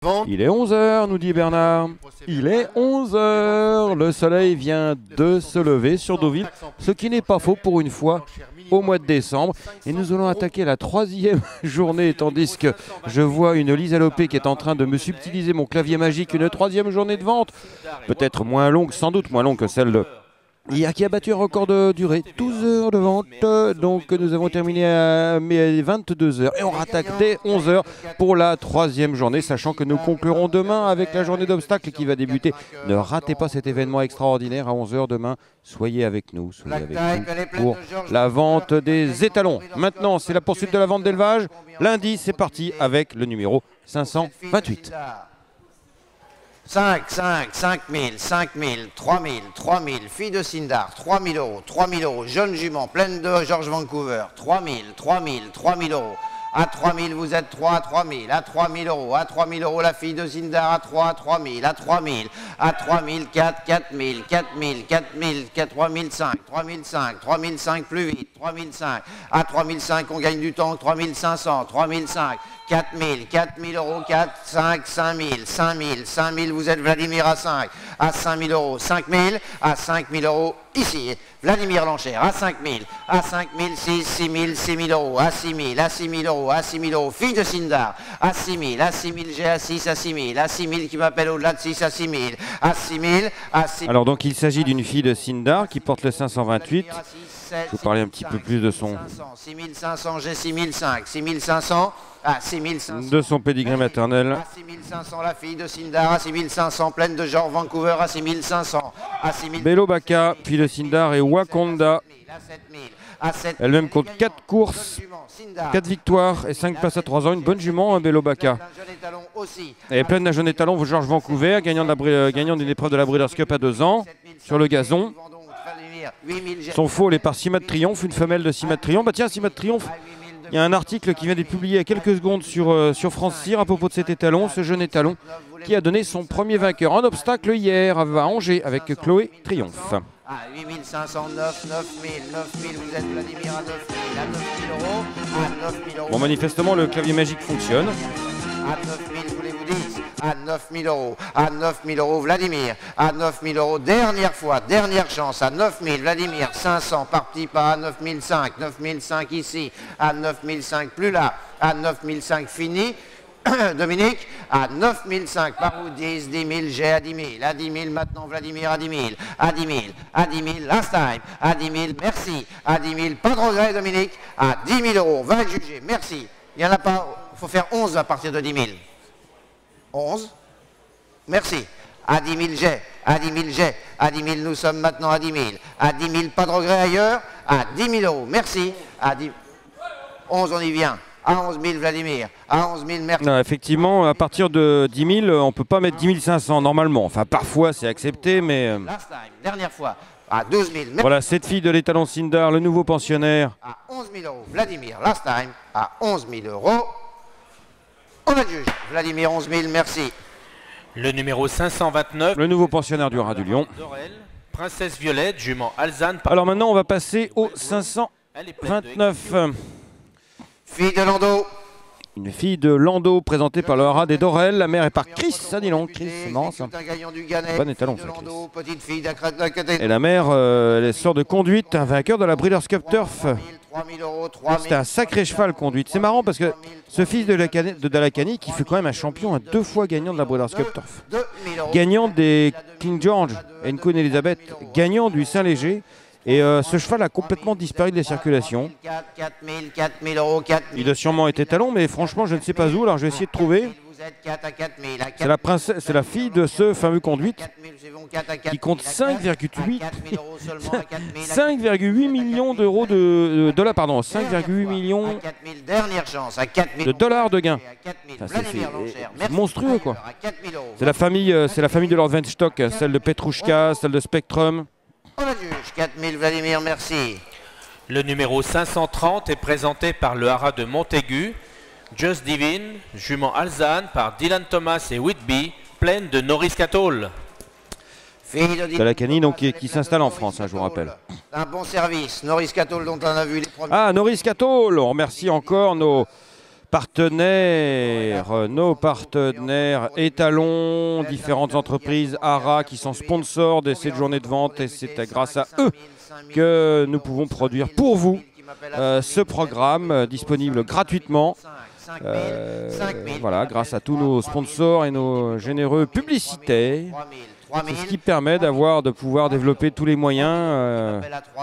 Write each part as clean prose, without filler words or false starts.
Il est 11 h, nous dit Bernard. Il est 11 h. Le soleil vient de se lever sur Deauville, ce qui n'est pas faux pour une fois au mois de décembre. Et nous allons attaquer la 3e journée, tandis que je vois une Lisa Lopé qui est en train de me subtiliser mon clavier magique. Une 3e journée de vente, peut-être moins longue, sans doute moins longue que celle de hier, qui a battu un record de durée, 12 heures de vente. Donc nous avons terminé à 22 h et on rattaque dès 11 h pour la 3e journée, sachant que nous conclurons demain avec la journée d'obstacles qui va débuter. Ne ratez pas cet événement extraordinaire à 11 h demain. Soyez avec nous pour la vente des étalons. Maintenant, c'est la poursuite de la vente d'élevage. Lundi, c'est parti avec le numéro 528. 5 000, 5 000, 3 000, 3 000, fille de Sindar, 3 000 euros, 3 000 euros, jeune jument, pleine de Georges Vancouver, 3 000, 3 000, 3 000 euros. À 3 000, vous êtes 3 à 3 000, à 3 000 euros, à 3 000 euros, la fille de Sindar, à 3 000, à 3 000, à 3 000, 4 000, 4 000, 4 000, 3 500, 3 500, 3 500 plus vite, 3 500, à 3 500, on gagne du temps, 3 500, 3 500, 4 000 euros, 4, 5, 5 000, 5 000, 5 000, vous êtes Vladimir à 5, à 5 000 euros, 5 000, à 5 000 euros, ici, Vladimir l'enchère, à 5 000, à 5 000, 6 000, 6 000 euros, à 6 000, à 6 000 euros, à 6 000 euros, fille de Sindar, à 6 000, à 6 000, j'ai à 6 à 6 000, à 6 000 qui m'appelle au-delà de 6 à 6 000, à 6 000, à 6 000. Alors donc il s'agit d'une fille de Sindar qui porte le 528. Je vais vous parler un petit peu plus de son... 6 500, j'ai 6 500, 6 500, à 6 500. De son pédigré maternel. À 6 500, la fille de Sindar, à 6 500, pleine de Georges Vancouver, à 6 500, à 6 000. Bello Baka, fille de Sindar, et Wakonda. Elle-même compte 4 courses, 4 victoires et 5 places à 3 ans. Une bonne jument, un Bello Baka. Elle est pleine d'un jeune étalon, Georges Vancouver, gagnant d'une épreuve de la Breeders' Cup à 2 ans, sur le gazon. Son foal est par Cima de Triomphe, une femelle de Cima de Triomphe. Bah tiens, Cima de Triomphe, il y a un article qui vient d'être publié il y a quelques secondes sur France Cyr à propos de cet étalon, ce jeune étalon, qui a donné son premier vainqueur en obstacle hier à Angers avec Chloé Triomphe. À 8 500, 9 000, vous êtes Vladimir à 9 000, à 9 000 euros, à 9 000 euros. Bon, manifestement, le clavier magique fonctionne. À 9 000, voulez-vous dire, à 9 000 euros, à 9 000 euros, Vladimir, à 9 000 euros, dernière fois, dernière chance, à 9 000, Vladimir, 500 par petit pas, à 9 500, 9 500 ici, à 9 500 plus là, à 9 500 fini. Dominique, à 9 500 par où 10 000, j'ai à 10 000, à 10 000 maintenant Vladimir, à 10 000, à 10 000, à 10 000, last time, à 10 000, merci, à 10 000, pas de regret Dominique, à 10 000 euros, va être jugé, merci, il n'y en a pas, il faut faire 11 à partir de 10 000, 11, merci, à 10 000 j'ai, à 10 000 j'ai, à 10 000 nous sommes maintenant à 10 000, à 10 000 pas de regret ailleurs, à 10 000 euros, merci, à 10 11 on y vient. À 11 000 Vladimir, à 11 000 merci. Non, effectivement, à partir de 10 000, on ne peut pas mettre 10 500 normalement. Enfin, parfois c'est accepté, mais... Last time, dernière fois, à 12 000. Voilà, cette fille de l'étalon Sindar, le nouveau pensionnaire. À 11 000 euros, Vladimir, last time, à 11 000 euros. On a juge. Vladimir, 11 000, merci. Le numéro 529. Le nouveau pensionnaire du Rat du Lion. Princesse Violette, jument Alzane. Alors maintenant, on va passer au 529. Fille de Lando. Une fille de Lando présentée par le Haras des Dorel. La mère est par Chris, ça dit long. Chris, c'est marrant ça. Bon étalon ça, Chris. Et la mère, elle sort de conduite, un vainqueur de la Breeders' Cup Turf. C'était un sacré cheval conduite. C'est marrant parce que ce fils de Dalakani, qui fut quand même un champion, 2 fois gagnant de la Breeders' Cup Turf, gagnant des King George et une Queen Elizabeth, gagnant du Saint-Léger. Et ce cheval a complètement disparu de la circulation. 4 000 euros, 4 000. Il a sûrement été talon, mais franchement, je ne sais pas où. Alors, je vais essayer de trouver. C'est la fille de ce fameux conduite qui compte 5,8 millions d'euros de dollars, pardon, 5,8 millions de dollars de gains. Enfin, c'est monstrueux, quoi. C'est la famille de Lord Weinstock, celle de Petrushka, celle de Spectrum. On a juge, 4 000 Vladimir, merci. Le numéro 530 est présenté par le Haras de Montaigu. Just Divine, jument Alzane par Dylan Thomas et Whitby, pleine de Norris Cattle. Dalakani donc qui s'installe en France, hein, je vous rappelle. Un bon service, Norris Cattle dont on a vu les premiers. Ah, Norris Cattle, on remercie encore nos partenaires, nos partenaires étalons, différentes entreprises ARA qui sont sponsors de cette journée de vente et c'est grâce à eux que nous pouvons produire pour vous ce programme disponible gratuitement. Voilà, grâce à tous nos sponsors et nos généreux publicitaires. C'est ce qui permet de pouvoir développer tous les moyens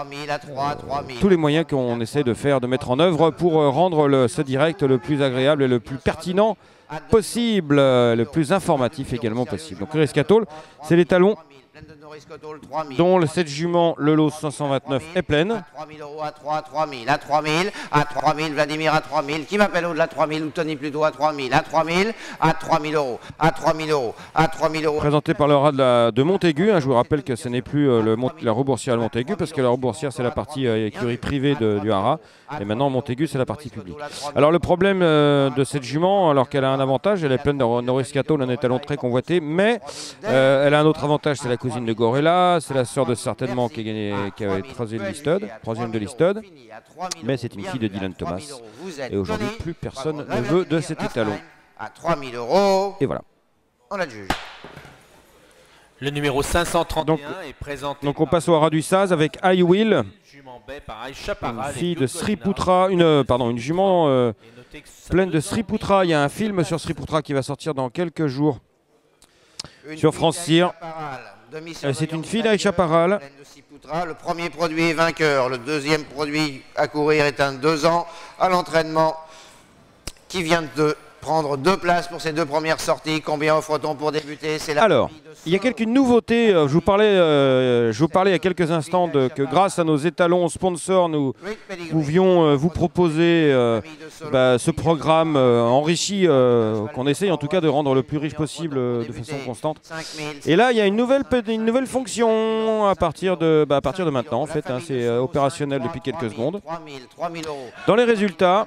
qu'on essaie de mettre en œuvre pour rendre ce direct le plus agréable et le plus pertinent possible, le plus informatif également possible. Donc Rescatol, c'est les talons dont le 7 jument, le lot 529 est pleine. À 3000 euros, à 3000, à 3000, à 3000, Vladimir à 3000, qui m'appelle au-delà de 3000, ou Tony plutôt à 3000, à 3000, à 3000 euros, à 3000 euros, à 3000 euros. Présenté par le rat de Montaigu, je vous rappelle que ce n'est plus la roue boursière de Montaigu, parce que la roue boursière c'est la partie écurie privée du haras, et maintenant Montaigu c'est la partie publique. Alors le problème de cette jument, alors qu'elle a un avantage, elle est pleine de Noriscato, un étalon très convoité, mais elle a un autre avantage, c'est la cousine de Gorilla, c'est la sœur de certainement qui a troisième de l'Istud, mais c'est une fille de Dylan Thomas. Et aujourd'hui, plus personne ne veut de cet étalon. À 3000 euros. Et voilà. On la juge. Le numéro 531 est présenté. Donc on passe au haras du Saz avec I Will, une fille de Sriputra, une jument pleine de Sriputra. Il y a un film sur Sriputra qui va sortir dans quelques jours sur France Cyr. C'est une fille d'Aïcha Paral. Le premier produit est vainqueur. Le deuxième produit à courir est un 2 ans à l'entraînement qui vient de prendre 2 places pour ses 2 premières sorties. Combien offre-t-on pour débuter? Alors, il y a quelques nouveautés. Je vous parlais il y a quelques instants que grâce à nos étalons sponsors, nous pouvions vous proposer ce programme enrichi, qu'on essaye en tout cas de rendre le plus riche possible de façon constante. Et là, il y a une nouvelle fonction à partir de maintenant. En fait, c'est opérationnel depuis quelques secondes. Dans les résultats,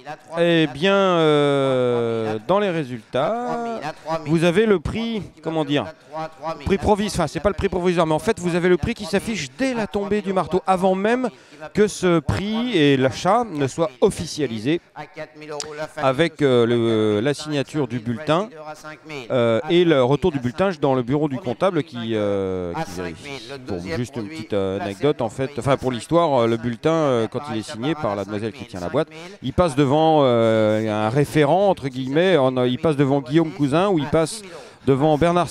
vous avez le prix, prix provisoire, enfin c'est pas le prix provisoire, mais en fait vous avez le prix qui s'affiche dès la tombée du marteau, avant même que ce prix et l'achat ne soient officialisés, avec la signature du bulletin et le retour du bulletin dans le bureau du comptable qui vérifie. Bon, juste une petite anecdote en fait, pour l'histoire, le bulletin quand il est signé par la demoiselle qui tient la boîte, il passe devant un référent entre guillemets, il passe devant Guillaume Cousin ou il passe devant Bernard,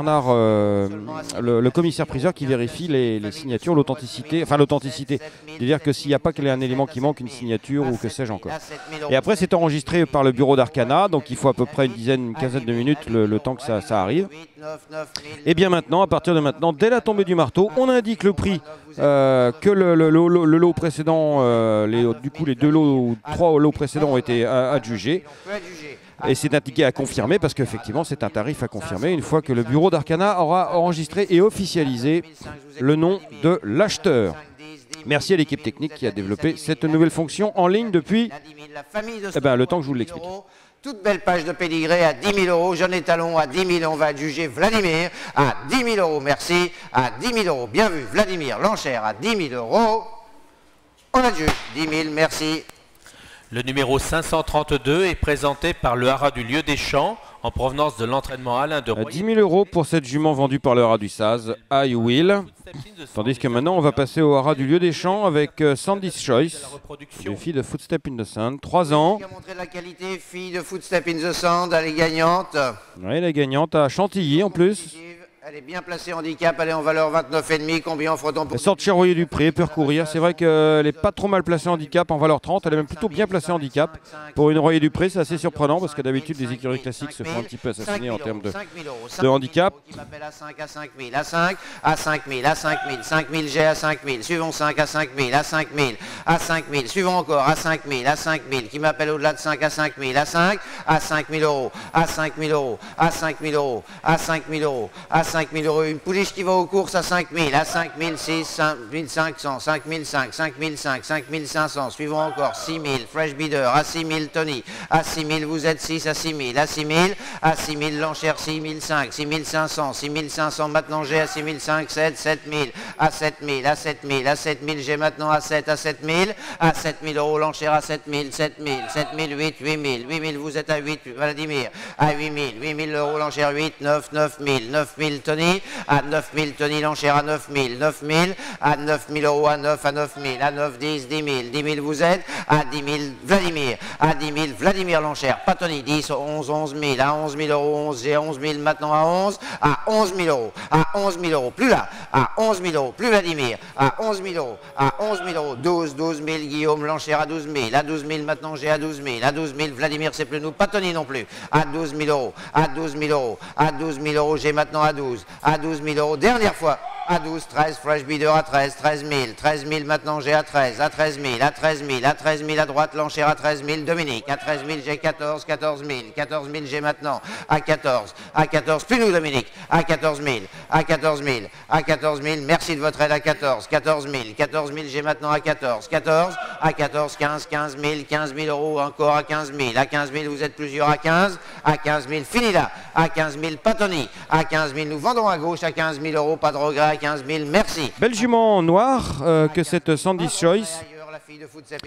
le commissaire-priseur qui vérifie les signatures, l'authenticité, c'est-à-dire que s'il n'y a pas un élément qui manque, une signature ou que sais-je encore. Et après c'est enregistré par le bureau d'Arcana, donc il faut à peu près une quinzaine de minutes le temps que ça arrive. Et bien maintenant, à partir de maintenant, dès la tombée du marteau, on indique le prix que le lot précédent, du coup les 2 lots ou 3 lots précédents ont été adjugés. Et c'est indiqué à confirmer parce qu'effectivement c'est un tarif à confirmer une fois que le bureau d'Arcana aura enregistré et officialisé le nom de l'acheteur. Merci à l'équipe technique qui a développé cette nouvelle fonction en ligne depuis le temps que je vous l'explique. Toute belle page de pédigré à 10 000 euros, jeune étalon à 10 000, on va juger Vladimir à 10 000 euros, merci, à 10 000 euros, bien vu, Vladimir, l'enchère à 10 000 euros, on adjuge 10 000, merci. Le numéro 532 est présenté par le haras du lieu des champs en provenance de l'entraînement Alain de Royer. 10 000 euros pour cette jument vendue par le haras du Saz, I Will. Tandis que maintenant on va passer au haras du lieu des champs avec Sandy's Choice, une fille de Footstep in the Sand, 3 ans. Qui a montré la qualité, fille de Footstep in the Sand, elle est gagnante. Oui, elle est gagnante à Chantilly en plus. Elle est bien placée handicap, elle est en valeur 29,5. Combien offre-t-on pour... Elle sort de chez Royer du Pré, peut courir. C'est vrai qu'elle n'est pas trop mal placée handicap en valeur 30. Elle est même plutôt bien placée handicap. Pour une Royer du Pré, c'est assez surprenant parce que d'habitude, les écuries classiques se font un petit peu assassiner en termes de handicap. Qui m'appelle à 5, à 5 000, à 5, à 5 000, à 5 000, 5 000, j'ai à 5 000. Suivons 5 à 5 000, à 5 000, à 5 000. Suivons encore à 5 000, à 5 000. Qui m'appelle au-delà de 5 à 5 000, à 5, à 5 000 euros, à 5 000 euros, à 5 000 euros, à 5 000 euros, à 5 5 000 euros. Une pouliche qui va aux courses à 5 000, à 5 006, 5 500, 5 005, 5 005, 5 500. Suivons encore 6 000. Fresh Bidder à 6 000. Tony à 6 000. Vous êtes 6 à 6 000. À 6 000, à 6 000. L'enchère 6 500, 6 500, 6 500. Maintenant j'ai à 6 500, 7 000. À 7 000, à 7 000, à 7 000. J'ai maintenant à 7 000. À 7 000 euros. L'enchère à 7 000, 7 000, 7 000, 8 000. 8 000. Vous êtes à 8. Vladimir à 8 000. 8 000 euros. L'enchère 8, 9 000. 9 000 Tony, à 9 000 Tony, l'enchère à 9 000, 9 000, à 9 000 euros, à 9 000, à 9, 10 000, 10 000 vous êtes, à 10 000 Vladimir, à 10 000 Vladimir l'enchère, pas Tony, 10, 11 000, à 11 000 euros, 11, j'ai 11 000 maintenant à 11 000 euros, à 11 000 euros, plus là, à 11 000 euros, plus Vladimir, à 11 000 euros, à 11 000 euros, 12 000 Guillaume l'enchère à 12 000, à 12 000 maintenant j'ai à 12 000, à 12 000 Vladimir c'est plus nous, pas Tony non plus, à 12 000 euros, à 12 000 euros, à 12 000 euros, j'ai maintenant à 12 000 euros, dernière fois, à 12, 13, Fresh Bidder à 13, 13 000 maintenant j'ai à 13 000, à 13 000 à droite, l'enchère à 13 000, Dominique, à 13 000 j'ai 14 000 j'ai maintenant à 14, plus nous Dominique, à 14 000, à 14 000, merci de votre aide à 14 000 j'ai maintenant à 14, à 14, 15 000 euros encore à 15 000, à 15 000 vous êtes plusieurs à 15 000, fini là, à 15 000, pas Tony, à 15 000 nous vendons à gauche à 15 000 euros, pas de regret. 15 000, merci. Belle jument noire que cette Sandy Choice. Fille de Footstep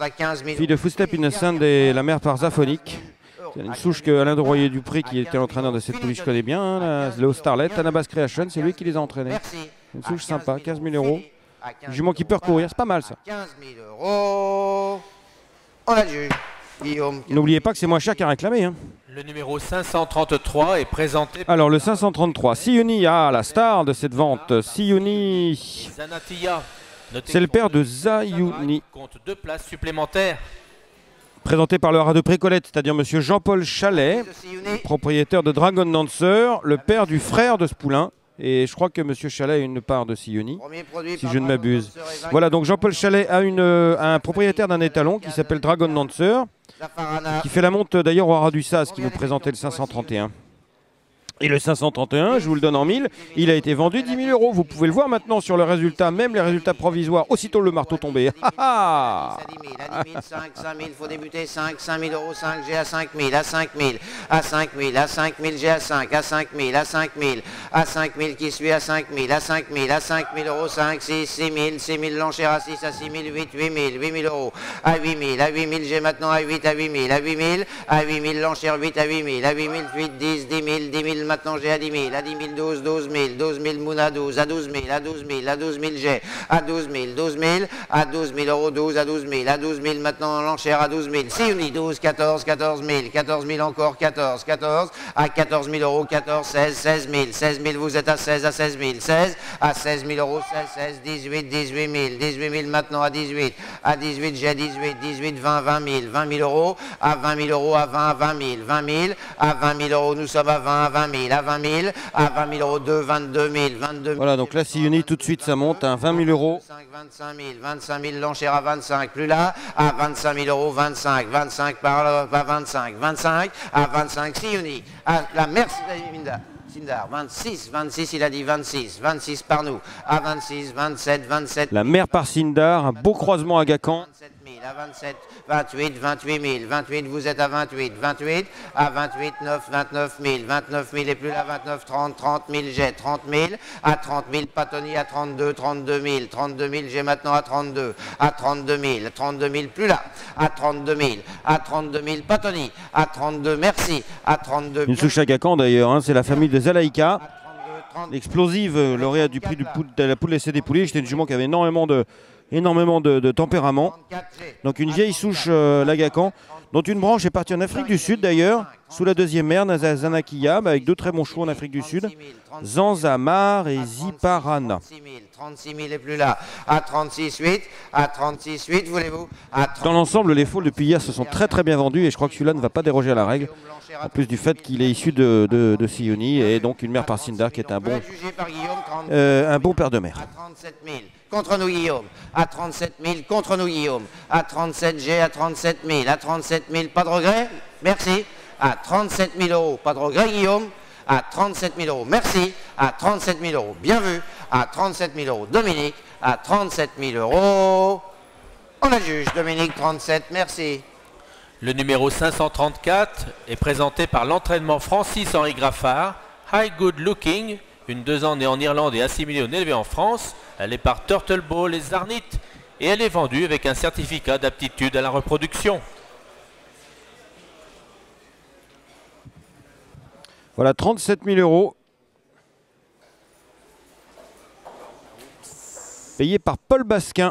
in the Sand et la mère par Zaphonic. C'est une souche que Alain de Royer-Dupré, qui était l'entraîneur de cette pouliche, connaît bien. Hein, le Starlet, Anabas Creation, c'est lui qui les a entraînés. Une souche sympa, 15 000 euros. Une jument qui peut recourir, c'est pas mal ça. 15 000 euros. On a dû. N'oubliez pas que c'est moins cher qu'à réclamer. Hein. Le numéro 533 est présenté. Alors le 533, Siuni, la star de cette vente. Siuni, c'est le père de Zayuni. Compte 2 places supplémentaires. Présenté par le haras de Précolette, c'est-à-dire monsieur Jean-Paul Chalet, propriétaire de Dragon Dancer, le père du frère de ce poulain. Et je crois que monsieur Chalet a une part de Sioni, si je ne m'abuse. Voilà, donc Jean-Paul Chalet a un propriétaire d'un étalon qui s'appelle Dragon Dancer, qui fait la monte d'ailleurs au haras du Sas, qui nous présentait le 531. Et le 531, je vous le donne en 1000, il a été vendu 10 000 euros. Vous pouvez le voir maintenant sur le résultat, même les résultats provisoires, aussitôt le marteau tombé. À 10 000, 5 000, il faut débuter 5 000 euros, 5, j'ai à 5 000, à 5 000, à 5 000, à 5 000, j'ai à 5, à 5 000, à 5 000, à 5 000 qui suit à 5 000, à 5 000, à 5 000 euros, 5, 6, 6 000, l'enchère à 6, à 6 000, 8 000 euros, à 8 000, j'ai maintenant à 8, à 8 000, à 8 000, l'enchère 8 à 8 000, à 8 000, 8, 10 000, maintenant j'ai à 10 000, 12 000, Mouna 12, à 12 000, à 12 000 j'ai, à 12 000, à 12 000 euros, 12, à 12 000, maintenant l'enchère à 12 000, Sioni 12, 14 000 encore, 14, à 14 000 euros, 14, 16 000, vous êtes à 16 000, 16, à 16 000 euros, 16, 18 000 maintenant à 18, j'ai 18, 20 000 euros, à 20 000 euros, à 20 000, à 20 000 euros, nous sommes à 20 000, à 20 000 euros, 22 000. Voilà, donc là, Sioni, tout de suite, ça monte à 20 000 euros. 25 000, l'enchère à 25, plus là, à 25 000 euros, 25 par là, à 25, à 25, Sioni, à la merci Sindar, 26, il a dit 26 par nous, à 26, 27. La mère par Sindar, un beau croisement à Gacan. 27 000, à 27, 28 vous êtes à 28, à 28, 29 000 et plus là, 29, 30 000 j'ai, 30 000, à 30 000, Patoni à 32 000 j'ai maintenant à 32 000, plus là, à 32 000, Patoni, à 32, merci, à 32 000. Une souche à Gacan d'ailleurs, hein, c'est la famille de Zalaïka, l'explosive lauréate du prix de la poule laissée des poulets. J'étais une jument qui avait énormément de tempérament. Donc une vieille souche Lagacan, dont une branche est partie en Afrique du Sud d'ailleurs, sous la deuxième mère, Nazanakia, avec 2 très bons chevaux en Afrique du Sud, Zanzamar et Ziparana. 36 000 et plus là, à 36,8, voulez-vous? Dans l'ensemble, les foals depuis hier se sont très bien vendus et je crois que celui-là ne va pas déroger à la règle. En plus du fait qu'il est issu de Sioni et donc une mère par Sindar qui est un bon père de mère. À 37 000 contre nous Guillaume, à 37 000 contre nous Guillaume, à 37 G, à 37 000, pas de regret, merci, à 37 000 euros, pas de regret Guillaume, à 37 000 euros. Merci, à 37 000 euros. Bien vu, à 37 000 euros. Dominique, à 37 000 euros. On la juge, Dominique, 37, merci. Le numéro 534 est présenté par l'entraînement Francis-Henri Graffard, High Good Looking, une 2 ans née en Irlande et assimilée au élevée en France. Elle est par Turtle Ball et Zarnit et elle est vendue avec un certificat d'aptitude à la reproduction. Voilà, 37 000 euros. Payé par Paul Basquin.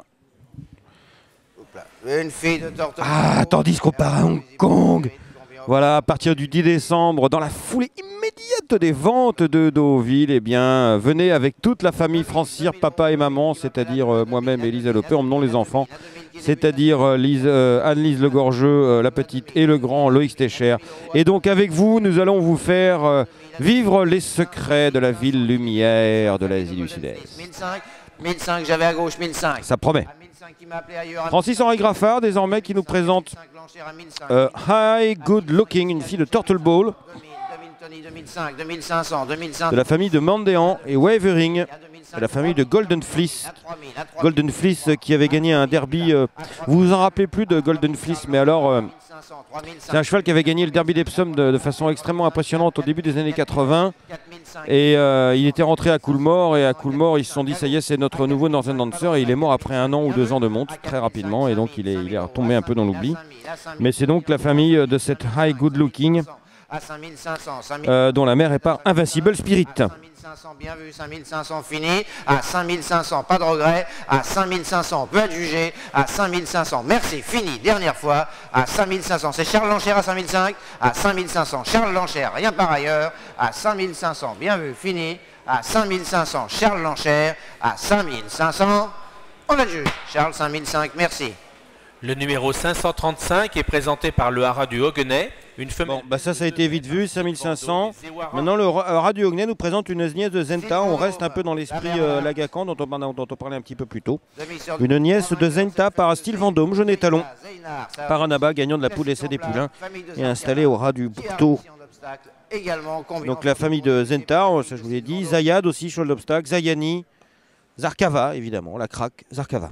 Une fille de Turtle Ball. Ah, tandis qu'on part à Hong Kong. Voilà, à partir du 10 décembre, dans la foulée immédiate des ventes de Deauville, eh bien, venez avec toute la famille Francir, papa et maman, c'est-à-dire moi-même et Lisa Lopé, emmenons les enfants, c'est-à-dire Anne-Lise Le Gorgeux, la petite, et le grand Loïc Stécher. Et donc avec vous, nous allons vous faire vivre les secrets de la ville lumière de l'Asie du Sud-Est. 1005, j'avais à gauche 1005. Ça promet. Francis-Henri Graffard, désormais, qui nous présente High Good Looking, une fille de Turtle Ball, 2005, 2500, 2500. de la famille de Mandéan et Wavering, de la famille de Golden Fleece. Golden Fleece qui avait gagné un derby. Vous vous en rappelez plus de Golden Fleece, mais alors c'est un cheval qui avait gagné le derby d'Epsom de façon extrêmement impressionnante au début des années 80. Et il était rentré à Coolmore, et à Coolmore ils se sont dit ça y est, c'est notre nouveau Northern Dancer, et il est mort après 1 an ou 2 ans de monte très rapidement, et donc il est retombé un peu dans l'oubli. Mais c'est donc la famille de cette High Good Looking dont la mère est par Invincible Spirit. 5500, bien vu, 5500 fini, à 5500, pas de regret, à 5500, on peut adjuger, à 5500, merci, fini, dernière fois, à 5500, c'est Charles Lanchère à 5005, à 5500, Charles Lanchère, rien par ailleurs, à 5500, bien vu, fini, à 5500, Charles Lanchère, à 5500, on adjuge, Charles 5005, merci. Le numéro 535 est présenté par le haras du Hauguenay, une femelle. Bon, bah ça a été vite vu, 5500. Maintenant, le haras du Hauguenay nous présente une nièce de Zenta. On reste un peu dans l'esprit Lagacan dont on parlait un petit peu plus tôt. Une nièce de Zenta par Style Vendôme, jeune étalon, par Anaba, gagnant de la poule essai des poulains et installé au ras du Bourteau. Donc la famille de Zenta, ça je vous l'ai dit, Zayad aussi, cheval d'obstacle, Zayani, Zarkava évidemment, la craque, Zarkava.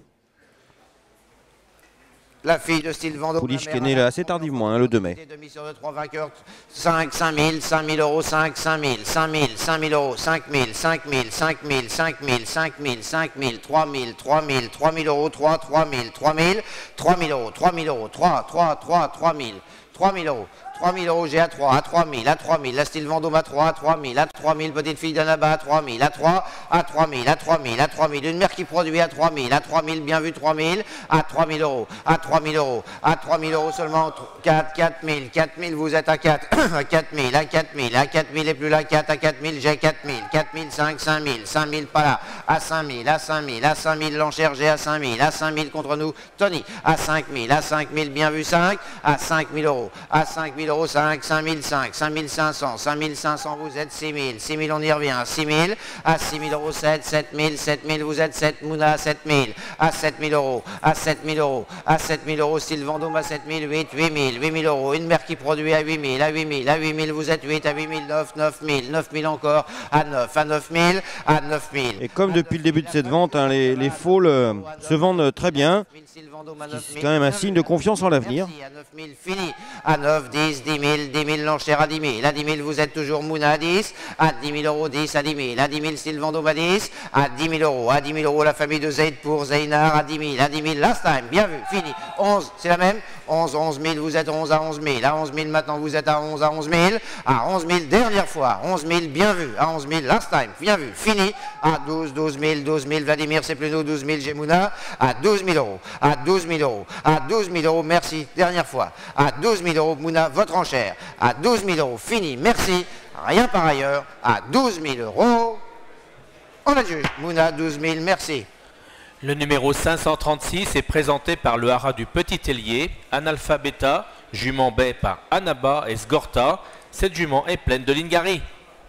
La fille de Style Vendôme. Pouliche qui est née là assez tardivement, le 2 mai. Demi sur 2, 3 vainqueurs. 5, 5000, 5000 euros, 5, 5000, 5000, 5000 euros, 5000, 5000, 5000, 5000, 5000, 5000, 3000, 3000, 3000 euros, 3, 3000, 3000, 3000 euros, 3000 euros, 3, 3000, 3000 euros. 3000 euros, j'ai à 3, à 3000, à 3000, la Style Vendôme à 3, à 3000, à 3000, petite fille d'Anaba à 3000, à 3, à 3000, à 3000, à 3000, une mère qui produit à 3000, à 3000, bien vu 3000, à 3000 euros, à 3000 euros, à 3000 euros seulement, 4, 4000, 4000, vous êtes à 4, à 4000, à 4000, à 4000 et plus là, 4, à 4000, j'ai 4000, 4000, 5, 5000, 5000 pas là, à 5000, à 5000, à 5000, l'enchère, j'ai à 5000, à 5000 contre nous, Tony, à 5000, bien vu 5, à 5000 euros, à 5000 euros, 5, 5005, 5500, 5500, vous êtes 6000, 6000, on y revient, 6000, à 6000 euros, 7, 7000, 7000, vous êtes 7, Mouna à 7000, à 7000 euros, à 7000 euros, à 7000 euros, Style Vendôme à 7000, 8, 8000, 8000 euros, une mère qui produit à 8000, à 8000, à 8000, vous êtes 8, à 8000, 9, 9000, 9000 encore, à 9, à 9000, à 9000. Et comme depuis le début de cette vente, hein, les fôles se vendent très bien, c'est quand même un signe de confiance en l'avenir. À 9000, fini, à 9, 10, 10 000, 10 000, l'enchère à 10 000, à 10 000, vous êtes toujours Mouna à 10, à 10 000 euros, 10, à 10 000, à 10 000, Style Vendôme à 10, à 10 000 euros, à 10 000 euros, la famille de Zaid pour Zeynar, à 10 000, à 10 000, last time, bien vu, fini, 11, c'est la même, 11, 11 000, vous êtes 11 à 11 000, à 11 000, maintenant vous êtes à 11 000, à 11 000, dernière fois, 11 000, bien vu, à 11 000, last time, bien vu, fini, à 12, 12 000, Vladimir, c'est plus nous, 12 000, j'ai Mouna, à 12 000 euros, à 12 000 euros, à 12 000 euros, merci, dernière fois, à 12 000 euros, Mouna, votre enchère, à 12 000 euros, fini, merci, rien par ailleurs, à 12 000 euros, on adjuge, Mouna, 12 000, merci. Le numéro 536 est présenté par le haras du Petit Hélier, Analphabeta, jument baie par Anaba et Sgorta. Cette jument est pleine de Lingari.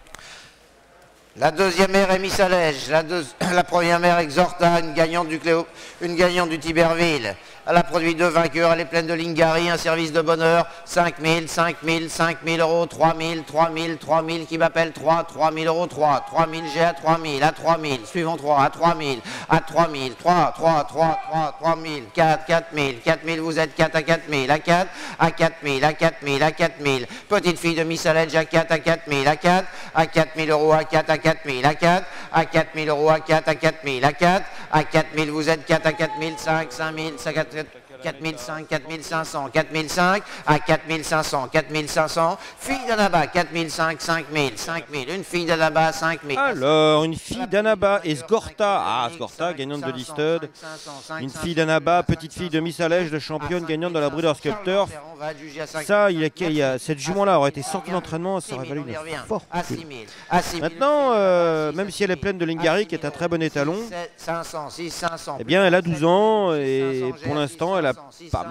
La deuxième mère est Miss Allège, la première mère Exhorta, une gagnante du Tiberville. Elle a produit 2 vainqueurs, elle est pleine de Lingari, un service de bonheur. 5 000, 5 000, 5 000 euros, 3 000, 3 000, 3 000 qui m'appelle 3, 3 000 euros, 3, 3 000, j'ai à 3 000, à 3 000, suivons 3, à 3 000, à 3 000, 3, 3, 3, 3, 3 000, 4, 4 000, 4 000, vous êtes 4 à 4 000, à 4, à 4 000, à 4 000, à 4 000. Petite fille de Miss Alledge à 4 à 4 000, à 4, à 4 000 euros, à 4 à 4 000, à 4, à 4 000 euros, à 4 à 4 000, à 4, à 4 000, vous êtes 4 à 4 000, 5, 5 000, 4005, 4500, 4005, à 4500, 4500, fille d'Annaba, 4005, 5000, 5000, une fille d'Annaba, 5000. Alors, une fille d'Annaba et Sgorta, Sgorta, gagnante de Listed. Une fille d'Annaba, petite fille de Miss Alledge, de championne gagnante de la Breeders' Cup Turf. Ça, cette jument-là aurait été sortie d'entraînement, ça aurait valu une forte. Maintenant, même si elle est pleine de Lingari, qui est un très bon étalon, eh bien, elle a 12 ans et pour l'instant, elle a pas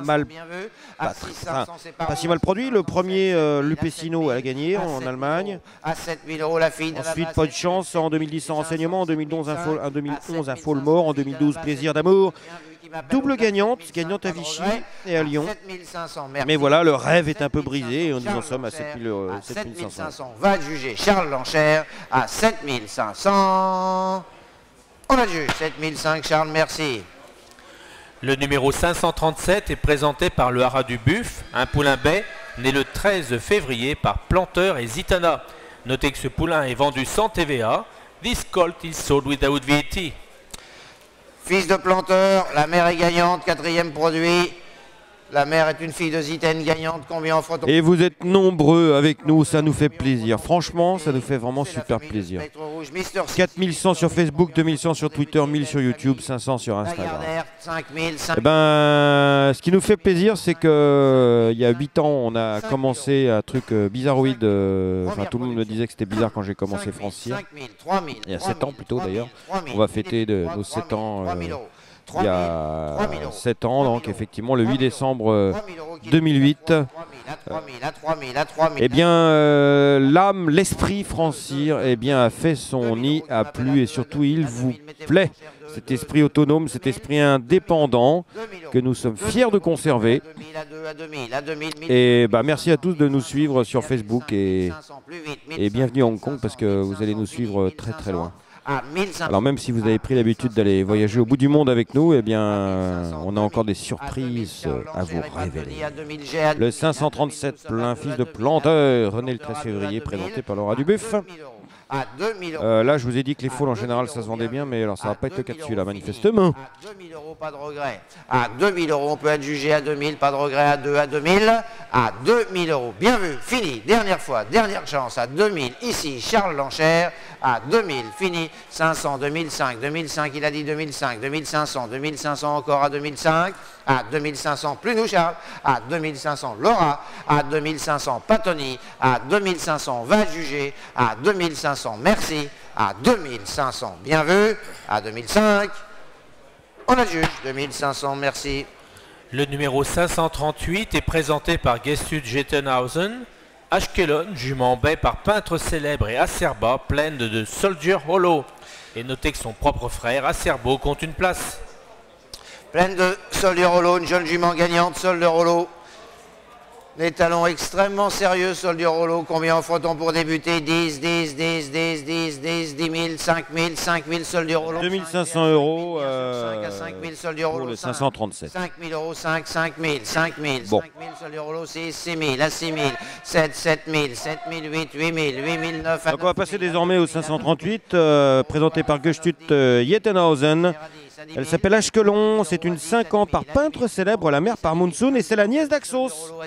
si mal produit. Le premier Lupesino, elle a gagné en Allemagne. Ensuite, pas de chance en 2010 en renseignement, en 2011 un Fall Mort, en 2012 Plaisir d'amour. Double gagnante à Vichy et à Lyon. Mais voilà, le rêve est un peu brisé et nous en sommes à 7500. Va juger Charles Lanchère à 7500. On a jugé 7005, Charles, merci. Le numéro 537 est présenté par le Haras du Buff, un poulain bai né le 13 février par Planteur et Zitana. Notez que ce poulain est vendu sans TVA. This colt is sold without VAT. Fils de Planteur, la mère est gagnante, 4e produit. La mère est une fille de Zitaine gagnante, combien offre-t-on? Et vous êtes nombreux avec nous, ça nous fait plaisir. Franchement, ça nous fait vraiment super plaisir. 4100 sur Facebook, 2100 sur Twitter, 1000 sur YouTube, 500 sur Instagram. Eh ben, ce qui nous fait plaisir, c'est que il y a 8 ans, on a commencé un truc bizarroïde. Enfin, tout le monde me disait que c'était bizarre quand j'ai commencé Francir. Il y a 7 ans plutôt d'ailleurs. On va fêter nos 7 ans. Il y a 7 ans, donc effectivement le 8 décembre 2008, eh bien l'âme, l'esprit Francir a fait son nid, a plu et surtout il vous plaît. Cet esprit autonome, cet esprit indépendant que nous sommes fiers de conserver. Et merci à tous de nous suivre sur Facebook et bienvenue à Hong Kong parce que vous allez nous suivre très très loin. Alors même si vous avez pris l'habitude d'aller voyager au bout du monde avec nous, eh bien on a encore des surprises à vous révéler. Le 537 plein fils de Planteur, René le 13 février, présenté par Laura Dubuff. Là je vous ai dit que les foules en général ça se vendait bien, mais alors ça va pas être le cas de celui-là manifestement. À 2000 euros, pas de regret. À 2000 euros, on peut être jugé à 2000, pas de regret. À 2, à 2000. À 2000 euros, bien vu, fini, dernière fois, dernière chance. À 2000, ici, Charles Lanchère. À 2000, fini, 500, 2005, 2005, il a dit 2005, 2500, 2500 encore à 2005. À 2500, plus nous Charles, à 2500 Laura, à 2500 Patoni, à 2500 va juger, à 2500 merci, à 2500 bien vu, à 2005 on a juge, 2500 merci. Le numéro 538 est présenté par Gestud Jettenhausen, Ashkelon, jument bai par peintre célèbre et Acerba, pleine de Soldier Hollow. Et notez que son propre frère Acerbo compte une place. Pleine de Soldier Hollow, une jeune jument gagnante, Soldier Hollow. Les talons extrêmement sérieux, Soldier Hollow. Combien offre-t-on pour débuter? 10, 10, 10, 10, 10, 10, 10 000, 5 000, 5 000 Soldier Hollow. 2500 euros 5 à 5 000 Soldier Hollow. Pour le 537. 5 000 euros, 5, 5 000, 5 000, bon. 5 000 Soldier Hollow, 6, 6 000, à 6 000, 7, 7 000, 7 000, 8, 8 000, 8 000, 9 à 9 000. Donc on va passer désormais au 538, présenté par Gestud Jettenhausen. Elle s'appelle Ashkelon, c'est une 5 ans par peintre célèbre, la mère par Monsoon, et c'est la nièce d'Axos.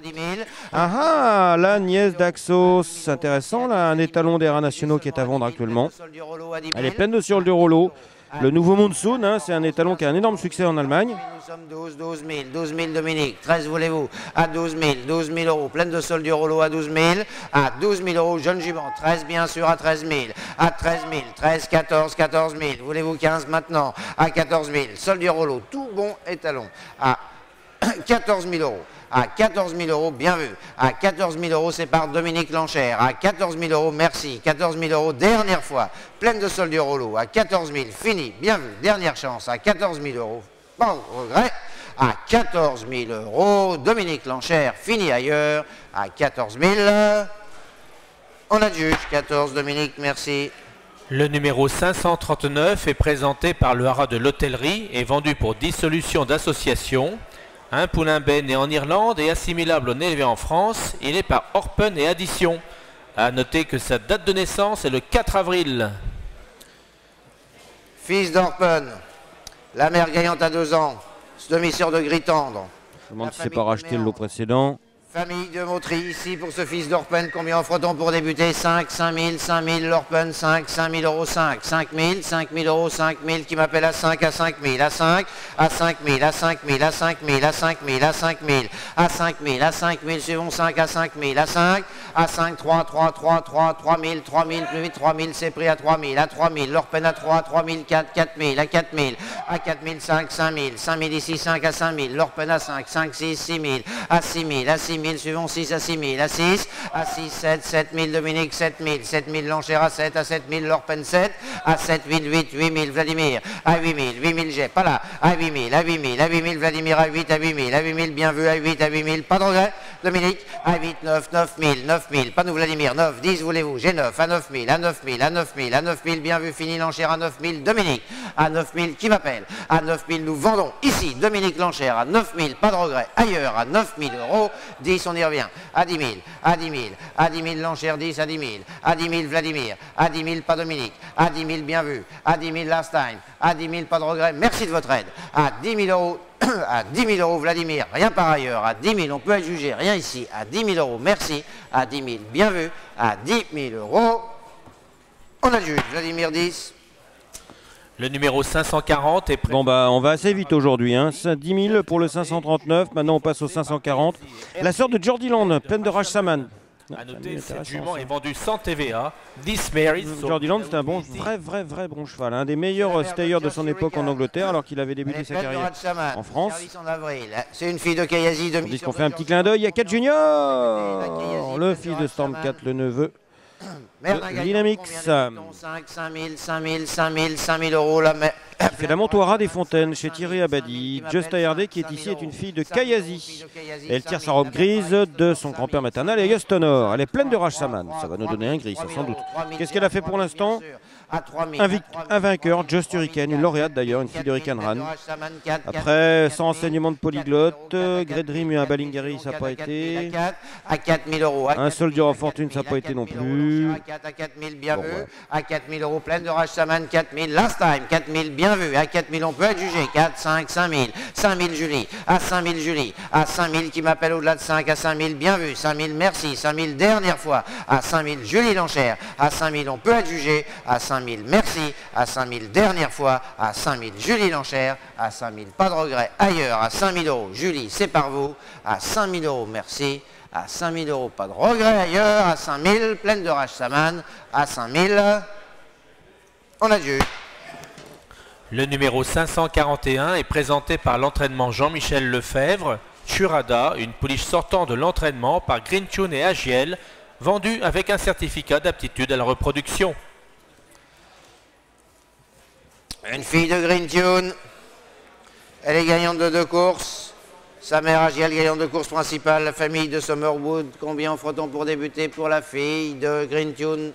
La nièce d'Axos, intéressant, là, un étalon des rats nationaux qui est à vendre actuellement. Elle est pleine de Soldier Hollow. Le nouveau Monsoon, c'est un étalon qui a un énorme succès en Allemagne. Nous sommes 12 000 Dominique, 13 voulez-vous, à 12 000 euros, pleine de Soldier Hollow à 12 000, à 12 000 euros, jeune jument, 13 bien sûr à 13 000, à 13 000, 13, 14 000, voulez-vous 15 maintenant, à 14 000, Soldier Hollow, tout bon étalon, à 14 000 euros. À 14 000 euros, bien vu. À 14 000 euros, c'est par Dominique Lanchère. À 14 000 euros, merci. 14 000 euros, dernière fois. Pleine de Soldier Hollow. À 14 000, fini. Bien vu. Dernière chance. À 14 000 euros. Bon regret. à 14 000 euros. Dominique l'enchère finit ailleurs à 14 000. On adjuge 14, Dominique, merci. Le numéro 539 est présenté par le haras de l'hôtellerie et vendu pour dissolution d'association. Un poulain bé né en Irlande et assimilable au nez élevé en France. Il est par Orpen et addition. A noter que sa date de naissance est le 4 avril. Fils d'Orpen, la mère gagnante à 2 ans, demi-sœur de gris tendre. Je me demande si c'est pas racheté le lot précédent. Famille de Mautry, ici pour ce fils d'Orpen, combien offre-t-on pour débuter? 5, 5 000, l'Orpen, 5, 5 000 euros, 5, 5 000 euros, 5 000, qui m'appelle à 5, à 5 000, à 5, à 5 000, à 5 000, à 5 000, à 5 000, à 5 000, à 5 000, à 5 000, suivons 5, à 5 000, à 5, à 5, 3, 3, 3, 3, 3 000, 3 000, plus vite, 3 000, c'est pris à 3 000, à 3 000, l'Orpen à 3, 3 000, 4, 4 000, à 4 000, à 4 000, 5, 5 000, 5 000 ici, 5 à 5 000, l'Orpen à 5, 5, 6, 6 000, à 6 000, à 6 000, suivons 6 à 6 000, à 6, à 6, 7, 7 000, Dominique, 7 000, 7 000, l'enchère à 7, à 7 000, l'Orpen 7, à 7, 8, 8, 8 000, Vladimir, à 8 000, 8 000, j'ai pas là, à 8 000, à 8 000, à 8 000, Vladimir, à 8, à 8 000, à 8 000, bien vu, à 8, à 8 000, pas de regret, Dominique, à 8, 9, 9 000, 9 000, pas nous, Vladimir, 9, 10, voulez-vous, j'ai 9, à 9 000, à 9 000, à 9 000, à 9 000, bien vu, fini l'enchère à 9 000, Dominique, à 9 000, qui m'appelle, à 9 000, nous vendons ici, Dominique l'enchère, à 9 000, pas de regret, ailleurs, à 9 000 euros, 10, on y revient, à 10 000, à 10 000, à 10 000, l'enchère 10, à 10 000, à 10 000, Vladimir, à 10 000, pas Dominique, à 10 000, bien vu, à 10 000, last time, à 10 000, pas de regret, merci de votre aide, à 10 000 euros, à 10 000 euros, Vladimir, rien par ailleurs, à 10 000, on peut juger, rien ici, à 10 000 euros, merci, à 10 000, bien vu, à 10 000 euros, on adjuge, Vladimir 10. Le numéro 540 est Bon bah on va assez vite aujourd'hui, hein. 10 000 pour le 539, maintenant on passe au 540. La sœur de Jordiland, pleine de Raj Saman. à noter, cette jument est vendue sans TVA. 10 Marys. Jordiland, c'est un bon, vrai bon cheval, un des meilleurs stayers de son époque en Angleterre, alors qu'il avait débuté sa carrière en France. C'est une fille de Kayazi. Tandis qu'on fait un petit clin d'œil, il y a 4 Junior, le fils de Storm 4, le neveu de Dynamix. 5 000 euros la mère. Qui fait la Montoira des Fontaines chez Thierry Abadi. Just ARD, qui est ici, est une fille de Kayazi. Elle tire sa robe grise de son grand-père maternel et Honor. Elle est pleine de Raj Saman. Ça va nous donner un gris, ça sans doute. Qu'est-ce qu'elle a fait pour l'instant? Un vainqueur, Just Hurricane, une lauréate d'ailleurs, une fille de Rick and Ran. Après, sans enseignement de polyglotte, Great Dream et un Balingari, ça n'a pas été. À 4 000 euros. Un Soldier of Fortune, ça n'a pas été non plus. À 4 000, bien vu. À 4 000 euros, pleine de Raj Saman, 4 000. Last time, 4 000, bien vu. À 4 000, on peut être jugé. 4, 5, 5 000. 5 000, Julie. À 5 000, Julie. À 5 000, qui m'appelle au-delà de 5. À 5 000, bien vu. 5 000, merci. 5 000, dernière fois. À 5 000, Julie l'enchère. À 5 000, on peut être jugé. À 5 000, merci. À 5 000, dernière fois. À 5 000, Julie l'enchère. À 5 000, pas de regret. Ailleurs, à 5 000 euros, Julie, c'est par vous. À 5 000 euros, merci. À 5 000 euros, pas de regret. Ailleurs, à 5 000, pleine de Raj Saman. À 5 000, on adjuge. Le numéro 541 est présenté par l'entraînement Jean-Michel Lefebvre. Churada, une pouliche sortant de l'entraînement par Green Tune et Agiel, vendue avec un certificat d'aptitude à la reproduction. Une fille de Green Tune. Elle est gagnante de 2 courses. Sa mère Agiel, gagnante de course principale. La famille de Summerwood. Combien offre-t-on pour débuter pour la fille de Green Tune?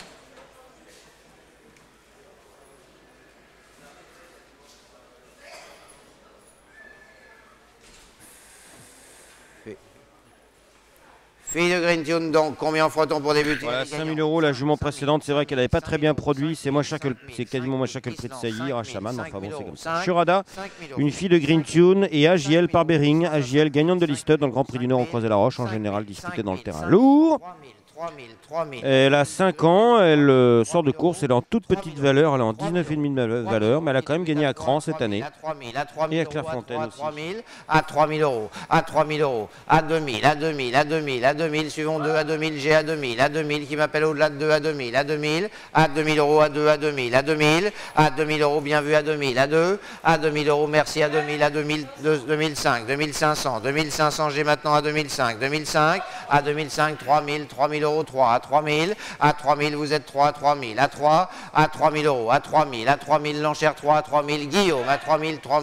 Fille de Green Tune, donc, combien offre-t-on pour débuter? Voilà, 5 000 euros, la jument précédente, c'est vrai qu'elle n'avait pas très bien produit, c'est quasiment moins cher que le prix de Sailly, Raj Saman, enfin bon, c'est comme ça. Churada, une fille de Green Tune, et Agiel par Bering, Agiel gagnante de Listed dans le Grand Prix du Nord au Croisé-la-Roche, en général disputé dans le terrain lourd. 3 000. Elle a 5 ans, elle sort de course, elle est en toute petite valeur, elle est en 19,5 de valeur, mais elle a quand même gagné à Cran cette année. Et à Clairefontaine aussi. À 3 000 euros, à 3 000 euros, à 2 000, à 2 000, à 2 000, à 2 000, suivons 2 à 2 000, j'ai à 2 000, à 2 000, qui m'appelle au-delà de 2 à 2 000, à 2 000, à 2 000 euros, à 2 à 2 000, à 2 000, à 2 000 euros, bien vu, à 2 000, à 2, à 2 000 euros, merci, à 2 000, à 2 000, 2005, 2500, 2500, j'ai maintenant à 2005, 2005, à 2005, 3 000, 3 000 euros, 3, à 3 000, à 3 000, vous êtes 3, à 3 000, à 3, à 3 000 euros, à 3 000, à 3 000, l'enchère 3, à 3 000, Guillaume, à 3 000,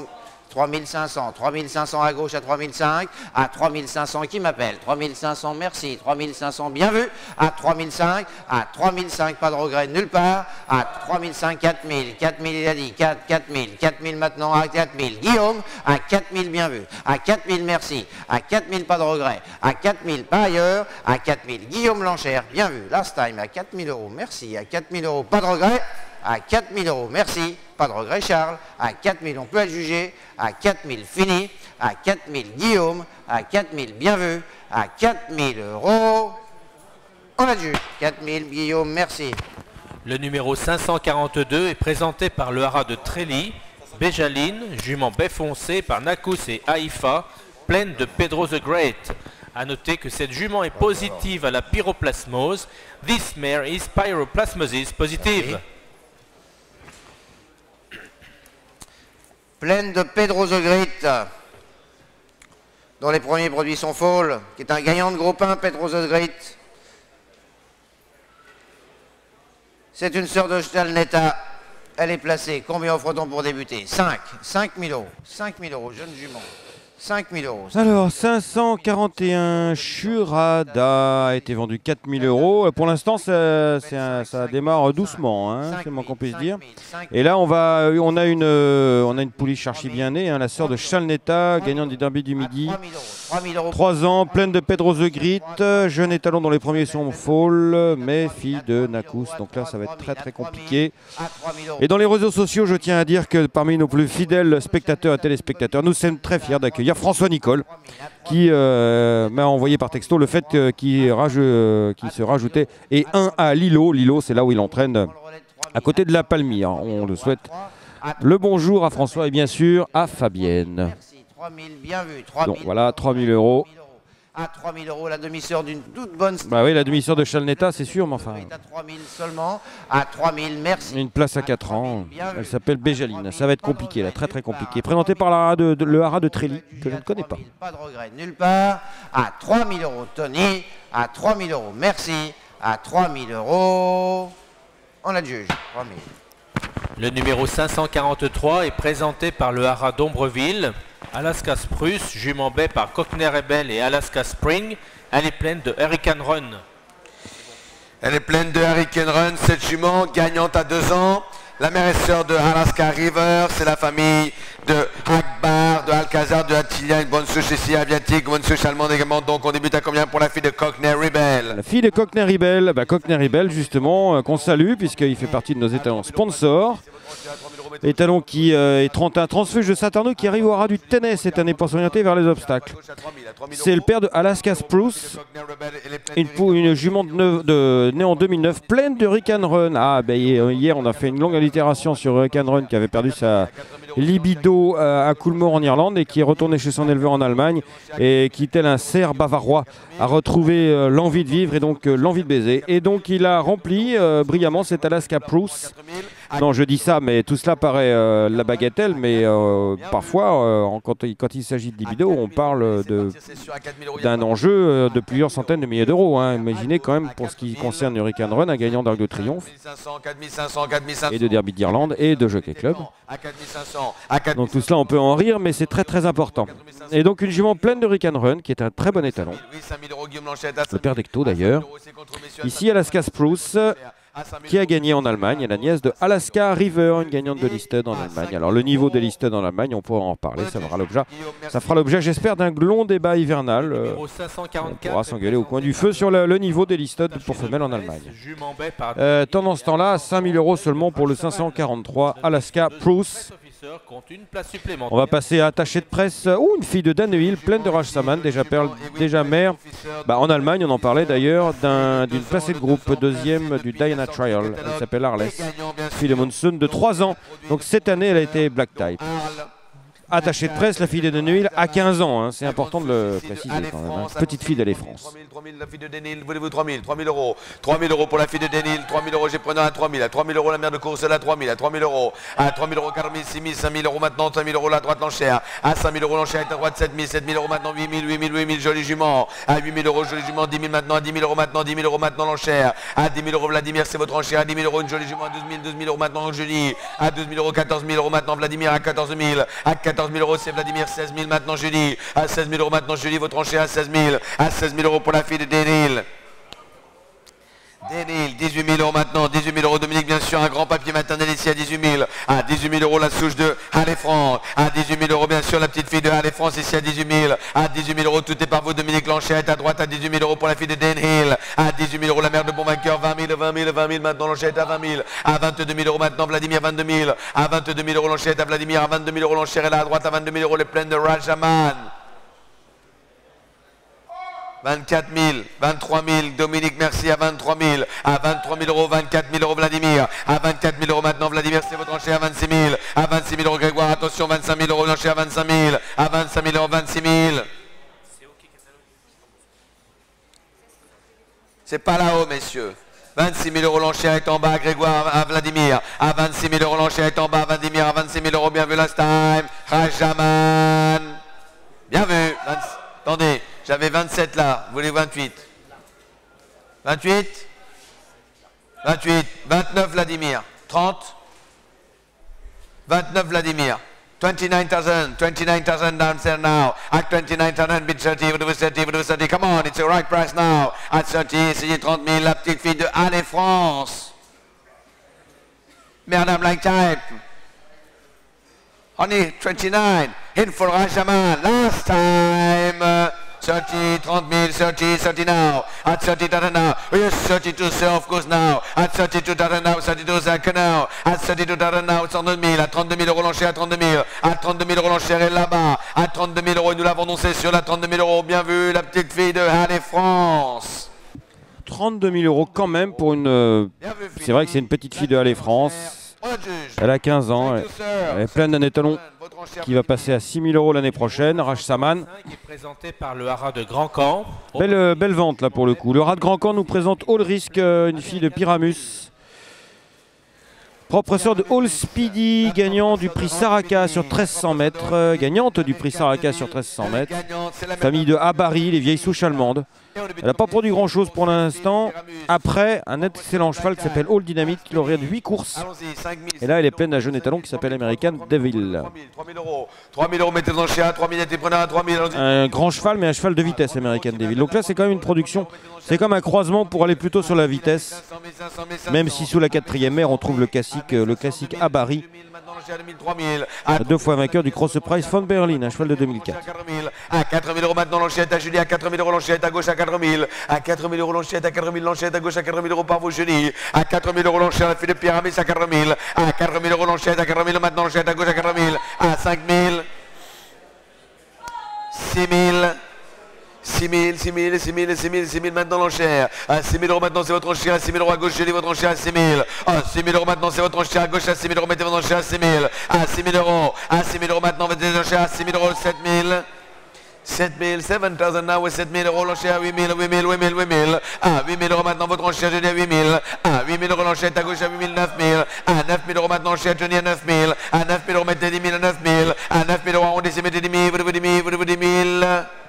3500, 3500 à gauche à 3005, à 3500 qui m'appelle, 3500 merci, 3500 bien vu, à 3005, à 3005 pas de regret nulle part, à 3005 4000, 4000 il a dit, 4000, 4000 maintenant à 4000, Guillaume, à 4000 bien vu, à 4000 merci, à 4000 pas de regret, à 4000 pas ailleurs, à 4000 Guillaume Lanchère, bien vu, last time à 4000 euros, merci, à 4000 euros pas de regret, à 4000 euros, merci, pas de regret Charles, à 4000 on peut être jugé, à 4000 fini, à 4000 Guillaume, à 4000 bien vu, à 4000 euros, on a juge, 4000 Guillaume, merci. Le numéro 542 est présenté par le haras de Trély, Béjaline, jument baie foncée par Nakous et Haïfa, pleine de Pedro the Great. A noter que cette jument est positive à la pyroplasmose. This mare is pyroplasmosis positive. Pleine de Pedro the Great, dont les premiers produits sont Fall, qui est un gagnant de groupe 1, Pedro the Great. C'est une sœur de Stalnetta. Elle est placée. Combien offre-t-on pour débuter? 5 000 euros. 5 000 euros, jeune jument. 5 000 euros. Alors, 541 Shurada a été vendu 4 000 euros. Pour l'instant, ça démarre doucement, hein, c'est le moins qu'on puisse dire. Et là, on a une pouliche archi bien née, hein, la sœur de Stalnetta, gagnante du Derby du Midi. 3 ans, pleine de Pedro the Great, jeune étalon dont les premiers sont Fall, mais fille de Nakous. Donc là, ça va être très très compliqué. Et dans les réseaux sociaux, je tiens à dire que parmi nos plus fidèles spectateurs et téléspectateurs, nous sommes très fiers d'accueillir François Nicole, qui m'a envoyé par texto le fait qu'il se rajoutait et un à Lilo. Lilo, c'est là où il entraîne à côté de la Palmyre. On le souhaite. Le bonjour à François et bien sûr à Fabienne. 3000, bien vu. 3000, donc voilà, 3 000 euros. À 3 000 euros, la demi-sœur d'une toute bonne... Bah oui, la demi-sœur de Stalnetta, c'est sûr, mais enfin... À 3 000 seulement, à 3 000, merci. Une place à 4 ans, elle s'appelle Béjaline. Ça va être compliqué, là, très très compliqué. Présenté par le haras de Trély, que je ne connais pas. Pas de regret nulle part. À 3 000 euros, Tony. À 3 000 euros, merci. À 3 000 euros, on a le juge. 3 000. Le numéro 543 est présenté par le haras d'Ombreville. Alaska Spruce, jument baie par Cockney Rebel et Alaska Spring. Elle est pleine de Hurricane Run. Elle est pleine de Hurricane Run, cette jument gagnante à 2 ans. La mère et sœur de Alaska River, c'est la famille de Akbar, de Alcazar, de Attilia, une bonne souche ici aviatique, bonne souche allemande également. Donc on débute à combien pour la fille de Cockney Rebel? La fille de Cockney Rebel, Cockney Rebel justement, qu'on salue puisqu'il fait partie de nos étalons sponsors. Étalon qui est un transfuge de Saturno qui arrive au haras du Tennessee cette année pour s'orienter vers les obstacles. C'est le père de Alaska Spruce, une jument née en 2009, pleine de Hurricane Run. Ah, ben, hier on a fait une longue allitération sur Hurricane Run qui avait perdu sa libido à Coolmore en Irlande et qui est retourné chez son éleveur en Allemagne et qui, tel un cerf bavarois, a retrouvé l'envie de vivre et donc l'envie de baiser. Et donc il a rempli brillamment cet Alaska Spruce. Non, je dis ça, mais tout cela paraît la bagatelle, mais parfois, quand il s'agit de libido, on parle d'un enjeu de plusieurs centaines de milliers d'euros. Hein. Imaginez quand même, pour ce qui concerne Hurricane Run, un gagnant d'Arc de Triomphe, et de Derby d'Irlande, et de Jockey Club. Donc tout cela, on peut en rire, mais c'est très très important. Et donc une jument pleine de Hurricane Run, qui est un très bon étalon. Le père d'Ecto d'ailleurs. Ici, Alaska Spruce, qui a gagné en Allemagne, la nièce de Alaska River, une gagnante de Listed en Allemagne. Alors le niveau des Listed en Allemagne, on pourra en reparler, ça fera l'objet, j'espère, d'un long débat hivernal. On pourra s'engueuler au coin du feu sur le niveau des Listed pour femelles en Allemagne. Pendant ce temps-là, 5 000 euros seulement pour le 543 Alaska Spruce. On va passer à attaché de presse ou une fille de Danehill, pleine de Raj Saman, déjà mère. En Allemagne, on en parlait d'ailleurs, d'une placée de groupe, deuxième du Diana Trial. Elle s'appelle Arles, fille de Monsoon de 3 ans. Donc cette année, elle a été Black Type. Attachée de presse, la fille de Danehill à 15 ans, hein, c'est important de le préciser quand même. Hein. Petite fille d'Allée France. 3 000, la fille de Danehill, voulez-vous 3 000 euros. 3 000 euros pour la fille de Danehill, 3 000 euros, j'ai prenant à 3 000. À 3 000 euros, la mère de Courcelles à 3 000. À 3 000 euros. À 3 000 euros, 4 000, 6 000, 5 000 euros maintenant. 5 000 euros, la droite l'enchère. À 5 000 euros, l'enchère est à droite, 7 000. 7 000 euros maintenant, 8 000, 8 000, 8 000, joli jument. À 8 000 euros, joli jument. 10 000 maintenant, à 10 000 euros maintenant. 10 000 euros maintenant, l'enchère. À 10 000 euros, Vladimir, c'est votre enchère. À 10 000 euros, une jolie jument. À 12 000 euros maintenant, jeudi. À 12 000 euros, 14 000 euros maintenant, Vladimir. À 14 000. À 14 14 000 euros, c'est Vladimir. 16 000 maintenant, Julie. À 16 000 euros maintenant, Julie, votre enchère à 16 000. À 16 000 euros pour la fille de Denil. Denil, 18 000 euros maintenant, 18 000 euros Dominique, bien sûr, un grand papier maternel ici à 18 000. À 18 000 euros la souche de Halle France. À 18 000 euros, bien sûr, la petite fille de Halle France ici à 18 000. À 18 000 euros, tout est par vous, Dominique. L'enchère est à droite à 18 000 euros pour la fille de Denil. À 18 000 euros, la mère de Bon Vainqueur, 20 000, 20 000, 20 000. Maintenant, l'enchère est à 20 000. À 22 000 euros maintenant, Vladimir, 22 000. À 22 000 euros, l'enchère est à Vladimir. À 22 000 euros, l'enchère est là à droite à 22 000 euros, les plaines de Rajaman. 24 000, 23 000, Dominique, merci, à 23 000, à 23 000 euros, 24 000 euros, Vladimir, à 24 000 euros maintenant, Vladimir, c'est votre enchère, à 26 000, à 26 000 euros, Grégoire, attention, 25 000 euros, l'enchère, à 25 000, à 25 000 euros, 26 000. C'est pas là-haut, messieurs. 26 000 euros, l'enchère est en bas, Grégoire, à Vladimir, à 26 000 euros, l'enchère est en bas, Vladimir, à 26 000 euros, bien vu, last time, Rajaman, bien vu, attendez. J'avais 27 là, vous voulez 28? 28? 28, 29 Vladimir, 30? 29 Vladimir, 29,000 downstairs now, at 29,000 bid 30, vous 30, come on, it's the right price now, at 30, essayez 30 000, la petite fille de Halle France. Madame like type. Honey, 29, in for Rajaman, last time. 30, 30 000, 30, 30 now. At 30 now. Yes, 32 sir, of course now. At 32 now, 32 second now. At 32 now, 32 000. À 32 000 euros l'enchère, à 32 000. À 32 000 euros l'enchère est là-bas. À 32 000 euros, nous l'avons annoncé sur la 32 000 euros. Bien vu, la petite fille de Halle France. 32 000 euros quand même pour une... c'est vrai que c'est une petite fille de Halle France. Elle a 15 ans, elle est pleine d'un étalon qui va passer à 6 000 euros l'année prochaine. Rajsaman. Qui est présenté par le haras de Grand Camp. Belle vente là pour le coup. Le haras de Grand Camp nous présente All Risk, une fille de Pyramus. Propre sœur de All Speedy, gagnant du prix Saraka sur 1300 mètres. Gagnante du prix Saraka sur 1300 mètres. Famille de Habari, les vieilles souches allemandes. Elle n'a pas produit grand chose pour l'instant. Après, un excellent cheval qui s'appelle All Dynamite qui lauréate 8 courses. Et là, elle est pleine d'un jeune étalon qui s'appelle American Devil. 3 000 euros, mettez dans le chien, 3 000, prenez 3 000. Un grand cheval, mais un cheval de vitesse, American Devil. Donc là, c'est quand même une production. C'est comme un croisement pour aller plutôt sur la vitesse. Même si sous la 4e mère, on trouve le classique Habari. 2 fois vainqueur du Cross Prize von Berlin, un cheval de 2004. À 4 000 euros maintenant, l'enchette à Julie. À 4 000 euros, l'enchette à gauche à 4 000. À 4 000 euros, l'enchette à 4 000. L'enchette à gauche à 4 000 euros par vous, Julie. À 4 000 euros, l'enchette à la fille de Pyramis à 4 000. À 4 000 euros, l'enchette à 4 000. Maintenant, l'enchette à gauche à 4 000. À 5 000. 6 000. 6 000 maintenant l'enchère. À 6 000 euros maintenant c'est votre enchère. À 6 000 euros à gauche, Julie, votre enchère à 6 000. À 6 000 euros maintenant c'est votre enchère à gauche. À 6 000 euros, mettez votre enchère à 6 000. À 6 000 euros. À 6 000 euros maintenant, mettez votre enchère à 6 000 euros. 7 000. 7 000, 7,000 now with 7 000 euros l'enchère à 8 000, 8 000, 8 000, 8 000. À 8 000 euros maintenant votre enchère, Julie, à 8 000. À 8 000 euros l'enchère à gauche à 8 000, 9 000. À 9 000 euros maintenant l'enchère, Johnny à 9 000. À 9 000 euros, mettez 10 000 à 9 000. À 9 000 euros, arrondissez, mettez 10 000, vous 10 000, vous 10 000.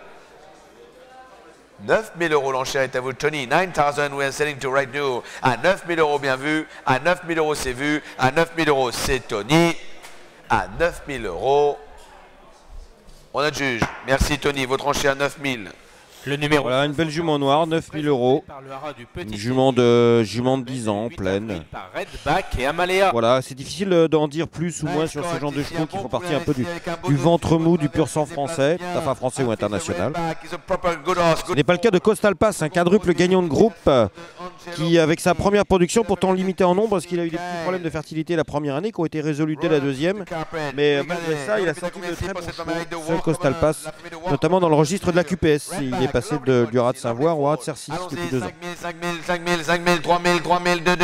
9 000 euros l'enchère est à vous, Tony. 9,000 we are selling to right now. À 9 000 euros, bien vu. À 9 000 euros, c'est vu. À 9 000 euros, c'est Tony. À 9 000 euros, on adjuge. Merci, Tony. Votre enchère à 9 000. Le numéro. Voilà, une belle jument noire, 9 000 euros. Une jument de 10 ans, pleine. Et Amalea. Voilà, c'est difficile d'en dire plus ou moins sur ce genre de chevaux qui font partie un peu du ventre mou du pur sang français, enfin français ou international. Ce n'est pas le cas de Costal Pass, un quadruple gagnant de groupe qui, avec sa première production, pourtant limitée en nombre, parce qu'il a eu des petits problèmes de fertilité la première année qui ont été résolus dès la deuxième. Mais malgré ça, il a sorti de très bons chevaux, ce Costal Pass, notamment dans le registre de la QPS. Il est passé du haras de Savoir au haras de Cercy depuis 2 ans. 5 000, 3 000, 2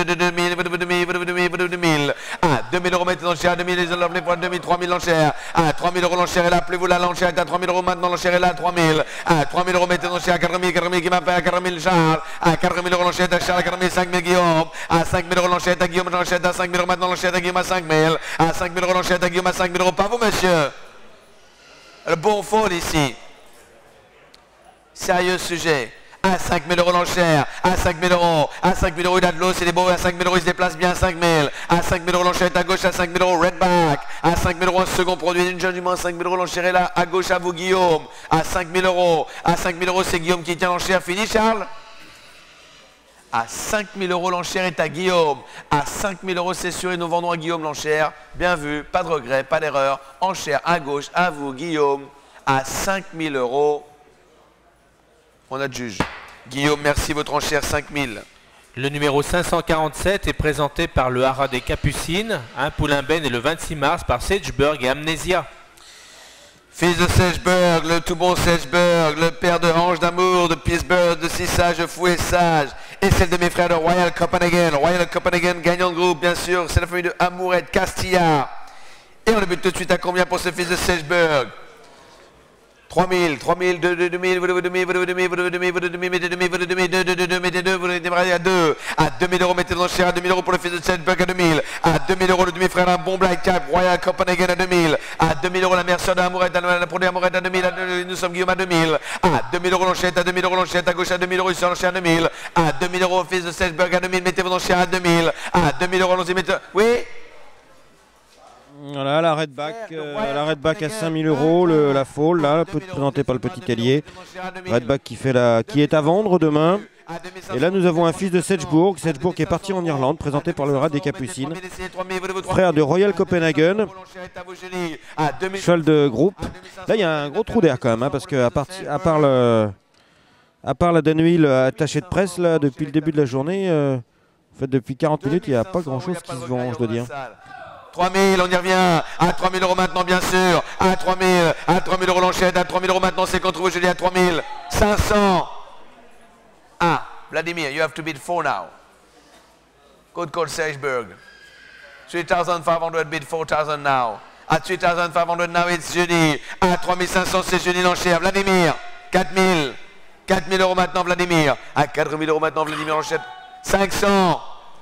000. À 2 000 euros, mettez l'enchère à 2 000, les enlèvent pour 2 000, 3 000 l'enchère. À 3 000 euros, l'enchère est là, appelez-vous là, l'enchère est à 3 000 euros maintenant, l'enchère est là, 3 000. À 3 000 euros, mettez l'enchère à 4 000, 4 000 qui m'appelle à 4 000 Charles. À 4 000 euros, l'enchère est à Charles, à 4 000, 5 000 Guillaume. À 5 000 euros, l'enchère est à Guillaume, l'enchère est à 5 000 euros maintenant, l'enchère est à Guillaume à 5 000. À 5 000 euros, l'enchère est à Guillaume à 5 000 euros, pas vous, monsieur. Le bon fol ici. Sérieux sujet. à 5 000 euros l'enchère, à 5 000 euros, à 5 000 euros il a de l'eau, c'est des beaux, à 5 000 euros il se déplace bien, à 5 000, à 5 000 euros l'enchère est à gauche, à 5 000 euros Redback, à 5 000 euros un second produit d'une jeune humain, 5 000 euros l'enchère est là, à gauche à vous Guillaume, à 5 000 euros, c'est Guillaume qui tient l'enchère, fini Charles? À 5 000 euros l'enchère est à Guillaume, à 5 000 euros c'est sûr et nous vendons à Guillaume l'enchère, bien vu, pas de regret, pas d'erreur, enchère à gauche, à vous Guillaume, à 5 000 euros, on a de juge. Guillaume, merci, votre enchère 5 000. Le numéro 547 est présenté par le Haras des Capucines, un poulain Ben et le 26 mars par Sageberg et Amnesia. Fils de Sageberg, le tout bon Sageberg, le père de Ange d'amour, de Pittsburgh, de Six Sages, Fou et Sage, et celle de mes frères de Royal Copenhagen, gagnant de groupe, bien sûr, c'est la famille de Amourette Castilla. Et on débute tout de suite à combien pour ce fils de Sageberg? 3 000, 3 000, 2 000, vous devez 2, vous démarrez à 2. À 2 000 euros, mettez l'enchère à 2 000 euros pour le fils de Sageberg à 2 000. À 2 000 euros, le demi-frère d'un bon black cap, Royal Copenhagen à 2 000. À 2 000 euros, la mère sœur d'Amourette, la produit Amourette à 2 000. Nous sommes Guillaume à 2 000. À 2 000 euros, l'enchère à 2 000 euros, l'enchère à gauche à 2 000 euros, ici l'enchère à 2 000. À 2 000 euros, fils de Sageberg à 2 000, mettez vos enchères à 2 000. À 2 000 euros, allons-y, mettez. Oui? Voilà, la Redback à 5 000 euros, la Fall, là, présentée par le petit ailier. Redback qui est à vendre demain. Et là, nous avons un fils de Sedgeburg qui est parti en Irlande, présenté par le Haras des Capucines. Frère de Royal Copenhagen, cheval de groupe. Là, il y a un gros trou d'air quand même, hein, parce que à part la Danville attachée de presse, là, depuis le début de la journée, en fait, depuis 40 minutes, il n'y a pas grand-chose qui se vend, je dois dire. 3 000, on y revient, à 3 000 euros maintenant bien sûr, à 3 000 euros l'enchère, à 3 000 euros maintenant c'est contre vous, je dis à 3 500. Ah, Vladimir, you have to bid 4 now. Good call Sageberg. 3,500 bid 4,000 now. At 3,500 now it's Jenny. À 3,500 c'est Jenny l'enchère. Vladimir, 4 000. 4 000 euros maintenant Vladimir. À 4 000 euros maintenant Vladimir l'enchère. 500.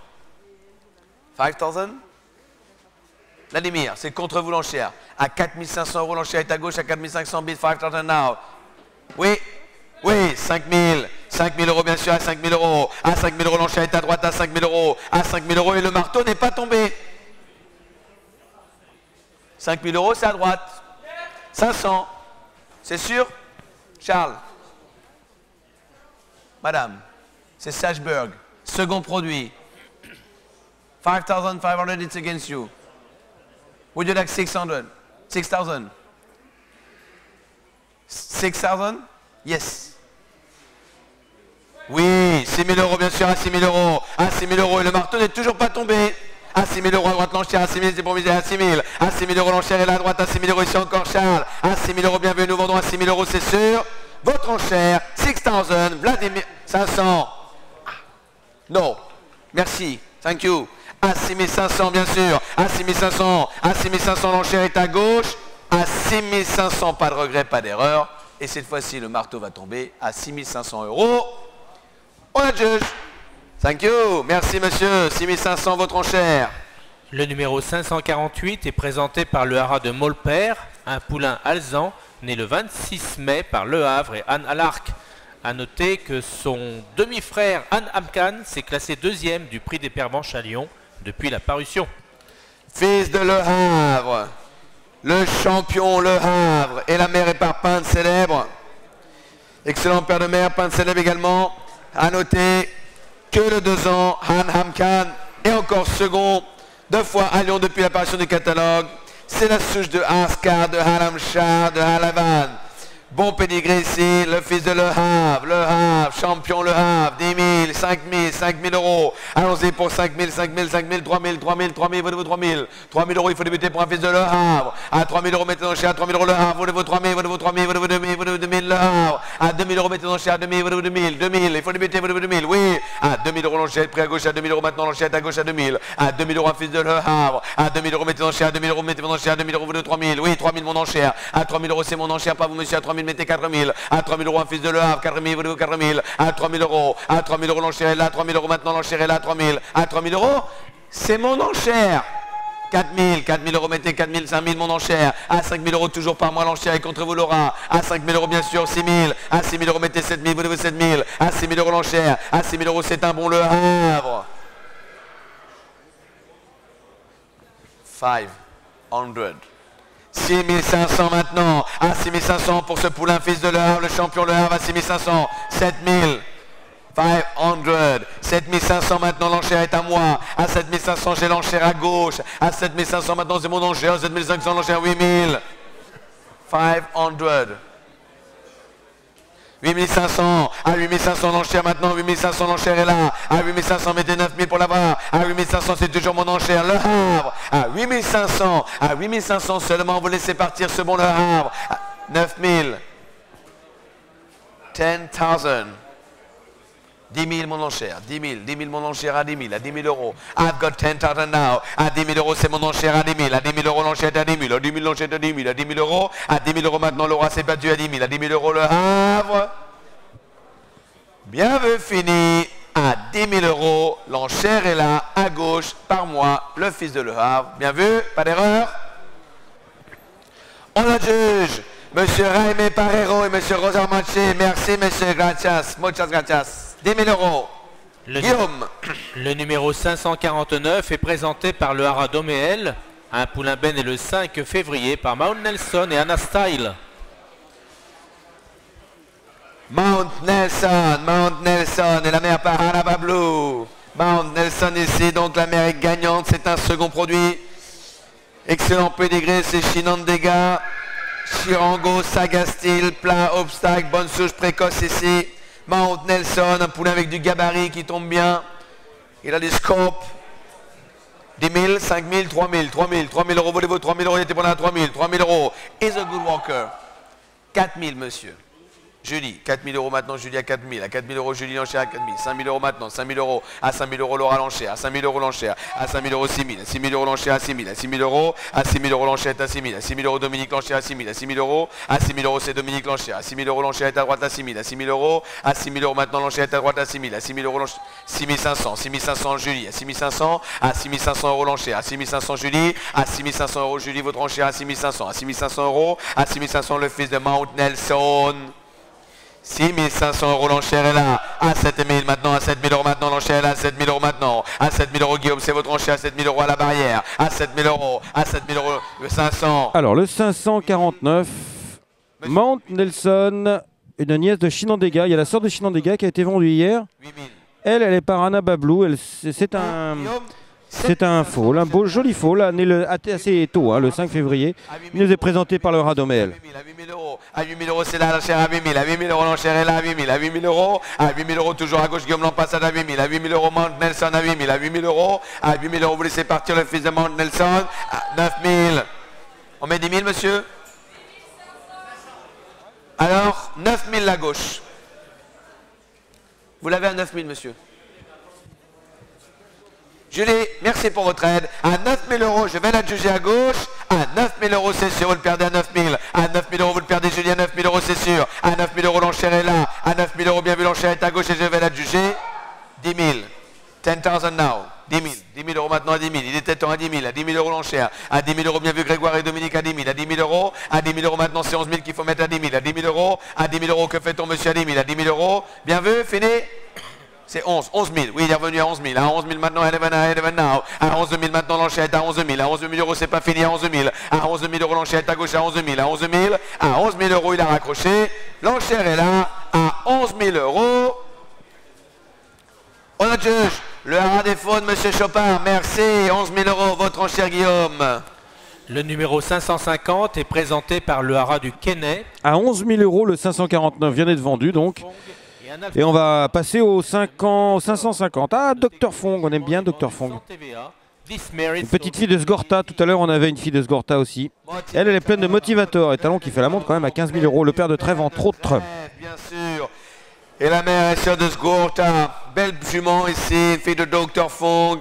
5,000. Vladimir, c'est contre vous l'enchère. À 4 500 euros l'enchère est à gauche, à 4 500 bid 5,000 now. Oui, oui, 5 000. 5 000 euros bien sûr, à 5 000 euros. À 5 000 euros l'enchère est à droite, à 5 000 euros. À 5 000 euros et le marteau n'est pas tombé. 5 000 euros c'est à droite. 500. C'est sûr? Charles. Madame, c'est Sageberg. Second produit. 5,500 it's against you. Would you like 600? 6,000? 6,000? Yes. Oui, 6 000 euros bien sûr, à 6 000 euros. À 6 000 euros et le marteau n'est toujours pas tombé. À 6 000 euros à droite l'enchère, à 6 000 c'est promisé, à 6 000. À 6 000 euros l'enchère est là à droite, à 6 000 euros ici encore Charles. À 6 000 euros bienvenue, nous vendons à 6 000 euros c'est sûr. Votre enchère, 6,000, Vladimir, 500. Non, merci, thank you. À 6 500 bien sûr, à 6 500, à 6 500 l'enchère est à gauche, à 6 500 pas de regret, pas d'erreur, et cette fois-ci le marteau va tomber à 6 500 euros. On a juge. Thank you, merci monsieur, 6 500 votre enchère. Le numéro 548 est présenté par le Haras de Maulpère, un poulain alezan né le 26 mai par Le Havre et Anne Alarc. A noter que son demi-frère Anne Amkan s'est classé deuxième du prix des Pervenches à Lyon depuis la parution. Fils de Le Havre, le champion Le Havre, et la mère est par Pinte Célèbre. Excellent père de mère, Pinte Célèbre également. A noter que le 2 ans, Han Hamkan est encore second, 2 fois à Lyon depuis l'apparition du catalogue. C'est la souche de Ascar, de Halamchar, de Halavan. Bon pédigré ici, le fils de Le Havre, champion Le Havre, 10 000, 5 000, 5 000 euros. Allons-y pour 5 000, 5 000, 5 000, 3 000, 3 000, 3 000, vous devez 3 000. 3 000 euros, il faut débuter pour un fils de Le Havre. À 3 000 euros, mettez dans le chien, à 3 000 euros Le Havre, vous devez 3 000, vous devez 3 000, vous devez 2 000, vous devez 2 000 Le Havre. À 2 000 euros, mettez dans le chien, à 2 000, vous devez 2 000, 2 000, il faut débuter, vous devez 2 000, oui. À 2 000 euros, l'enchère, prêt à gauche, à 2 000 euros, maintenant l'enchère à gauche, à 2 000. À 2 000 euros, un fils de Le Havre. À 2 000 euros, mettez dans le chien, à 2 000 euros, mettez dans le chien, à 2 000 euros, vous devez 3 000, oui, 3 000 mon enchère. À 3 000 euros, c'est mon enchère, pas vous monsieur, à 3 000, mettez 4 000. À 3 000 euros, un fils de Le Havre, 4 000, vous devez 4 000. À 3 000 euros, l'enchère est là, 3 000 euros maintenant, l'enchère est là, 3 000. À 3 000 euros, c'est mon enchère. 4000, 4000 euros, mettez 4000, 5000 mon enchère. À 5000 euros toujours par mois l'enchère et contre vous Laura. À 5000 euros bien sûr, 6000. À 6000 euros, mettez 7000, vous devez 7000. À 6000 euros l'enchère. À 6000 euros, c'est un bon Le Havre. 500. 6500 maintenant. À 6500 pour ce poulain fils de Le Havre, le champion Le Havre à 6500. 7000. 7500 maintenant, l'enchère est à moi. À 7500, j'ai l'enchère à gauche. À 7500 maintenant, c'est mon enchère. À 7500, l'enchère 8000. 500. 8500. À 8500, l'enchère maintenant. 8500, l'enchère est là. À 8500, mettez 9000 pour l'avoir. À 8500, c'est toujours mon enchère. Le Havre. À 8500. À 8500 seulement, vous laissez partir ce bon Le Havre. 9000. 10,000. 10 000 mon enchère, 10 000, 10 000 mon enchère à 10 000, à 10 000 euros. I've got 10,000 now. À 10 000 euros, c'est mon enchère à 10 000. À 10 000 euros, l'enchère est à 10 000. À 10 000, l'enchère est à 10 000. À 10 000 euros. À 10 000 euros maintenant, Laura s'est battue à 10 000. À 10 000 euros, Le Havre. Bien vu, fini. À 10 000 euros, l'enchère est là, à gauche, par moi, le fils de Le Havre. Bien vu, pas d'erreur. On adjuge. Monsieur Jaime Parero et Monsieur Rosa Maché. Merci, Monsieur. Gracias. Muchas gracias. 10 000 euros. Guillaume. Le numéro 549 est présenté par le Haras d'Oméel. Un poulain Ben est le 5 février par Mount Nelson et Anna Style. Mount Nelson et la mère par Anna Bablou. Mount Nelson ici, donc la mère est gagnante. C'est un second produit. Excellent pédigré, c'est Shinandega. Chirango, Sagastil, plat, obstacle, bonne souche précoce ici. Mount Nelson, un poulain avec du gabarit qui tombe bien. Il a des scopes. 10 000, 5 000, 3 000, 3 000, 3 000 euros, volez-vous 3 000 euros, il était bon à 3 000, 3 000 euros. Is a good walker. 4 000, monsieur. Julie, 4 000 euros maintenant, Julie à 4 000. À 4 000 euros, Julie l'enchère à 4 000. 5 000 euros maintenant, 5 000 euros. À 5 000 euros, Laura l'enchère. À 5 000 euros l'enchère. À 5 000 euros, 6 000. À 6 000 euros l'enchère à 6 000. À 6 000 euros. À 6 000 euros l'enchère est à 6 000. À 6 000 euros, Dominique l'enchère à 6 000. À 6 000 euros. À 6 000 euros, c'est Dominique l'enchère. À 6 000 euros, l'enchère est à droite à 6 000. À 6 000 euros. À 6 000 euros maintenant, l'enchère est à droite à 6 000. À 6 000 euros, 6 500. 6 500, Julie. À 6 500. À 6 500 euros l'enchère. À 6 500, Julie. À 6 500 euros, Julie, votre enchère à 6 500. À 6 500 euros. À 6 500, le fils de Mount Nelson. 6 500 euros, l'enchère est là. À 7 000 maintenant, à 7 000 euros maintenant, l'enchère est là. À 7 000 euros maintenant. À 7 000 euros, Guillaume, c'est votre enchère. À 7 000 euros à la barrière. À 7 000 euros. À 7 000 euros, le 500. Alors, le 549, Mount Nelson, une nièce de Shinandega. Il y a la sœur de Shinandega qui a été vendue hier. 8 000. Elle est par Anna Bablou. C'est un foal, un beau, joli foal, né assez tôt, hein, le 5 février. Il nous est présenté par le Haras d'Oméel. À 8 000 euros, c'est là l'enchère à 8 000. À 8 000 euros, l'enchère est là à 8 000. À 8 000 euros. À 8 000 euros, toujours à gauche, Guillaume l'Empassade à 8 000. À 8 000 euros, Mount Nelson à 8 000. À 8 000 euros. À 8 000 euros, vous laissez partir le fils de Mount Nelson. À 9 000. On met 10 000, monsieur? Alors, 9 000 la gauche. Vous l'avez à 9 000, monsieur. Julie, merci pour votre aide. À 9 000 euros, je vais la juger à gauche. À 9 000 euros, c'est sûr, vous le perdez à 9 000. À 9 000 euros, vous le perdez, Julie, à 9 000 euros, c'est sûr. À 9 000 euros, l'enchère est là. À 9 000 euros, bien vu, l'enchère est à gauche et je vais la juger. 10 000. 10,000 now. 10 000. 10 000 euros maintenant à 10 000. Il était temps à 10 000. À 10 000 euros, l'enchère. À 10 000 euros, bien vu, Grégoire et Dominique à 10 000. À 10 000 euros. À 10 000 euros maintenant, c'est 11 000 qu'il faut mettre à 10 000. À 10 000 euros. À 10 000 euros, que fait ton monsieur à 10 000? À 10 000 euros. Bien vu, fini. C'est 11 000. Oui, il est revenu à 11 000. À 11 000 maintenant, 11 now. À 11 000 maintenant, l'enchère est à 11 000. À 11 000 euros, c'est pas fini à 11 000. À 11 000 euros, l'enchère est à gauche à 11 000. À 11 000. À 11 000 euros, il a raccroché. L'enchère est là. À 11 000 euros. On adjuge. Le Haras des Faunes, monsieur Chopin. Merci. 11 000 euros, votre enchère, Guillaume. Le numéro 550 est présenté par le Haras du Kenney. À 11 000 euros, le 549 vient d'être vendu, donc. Et on va passer au 550. Ah, Dr Fong, on aime bien Dr Fong. Une petite fille de Sgorta, tout à l'heure on avait une fille de Sgorta aussi. Elle est pleine de motivateurs et talons qui fait la montre quand même à 15 000 euros. Le père de Trèves entre autres. Bien sûr. Et la mère est sœur de Sgorta. Belle jument ici, fille de Dr Fong.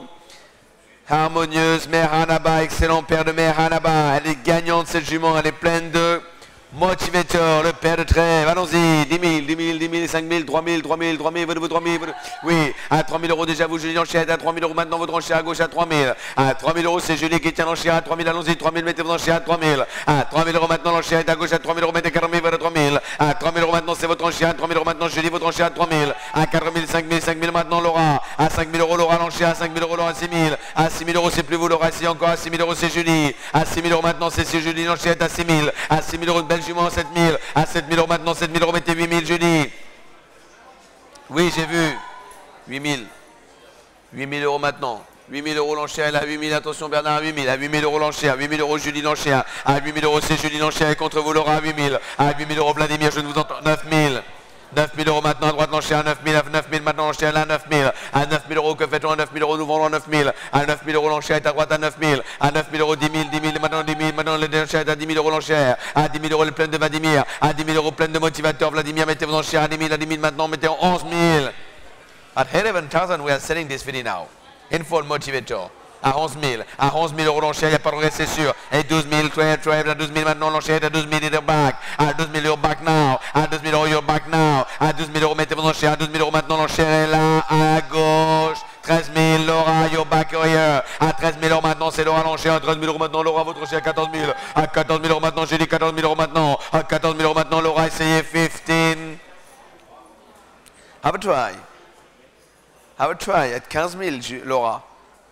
Harmonieuse, mère Hanaba, excellent père de mère Hanaba. Elle est gagnante cette jument, elle est pleine de Motivator, le père de trêve, allons-y, 10 000, 10 000, 10 000, 5 000, 3 000, 3 000, 3 000, 3 000, oui, à 3 000 euros déjà, vous Julie l'enchère, à 3 000 euros maintenant, votre enchère à gauche à 3 000, à 3 000 euros, c'est Julie qui tient l'enchère à 3 000, allons-y, 3 000, mettez vos enchères à 3 000, à 3 000 euros maintenant, l'enchère est à gauche à 3 000 euros, mettez 4 000, voilà 3 000, à 3 000 euros maintenant, c'est votre enchère, à 3 000 euros maintenant, Julie, votre enchère à 3 000, à 4 000, 5 000, 5 000 maintenant, Laura, à 5 000 euros, Laura l'enchère, à 5 000 euros, Laura, 6 000, à 6 000 euros, c'est plus vous, Laura, ici encore, à 6 000 euros, c'est Julie, à 6 000 euros maintenant, c'est Julie, l'enchère est à 6 000, à 6 000 euros, de belle jument, 7 000, à 7 000 euros maintenant, 7 000 euros, mettez 8 000, Julie. Oui, j'ai vu. 8 000. 8 000 euros maintenant. 8 000 euros l'enchère, elle a 8 000, attention Bernard, à 8 000, à 8 000 euros l'enchère, 8 000 euros Julie l'enchère, à 8 000 euros c'est Julie l'enchère et contre vous Laura à 8 000, à 8 000 euros Vladimir, je ne vous entends, 9 000. 9 000 euros maintenant à droite l'enchère, à 9 000, à 9 000 maintenant l'enchère, à 9 000, à 9 000 euros, que fait-on à 9 000 euros, nous vendons à 9 000, à 9 000 euros l'enchère est à droite à 9 000, à 9 000 euros 10 000, 10 000, maintenant 10 000, maintenant l'enchère est à 10 000 euros l'enchère, à 10 000 euros le plein de Vladimir, à 10 000 euros plein de motivateur, Vladimir, mettez vos enchères à 10 000, maintenant, mettez en 11 000. At 11,000 we are selling this video now, in full motivator. À 11 000, à 11 000 euros l'enchère, il n'y a pas de regret, c'est sûr. Et 12 000, 12, à 12 000 maintenant, l'enchère est à 12 000, you're back. À 12 000, you're back now. À 12 000 euros, you're back now. À 12 000 euros, mettez vos enchères. À 12 000 euros maintenant, l'enchère est là, à gauche. 13 000, Laura, you're back here. À 13 000 euros maintenant, c'est Laura l'enchère. À 13 000 euros maintenant, Laura, votre enchère à 14 000. À 14 000 euros maintenant, j'ai dit 14 000 euros maintenant. À 14 000 euros maintenant, Laura, essayez 15. Have a try. Have a try. À 15 000, Laura.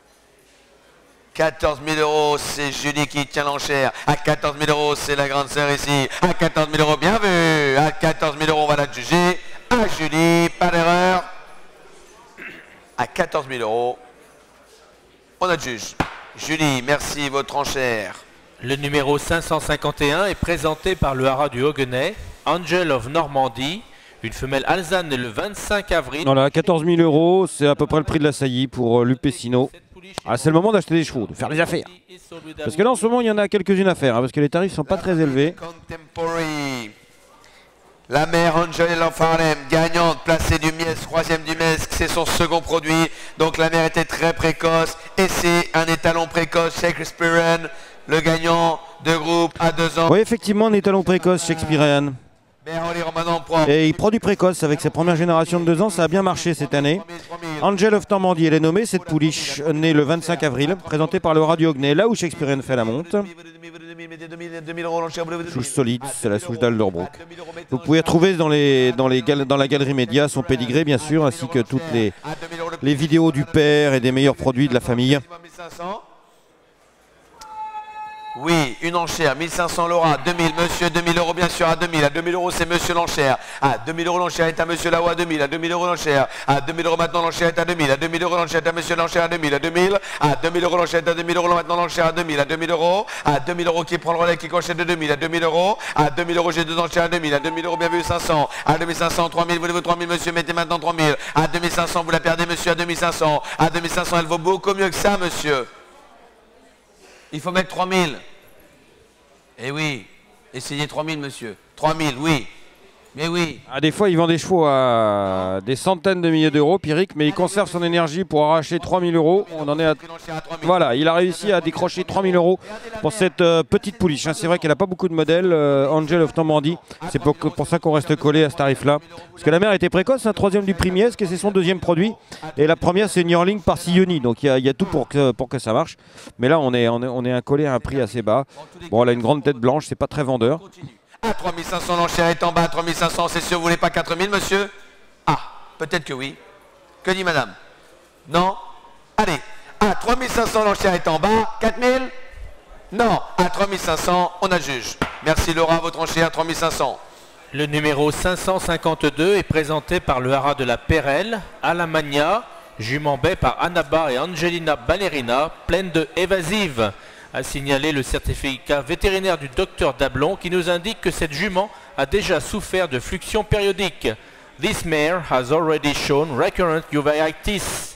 14 000 euros, c'est Julie qui tient l'enchère. À 14 000 euros, c'est la grande sœur ici. À 14 000 euros, bien vu. À 14 000 euros, on va la juger. À Julie, pas d'erreur. À 14 000 euros, on adjuge. Julie, merci, votre enchère. Le numéro 551 est présenté par le haras du Haugenay, Angel of Normandie, une femelle alezane née le 25 avril. Voilà, 14 000 euros, c'est à peu près le prix de la saillie pour Lupessino. Ah, c'est le moment d'acheter des chevaux, de faire des affaires. Parce que là, en ce moment, il y en a quelques-unes à faire, hein, parce que les tarifs ne sont pas très élevés. La mère Angel of Harlem, gagnante, placée du Mies, 3e du Mies, c'est son second produit. Donc la mère était très précoce et c'est un étalon précoce, Shakespearean, le gagnant de groupe à 2 ans. Oui, effectivement, un étalon précoce, Shakespearean. Et il produit précoce avec sa première génération de 2 ans, ça a bien marché cette année. Angel of Normandie, elle est nommée, cette pouliche née le 25 avril, présentée par le Radio Haugenay, là où Shakespearean fait la monte. Souche solide, c'est la souche d'Alderbrook. Vous pouvez retrouver dans la galerie média son pédigré bien sûr, ainsi que toutes les vidéos du père et des meilleurs produits de la famille. Oui, une enchère, 1500 Laura, 2000, monsieur, 2000 euros bien sûr, à 2000 euros c'est monsieur l'enchère, à 2000 euros l'enchère est à monsieur là-haut, à 2000 euros l'enchère, à 2000 euros maintenant l'enchère est à 2000 euros l'enchère est à monsieur l'enchère à 2000 euros l'enchère est à 2000 euros maintenant l'enchère à 2000 euros qui prend le relais, qui cochette de 2000 euros, à 2000 euros j'ai 2 enchères à 2000 euros bien vu, 500, à 2500, 3000, voulez-vous 3000 monsieur, mettez maintenant 3000, à 2500 vous la perdez monsieur, à 2500 elle vaut beaucoup mieux que ça monsieur. Il faut mettre 3000. Eh oui, essayez 3000 monsieur. 3000, oui. Mais oui. Ah, des fois, il vend des chevaux à des centaines de milliers d'euros, Pierrick, mais il conserve son énergie pour arracher 3000 euros. On en est à... Voilà, il a réussi à décrocher 3000 euros pour cette petite pouliche. C'est vrai qu'elle n'a pas beaucoup de modèles, Angel of Normandie. C'est pour ça qu'on reste collé à ce tarif-là. Parce que la mère était précoce, 3e du prix Mies, et c'est son 2e produit. Et la première, c'est Yearling par Sioni. Donc il y a tout pour que ça marche. Mais là, on est accolé à un prix assez bas. Bon, elle a une grande tête blanche, c'est pas très vendeur. À 3500, l'enchère est en bas, à 3500, c'est sûr, vous voulez pas 4000, monsieur? Ah, peut-être que oui. Que dit madame? Non? Allez, à 3500, l'enchère est en bas, 4000? Non, à 3500, on adjuge. Merci Laura, votre enchère, 3500. Le numéro 552 est présenté par le haras de la Perelle, Alamagna, jument baie par Annaba et Angelina Ballerina, pleine de évasives. A signalé le certificat vétérinaire du docteur Dablon qui nous indique que cette jument a déjà souffert de fluxions périodiques. This mare has already shown recurrent uveitis.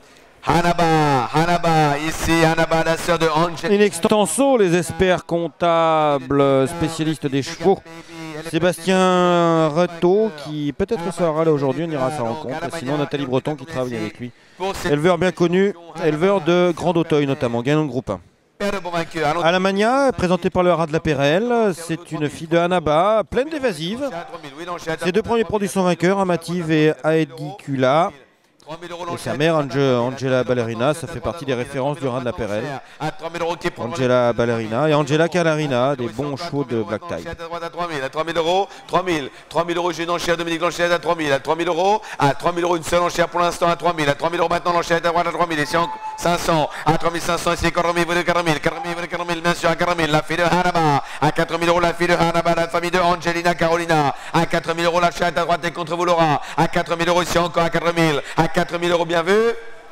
Annaba, ici Annaba, la sœur de Angel. In extenso, les experts comptables spécialistes des chevaux. Sébastien Reto, qui peut-être sera là aujourd'hui, on ira à sa rencontre. Sinon, Nathalie Breton qui travaille avec lui. Éleveur bien connu, éleveur de Grand Auteuil notamment, gagnant de groupe 1. Paire de bons vainqueurs. Allons. Alamania, présentée par le Rat de la Pérelle. C'est une fille de Hanaba, pleine d'évasives. Ses deux premiers produits sont vainqueurs, Amative et Aedicula. Et sa mère, Angela Ballerina, ça fait partie des références du Rat de la Pérelle. Angela Ballerina et Angela Calarina, des bons chevaux de Black Tie. À 3000 euros, 3000 euros, j'ai une enchère, Dominique l'enchère à 3000 euros, à 3000 euros, une seule enchère pour l'instant à 3000 euros maintenant, l'enchère est à droite à 3000, et c'est 500, à 3500, ici 4000, vous de 4000, bien sûr à 4000, la fille de Hanaba, à 4000 euros, la fille de Hanaba, la famille de Angelina Carolina, à 4000 euros, l'achat est à droite et contre vous Laura, à 4000 euros, ici encore à 4000, à 4000 euros, bien vu.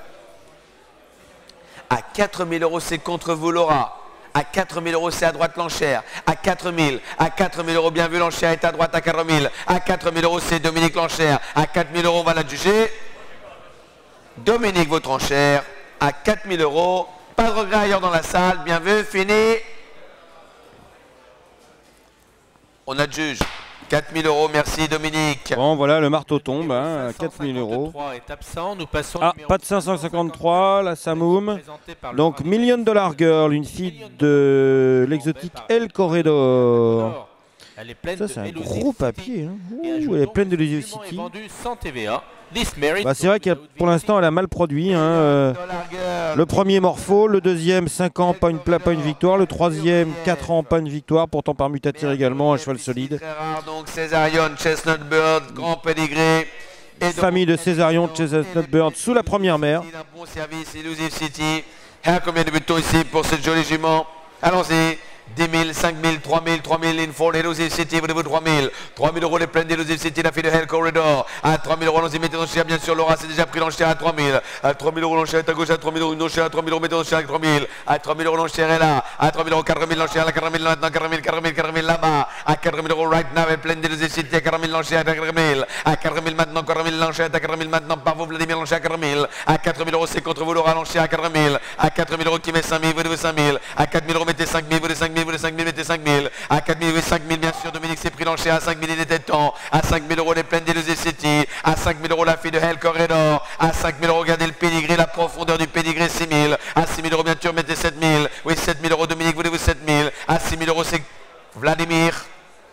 À 4000 euros, c'est contre vous Laura. À 4000 euros, c'est à droite l'enchère. À 4000 euros, bien vu, l'enchère est à droite à 4000. À 4000 euros, c'est Dominique l'enchère. À 4000 euros, on va la juger. Dominique, votre enchère. À 4000 euros. Pas de regret ailleurs dans la salle. Bien vu, fini. On adjuge. 4000 euros, merci Dominique. Bon, voilà, le marteau tombe, hein, 4000 euros. Ah, pas de 553, la Samoum. Donc, $1 Million Girl, une fille de l'exotique El Corredor. Ça, c'est un gros papier. Hein. Ouh, elle est pleine de lucidité. Bah, c'est vrai que pour l'instant, elle a mal produit. Hein. Le premier morpho, le deuxième 5 ans, pas une victoire. Le troisième 4 ans, pas une victoire. Pourtant par mutatir également, un cheval solide. Donc Césarion, Chestnut Bird, grand pédigré. Famille de Césarion, Chestnut Bird sous la première mère. Un bon service, Illusive City. Combien de butons ici pour cette jolie jument? Allons-y. 10 000, 5 000, 3 000, 3 000, Inford, Illusive City, vous devez 3 000. 3 000 euros les plaines d'Illusive City, la fille de Hell Corridor. À 3 000 euros, allons-y, mettez l'enchère, bien sûr, Laura, c'est déjà pris l'enchère à 3 000. À 3 000 euros, l'enchère est à gauche, à 3 000 euros, une enchère à 3 000 euros, mettez l'enchère à 3 000. À 3 000 euros, l'enchère est là. À 3 000 euros, 4 000, l'enchère, à 4 000 maintenant, 4 000, 4 000, 4 000 là-bas. À 4 000 euros, right now, les plaines d'Illusive City, à 4 000, l'enchère à 4 000. À 4 000 maintenant, 4 000, l'enchère à 4 000 maintenant, par vous, Vladimir, l'enchère à 4 000. À 4 000 euros, c'est contre vous, Laura, l'enchère à 4 000. À 4 000 euros, qui met 5 000, vous devez 5 000. À 4 000 euros, mettez 5 000, vous devez 5 000, vous devez 5 000, mettez 5 000. À 4 000, oui, 5 000, bien sûr, Dominique s'est pris l'enchère. À 5 000, il était temps. À 5 000 euros, les plaines d'Illusive City. À 5 000 euros, la fille de Hell Corridor. À 5 000 euros, regardez le pédigré, la profondeur du pédigré, 6 000. À 6 000 euros, bien sûr, mettez 7 000. Oui, 7 000 euros, Dominique, voulez-vous 7 000. À 6 000 euros, c'est Vladimir.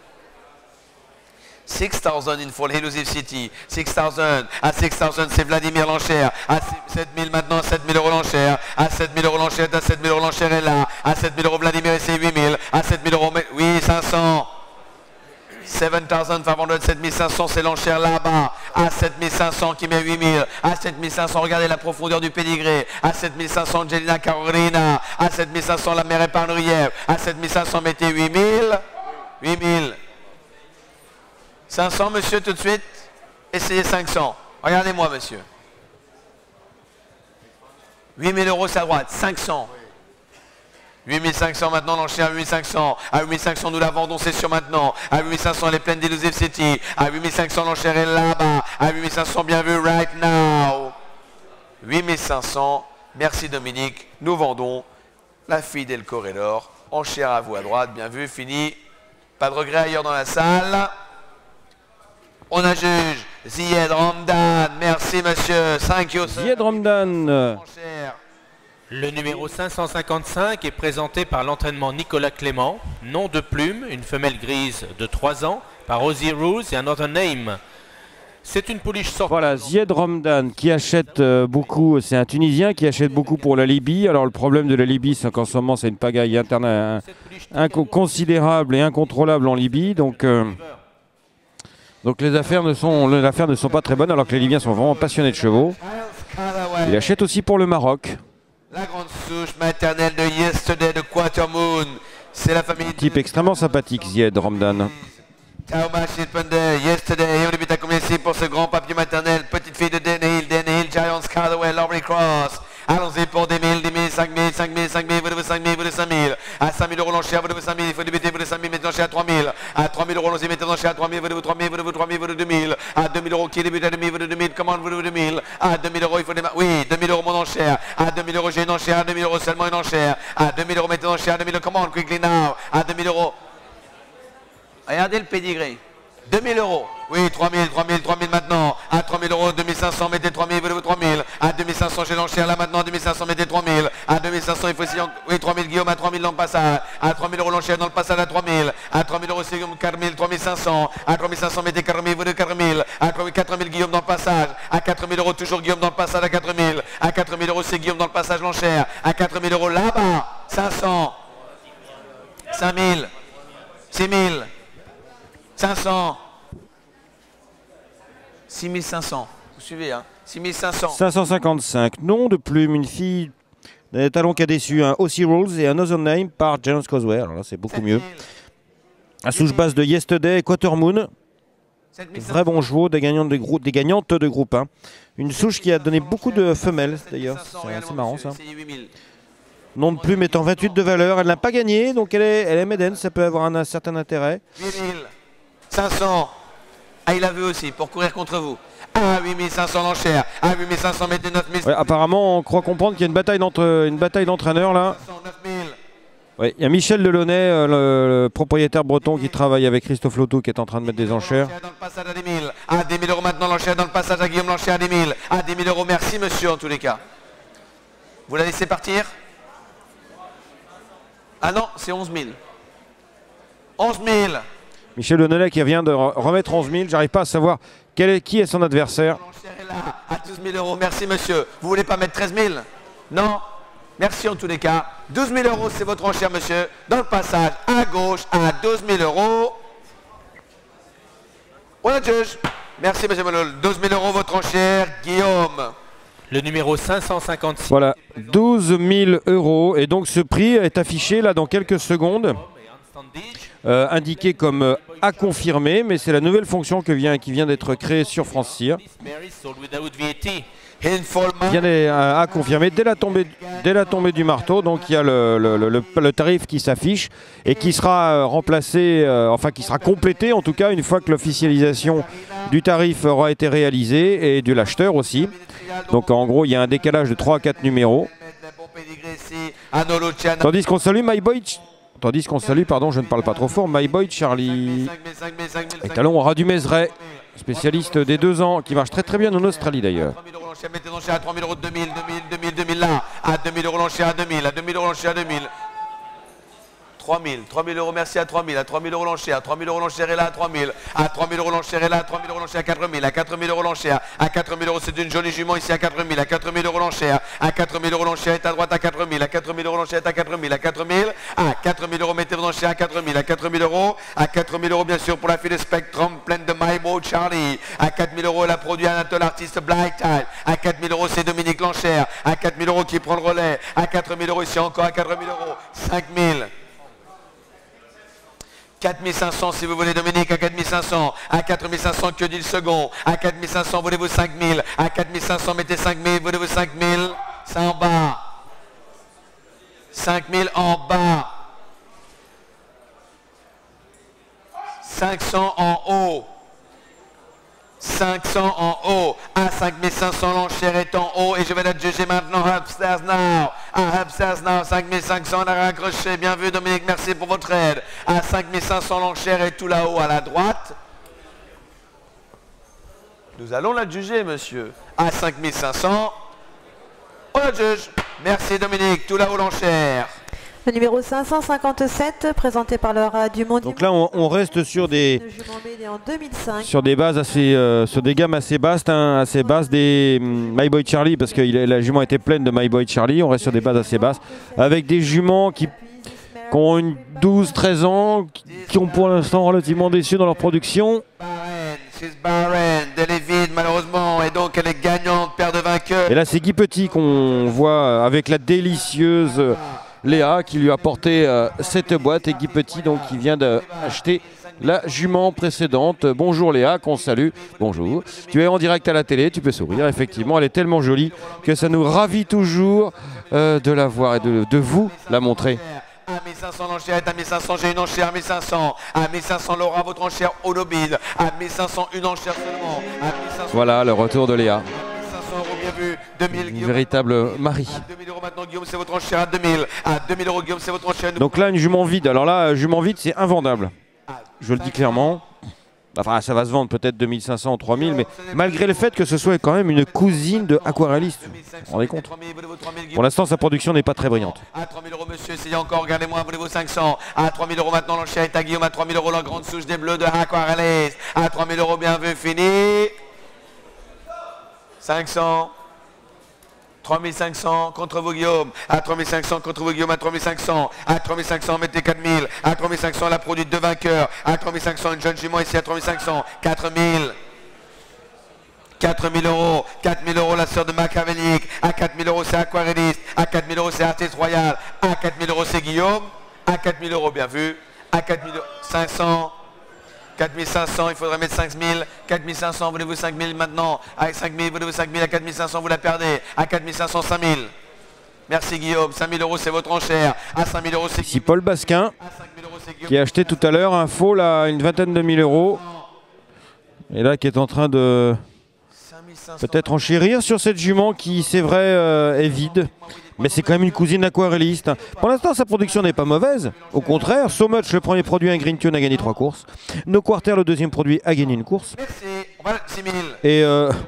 6,000 in for Illusive City. 6,000. À 6,000, c'est Vladimir l'enchère. À 7 000 maintenant, 7 000 euros l'enchère. À 7 000 euros l'enchère, à 7 000 euros l'enchère est là. À 7 000 euros Vladimir et c'est 8 000. À 7 000 euros, oui, 500. 7,500, 7,500, c'est l'enchère là-bas. À 7,500 qui met 8 000. À 7,500, regardez la profondeur du pédigré. À 7,500, Angelina Carolina. À 7,500, la mère épargnerière. À 7,500, mettez 8 000. 8 000. 500, monsieur, tout de suite. Essayez 500. Regardez-moi, monsieur. 8 000 euros, c'est à droite. 500. 8 500 maintenant, l'enchère à 8 500. À 8 500, nous la vendons, c'est sûr maintenant. À 8 500, elle est pleine d'Illusive City. À 8 500, l'enchère est là-bas. À 8 500, bien vu, right now. 8 500. Merci, Dominique. Nous vendons la fille d'El Corredor. Enchère à vous à droite, bien vu, fini. Pas de regret ailleurs dans la salle. On a juge Zied Ramdan. Merci, monsieur. Thank you, sir. Zied Ramdan. Le numéro 555 est présenté par l'entraînement Nicolas Clément. Nom de plume, une femelle grise de 3 ans, par Ozzy Rose et un autre name. C'est une pouliche sortie. Voilà, Zied Ramdan qui achète beaucoup, c'est un Tunisien qui achète beaucoup pour la Libye. Alors le problème de la Libye, c'est qu'en ce moment, c'est une pagaille interne considérable et incontrôlable en Libye. Donc les affaires ne sont pas très bonnes, alors que les Libyens sont vraiment passionnés de chevaux. Il achète aussi pour le Maroc. La grande souche maternelle de Yesterday de Quatermoon. C'est la famille. Type extrêmement sympathique, Zied Ramdan. Yesterday, on débute à combien ici pour ce grand papier maternel? Petite fille de Den Hill, Giants, Cardaway, Laurie Cross. Allons-y pour 10 000, 10 000, 5 000, 5 000, 5 000, vous devez 5 000, vous devez 5 000. À 5 000 euros l'enchère, vous devez 5 000, il faut débuter, vous devez 5 000, mettez l'enchère à 3 000. À 3 000 euros, allons-y, mettez l'enchère à 3 000, vous devez 3 000, vous devez 3 000, vous devez 2 000. À 2 000 euros, qui débute à 2 000, vous devez 2 000, comment vous devez 2 000. À 2 000 euros, il faut démarrer. Oui, 2 000 euros mon enchère. À 2 000 euros, j'ai une enchère. À 2 000 euros, seulement une enchère. À 2 000 euros, mettez l'enchère. À 2 000 euros, comment quickly now. À 2 000 euros. Regardez le pédigré. 2000 euros. Oui, 3000, 3000, 3000 maintenant. À 3000 euros, 2500, mettez 3000, vous 3000. À 2500, j'ai l'enchère là maintenant, 2500, mettez 3000. À 2500, il faut essayer. Oui, 3000 Guillaume, à 3000 dans le passage. À 3000 euros l'enchère dans le passage à 3000. À 3000 euros, c'est Guillaume, 4000, 3500. À 3500, mettez 4000, vous 4000. À 4000 Guillaume dans le passage. À 4000 euros, toujours Guillaume dans le passage à 4000. À 4000 euros, c'est Guillaume dans le passage l'enchère. À 4000 euros là-bas, 500. 5000. 6000. 500. 6500. Vous suivez, hein? 6500. 555. Nom de plume, une fille des talons qui a déçu. Un Aussie Rules et Another Name par James Cosway. Alors là, c'est beaucoup mieux. À souche basse de Yesterday et Quatermoon. Vrais bons chevaux, des gagnantes de groupe 1. Une souche qui a donné beaucoup de femelles, d'ailleurs. C'est assez marrant, ça. Nom de plume étant 28 de valeur. Elle n'a pas gagné, donc elle est Médène. Ça peut avoir un certain intérêt. 8500. Ah, il a vu aussi, pour courir contre vous. À 8500 l'enchère. À 8500, mettez 9000. Ouais, apparemment, on croit comprendre qu'il y a une bataille d'entraîneurs, là. 9000. Ouais, il y a Michel Delaunay, le propriétaire breton qui travaille avec Christophe Loto, qui est en train de mettre des enchères. Dans le passage à 10 000. À 10 000 euros maintenant, l'enchère dans le passage à Guillaume, l'enchère à 10 000. À 10 000 euros, merci monsieur, en tous les cas. Vous la laissez partir? Ah non, c'est 11 000. 11 000. Michel Delaunay qui vient de remettre 11 000. J'arrive pas à savoir qui est son adversaire. L'enchère est là, à 12 000 euros, merci monsieur. Vous voulez pas mettre 13 000? Non. Merci en tous les cas. 12 000 euros, c'est votre enchère, monsieur. Dans le passage à gauche, à 12 000 euros. Voilà, juge. Merci, monsieur Malol. 12 000 euros, votre enchère, Guillaume. Le numéro 556. Voilà, 12 000 euros. Et donc ce prix est affiché là dans quelques secondes. Indiqué comme à confirmer, mais c'est la nouvelle fonction qui vient d'être créée sur France Cyr. Bien à confirmer dès la tombée du marteau. Donc il y a le tarif qui s'affiche et qui sera remplacé, enfin qui sera complété en tout cas une fois que l'officialisation du tarif aura été réalisée et de l'acheteur aussi. Donc en gros il y a un décalage de 3 à 4 numéros. Tandis qu'on salue My Boy. Pardon, je ne parle pas trop fort, My Boy Charlie. Et talon aura du Mézeray, spécialiste des 2 ans, qui marche très très bien en Australie d'ailleurs. 3 000 euros, 2000 là, à 2000 euros l'enchère à 2000, à 2000 euros l'enchère à 2000. 3000 euros, merci à 3000, à 3000 euros l'enchère, à 3000 euros l'enchère est là, à 3000, à 3000 euros l'enchère est là, à 3000 euros l'enchère à 4000, à 4000 euros l'enchère, à 4000 euros c'est une jolie jument ici à 4000, à 4000 euros l'enchère, à 4000 euros l'enchère est à droite à 4000, à 4000 euros l'enchère est à 4000, à 4000, à 4000 euros mettez vos enchères à 4000, à 4000 euros bien sûr pour la fille de Spectrum pleine de My Boy Charlie, à 4000 euros elle a produit Anatole artiste Black Tide, à 4000 euros c'est Dominique l'enchère, à 4000 euros qui prend le relais, à 4000 euros ici encore à 4000 euros, 5000. 4500 si vous voulez Dominique, à 4500, à 4500 que dit le second, à 4500 voulez-vous 5000, à 4500 mettez 5000, voulez-vous 5000, c'est en bas, 5000 en bas, 500 en haut, 500 en haut, à 5500 l'enchère est en haut et je vais la juger maintenant. Upstairs now, à Upstairs now, 5500 on a raccroché, bien vu Dominique, merci pour votre aide. À 5500 l'enchère est tout là-haut à la droite. Nous allons la juger monsieur. À 5500, on la juge. Merci Dominique, tout là-haut l'enchère. Le numéro 557, présenté par Laura Dumont. Donc là, on reste sur des bases assez, sur des gammes assez basses, des My Boy Charlie, parce que la jument était pleine de My Boy Charlie. On reste sur des bases assez basses, avec des juments qui ont une 12-13 ans, qui ont pour l'instant relativement déçu dans leur production. Elle est vide malheureusement et donc elle est gagnante, paire de vainqueurs. Et là, c'est Guy Petit qu'on voit avec la délicieuse Léa qui lui a porté cette boîte, et Guy Petit donc qui vient d'acheter la jument précédente. Bonjour Léa, qu'on salue. Bonjour. Tu es en direct à la télé, tu peux sourire. Effectivement, elle est tellement jolie que ça nous ravit toujours de la voir et de vous la montrer. À 1500 l'enchère est à 1500, j'ai une enchère à 1500. À 1500 Laura, votre enchère Olobide. À 1500 une enchère seulement. À 1500, voilà le retour de Léa. 1500 euros bien vu. 2000 Une véritable mari. À 2000 euros maintenant Guillaume, c'est votre enchère à 2000. À 2000 euros Guillaume, c'est votre enchère. Donc là, une jument vide. Alors là, jument vide, c'est invendable. Je le dis clairement. Enfin, ça va se vendre peut-être 2500 ou 3000, mais malgré le fait que ce soit quand même une cousine de aquarelliste. Vous vous rendez compte? Pour l'instant, sa production n'est pas très brillante. À 3000 €, monsieur, essayez encore, regardez-moi, voulez-vous 500. À 3000 € maintenant, l'enchère est à Guillaume. À 3000 € la grande souche des bleus de aquarelliste. À 3000 €, bien vu, fini. 500. 3500 contre vous Guillaume, à 3500 contre vous Guillaume, à 3500, à 3500 mettez 4000, à 3500 la produite de vainqueur, à 3500 une jeune jument ici à 3500, 4000. 4000 €, 4000 € la sœur de Machiavélique, à 4000 € c'est aquarelliste, à 4000 € c'est artiste royal, à 4000 € c'est Guillaume, à 4000 € bien vu, à 4500, 4500, il faudrait mettre 5000, 4500, voulez-vous 5000 maintenant, avec 5000, voulez-vous 5000, à 4500 vous la perdez, à 4500, 5000. Merci Guillaume, 5000 € c'est votre enchère, à 5000 € c'est Ici Paul Basquin, qui a acheté tout à l'heure un faux là, une vingtaine de mille euros, et là qui est en train de peut-être enchérir sur cette jument qui, c'est vrai, est vide. Mais c'est quand même une cousine aquarelliste. Pour l'instant, sa production n'est pas mauvaise. Au contraire, So Much, le premier produit, un Green Tune, a gagné 3 courses. No Quarter, le deuxième produit, a gagné une course. Et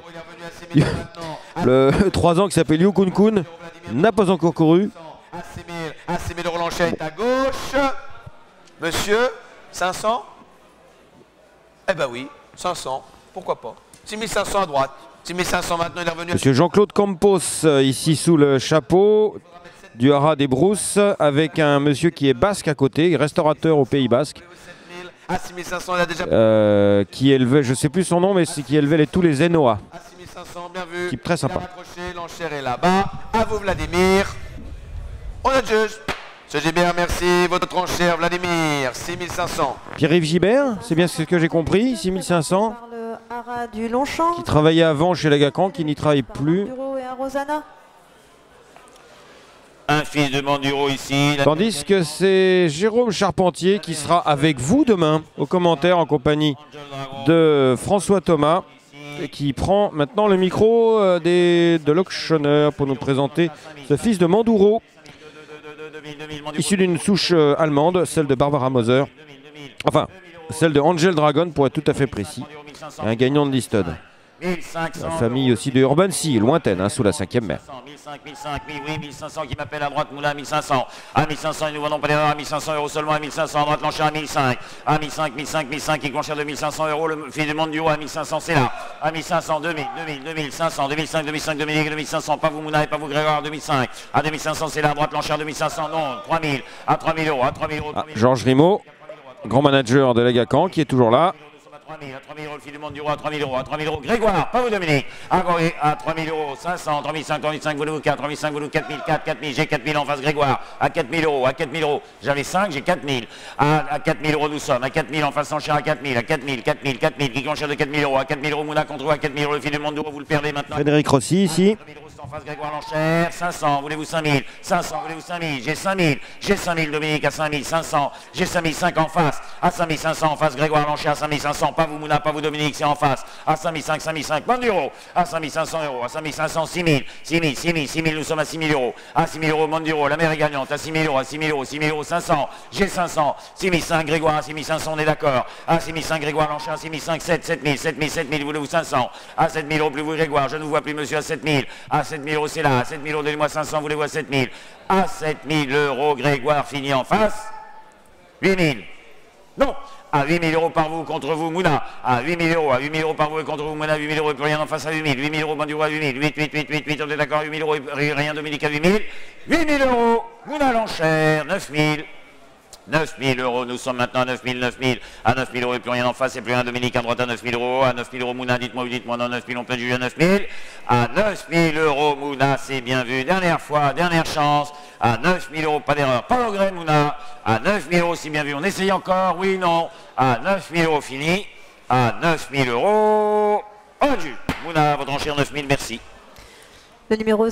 le 3 ans qui s'appelle Liu Kun Kun n'a pas encore couru. À 6000 € l'enchère est à gauche. Monsieur, 500? Eh ben oui, 500. Pourquoi pas? 6500 à droite. 6500 maintenant, il est revenu. Monsieur Jean-Claude Campos, ici sous le chapeau du Haras des Brousses, avec un monsieur qui est basque à côté, restaurateur au Pays Basque, à 6500, il a déjà... qui élevait, je ne sais plus son nom, mais qui élevait tous les Zenoa. À 6500, bien vu. Qui est très sympa. L'enchère est là-bas. À vous, Vladimir. On adjuge. Ce Gibert, merci. Votre enchère, Vladimir, 6500. Pierre-Yves Gibert, c'est bien ce que j'ai compris, 6500. Par le Haras du Longchamp. Qui travaillait avant chez Lagacan, qui n'y travaille plus. Manduro et un Rosanna. Un fils de Manduro ici. Tandis que c'est Jérôme Charpentier qui sera avec vous demain au commentaire en compagnie de François Thomas, qui prend maintenant le micro de l'auctionneur pour nous présenter ce fils de Manduro, issu d'une souche allemande, celle de Barbara Moser. Enfin, celle de Angel Dragon pour être tout à fait précis. Et un gagnant de Listed. La famille aussi de Urban Sea, lointaine, hein, sous la 5e mer. 1500, 1000, 1500 qui m'appelle à droite, Moulin à 1500. À 1500, nous voyons pas d'erreur, à 1500 € seulement, à 1500, à droite, l'enchère à 1500. À 1500, 1500, 1500, qui l'enchère de 1500 €, le fils de Manduro à 1500, c'est là. À 1500, 2000, 2000, 2500, 2005, 2005, 2000, 2500, pas vous Moulin et pas vous Grégoire, 2005. À 2500, c'est là, à droite, l'enchère de 1500, non, 3000, à 3000 €, à 3000 €. Georges Rimaud, grand manager de Lagacan, qui est toujours là. À 3000 € le fil du Manduro, à 3000 €, à 3000 €, Grégoire, pas vous Dominique, à 3000 €, 500, 3500, 3500, vous 4, 3500, vous 4000, 4, 4000, j'ai 4000 en face Grégoire, à 4000 €, à 4000 €, j'avais 5, j'ai 4000, à 4000 € nous sommes, à 4000 en face enchère à 4000, à 4000, 4000, 4000, qui enchère de 4000 €, à 4000 € Mouna contre vous, à 4000 € le fil du Manduro, vous le perdez maintenant. Frédéric Rossi ici. En face Grégoire l'enchère, 500, voulez-vous 5000, 500, voulez-vous 5000, j'ai 5000 Dominique à 5000, 500, j'ai 5005 en face, à 5500 en face Grégoire l'enchère, à 5500, pas vous Mouna, pas vous Dominique, c'est en face, à 5005, 5005, Manduro, à 5500 €, à 5500, 6000, 6000, 6000, 6000, nous sommes à 6000 €, à 6000 € Manduro, la mer est gagnante, à 6000 €, à 6000 €, 6000 €, 500, j'ai 500, 6005 Grégoire, à 6500, on est d'accord, à 6005 Grégoire l'enchère, à 6005, 7, 7000, 7000, 7000, voulez-vous 500, à 7000 € plus vous Grégoire, je ne vous vois plus monsieur, à 7000, à 7000 €, c'est là, à 7000 €, donnez-moi 500, voulez-vous à 7000, à 7000 € Grégoire fini en face, 8000, non, à 8000 € par vous contre vous Mouna, à 8000 €, à 8000 € par vous et contre vous Mouna, 8000 € et plus rien en face à 8000, 8000 € Manduro à 8000, 8, 8, 8, 8, 8, on est d'accord, 8000 € et rien Dominique à 8000, 8000 €, Mouna l'enchère, 9000, 9000 €, nous sommes maintenant à 9000, 9000, à 9000 € et plus rien en face, et plus rien Dominique à droite à 9000 €, à 9000 € Mouna, dites-moi, non, 9000, on peut juger à 9000, à 9000 € Mouna, c'est bien vu, dernière fois, dernière chance, à 9000 €, pas d'erreur, pas au gré Mouna, à 9000 €, c'est bien vu, on essaye encore, oui, non, à 9000 € fini, à 9000 €, rendu, Mouna, votre enchère 9000, merci. Le numéro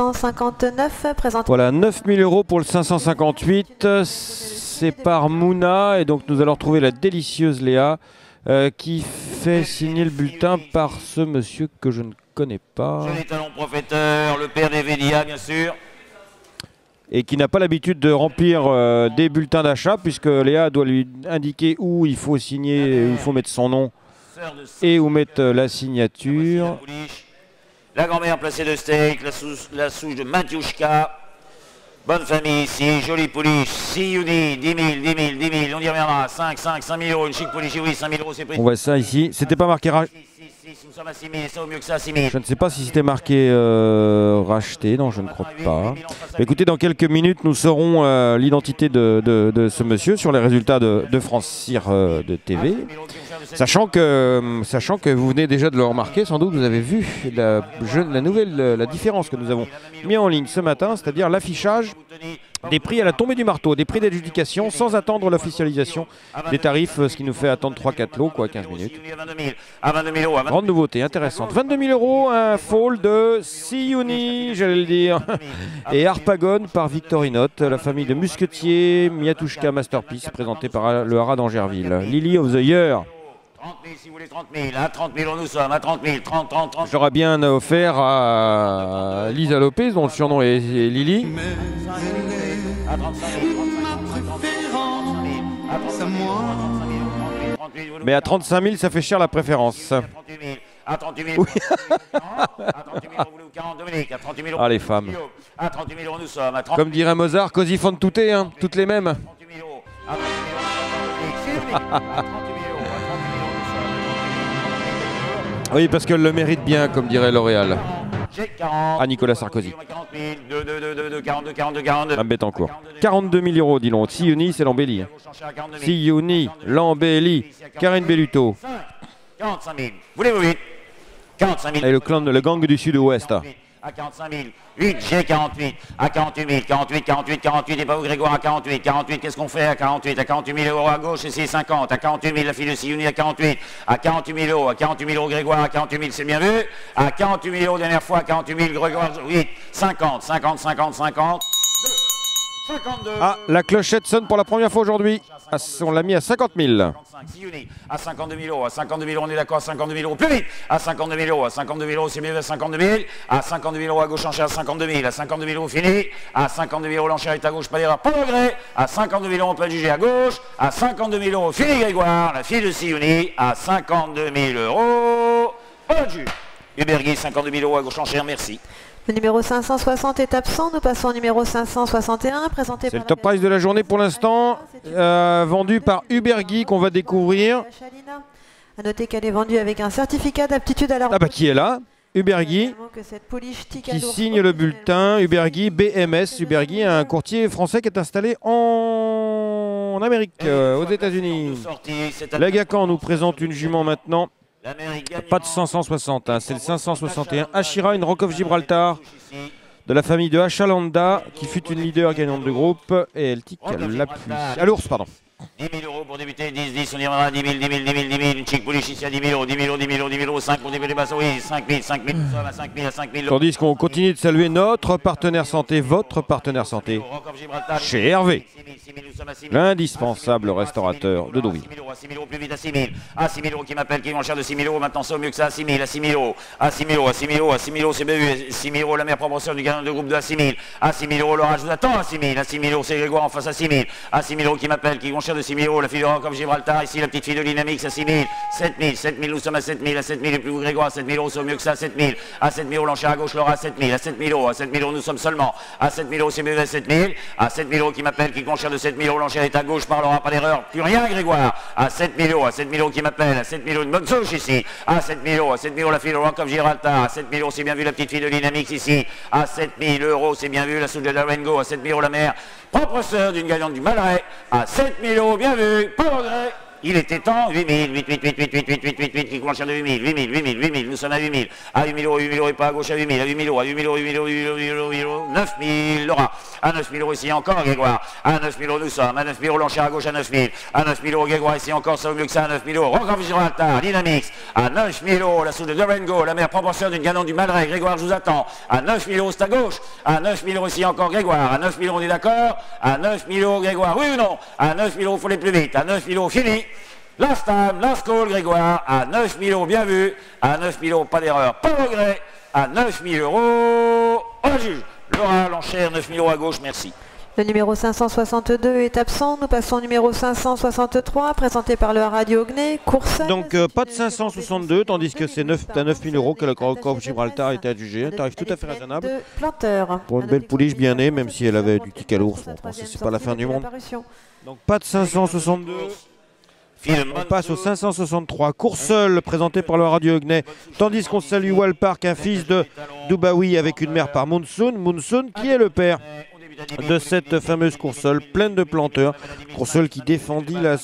559 présente. Voilà, 9000 € pour le 558. C'est par Mouna. Et donc nous allons retrouver la délicieuse Léa qui fait signer le bulletin par ce monsieur que je ne connais pas. Joli talon professeur, le père des Vélia, bien sûr. Et qui n'a pas l'habitude de remplir des bulletins d'achat, puisque Léa doit lui indiquer où il faut signer, où il faut mettre son nom et où mettre la signature. La grand-mère placée de steak, la souche de Matiouchka. Bonne famille ici, jolie pouliche, 6 Uni, 10 000, 10 000, 10 000, on y reviendra, 5 000 euros, une chic pouliche, oui, 5 000 euros, c'est pris. On voit ça ici, c'était pas marqué racheté. Nous sommes à 6 000, c'est au mieux que ça, 6 000. Je ne sais pas si c'était marqué racheté, non je ne crois pas. Écoutez, dans quelques minutes nous saurons l'identité de ce monsieur sur les résultats de France Cyr de TV. Sachant que vous venez déjà de le remarquer, sans doute vous avez vu la différence que nous avons mis en ligne ce matin, c'est-à-dire l'affichage des prix à la tombée du marteau, des prix d'adjudication sans attendre l'officialisation des tarifs, ce qui nous fait attendre 3-4 lots, quoi, 15 minutes. Grande nouveauté, intéressante. 22 000 euros, un fall de Siouni, j'allais le dire, et Harpagon par Victorinote, la famille de Musquetier, Miatouchka Masterpiece, présentée par le Haras d'Angerville. Lily of the Year. 30 000 si vous voulez 30 000, à 30 000 nous sommes, à 30 000, 30. J'aurais bien offert à Lisa Lopez, dont le surnom est Lily. À 35 000, Mais à 35 000, ça fait cher la préférence. à 38 000, à 38 000, vous voulez 40 Dominique, à 38 000 euros. Ah, les femmes. À 38 000 euros nous sommes, à 30 000. Comme dirait Mozart, così fan tutte, hein, toutes les mêmes. 38 000 euros, à 38 000 euros, à 38 000 euros. Oui, parce qu'elle le mérite bien, comme dirait L'Oréal. À Nicolas Sarkozy. 40 000, 42. Un Bettencourt. 42 000 euros, dis donc. Siouni, c'est l'embellie. Siouni, l'embellie. Karine Belluto. 45 000. Voulez-vous vite 45 000. Et le gang du sud-ouest. À 45 000. 8, j'ai 48. À 48 000. 48. Et pas vous, Grégoire, à 48. 48, qu'est-ce qu'on fait à 48? À 48 000 euros à gauche, et c'est 50. À 48 000, la fille de Siouni à 48. À 48 000 euros. À 48 000 euros, Grégoire, à 48 000, c'est bien vu. À 48 000 euros, dernière fois, à 48 000, Grégoire, 8. 50. 52. Ah, la clochette sonne pour la première fois aujourd'hui. On l'a mis à 50 000. À 52 000 euros, à 52 000 euros, on est d'accord, à 52 000 euros, plus vite, à 52 000 euros, à 52 000 euros, c'est mieux, à 52 000, à 52 000 euros à gauche, enchère, à 52 000, à 52 000 euros, fini, à 52 000 euros, l'enchère est à gauche, pas d'erreur, pas de regret, à 52 000 euros, on peut juger à gauche, à 52 000 euros, fini, Grégoire, la fille de Siouni, à 52 000 euros, pas de juge. Hubergui, 52 000 euros à gauche, enchère, merci. Le numéro 560 est absent. Nous passons au numéro 561, présenté par... C'est le top price de la journée pour l'instant, vendu par Hubergui qu'on va découvrir. A noter qu'elle est vendue avec un certificat d'aptitude à la... Ah bah qui est là? Hubergui, qui signe le bulletin. Hubergui, BMS. Hubergui, un courtier français qui est installé en Amérique, aux États-Unis. Lagacan nous présente une jument maintenant. Pas de 560, hein. C'est le 561. Ashira, une Rock of Gibraltar de la famille de Achalanda, qui fut une leader gagnante de groupe. Et elle tique à l'appui. À l'ours, pardon. 10 000 euros pour débuter, 10, on y reviendra, 10 000, une chic pouliche ici à 10 000 euros, 5 pour débuter, oui, 5 000, nous sommes à 5 000. Tandis qu'on continue de saluer notre partenaire santé, votre partenaire santé, chez Hervé, l'indispensable restaurateur de Deauville. À 6 000 euros, plus vite, à 6 000. À 6 000 euros qui m'appelle, qui vont cher de 6 000 euros, maintenant c'est au mieux que ça, à 6 000, à 6 000 euros. À 6 000 euros, c'est bien vu, 6 000 euros, la meilleure proportion du gagnant de groupe de à 6 000. À 6 000 euros, Laura, je vous attends à 6 000. À 6 000 euros, c'est Grégoire en face à 6 000. À 6 000 euros qui m'appelle, qui vont cher de 6 000 euros, la fille de Rock of Gibraltar, ici la petite fille de Dynamix à 6 000. 7 000, nous sommes à 7 000, à 7 000, et plus vous, Grégoire, à 7 000 euros, c'est au mieux que ça, à 7 000. À 7 000 euros, l'enchère à gauche, Laura, à 7 000. À 7 000 euros, nous sommes seulement. À 7 000 euros, c'est mieux à 7 000. À 7 000 euros qui m'appelle, qui vont cher de 7 000 euros, l'enchère est à gauche, par Laura, pas d'erreur, plus rien, Grégoire. À 7 000 euros qui m'appelle, à 7 000 euros, une bonne souche ici. À 7 000 euros, la fille de Rock of Gibraltar. À 7 000 euros, c'est bien vu la petite fille de Dynamix ici. À 7 000 euros, c'est bien vu la souche de Darengo. À 7 000 euros, la mère, propre sœur d'une gagnante du Malrais. À 7 000 euros, bien vu, pas de regret. Il était temps, 8 000, qui commence à 8 000, nous sommes à 8 000. À 8 000 euros, et pas à gauche à 8 000, à 8 000 euros, 9 000, Laura. À 9 000 euros ici encore, Grégoire. À 9 000 euros, nous sommes. À 9 000 euros, l'enchère à gauche à 9 000. À 9 000 euros, Grégoire, ici encore, ça vaut mieux que ça, à 9 000 euros. Rock of Gibraltar, Dynamix. À 9 000 euros, la souche de Durango, la mère proportion d'une gagnante du Malrais. Grégoire, je vous attends. À 9 000 euros, c'est à gauche. À 9 000 euros ici encore, Grégoire. À 9 000 euros, on est d'accord. À 9 000 euros, Grégoire, oui ou non? À 9 000 euros, il faut aller plus vite. À 9 000 euros, fini. Last time, last call, Grégoire, à 9 000 euros, bien vu, à 9 000 euros, pas d'erreur, pas de regret, à 9 000 euros, on juge. Laura, l'enchère, 9 000 euros à gauche, merci. Le numéro 562 est absent. Nous passons au numéro 563, présenté par le Radio Ognet. Course. Donc pas de 562, tandis que c'est 9 000 € que le Corp Gibraltar a été adjugé. Un tarif tout à fait raisonnable. Pour une belle pouliche bien née, même si elle avait du tic à l'ours. Bon, c'est pas la fin du monde. Donc pas de 562. On passe au 563, course seule, présenté par le Radio Ognet. Tandis qu'on salue Walpark, un fils de Dubawi avec une mère par Monsoon. Monsoon qui est le père de cette fameuse courseule pleine de planteurs. Courseule qui défendit la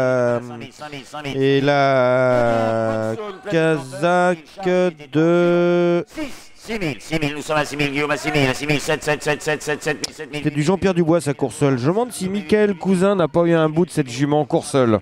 Kazakh de... 6 000, nous sommes à 6 000, Guillaume à 6 000, 7, 7, 7, 7, 7, 7 000. C'est du Jean-Pierre Dubois sa courseule. Je me demande si Michael Cousin n'a pas eu un bout de cette jument courseule.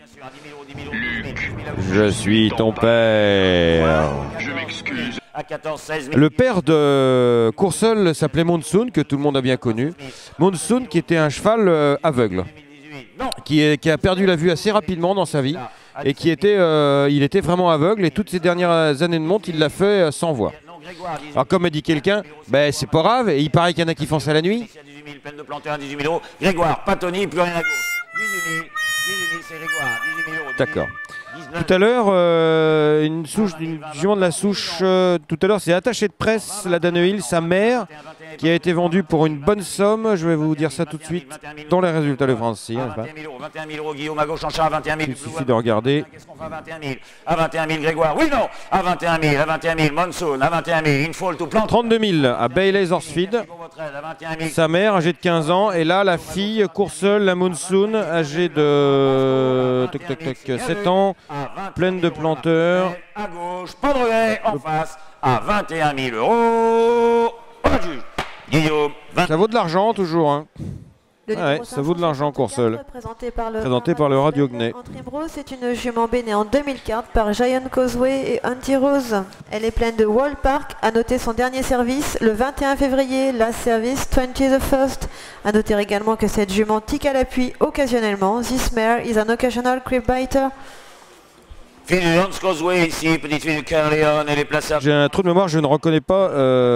Je suis ton père. Je m'excuse. Le père de Courseul s'appelait Monsoon, que tout le monde a bien connu. Monsoon qui était un cheval aveugle, qui a perdu la vue assez rapidement dans sa vie et il était vraiment aveugle et toutes ces dernières années de monte, il l'a fait sans voix. Alors comme a dit quelqu'un, ben, c'est pas grave, et il paraît qu'il y en a qui font ça la nuit. 18 000, pleine de planteurs, 18 000 €. Grégoire, pas Tony, plus rien à gauche. 18 000, c'est Grégoire, 18 000 €. D'accord. Tout à l'heure, une jument de la souche, tout à l'heure, c'est Attaché de presse, la Danehill, sa mère, qui a été vendue pour une bonne somme. Je vais vous dire ça tout de suite dans les résultats de Francis. 21 000 €, Guillaume à gauche en chat, 21 000. Il suffit de regarder. Qu'est-ce qu'on fait à 21 000? À 21 000, Grégoire, oui, non. À 21 000, à 21 000, Monsoon, à 21 000, Infall, tout plan. 32 000 à Bailey's Horsefeed. Sa mère, âgée de 15 ans. Et là, la fille, Courseul, la Monsoon, âgée de 7 ans, pleine de planteurs. À gauche, pas de regret, en face, à 21 000 €. Au juge. Guillaume, Ça vaut de l'argent toujours, hein. Le Ouais, ça vaut de l'argent, Courseul. Présenté par le Radio Ognet. C'est une jument née en 2004 par Giant Causeway et Auntie Rose. Elle est pleine de Walpark. À noter son dernier service le 21 février, last service 21st. À noter également que cette jument tique à l'appui occasionnellement. This mare is an occasional crib biter. fille de Giant Causeway ici, petite fille de Carleon, elle est placée à... J'ai un trou de mémoire, je ne reconnais pas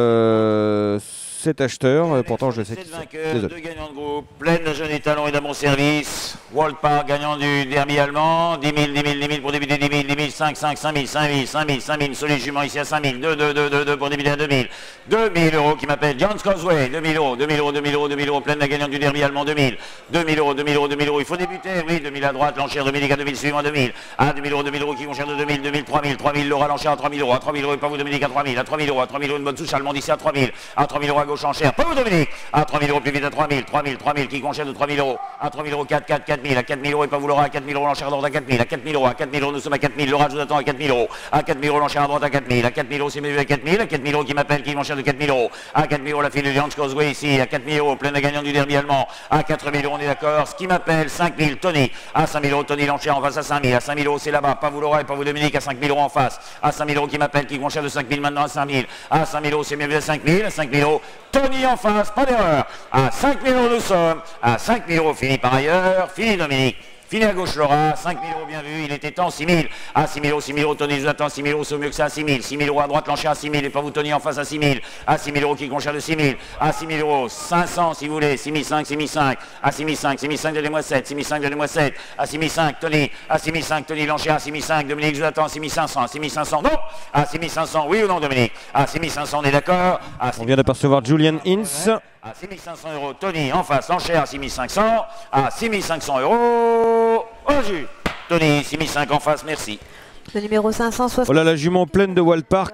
cet acheteur, pourtant je sais qui c'est. Deux gagnants de groupe, pleine de jeunes talents et d'un bon service. Walpark, gagnant du derby allemand, 10 000, 10 000, 10 000 pour débuter, 10 000, 10 000, 5 000, 5 000, 5 000, solide jument ici à 5 000, 2 pour débuter à 2 000. 2 000 € qui m'appelle Giant Causeway, 2 000 €, 2 000 €, 2 000 €, 2 000 €, pleine de la gagnante du derby allemand, 2 000. 2 000 €, 2 000 €, 2 000 €, il faut débuter, oui, 2 000 à droite, l'enchère 2 000, 2 000 suivant 2 000. À 2 000 €, 2 000 € qui vont cher de 2 000, 2 000, 3 000, 3 000, Laura l'enchère à 3 000 €, à 3 000 € et pas vous Dominique à 3 000, à 3 000 €, à 3 000 € une bonne souche allemande ici à 3 000, à 3 000 € à gauche enchère, pas vous Dominique, à 3 000 € plus vite à 3 000, 3 000, 3 000 qui conchère de 3 000 €, à 3 000 €, 4 000, à 4 000 € et pas vous Laura, à 4 000 € l'enchère à droite à 4 000, à 4 000 €, à 4 000 €, nous sommes à 4 000, Laura je vous attends à 4 000 €, à 4 000 € l'enchère à droite à 4 000, à 4 000 € c'est mieux à 4 000, à 4 000 € qui m'appelle, qui m'enchère de 4 000 €, à 4 000 € la fille de Giant Causeway ici, à 4 000 €, pleine de gagnants du derby allemand, à 4 000 € on est d'accord, ce qui m'appelle, 5 000, Tony, à 5 000 €, Tony l'enchère en face à 5 000, à 5 000 € c'est là-bas, pas vous Laura et pas vous Dominique, à 5 000 € en face, à 5 000 € qui m'appelle, qui conchère de 5 000 maintenant à 5 000, à 5 000 € c'est mieux à 5 000, à 5 000 €, Tony en face, pas d'erreur, à 5 000 € nous sommes, à 5 000 € fini par ailleurs, fini Dominique. Fini à gauche Laura, 5 000 € bien vu, il était temps, 6 000, à 6 000 €, 6 000 €, Tony, je vous attends, 6 000 € c'est au mieux que ça, à 6 000, 6 000 € à droite, l'enchère à 6 000, et pas vous Tony en face à 6 000, à 6 000 € qui conchère de 6 000, à 6 000 €, 500 si vous voulez, 6 500, 6 500, à 6 500, 6 500, donnez-moi 7, 6 500, donnez-moi 7, à 6 500, Tony, à 6 500, Tony, l'enchère à 6 500, Dominique, je vous attends, 6 500, 6 500, non, à 6 500, oui ou non Dominique, à 6 500, on est d'accord, On vient d'apercevoir Julian Ince. à 6 500 €, Tony en face, enchère à 6 500, à 6 500 €, au jus. Tony, 6 500 en face, merci. Le numéro 560. Voilà la jument pleine de Walpark,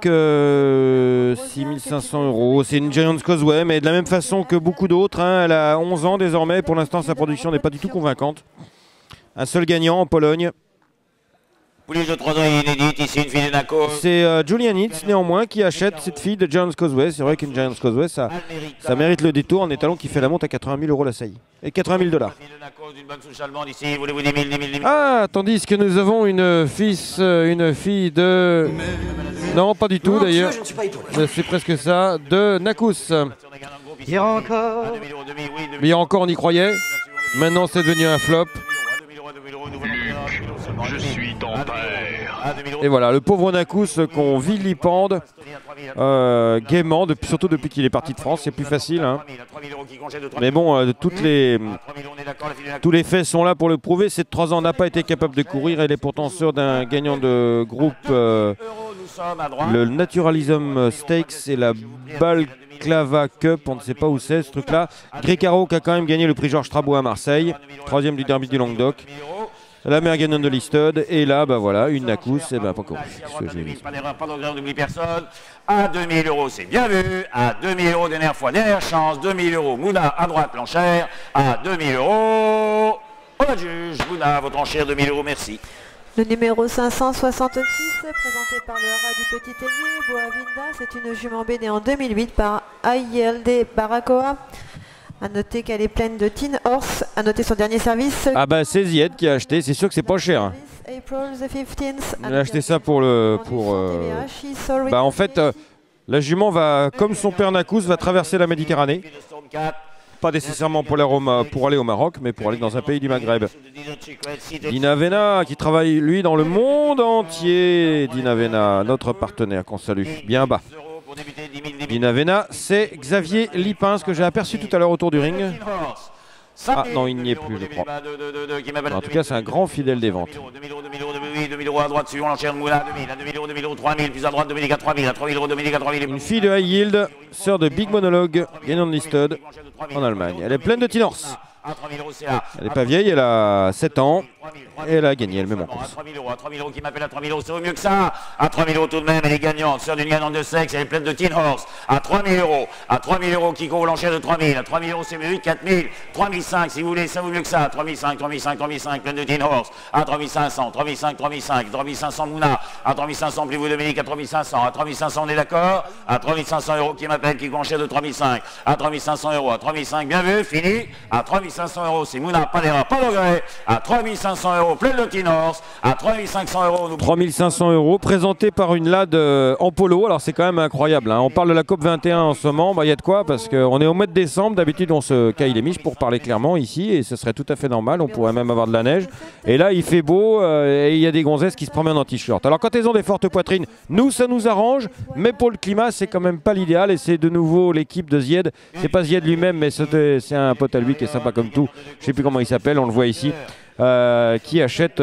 6 500 €. C'est une Giant Causeway, mais de la même façon que beaucoup d'autres. Hein. Elle a 11 ans désormais. Pour l'instant, sa production n'est pas du tout convaincante. Un seul gagnant en Pologne. Pouliche de 3 ans inédite, ici une fille de Naco. C'est Julian Hitz, néanmoins, qui achète cette fille de Giant Causeway. C'est vrai qu'une Giant Causeway, ça mérite le détour en étalon qui fait la monte à 80 000 € la saillie. Et 80 000 $. Ah, tandis que nous avons une fille de... Non, pas du tout d'ailleurs. C'est presque ça, de Nakous. Hier encore. Mais hier encore, on y croyait. Maintenant, c'est devenu un flop. Je suis ton père. Et voilà, le pauvre Nacous qu'on vilipende gaiement, surtout depuis qu'il est parti de France, c'est plus facile. Hein. Mais bon, tous les faits sont là pour le prouver. Ces 3 ans n'a pas été capable de courir. Elle est pourtant sûre d'un gagnant de groupe, le Naturalism Stakes et la Balklava Cup, on ne sait pas où c'est ce truc-là. Grécaro qui a quand même gagné le prix Georges Trabot à Marseille, 3e du derby du Languedoc. La mère gagnante de Listod, et là, bah voilà, une Nacous, et ben pas couru. Pas d'erreur, pas d'orgueil, on n'oublie personne. À 2000 €, c'est bien vu. À 2000 €, dernière fois, dernière chance. 2000 €, Mouna à droite, l'enchère. À 2000 €, on la juge. Mouna, votre enchère, 2000 €, merci. Le numéro 566, présenté par le rat du Petit Ailier, Boavinda, c'est une jument bénée en 2008 par ILD Baracoa. A noter qu'elle est pleine de Tin Horse. A noter son dernier service. Ah bah c'est Zied qui a acheté, c'est sûr que c'est pas cher. Il a acheté ça pour le... Bah en fait, la jument va, comme son père Nacous, va traverser la Méditerranée. Pas nécessairement pour aller au Maroc, mais pour aller dans un pays du Maghreb. Dinavena qui travaille lui dans le monde entier. Dinavena, notre partenaire qu'on salue bien bas. Dinavena, c'est Xavier Lipin, ce que j'ai aperçu tout à l'heure autour du ring. Ah non, il n'y est plus, je crois. En tout cas, c'est un grand fidèle des ventes. 2000 € à droite, suivant l'enchère de Moula, 2000 €, 3000, plus à droite, 2000 à 3000, à 3000 €, 2000 à 3000. Une fille de High Yield, sœur de Big Monologue, gagnant de Listed en Allemagne. Elle est pleine de Tinors. Elle n'est pas vieille, elle a 7 ans. Et elle a gagné elle-même en course. À 3000 € qui m'appelle à 3000 €, c'est au mieux que ça. À 3000 € tout de même, elle est gagnante. Sœur d'une gagnante de sexe, elle est pleine de Tin Horse. À 3000 €. À 3000 € qui court l'enchère de 3000. À 3000 € c'est mieux, 4000. 3005 si vous voulez, ça vaut mieux que ça. 3005, pleine de Tin Horse. À 3500, 3500 Mouna. À 3500, plus vous Dominique, à 3500. À 3500, on est d'accord. À 3500 € qui m'appelle, qui court l'enchère de 3005. À 3500 €. À 3500, bien vu, fini. À 3500 €, c'est Mouna, pas d'erreur, pas de regret. À 3500 €, plein de Tin Horse. À 3500 €. 3500 €, présenté par une lad en polo. Alors c'est quand même incroyable. Hein. On parle de la COP 21 en ce moment. Il y a de quoi, parce qu'on est au mois de décembre. D'habitude, on se caille les miches pour parler clairement ici. Et ce serait tout à fait normal. On pourrait même avoir de la neige. Et là, il fait beau. Et il y a des gonzesses qui se promènent en t-shirt. Alors quand elles ont des fortes poitrines, nous, ça nous arrange. Mais pour le climat, c'est quand même pas l'idéal. Et c'est de nouveau l'équipe de Zied. C'est pas Zied lui-même, mais c'est un pote à lui qui est sympa comme tout. Je sais plus comment il s'appelle. On le voit ici. Qui achète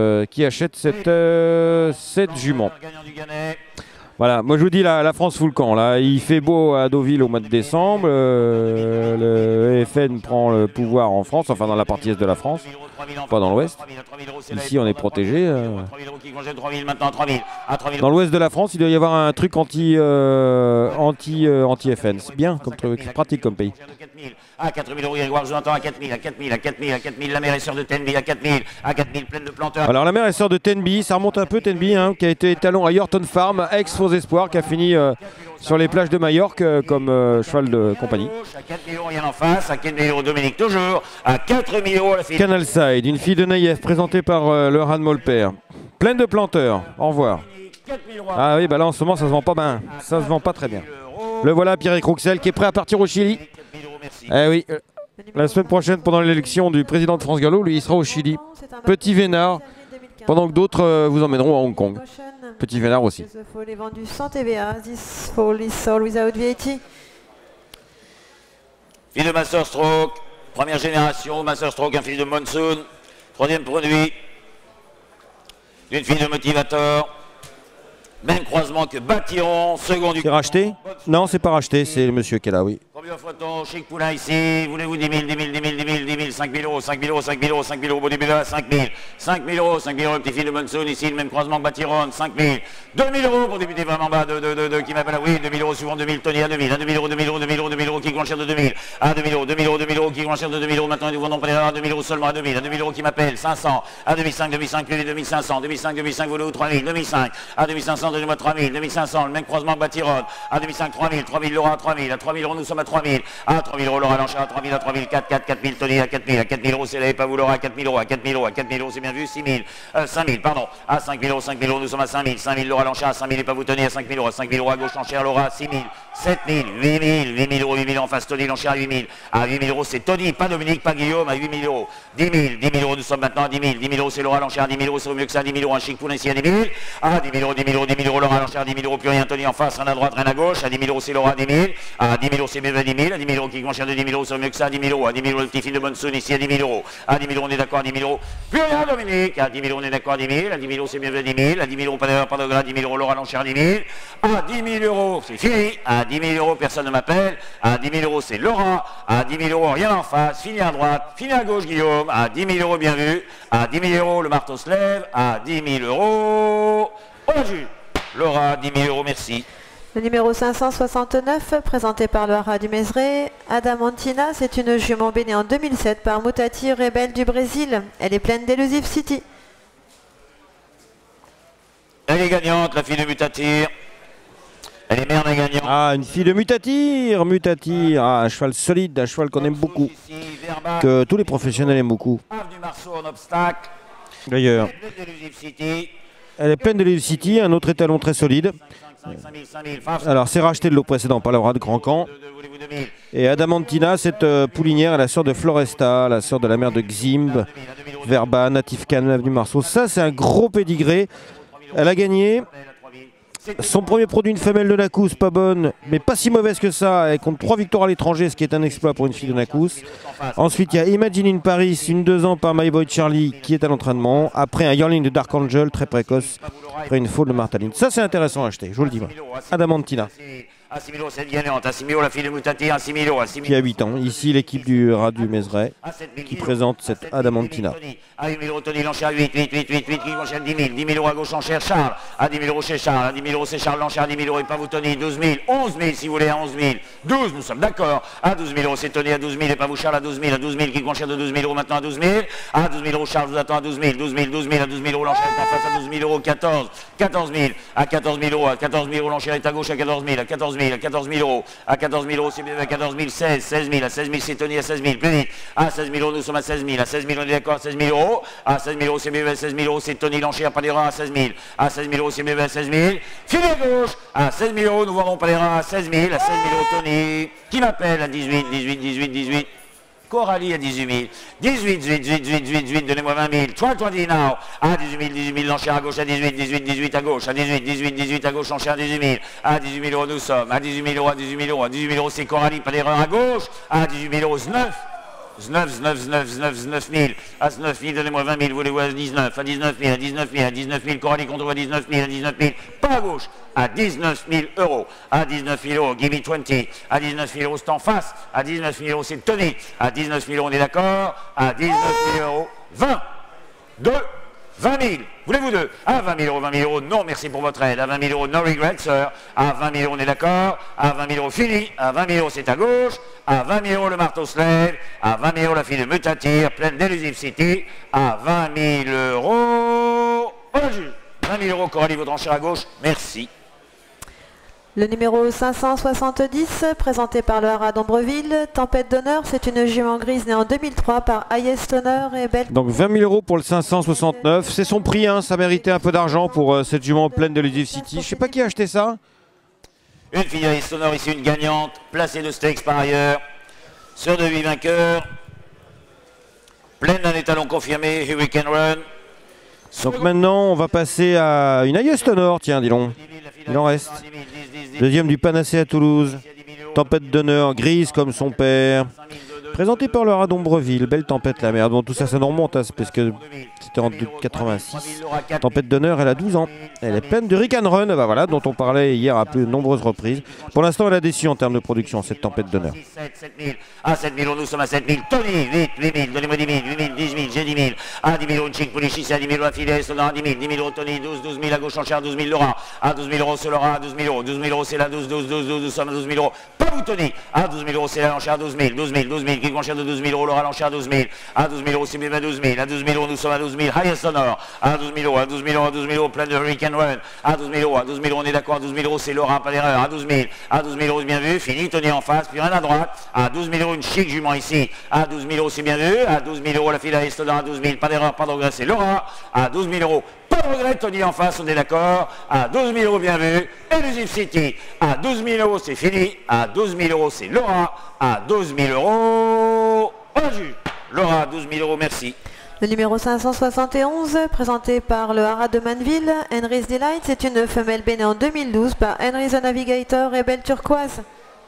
cette jument. Voilà, moi je vous dis la France fout le camp là. Il fait beau à Deauville au mois de décembre. Le FN prend le pouvoir en France, enfin dans la partie est de la France, pas dans l'ouest. Ici on est protégé. Dans l'ouest de la France, il doit y avoir un truc anti-FN. C'est bien comme truc, pratique comme pays. À 4000 €, Grégoire, je l'entends à 4000, la mère et sœur de Tenby, à 4000, pleine de planteurs. Alors la mère et sœur de Tenby, ça remonte un peu Tenby, hein, qui a été étalon à Yorton Farm, ex-Faux Espoir, qui a fini sur les plages de Majorque comme cheval de compagnie. À 4000 €, rien en face, à 4000 € Dominique toujours, à 4000 € la fille. Canal Side, une fille de Naïef, présentée par le rat de Molpère. Pleine de planteurs, au revoir. Ah oui, bah là en ce moment ça se vend pas bien, ça se vend pas très bien. Le voilà, Pierre Rouxel, qui est prêt à partir au Chili. Eh oui, la semaine prochaine, pendant l'élection du président de France Gallo, lui, il sera au Chili. Petit Vénard, pendant que d'autres vous emmèneront à Hong Kong. Petit Vénard aussi. Il est vendu sans TVA. This fall is sold without VAT. Fille de Master Stroke, première génération, Master Stroke, un fils de Monsoon. Troisième produit, d'une fille de Motivator. Même croisement que Bâtiron, second du... C'est racheté? Non, c'est pas racheté, c'est le monsieur qui est là, oui. Combien photo, Chic Poulain ici, voulez-vous 10 000, 5 000 €, 5 000 €, 5 000 €, 5 000 €, au début là, 5 000, 5 000 €, 5 000 €, petit fil de Monsoon ici, le même croisement que Bâtiron, 5 000, 2 000 € pour débuter vraiment bas, qui m'appelle, oui, 2 000 €, suivant 2 000, Tony à 2 000, 2 000 €, 2 000 €, 2 000 €, 2 000 € qui grand cher de 2 000, à 2 000 €, 2 000 €, 2 000 € qui grand cher de 2 000 €, maintenant nous vendons pas les à 2 000 € seulement, à 2 000, à 2 000 € qui m'appelle, 500, à 2005, 2005, plus les 2500, 2005, voulez-vous 3 000, 2005, à 2500, donnez-moi 3 000, 2500, le même croisement que Bâtiron, à 2005, 3 000, 3 000 € à 3 000, à 3 000 € nous sommes à 3 3 000. À 3 000 euros, Laura l'enchère à 3 000, à 3 000, 4 000, Tony à 4 000. À 4 000 euros, c'est là, pas vous Laura, à 4 000 euros, à 4 000 euros, à 4 000 euros, c'est bien vu, 6 000, 5 000, pardon. À 5 000 euros, nous sommes à 5 000. 5 000, Laura l'enchère à 5 000, et pas vous Tony à 5 000 euros. À 5 000 euros à gauche, l'enchère, Laura à 6 000, 7 000, 8 000, 8 000 euros, 8 000 en face, Tony l'enchère à 8 000. À 8 000 euros, c'est Tony, pas Dominique, pas Guillaume, à 8 000 euros. 10 000, 10 000 euros, nous sommes maintenant à 10 000. 10 000 euros, c'est Laura l'enchère à 10 000 euros, c'est au mieux que ça. 10 000 euros, un chic poulain ici à 10 000. À 10 000 euros, 10 000 euros, 10 000 euros, Laura l'enchère à 10 000 euros, plus rien, Tony en face, rien à droite, rien à gauche. À 10 000 euros, c'est Laura à 10 000. À 10 000 euros, c'est Bébé à 10 000. À 10 000 euros, qui enchère de 10 000 euros, c'est au mieux que ça. À 10 000 euros. À 10 000 euros, le petit fils de bonne sonne ici à 10 000 euros. À 10 000 euros, on est d'accord, à 10 000 euros. Plus rien, Dominique. À 10 000 euros, on est d'accord, à 10 000. À 10 000 euros, c'est Bébé à 10 000. À 10 000 euros, pas d'erreur, pas de gras. À 10 000 euros, Laura l'enchère à 10 000. À 10 000 euros, c'est fini. À 10 000 euros, personne ne m'appelle. À 10 000 euros, c'est Laura. À 10 000 euros, rien en face. Fini à droite, fini à gauche, Guillaume. À 10 000 euros, bien vu. À 10 000 euros, le marteau se lève. À 10 000 euros, on a vu. Laura, 10 000 euros, merci. Le numéro 569, présenté par le Haras du Mézeray. Adamantina, c'est une jument bénée en 2007 par Mutati Rebelle du Brésil. Elle est pleine d'Elusive City. Elle est gagnante, la fille de Mutatir. Elle est merde et gagnante. Ah, une fille de Mutatir, Mutatir. Ah, un cheval solide, un cheval qu'on aime beaucoup. Que tous les professionnels aiment beaucoup. D'ailleurs, elle est pleine d'Elusive City, un autre étalon très solide. Alors, c'est racheté de l'eau précédent par le Haras de Grand Camp. Et Adamantina, cette poulinière, est la sœur de Floresta, la sœur de la mère de Ximb, Verba, Natif Can, Avenue Marceau. Ça, c'est un gros pédigré. Elle a gagné. Son premier produit, une femelle de Nakous, pas bonne, mais pas si mauvaise que ça. Elle compte 3 victoires à l'étranger, ce qui est un exploit pour une fille de Nakous. Ensuite, il y a Imagine in Paris, une 2 ans par My Boy Charlie, qui est à l'entraînement. Après, un Yearling de Dark Angel, très précoce. Après, une faute de Martaline. Ça, c'est intéressant à acheter, je vous le dis. Adamantina. À 6 000 euros, cette gagnante. À 6 000 euros, la fille de Mutati. À 6 000 euros. Qui a 8 ans. Ici, l'équipe du Haras du Mézeray qui présente cette Adamantina. À 8 000 euros, Tony l'enchère à 8, qui enchère 10 000. 10 000 euros à gauche, enchère Charles. À 10 000 euros chez Charles. À 10 000 euros, c'est Charles l'enchère à 10 000 euros. Et pas vous, Tony. 12 000. 11 000, si vous voulez, à 11 000. 12, nous sommes d'accord. À 12 000 euros, c'est Tony à 12 000. Et pas vous, Charles, à 12 000. À 12 000, qui enchère de 12 000 euros maintenant à 12 000. À 12 000 euros, Charles, je vous attends à 12 000. 12 000, 12 000. À 12 000 euros, l'enchère est en face. À 12 000 euros, 14. 14 000. À 14 000 euros. À 14 000 euros, l'enchère est à gauche. À 14 000. À 14 000. À 14 000 euros. À 14 000 euros, c'est bien, à 14 000, 16 000, à 16 000, c'est Tony à 16 000, plus vite. À 16 000 euros, nous sommes à 16 000, à 16 000, on est d'accord, à 16 000 euros. À 16 000 euros, c'est bien, à 16 000 euros, c'est Tony l'enchère, pas d'erreur à 16 000. À 16 000 euros, c'est bien, à 16 000. Filet gauche, à 16 000 euros, nous vendrons pas d'erreur à 16 000, à 16 000 euros, Tony. Qui m'appelle à 18. Coralie à 18 000. 18, donnez-moi 20 000. 20 now. À 18 000, l'enchère à gauche à 18 à gauche. À 18 à gauche, l'enchère à 18 000. À 18 000 euros, nous sommes. À 18 000 euros, à 18 000 euros. À 18 000 euros, c'est Coralie, pas d'erreur à gauche. À 18 000 euros, 9 000. À 9 000, donnez-moi 20 000. Voulez-vous à 19 à 19 000, à 19 000. Coralie contre à 19 000, à 19 000. Pas à gauche. À 19 000 euros. À 19 000 euros, give me 20. À 19 000 euros, c'est en face. À 19 000 euros, c'est Tony. À 19 000 euros, on est d'accord. À 19 000 euros, 20 000. Voulez-vous deux? À 20 000 euros, non, merci pour votre aide. À 20 000 euros, no regret, sir. À 20 000 euros, on est d'accord. À 20 000 euros, fini. À 20 000 euros, c'est à gauche. À 20 000 euros, le marteau se lève. À 20 000 euros, la fille de Mutatir, pleine d'Elusive City. À 20 000 euros, voilà juste. 20 000 euros, Coralie, votre enchère à gauche, merci. Le numéro 570, présenté par le Haras d'Ombreville. Tempête d'honneur, c'est une jument grise née en 2003 par Highest Honor et Belle. Donc 20 000 euros pour le 569. C'est son prix, hein. Ça méritait un peu d'argent pour cette jument pleine d'Elusive City. Je sais pas qui a acheté ça. Une fille Highest Honor, ici une gagnante, placée de stakes par ailleurs. Sœur de 8 vainqueurs. Pleine d'un étalon confirmé, Hurricane Run. Donc maintenant, on va passer à une Highest Honor. Tiens, dis donc. Il en reste. Deuxième du Panacée à Toulouse. Tempête d'honneur, grise comme son père. Présenté par le Haras d'Ombreville. Belle tempête la merde. Bon, tout ça, ça nous remonte, hein, parce que c'était en 86. Tempête d'honneur, elle a 12 ans. Elle est pleine de Hurricane Run, bah voilà, dont on parlait hier à plus de nombreuses reprises. Pour l'instant, elle a déçu en termes de production, cette tempête d'honneur. À 7 000, nous sommes à 7 000. Tony, 8 000, donnez-moi 10 000, 8 000, 10 000, j'ai 10 000. À 10 000 euros, une chic Polichis, à 10 000 euros, affilée, Sonora, à 10 000, 10 000 euros, Tony, 12 000 à gauche, enchère, 12 000 Laura. À 12 000 euros, c'est Laura, à 12 000 euros, c'est la 12, nous sommes à 12 000 euros. Pas vous, Tony. À 12 000 euros, c'est la enchère, 12 000, qui qui conchère de 12 000 euros, Laura l'enchère à 12 000. À 12 000 euros, c'est bien à 12 000. À 12 000 euros, nous sommes à 12 000. Highest Honor. À 12 000 euros, à 12 000 euros, à 12 000 euros, plein de Hurricane Run. À 12 000 euros, à 12 000 euros, on est d'accord. À 12 000 euros, c'est Laura, pas d'erreur. À 12 000. À 12 000 euros, c'est bien vu. Fini, Tony en face, puis rien à droite. À 12 000 euros, une chic jument ici. À 12 000 euros, c'est bien vu. À 12 000 euros, la file à Estodor. À 12 000, pas d'erreur, pas de regret, c'est Laura. À 12 000 euros. Pas de regret, Tony en face, on est d'accord. À 12 000 euros, bien vu. Elusive City. À 12 000 euros, c'est fini. À 12 000 euros, c'est Laura. À 12 000 euros, on juge. Laura, 12 000 euros, merci. Le numéro 571, présenté par le Haras de Manville, Henry's Delight, c'est une femelle bénée en 2012 par Henry the Navigator et Belle Turquoise.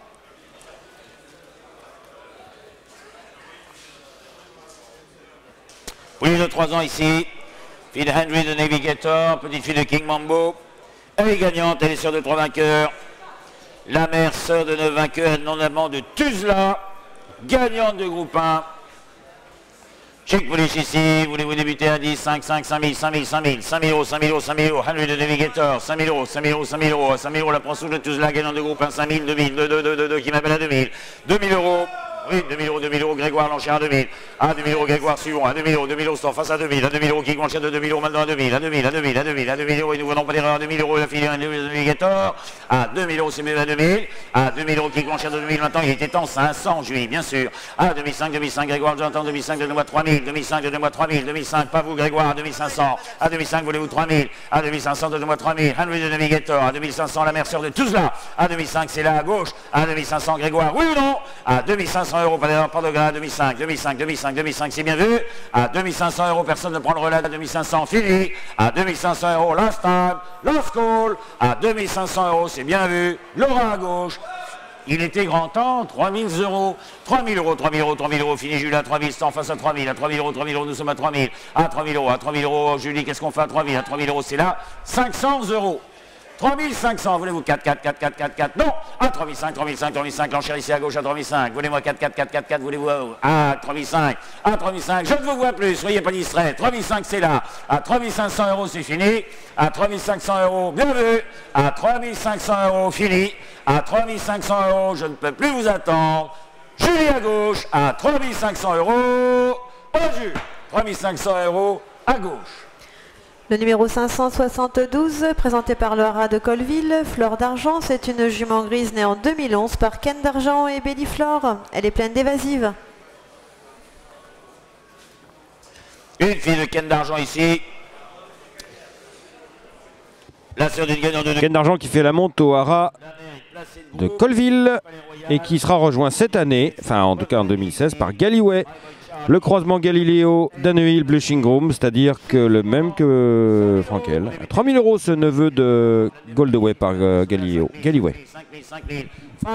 Plus de 3 ans ici. Fille de Henry the Navigator, petite fille de King Mambo. Elle est gagnante, elle est sœur de 3 vainqueurs. La mère, sœur de 9 vainqueurs, non-amant de Tuzla, gagnante de groupe 1. Check police ici, voulez-vous débuter à 10, 5, 5, 5 000, 5 000, 5 000, 5 000 euros, 5 000 euros, 5 000 euros, Henry the Navigator, 5 000 euros, 5 000 euros, 5 000 euros, 5 000 euros, la prend sous de Tuzla, gagnante de groupe 1, 5 000, 2 000, 2, qui m'appelle à 2 000, 2 000 euros. Oui, 2 000 euros, Grégoire l'enchère à 2 000. À 2 000 euros, Grégoire suivant. À 2 000 euros, c'est en face à 2 000. À 2 000 euros, qui enchère de 2 000 euros maintenant à 2 000. À 2 000, à 2 000, à 2 000, à 2 000 euros, et nous venons pas d'erreur. À 2 000 euros, la fille de Navigator. À 2 000 euros, c'est mieux à 2 000. À 2 000 euros, qui enchère de 2 000 maintenant. Il était temps 500, Julie, bien sûr. À 2005, Grégoire, j'entends 2005, donnez-moi 3 000. 2005, donnez-moi 3 000. 2005, pas vous, Grégoire, à 2500. À 2005, voulez-vous 3 000. À 2500, donnez-moi 3 000. Henry the Navigator. À 2500, la mère sœur de Tuzla. À 2005, c'est là à gauche. À 2500, Grégoire, oui ou non? À 2500 euros, pas de grade. À 2005, c'est bien vu. À 2500 euros, personne ne prend le relais. À 2500, fini. À 2500 euros, last time, last call. À 2500 euros, c'est bien vu. Laura à gauche. Il était grand temps, 3 000 euros. 3 000 euros, 3 000 euros, 3 000 euros. Fini, Julie, à 3 000, c'est en face à 3 000. À 3 000 euros, nous sommes à 3 000. À 3 000 euros, à 3 000 euros, Julie, qu'est-ce qu'on fait à 3 000? À 3 000 euros, c'est là. 500 euros. 3 500, voulez-vous 4, 4, 4, 4, 4, 4, non, à 3 500, 3 500, 3 500, l'enchère ici à gauche à 3 500, voulez-moi 4, 4, 4, 4, 4, voulez-vous à 3 500, à 3 500, je ne vous vois plus, soyez pas distrait, 3 500 c'est là, à 3 500 euros c'est fini, à 3 500 euros, bien vu, à 3 500 euros fini, à 3 500 euros, je ne peux plus vous attendre, Julie à gauche, à 3 500 euros, au jus, 3 500 euros à gauche. Le numéro 572, présenté par le Haras de Colville, Flore d'Argent, c'est une jument grise née en 2011 par Ken d'Argent et Betty Flore. Elle est pleine d'évasives. Une fille de Ken d'Argent ici. La sœur d'une gagnante de... Ken d'Argent qui fait la monte au Haras de Colville et qui sera rejoint cette année, enfin en tout cas en 2016, par Galilée. Le croisement Galileo Danehill Blushing Groom, c'est-à-dire que le même que Frankel. 3 000 euros ce neveu de Goldaway par Galileo. Galilée. 5 000.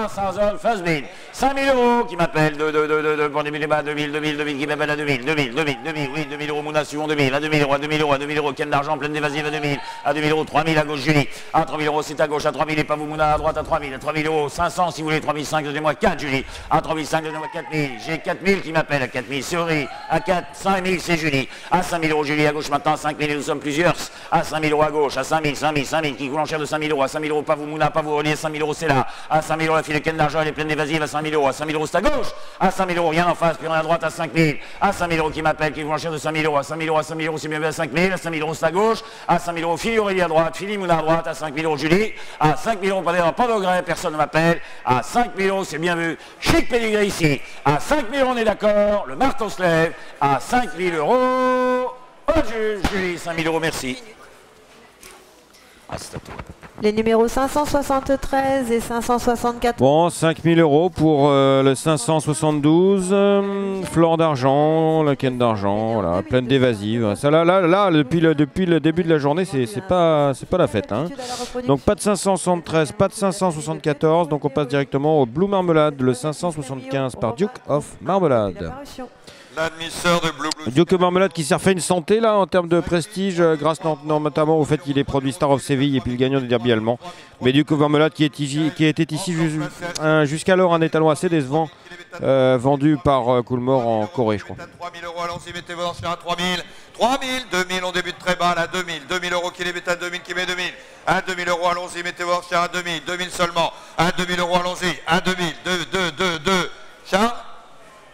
5 000 euros qui m'appelle pour des 2000 qui m'appelle à 2000, oui, 2000 euros, Mouna suivant 2000, à 2000 euros, à 2000 euros, à 2000 euros, Ken d'Argent, pleine d'évasive à 2000, à 2000 euros, 3000 à gauche, Julie, à 3000 euros, c'est à gauche, à 3000 et pas vous, Mouna, à droite, à 3000 euros, 500 si vous voulez, 3005, donnez-moi 4, Julie, à 3005, donnez-moi 4000, j'ai 4000 qui m'appelle à 4000, souris, à 4, 5000, c'est Julie, à 5000 euros, Julie, à gauche maintenant, à 5000, nous sommes plusieurs, à 5000 euros à gauche, à 5000, qui coule en chair de 5000 euros, à 5000 euros, pas vous, Mouna, pas vous, reliez, 5000 euros, c'est là, à 5000 euros, la fille de Ken d'Argent, elle est pleine d'évasive, à 5000 euros, c'est à gauche, à 5000 euros, rien en face, puis rien à droite, à 5000, à 5000 euros qui m'appelle, qui vous en cherche de 5000 euros, à 5000 euros, c'est bien vu à 5000, à 5000 euros, c'est à gauche, à 5000 euros, Philippe Aurélie à droite, Philippe Mouna à droite, à 5000 euros, Julie, à 5000 euros, pas de regret, personne ne m'appelle, à 5000 euros, c'est bien vu, Chic Pédigré ici, à 5000 euros, on est d'accord, le marteau se lève, à 5000 euros, oh Julie, 5000 euros, merci. Ah, c'est à toi. Les numéros 573 et 564. Bon, 5 000 euros pour le 572. Flore d'Argent, la Ken d'Argent, voilà, pleine d'évasives. Ça là, depuis le début de la journée, c'est pas la fête. Hein. Donc pas de 573, pas de 574. Donc on passe directement au Blue Marmelade, le 575 par Duke of Marmelade. L'admisseur de Blue Duke of Marmelade qui s'est refait une santé là en termes de prestige grâce notamment au fait qu'il est produit Star of Séville et puis le gagnant du derby allemand. Mais Duke of Marmelade qui était ici jusqu'alors un étalon assez décevant vendu par Coolmore en Corée je crois. 3 000 euros, allons-y, mettez vos enchères à 3 000. 3 000, 2 000, on débute très bas là, 2 000. 2 000 euros qui les met à 2 000, qui met 2 000. À 2 000 euros, allons-y, mettez vos enchères à 2 000. 2 000 seulement. À 2 000 euros, allons-y. À 2 000, 2, 2, 2, 2. Chien. 2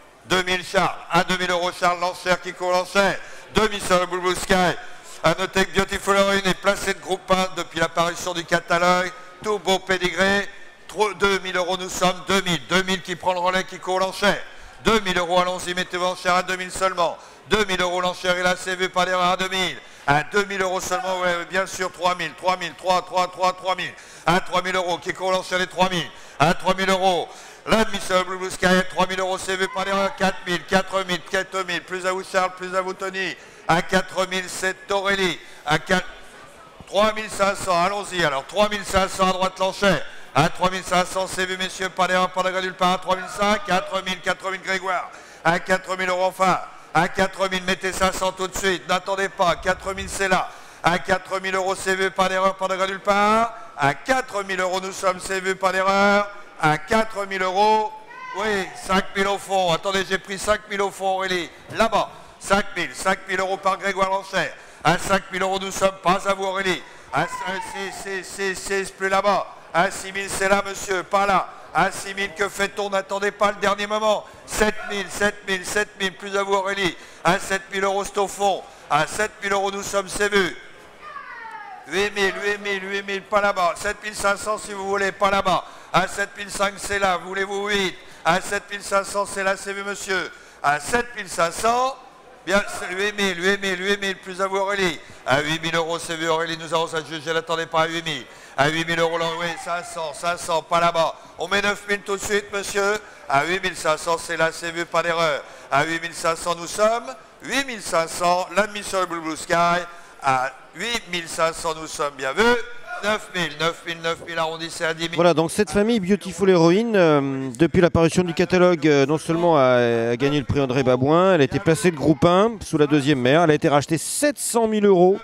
2000 Charles, à 2000 euros Charles l'enchère qui court l'enchère, 2000 sur le Blue Sky. À noter que Beautiful Heroine est placé de groupe 1 depuis l'apparition du catalogue, tout beau pédigré, 2000 euros nous sommes, 2000 qui prend le relais qui court l'enchère, 2000 euros allons-y, mettez-vous enchère à 2000 seulement, 2000 euros l'enchère et là c'est vu par l'erreur à 2000. À 2000 euros seulement, ouais, bien sûr, 3000, 3000, 3000. À 3000 euros, qui court l'enchère les 3000. À 3000 euros, l'admission Blue Sky, 3000 euros, c'est vu par l'erreur, 4000, 4000, plus à vous Charles, plus à vous Tony. À 4000, c'est Aurélie. À 3500, allons-y alors, 3500 à droite l'enchère. À 3500, c'est vu, messieurs, pas d'erreur, pas de granule, pas à 3005, 4000 Grégoire. À 4000 euros enfin. À 4000, mettez 500 tout de suite, n'attendez pas, 4000 c'est là. À 4000 euros, c'est vu, pas d'erreur, pas de granule, pas. À 4000 euros, nous sommes, c'est vu, pas d'erreur. À 4000 euros, oui, 5000 au fond. Attendez, j'ai pris 5000 au fond, Aurélie. Là-bas, 5000 euros par Grégoire l'enchère. À 5000 euros, nous sommes, pas à vous, Aurélie. À 6, plus là-bas. À 6000, c'est là, monsieur, pas là. À 6000, que fait-on? N'attendez pas le dernier moment. 7000, plus à vous Aurélie. À 7000 euros, c'est au fond. À 7000 euros, nous sommes, c'est vu. 8000, pas là-bas. 7500 si vous voulez, pas là-bas. À 7005, c'est là, voulez-vous 8. À 7500, c'est là, c'est vu, monsieur. À 7500, bien, 8000, plus à vous Aurélie. À 8000 euros, c'est vu Aurélie, nous avons ça jugé, n'attendez pas à 8000. À 8000 euros, là, oui, 500, pas là-bas. On met 9000 tout de suite, monsieur. À 8500, c'est là, c'est vu, pas d'erreur. À 8500, nous sommes. 8500, l'admission de Blue Sky. À 8500, nous sommes, bien vu. 9000, arrondissez à 10 000. Voilà, donc cette famille Beautiful Heroine, depuis l'apparition du catalogue, non seulement a gagné le prix André Babouin, elle a été placée de groupe 1 sous la deuxième mère, elle a été rachetée 700 000 euros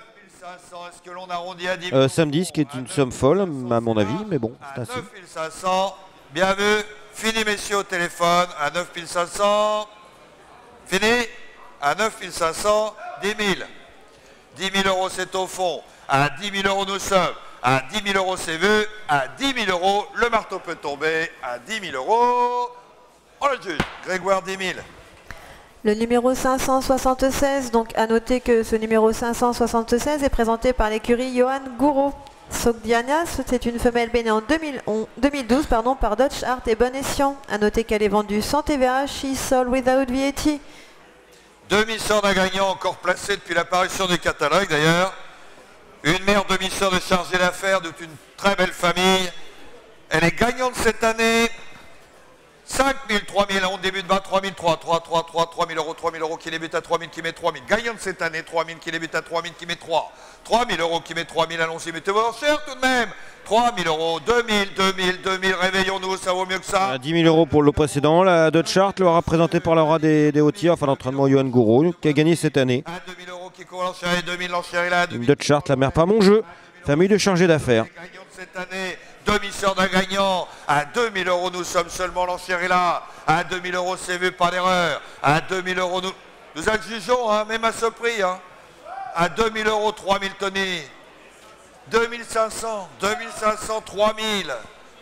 samedi, ce qui est une somme folle à mon avis, mais bon, c'est ainsi. 9500, bien vu, fini messieurs au téléphone, à 9500, fini, à 9500, 10 000. 10 000 euros c'est au fond, à 10 000 euros nous sommes. À 10 000 euros, c'est vu. À 10 000 euros, le marteau peut tomber. À 10 000 euros, on le juge. Grégoire, 10 000. Le numéro 576, donc à noter que ce numéro 576 est présenté par l'écurie Johan Gouraud. Sogdiana, c'est une femelle bénée en 2012 par Dutch Art et Bon Escient. À noter qu'elle est vendue sans TVA, she sold without VAT. Demi-sœur d'un gagnant encore placé depuis l'apparition du catalogue d'ailleurs. Une mère demi-sœur de chargé d'affaires d'une très belle famille. Elle est gagnante cette année. 5 000, 3 000, on débute bas, 3 000, 3 000 euros qui débute à 3 000, qui met 3 000. Gagnante cette année, 3 000 qui débute à 3 000, qui met 3. 3 000 euros qui met 3 000, allons-y, mettez-vous en cher tout de même. 3 000 euros, 2 000, réveillons-nous, ça vaut mieux que ça. 10 000 euros pour le précédent, la Dutch Art, le représenté par Laura des Hautiers, enfin l'entraînement Johan Gouraud, qui a gagné cette année. 2 000 euros qui court l'enchère, 2 000 l'enchère est là. Une Dutch Art, la mère pas mon jeu, famille de chargés d'affaires. Gagnante cette année. Demi-sœur d'un gagnant, à 2 000 euros, nous sommes seulement, l'enchère est là. À 2 000 euros, c'est vu par l'erreur. À 2 000 euros, nous adjugeons, hein, même à ce prix. Hein. À 2 000 euros, 3 000 Tony. 2 500, 3 000.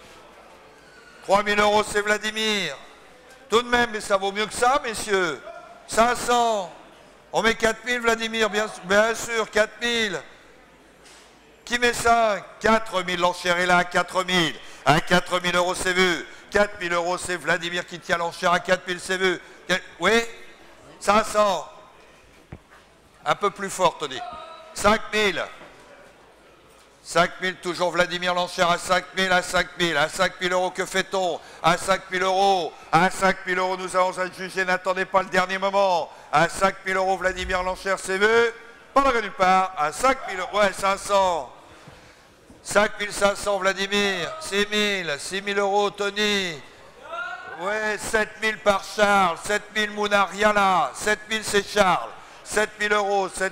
3 000 euros, c'est Vladimir. Tout de même, mais ça vaut mieux que ça, messieurs. 500. On met 4 000, Vladimir, bien sûr, 4 000. Qui met 5? 4 000, l'enchère est là, 4 000. À 4 000 euros, c'est vu. 4 000 euros, c'est Vladimir qui tient l'enchère. À 4 000, c'est vu. Oui 500. Un peu plus fort, Tony. 5 000. 5 000, toujours Vladimir l'enchère à 5 000, à 5 000. À 5 000 euros, que fait-on? À 5 000 euros. À 5 000 euros, nous allons adjuger. N'attendez pas le dernier moment. À 5 000 euros, Vladimir l'enchère, c'est vu. Pas de nulle part. À 5 000 euros. Ouais, 500. 5 500, Vladimir. 6 000 euros, Tony. Ouais, 7 000 par Charles. 7 000, Mouna, rien là. 7 000, c'est Charles. 7 000 euros, 8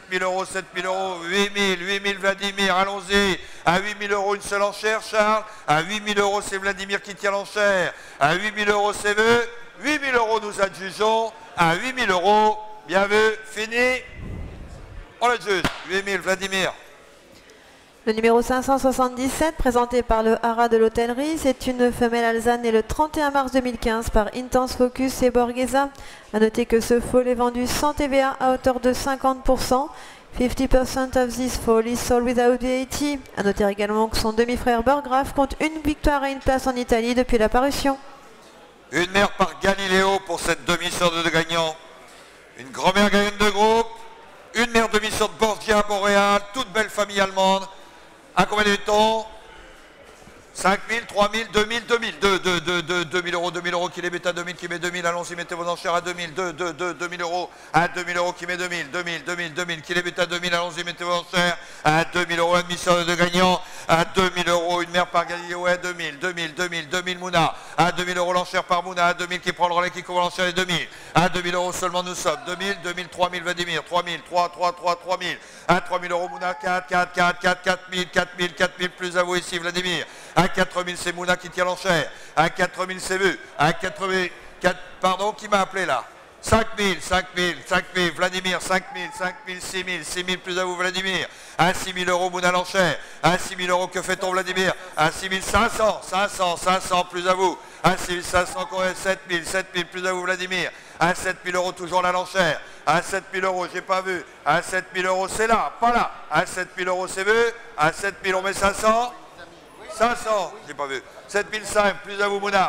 000, Vladimir, allons-y. À 8 000 euros, une seule enchère, Charles. À 8 000 euros, c'est Vladimir qui tient l'enchère. À 8 000 euros, c'est vu. 8 000 euros, nous adjugeons. À 8 000 euros, bien vu, fini. On le juge. 8 000, Vladimir. Le numéro 577, présenté par le Haras de l'Hôtellerie, c'est une femelle alezane née le 31 mars 2015 par Intense Focus et Borghesa. A noter que ce foal est vendu sans TVA à hauteur de 50%. 50% of this foal is sold without VAT. A noter également que son demi-frère Burggraf compte une victoire et une place en Italie depuis la parution. Une mère par Galileo pour cette demi-sœur de gagnant. Une grand-mère gagnante de groupe. Une mère demi-sœur de Borgia, Montréal. Toute belle famille allemande. À combien de temps? 5 000, 3 000, 2 000, 2 000, 2 000 euros, qui les met à 2 000, qui met 2 000, allons-y, mettez vos enchères à 2 000, 2 000 euros, à 2 000 euros, qui met 2 000, 2 000, 2 000, 2 000, qui les met à 2 000, allons-y, mettez vos enchères à 2 000 euros, admission de gagnant, à 2 000 euros, une mère par Galileo, à 2 000, 2 000, 2 000, 2 000 Mouna, à 2 000 euros l'enchère par Mouna, à 2 000 qui prend le relais, qui couvre l'enchère, les 2 000, à 2 000 euros seulement nous sommes, 2 000, 2 000, 3 000 Vladimir, 3 000, 3 000, à 3 000 euros Mouna, 4 000 plus à vous ici Vladimir, à 4 000 c'est Mouna qui tient l'enchère, à 4 000 c'est vu, à 4 000, pardon, qui m'a appelé là? 5 000, Vladimir, 5 000, 6 000 plus à vous Vladimir, à 6 000 euros Mouna l'enchère, à 6 000 euros que fait-on Vladimir, à 6 500 plus à vous, à 6 500 7 000 plus à vous Vladimir, à 7 000 euros toujours la l'enchère, à 7 000 euros j'ai pas vu, à 7 000 euros c'est là, pas là, à 7 000 euros c'est vu, à 7 000 on met 500, j'ai pas vu, 7 500 plus à vous Mouna,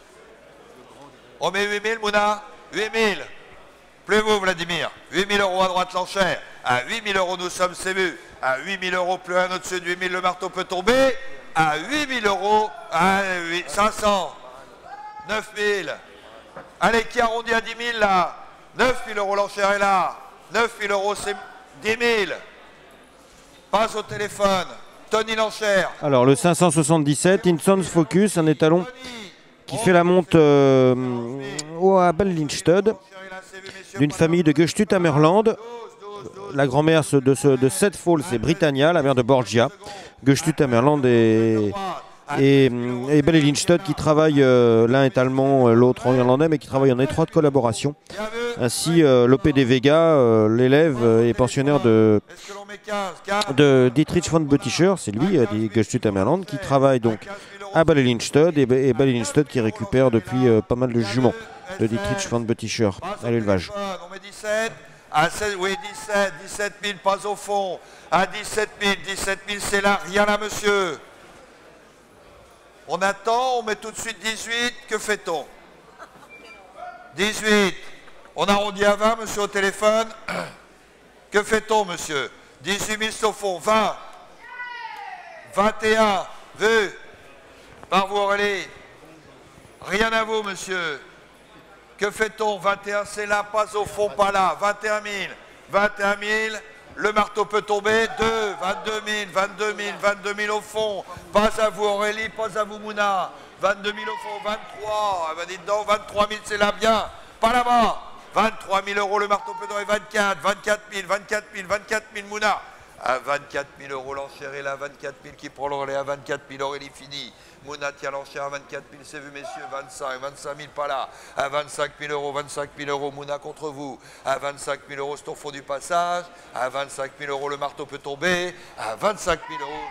on met 8 000 Mouna, 8 000, plus vous Vladimir, 8 000 euros à droite l'enchère, à 8 000 euros nous sommes c'est vu, à 8 000 euros plus un au-dessus de 8 000 le marteau peut tomber, à 8 000 euros, à 500, 9 000, allez qui arrondit à 10 000 là, 9 000 euros l'enchère est là, 9 000 euros c'est 10 000, passe au téléphone, Tony l'enchère. Alors le 577, Intense Focus, un étalon qui fait la monte à Bellingstad, d'une famille de Gestut à Merland. La grand-mère de cette foal, c'est Britannia, la mère de Borgia. Gestut à Merland et Bellingstad qui travaillent, l'un est allemand, l'autre en irlandais, mais qui travaillent en étroite collaboration. Ainsi, l'OPD Vega, l'élève et pensionnaire de Dietrich von Bötticher, c'est lui, dit Gestut à Merland, qui travaille donc à Bellingstad et Bellingstad qui récupère depuis pas mal de juments de Dietrich von Bötticher à l'élevage. On met 17, à 16, oui 17 000 pas au fond, à 17 000 c'est là, rien là monsieur. On attend, on met tout de suite 18, que fait-on? 18, on arrondit à 20 monsieur au téléphone, que fait-on monsieur? 18 000 c'est au fond, 20, 21, vu. Par vous Aurélie, rien à vous monsieur, que fait-on? 21 c'est là, pas au fond, pas là, 21 000, le marteau peut tomber, 2, 22 000 au fond, pas à vous Aurélie, pas à vous Mouna, 22 000 au fond, 23, ah ben dites donc, 23 000 c'est là bien, pas là-bas, 23 000 euros le marteau peut tomber, 24 000 Mouna, à 24 000 euros l'enchère est là, 24 000 qui prend le relais, à 24 000 Aurélie fini. Mouna tient l'enchère à 24 000, c'est vu messieurs, 25 000 pas là, à 25 000 euros, Mouna contre vous, à 25 000 euros c'est au fond du passage, à 25 000 euros le marteau peut tomber, à 25 000 euros,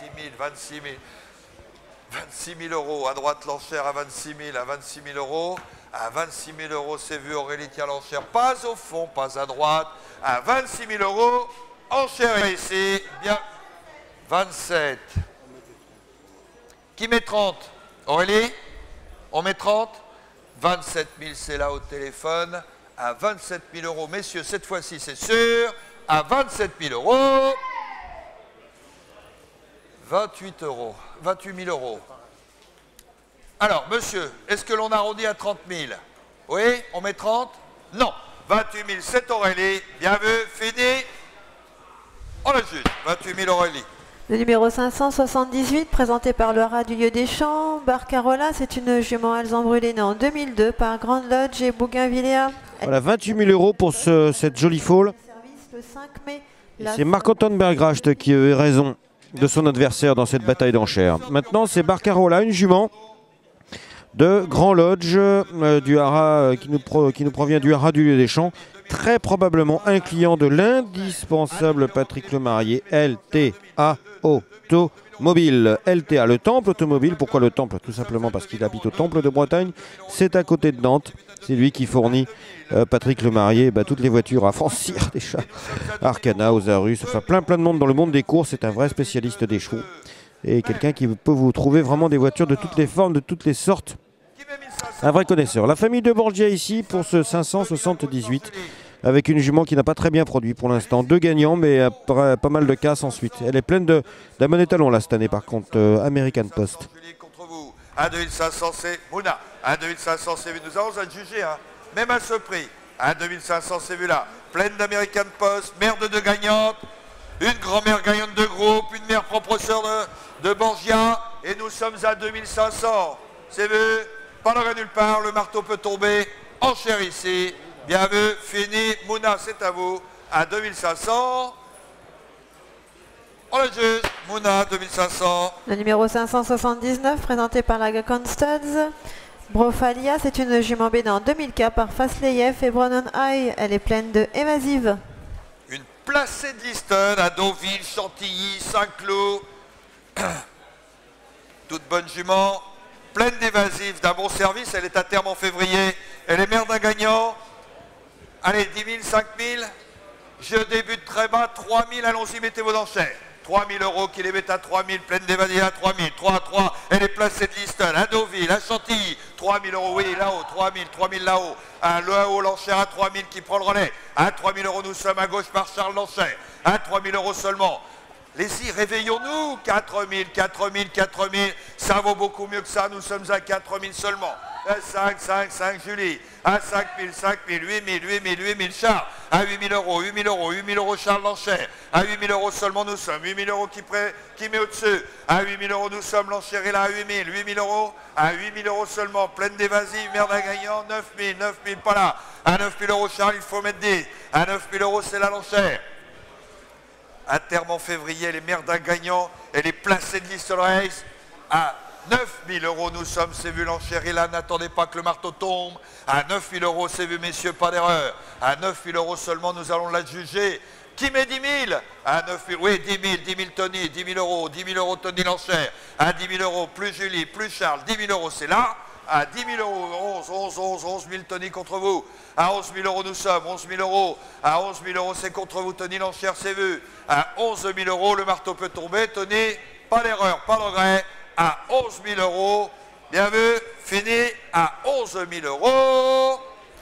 26 000 euros, à droite l'enchère à 26 000 euros, à 26 000 euros c'est vu, Aurélie tient l'enchère, pas au fond, pas à droite, à 26 000 euros, enchère ici, bien, 27. Qui met 30? Aurélie? On met 30? 27 000, c'est là au téléphone. À 27 000 euros, messieurs, cette fois-ci, c'est sûr. À 27 000 euros. 28 000 euros. Alors, monsieur, est-ce que l'on arrondit à 30 000? Oui, on met 30? Non. 28 000, c'est Aurélie. Bien vu, fini. On a juste. 28 000 Aurélie. Le numéro 578, présenté par le Haras du Lieu des Champs, Barcarola, c'est une jument alezan brûlée née en 2002 par Grande Lodge et Bougainvillea. Voilà, 28 000 euros pour cette jolie foal. C'est Marc-Antoine Bergracht qui a eu raison de son adversaire dans cette bataille d'enchères. Maintenant, c'est Barcarola, une jument de Grand Lodge, du haras qui nous provient du haras du lieu des champs. Très probablement un client de l'indispensable Patrick Lemarié, LTA Automobile. LTA, le Temple Automobile. Pourquoi le Temple? Tout simplement parce qu'il habite au Temple de Bretagne. C'est à côté de Nantes. C'est lui qui fournit, Patrick Lemarié, toutes les voitures à Francir, déjà. Arcana, Osarus, enfin plein de monde dans le monde des courses. C'est un vrai spécialiste des chevaux. Et quelqu'un qui peut vous trouver vraiment des voitures de toutes les formes, de toutes les sortes. Un vrai connaisseur. La famille de Borgia ici pour ce 578. Avec une jument qui n'a pas très bien produit pour l'instant. 2 gagnants, mais pas mal de casse ensuite. Elle est pleine d'un bon étalon là cette année par contre. American Post. 1,2500 c'est Mouna. 1,2500 c'est vu. Nous allons à juger, hein. Même à ce prix. 1,2500 c'est vu là. Pleine d'American Post. Mère de 2 gagnantes. Une grand-mère gagnante de groupe. Une mère propre sœur de Borgia. Et nous sommes à 2500. C'est vu. Pas le nulle part. Le marteau peut tomber. Enchère ici. Bien vu, fini. Mouna, c'est à vous. À 2500. On le juge. Mouna, 2500. Le numéro 579, présenté par la Gacon Studs. Brofalia, c'est une jument bénée en 2000K par Fasleyev et Bronon High. Elle est pleine de évasives. Une placée de Liston à Deauville, Chantilly, Saint-Cloud. Toute bonne jument. Pleine d'évasives, d'un bon service. Elle est à terme en février. Elle est mère d'un gagnant. Allez, 10 000, 5 000. Je débute très bas, 3 000. Allons-y, mettez vos enchères. 3 000 euros qui les met à 3 000. Pleine d'évasives à 3 000. 3 à 3. Elle est placée de Liston à Deauville, à Chantilly. 3 000 euros, oui, là-haut. 3 000 là-haut. Là-haut, l'enchère à 3 000 qui prend le relais. À 3 000 euros, nous sommes à gauche par Charles l'enchère. À 3 000 euros seulement. Les-y, réveillons-nous. 4 000, 4 000, 4 000. Ça vaut beaucoup mieux que ça. Nous sommes à 4 000 seulement. 5, Julie. À 5 000, 5 000, 8 000, 8 000, 8 000, Charles. À 8 000 euros, 8 000 euros, 8 000 euros, Charles l'enchère. À 8 000 euros seulement, nous sommes. 8 000 euros qui met au-dessus. À 8 000 euros, nous sommes. L'enchère est là à 8 000. 8 000 euros. À 8 000 euros seulement. Pleine d'évasives. Merde à gagnant. 9 000, 9 000, pas là. À 9 000 euros, Charles, il faut mettre 10. À 9 000 euros, c'est là l'enchère. À terme en février, elle est mère d'un gagnant. Elle est placée de Liston Race. À 9 000 euros, nous sommes, c'est vu l'enchère est là, n'attendez pas que le marteau tombe. À 9 000 euros, c'est vu, messieurs, pas d'erreur. À 9 000 euros seulement, nous allons la juger. Qui met 10 000? À 9 000, oui, 10 000 Tony, 10 000 euros, 10 000 euros Tony l'enchère. À 10 000 euros, plus Julie, plus Charles, 10 000 euros, c'est là. À 10 000 euros, 11 000 Tony contre vous. À 11 000 euros, nous sommes, 11 000 euros. À 11 000 euros, c'est contre vous, Tony l'enchère, c'est vu. À 11 000 euros, le marteau peut tomber, Tony, pas d'erreur, pas de regret. À 11 000 euros, bien vu, fini à 11 000 euros.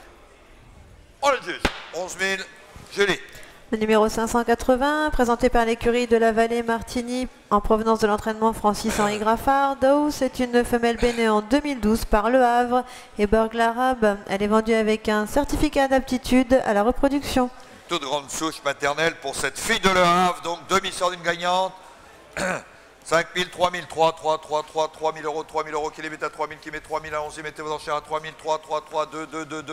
On le juge, 11 000, Julie. Le numéro 580, présenté par l'écurie de la Vallée Martigny en provenance de l'entraînement Francis-Henri Graffard. Dow, c'est une femelle bénée en 2012 par Le Havre et Burgh Arabe. Elle est vendue avec un certificat d'aptitude à la reproduction. Toute grande souche maternelle pour cette fille de Le Havre, donc demi-sœur d'une gagnante. 5 000, 3 000, 3 000 euros, 3 000 euros qui les met à 3 000, qui met 3 000, allons-y, mettez vos enchères à 3 000, 3, 2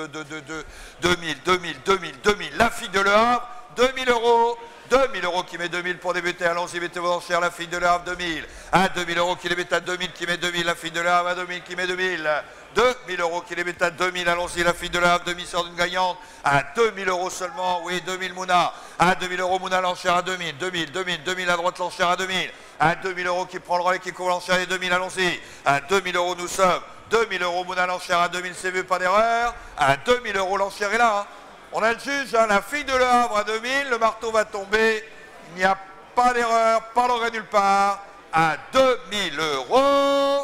000, la fille de Le Havre, 2 000 euros, 2 000 euros qui met 2 000 pour débuter, allons-y, mettez vos enchères, la fille de Le Havre, 2 000, à 2 000 euros qui les met à 2 000, qui met 2 000, la fille de Le Havre à 2 000, qui met 2 000, 2 000 euros qui les met à 2 000, allons-y, la fille de Le Havre, demi-sœur d'une gagnante, à 2 000 euros seulement, oui, 2 000 Mouna, à 2 000 euros Mouna, l'enchère à 2 000, 2 000 à droite, l'enchère à 2 000, à 2 000 euros qui prend le relais, qui couvre l'enchère, et 2 000, allons-y, à 2 000 euros nous sommes, 2 000 euros Mouna, l'enchère à 2 000, c'est vu, pas d'erreur, à 2 000 euros l'enchère est là, hein. On a le juge, hein, la fille de Le Havre à 2 000, le marteau va tomber, il n'y a pas d'erreur, pas l'aurait nulle part, à 2 000 euros.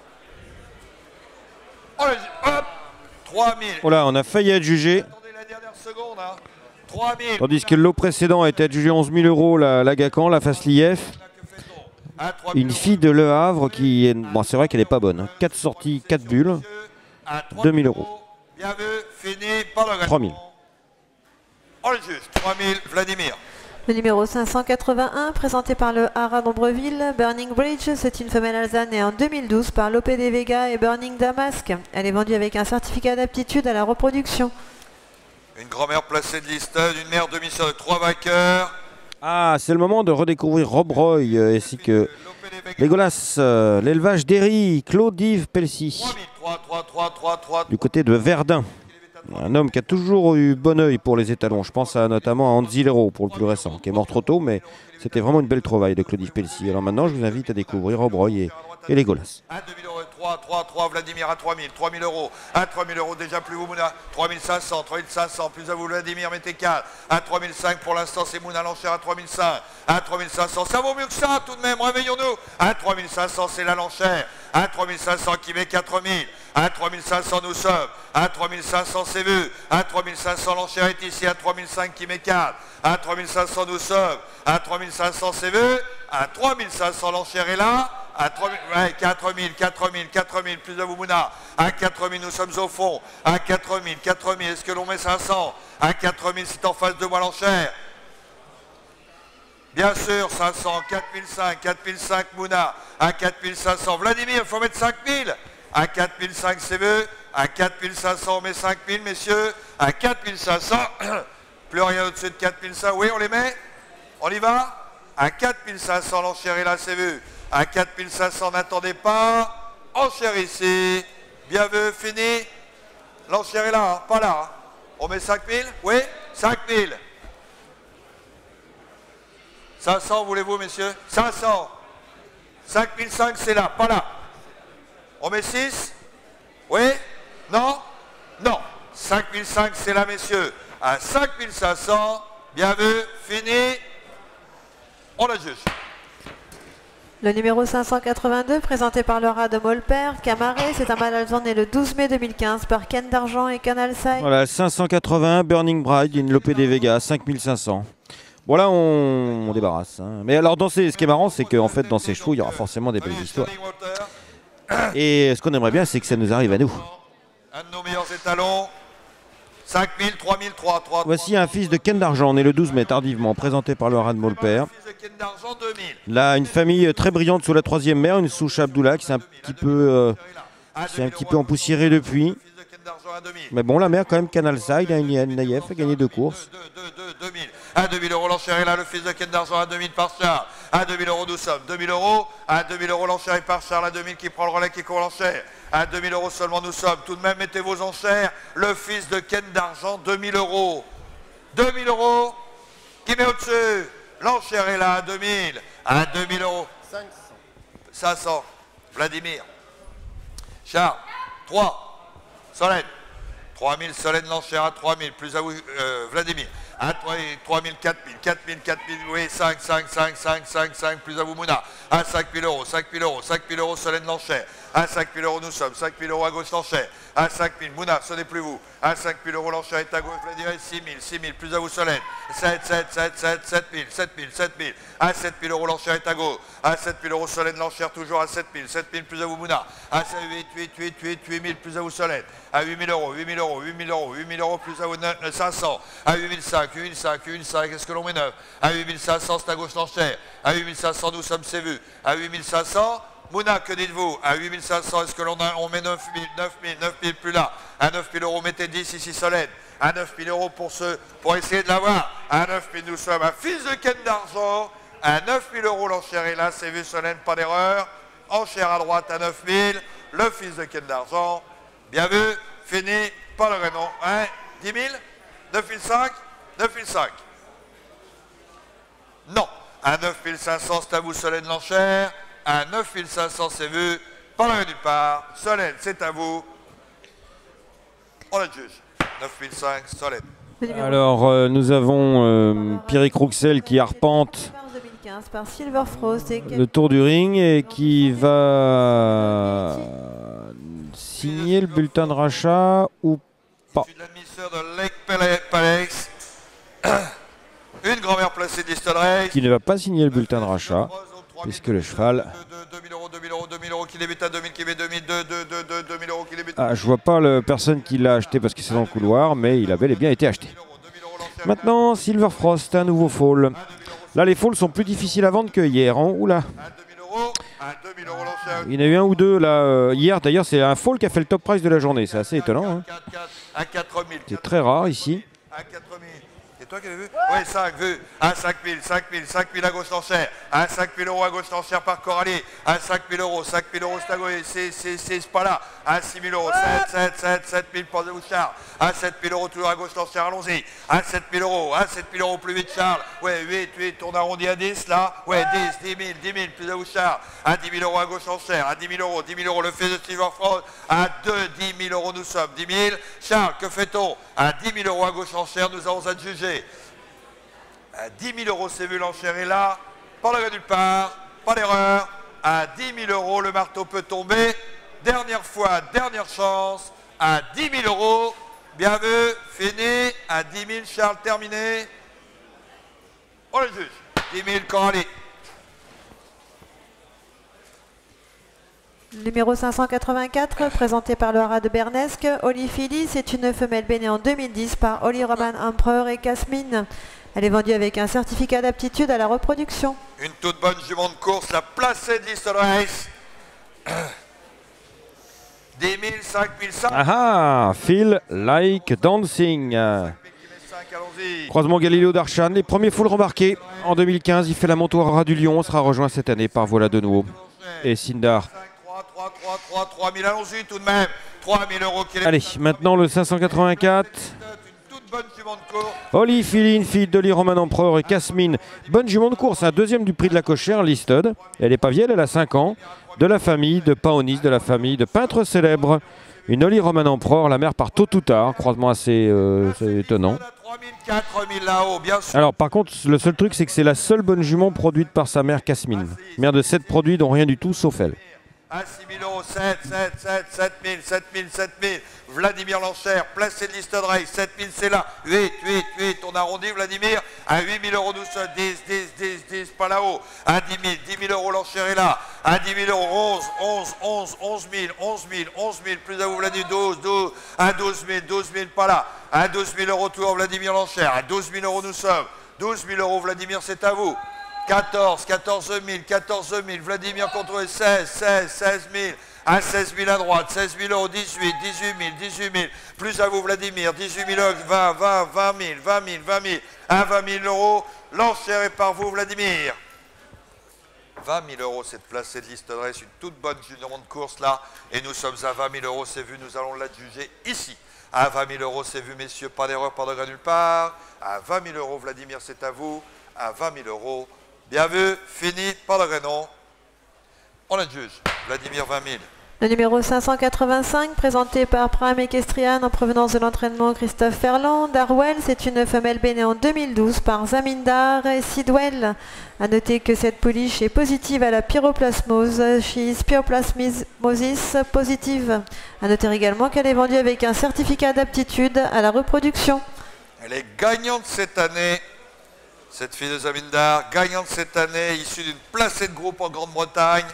Oh, hop, 3 000. Voilà, on a failli être jugé. Attendez la dernière seconde, hein. 3 000. Tandis que le lot précédent était adjugé 11 000 euros, la Gacan, la Faslief. Une fille de Le Havre qui est... Bon, c'est vrai qu'elle n'est pas bonne. 4 sorties, 4 bulles. 2 000 euros. Bien vu, fini, pas le 3 000. On le juge, 3 000, Vladimir. Le numéro 581, présenté par le Haras d'Ombreville, Burning Bridge, c'est une femelle alezane née en 2012 par Lope de Vega et Burning Damask. Elle est vendue avec un certificat d'aptitude à la reproduction. Une grand-mère placée de Liston, une mère demi-sœur de 3 vainqueurs. Ah, c'est le moment de redécouvrir Rob Roy ainsi que Légolas, l'élevage d'Herry, Claude-Yves Pelsi. 3 000, du côté de Verdun. Un homme qui a toujours eu bon œil pour les étalons. Je pense notamment à Anzilero pour le plus récent, qui est mort trop tôt, mais c'était vraiment une belle trouvaille de Claudie Pelletier. Alors maintenant, je vous invite à découvrir Robreuil et les Golas. À 2000 euros, 3, Vladimir à 3000, 3000 euros, à 3000 euros déjà plus vous Mouna, 3500, plus à vous Vladimir, mettez 4, à 3005 pour l'instant c'est Mouna l'enchère à 3005, à 3500, ça vaut mieux que ça tout de même, réveillons-nous, à 3500 c'est la l'enchère, à 3500 qui met 4000, à 3500 nous sommes, à 3500 c'est vu, à 3500 l'enchère est ici, à 3005 qui met 4, à 3500 nous sommes, à 3500 c'est vu, à 3500 l'enchère est là, à 3000, ouais, 4000, plus à vous Mouna, à 4000 nous sommes au fond, à 4000, est-ce que l'on met 500, à 4000 c'est en face de moi l'enchère, bien sûr 500, 4005 Mouna, à 4500, Vladimir, il faut mettre 5000, à 4005 c'est vu, à 4500 on met 5000 messieurs, à 4500, plus rien au-dessus de 4500, oui on les met, on y va, à 4500 l'enchère est là c'est vu, à 4500, n'attendez pas. Enchère ici. Bien vu, fini. L'enchère est là, hein, pas là. Hein. On met 5000 oui 5000. 500, voulez-vous, messieurs 500. 5005, c'est là, pas là. On met 6 oui non non. 5005, c'est là, messieurs. À 5500, bien vu, fini. On la juge. Le numéro 582, présenté par Laura de Molper, Camaré, c'est un mâle né le 12 mai 2015 par Ken d'Argent et Canal Side. Voilà, 581, Burning Bride, une Lopé des Vegas, 5500. Bon là, on débarrasse. Hein. Mais alors, ce qui est marrant, c'est qu'en fait, dans ces chevaux, il y aura forcément des belles histoires. Et ce qu'on aimerait bien, c'est que ça nous arrive à nous. Un de nos meilleurs étalons. 5000, 3000, 3. Voici un fils de Ken d'Argent, né le 12 mai tardivement, présenté par Laura de Molper. Là, une famille très brillante sous la troisième mère, une souche Abdullah qui s'est un petit peu empoussiérée depuis. Mais bon, la mère quand même, Canal Side, Naïef a gagné 2 courses. 2000. À 2000 euros l'enchère est là, le fils de Ken d'Argent à 2000 par Charles. À 2000 euros nous sommes. 2000 euros. À 2000 euros l'enchère est par Charles. À 2000 qui prend le relais, qui court l'enchère. À 2000 euros seulement nous sommes. Tout de même, mettez vos enchères. Le fils de Ken d'Argent, 2000 euros. 2000 euros. Qui met au-dessus? L'enchère est là à 2000. À 2000 euros. 500. Vladimir. Charles. 3. Solène. 3000, Solène l'enchère à 3000. Plus à vous, Vladimir. À 3000, 4000, oui, 5, plus à vous Mouna, à 5000 euros, 5000 euros, Solène l'enchère, à 5000 euros nous sommes, 5000 euros à gauche l'enchère, à 5000, Mouna, ce n'est plus vous, à 5000 euros l'enchère est à gauche, Vladimir, 6000, plus à vous Solène, 7000, à 7000 euros l'enchère est à gauche, à 7000 euros Solène l'enchère toujours à 7000, plus à vous Mouna, à 8000, plus à vous Solène, à 8000 euros, plus à vous 500, à 8005, est-ce que l'on met 9? À 8500, c'est à gauche l'enchère. À 8500, nous sommes c'est vu. À 8500, Mouna, que dites-vous? À 8500, est-ce que l'on met 9000 plus là? À 9000 euros, mettez 10 ici, Solène. À 9000 euros pour essayer de l'avoir. À 9000, nous sommes un fils de Ken d'Argent. À 9000 euros, l'enchère est là, c'est vu, Solène, pas d'erreur. Enchère à droite à 9000, le fils de Ken d'Argent. Bien vu, fini, pas le rayon. Hein? 10 000? 9005? 9005. Non. À 9500, c'est à vous, Solène l'enchère. À 9500, c'est vu. Pas la nulle part. Solène, c'est à vous. On la juge. 9005, Solène. Alors, nous avons Pierrick Rouxel qui arpente par Silver Frost et le tour du ring et qui va signer le bulletin de rachat ou pas. Je suis l'admisseur de Lake Palace. Une grand-mère placée d'Eastern qui ne va pas signer le bulletin de rachat puisque le cheval 2000 euros qui débute à 2000 qui met 2000 euros qui débute. Ah, je vois pas la personne qui l'a acheté parce que c'est dans le couloir, mais il a bel et bien été acheté. Maintenant, Silver Frost, un nouveau fall. Là, les falls sont plus difficiles à vendre que hier. Hein. Oula. Il y en a eu un ou deux là hier. D'ailleurs, c'est un fall qui a fait le top price de la journée. C'est assez étonnant. Hein. C'est très rare ici. toi qui l'as vu? Oui, 5, vu. À 5000, 5000, 5000 à gauche l'enchère. À 5000 € à gauche l'enchère par Coralie. À 5000 €, 5000 € c'est à gauche, c'est pas là. À 6000 €, 7000 pour vous Charles. À 7000 € toujours à gauche l'enchère, allons-y. À 7000 € plus vite Charles. Ouais, 8, on arrondit à 10 là. Ouais, 10 000, plus à vous Charles. À 10 000 € à gauche l'enchère. À 10 000 €, 10 000 € le fait de Silver France. À 10 000 € nous sommes. 10 000. Charles, que fait-on? À 10 000 € à gauche l'enchère, nous avons à juger. À 10 000 € c'est vu, l'enchère est là. Pas de nulle part, pas d'erreur. À 10 000 €, le marteau peut tomber. Dernière fois, dernière chance. À 10 000 €. Bien vu, fini. À 10 000, Charles, terminé. On le juge. 10 000, Coralie. Numéro 584, présenté par le haras de Bernesque. Holly Philly, c'est une femelle bénée en 2010 par Holly Roman Empereur et Casmine. Elle est vendue avec un certificat d'aptitude à la reproduction. Une toute bonne jument de course, la placée de Listed Race. 10 000, 5 500. Ah, Feel Like Dancing. Croisement Galiléo d'Archan, les premiers foules rembarqués. En 2015, il fait la montée au Ras du Lion. On sera rejoint cette année par Voilà de nouveau. Et Sindar. 3 000, allons-y tout de même. 3 000 € qu'il est. Allez, maintenant le 584. Holly Philly, fille de Holly Roman Empereur et Casmine. Bonne jument de course, un deuxième du prix de la cochère, Listed. Elle n'est pas vieille, elle a 5 ans. De la famille de Paonis, de la famille de peintres célèbres. Une Holly Roman Empereur, la mère par tôt ou tard. Croisement assez étonnant. Alors par contre, le seul truc, c'est que c'est la seule bonne jument produite par sa mère Casmine. Mère de 7 produits dont rien du tout sauf elle. À 6 000 €, 7 000. Vladimir l'enchère, placé de Listed Race, 7 000 c'est là. 8, on arrondit Vladimir. À 8 000 € nous sommes, 10, pas là-haut. À 10 000 € l'enchère est là. À 10 000 €, 11 000, plus à vous Vladimir, 12, à 12 000, pas là. À 12 000 € toujours Vladimir l'enchère. À 12 000 € nous sommes. 12 000 € Vladimir, c'est à vous. 14 000, Vladimir contre 16 000, à 16 000 à droite, 16 000 €, 18 000, plus à vous Vladimir, 18 000 €, 20 000, à 20 000 €, l'enchère est par vous Vladimir. 20 000 € cette placée de Listed Race, une toute bonne jument de course là, et nous sommes à 20 000 €, c'est vu, nous allons la juger ici. À 20 000 € c'est vu messieurs, pas d'erreur, pas de regret nulle part. À 20 000 € Vladimir c'est à vous, à 20 000 €. Bien vu, fini, pas de raison. On la juge. Vladimir 20 000. Le numéro 585, présenté par Prime Equestrian en provenance de l'entraînement Christophe Ferland. Darwell, c'est une femelle bénée en 2012 par Zamindar et Sidwell. A noter que cette pouliche est positive à la pyroplasmose. She is pyroplasmosis positive. A noter également qu'elle est vendue avec un certificat d'aptitude à la reproduction. Elle est gagnante cette année. Cette fille de Zamindar, gagnante cette année, issue d'une placée de groupe en Grande-Bretagne.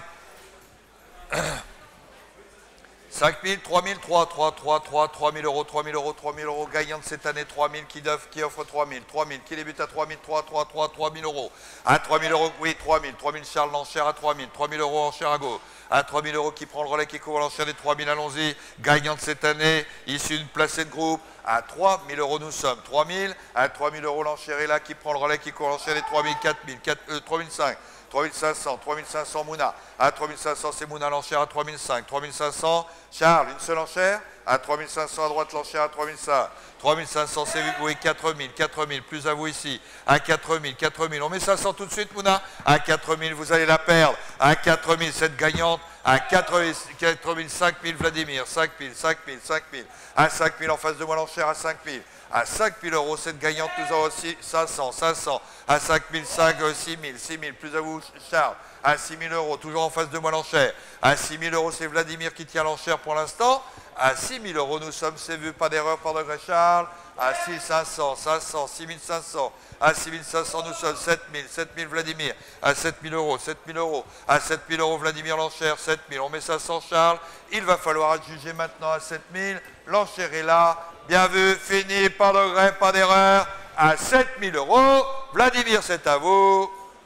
5 000, 3 000, 3 000 €, gagnante cette année, 3 000 qui offre 3 000, qui débute à 3 000, 3 000 €. À 3 000 €, oui, 3 000 Charles l'enchère à 3 000 €, enchère à gauche. À 3 000 € qui prend le relais, qui couvre l'enchère des 3 000, allons-y. Gagnante cette année, issue d'une placée de groupe. À 3 000 € nous sommes, 3 000. À 3 000 € l'enchère est là, qui prend le relais, qui couvre l'enchère des 3 000, 4 000, 3 500. 3 500 Mouna. À 3 500 c'est Mouna l'enchère à 3 500. 3 500 Charles, une seule enchère. À 3 500 à droite l'enchère à 3 500. 3 500 c'est oui 4 000, plus à vous ici. À 4 000, on met 500 tout de suite Mouna. À 4 000 vous allez la perdre. À 4 000 cette gagnante. À 4 000, 5 000 Vladimir. 5 000. À 5 000 en face de moi l'enchère à 5 000. À 5 000 € cette gagnante, nous avons aussi 500. À 5 000, 6 000, plus à vous Charles. À 6 000 €, toujours en face de moi l'enchère. À 6 000 €, c'est Vladimir qui tient l'enchère pour l'instant. À 6 000 €, nous sommes, c'est vu, pas d'erreur, pas de regret Charles. À 6 500, 6 500. À 6 500, nous sommes 7 000 Vladimir. À 7 000 €, À 7 000 € Vladimir l'enchère, 7 000. On met 500 Charles. Il va falloir adjuger maintenant à 7 000. L'enchère est là. Bien vu, fini, pas de regret, pas d'erreur. À 7 000 €, Vladimir, c'est à vous.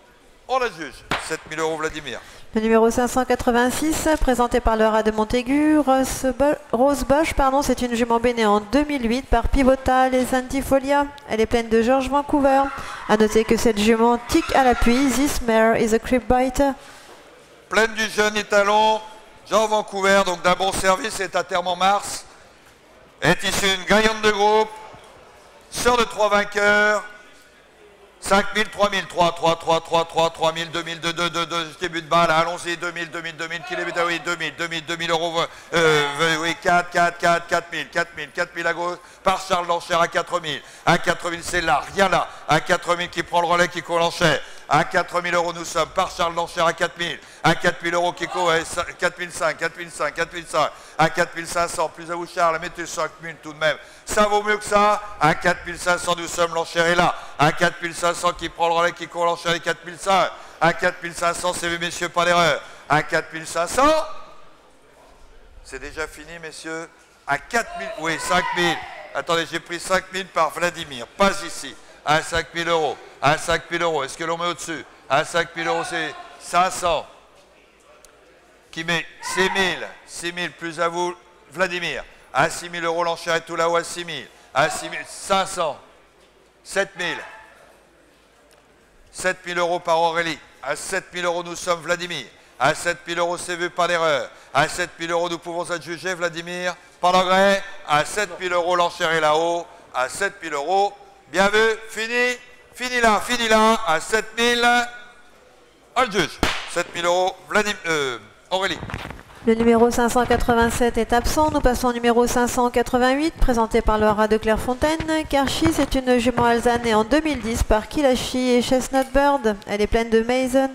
On la juge. 7 000 euros Vladimir. Le numéro 586, présenté par le rat de Montaigu, Rose Bosch, c'est une jument bénée en 2008 par Pivotal et Santifolia. Elle est pleine de George Vancouver. A noter que cette jument tique à l'appui. This mare is a crib biter. Pleine du jeune étalon, Jean Vancouver, donc d'un bon service, est à terme en mars. Est issue d'une gagnante de groupe, sœur de 3 vainqueurs. 5 000, 3 000, 3, 3, 3, 3, 3, 3 000, 2 000, 2, 2, 2, 2, début de balle, allons-y, 2 000, 2 000, 2 000, kilomètres, oui, 2 000, 2 000, 2 000 euros, oui, 4, 4, 4, 4 000, 4 000, 4 000 à gauche, par Charles l'enchère à 4 000. À 4 000, c'est là, rien là, à 4 000 qui prend le relais, qui court l'enchère. À 4 000 euros, nous sommes par Charles l'enchère à 4 000. À 4 000 euros qui court, 4 500, 4 500, 4 500, à 4 500, plus à vous Charles, mettez 5 000 tout de même. Ça vaut mieux que ça. À 4 500, nous sommes, l'enchère est là. À 4 500 qui prend le relais, qui court l'enchère à 4 500. À 4 500, c'est vu, messieurs, pas d'erreur. À 4 500, c'est déjà fini, messieurs. À 4 000, oui, 5 000. Attendez, j'ai pris 5 000 par Vladimir, pas ici. À 5 000 euros. À 5 000 euros, est-ce que l'on met au-dessus? À 5 000 euros, c'est 500. Qui met 6 000. 6 000 plus à vous, Vladimir. À 6 000 euros, l'enchère est tout là-haut à 6 000. À 6 000, 500. 7 000. 7 000 euros par Aurélie. À 7 000 euros, nous sommes Vladimir. À 7 000 euros, c'est vu, pas d'erreur. À 7 000 euros, nous pouvons être jugés, Vladimir. Pas d'engrais. À 7 000 euros, l'enchère est là-haut. À 7 000 euros. Bien vu, fini. Fini là. À 7 000. On le juge. 7 000 euros, Vladimir, Aurélie. Le numéro 587 est absent. Nous passons au numéro 588, présenté par le rat de Clairefontaine. Karchi, c'est une jument alsanée en 2010 par Kilachi et Chestnut Bird. Elle est pleine de Mason.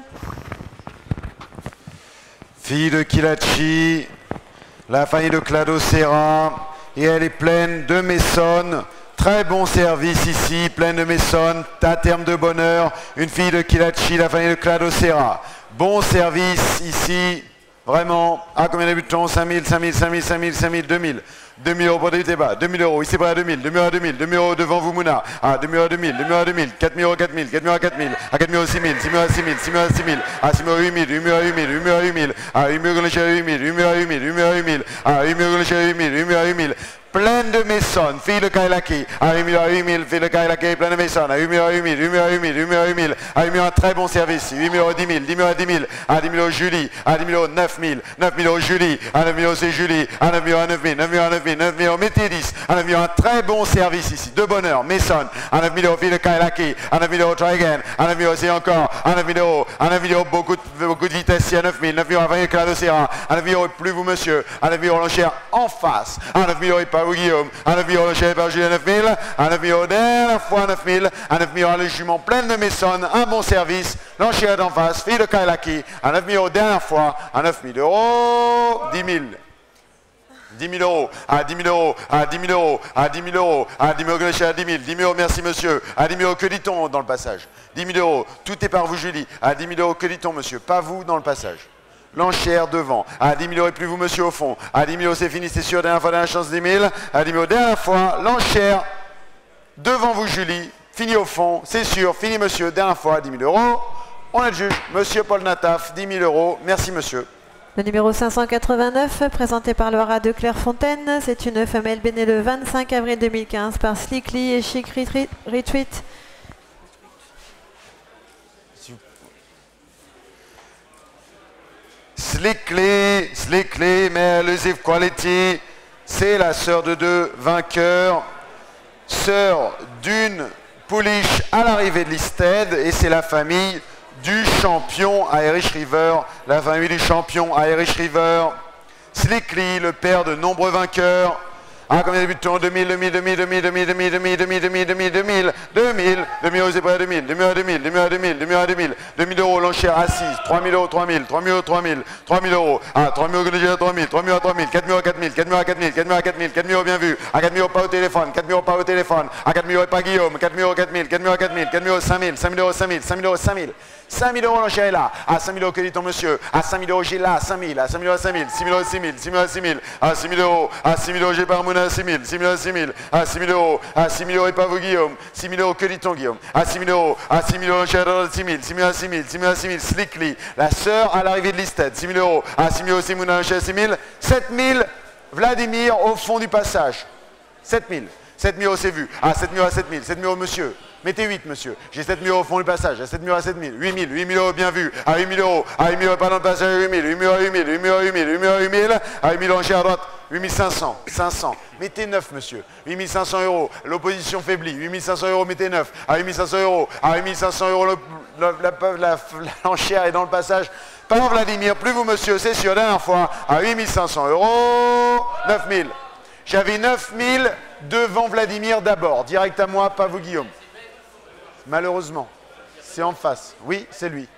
Fille de Kilachi, la famille de Clado Serra, et elle est pleine de Mason. Très bon service ici, pleine de Mason, à terme de bonheur. Une fille de Kilachi, la famille de Clado Serra. Bon service ici. Vraiment, à combien d'habitants? 5 000, 5 000, 5 000, 5 000, 5 000, 2 000. 2 000 euros pour débuter bas, 2 000 euros, ici pas à 2 000, 2 000 à 2 000, 2 000 euros devant vous Mouna, à 2 000 à 2 000, 2 000 à 2 000, 4 000 euros 4 000, 4 000 à 4 000, à 4 000 à 6 000, 6 000 à 6 000, 6 000 à 6 000, à 6 000 à 8 000, 8 000 à 8 000, 8 000 à 8 000, à 8 000 à 8 000, 8 000 à 8 000, 8 000 à 8 000, à 8 000 à 8 000, 8 000 à 8 000. Pleine de Mason, fille de Kailaki, à 8 000 à 8 000, fille de Kailaki, pleine de Mason, à 8 000 à 8 000, 8 000 à 8 000, 8 000 à 8 000, à 8 000 un très bon service, 8 000 à 10 000, 10 000 à 10 000, à 10 000 au Julie, à 10 000 au 9 000, 9 000 au Julie, à 9 000 c'est Julie, à 9 000 à 9 000, 9 000 à 9 000, 9 000 au mettez 10, à 9 000 un très bon service ici, de bonheur, Mason, à 9 000 au fille de Kailaki, à 9 000 au try again, à 9 000 aussi encore, à 9 000 euros, à 9 000 beaucoup de vitesse ici à 9 000, 9 000 à 20 000 Clado Serra, à 9 000 plus vous monsieur, à 9 000 l'enchère en face, à 9 000 pas vous Guillaume, à 9 000 l'enchère par Julien 9 000, à 9 000 dernière fois 9 000, à 9 000 le jument plein de Mason, un bon service, l'enchère d'en face, fille de Kailaki, à 9 000 dernière fois, à 9 000 euros, 10 000. 10 000 euros, à 10 000 euros, à 10 000 euros, à 10 000 euros, à 10 000 euros, à 10 000, 10 000 euros, merci monsieur, à 10 000 euros, que dit-on dans le passage? 10 000 euros, tout est par vous Julie, à 10 000 euros, que dit-on monsieur? Pas vous dans le passage. L'enchère devant, à 10 000 euros et plus vous monsieur au fond, à 10 000 euros c'est fini, c'est sûr, dernière fois, dernière chance 10 000, à 10 000 euros, dernière fois, l'enchère devant vous Julie, fini au fond, c'est sûr, fini monsieur, dernière fois, 10 000 euros, on est le juge, monsieur Paul Nataf, 10 000 euros, merci monsieur. Le numéro 589, présenté par le rat de Clairefontaine, c'est une femelle bénée le 25 avril 2015 par Slickly et Chic Retweet. Slickly, mais elusive quality, c'est la sœur de deux vainqueurs, sœur d'une pouliche à l'arrivée de l'Isted, et c'est la famille du champion Irish River, la famille du champion Irish River. Slickly, le père de nombreux vainqueurs. Ah, combien de débutants? 2000, 2000, 2000, 2000, 2000, 2000, 2000, 2000, 2000, 2000, 2000, 2000, 2000 euros, c'est pas 2000, 2000 à 2000, 2000 à 2000, 2000 à 2000, 2000 euros, l'enchère assise, 3000 euros, 3000, 3000 euros, 3000, 3000 euros, ah, 3000 euros, 3000, 3000 à 3000, 4000 à 4000, 4000 à 4000, 4000 à 4000, 4000 euros, bien vu, à 4000 euros, pas au téléphone, 4000 euros, pas au téléphone, à 4000 euros, pas Guillaume, 4000 euros, 4000, 4000 à 4000, 4000 euros, 5000, 5000 euros, 5000, 5000 euros, 5000, 5000 euros, l'enchère est là. À 5000 euros, que dit ton monsieur? À 5000 euros, j'ai là, à 5000, à 5000 euros, à 5000, 6000 euros, 6000, 6000 euros, 6000, à 6000 euros, à 6000 euros, j'ai pas Mouna, à 6000, 6000 euros, 6000, à 6000 euros, à 6000 euros, et pas vous, Guillaume. 6000 euros, que dit ton Guillaume? À 6000 euros, à 6000 euros, l'enchère à 6000, 6000 euros, 6000, 6000 euros, 6000, Slickly, la sœur à l'arrivée de Listed, 6000 euros, à 6000 euros, c'est Mouna, l'enchère à 6000, 7000, Vladimir au fond du passage. 7000. 7000 euros, c'est vu. À 7000 euros, à 7000. 7000 euros, monsieur. Mettez 8, monsieur. J'ai 7000 euros au fond du passage. À 7000 euros, à 7000. 8000. 8000 euros, bien vu. À 8000 euros. À 8000 euros, pas dans le passage. 8000. 8000 euros, 8000. 8000 euros, 8000. 8000 euros, 8000. À 8000 euros, à droite. 8500. 500. Mettez 9, monsieur. 8500 euros. L'opposition faiblit. 8500 euros, mettez 9. À 8500 euros. À 8500 euros, l'enchère est dans le passage. Par Vladimir, plus vous, monsieur, c'est sûr. Dernière fois. À 8500 euros. 9000. J'avais 9000 devant Vladimir d'abord, direct à moi, pas vous Guillaume. Malheureusement, c'est en face. Oui, c'est lui.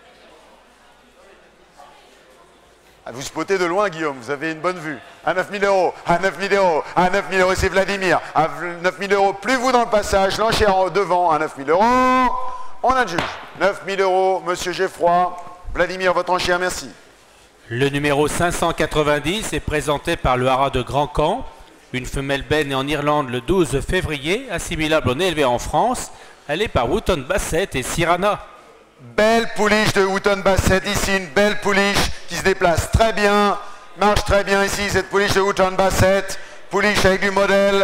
Ah, vous spottez de loin Guillaume, vous avez une bonne vue. À 9000 euros, à 9000 euros, à 9000 euros, c'est Vladimir. À 9000 euros, plus vous dans le passage, l'enchère devant à 9000 euros. On a le juge. 9000 euros, monsieur Geffroy. Vladimir, votre enchère, merci. Le numéro 590 est présenté par le haras de Grand Camp. Une femelle belle née en Irlande le 12 février, assimilable au nez élevé en France. Elle est par Wotton Bassett et Cyrana. Belle pouliche de Wotton Bassett ici, une belle pouliche qui se déplace très bien, marche très bien ici, cette pouliche de Wotton Bassett. Pouliche avec du modèle.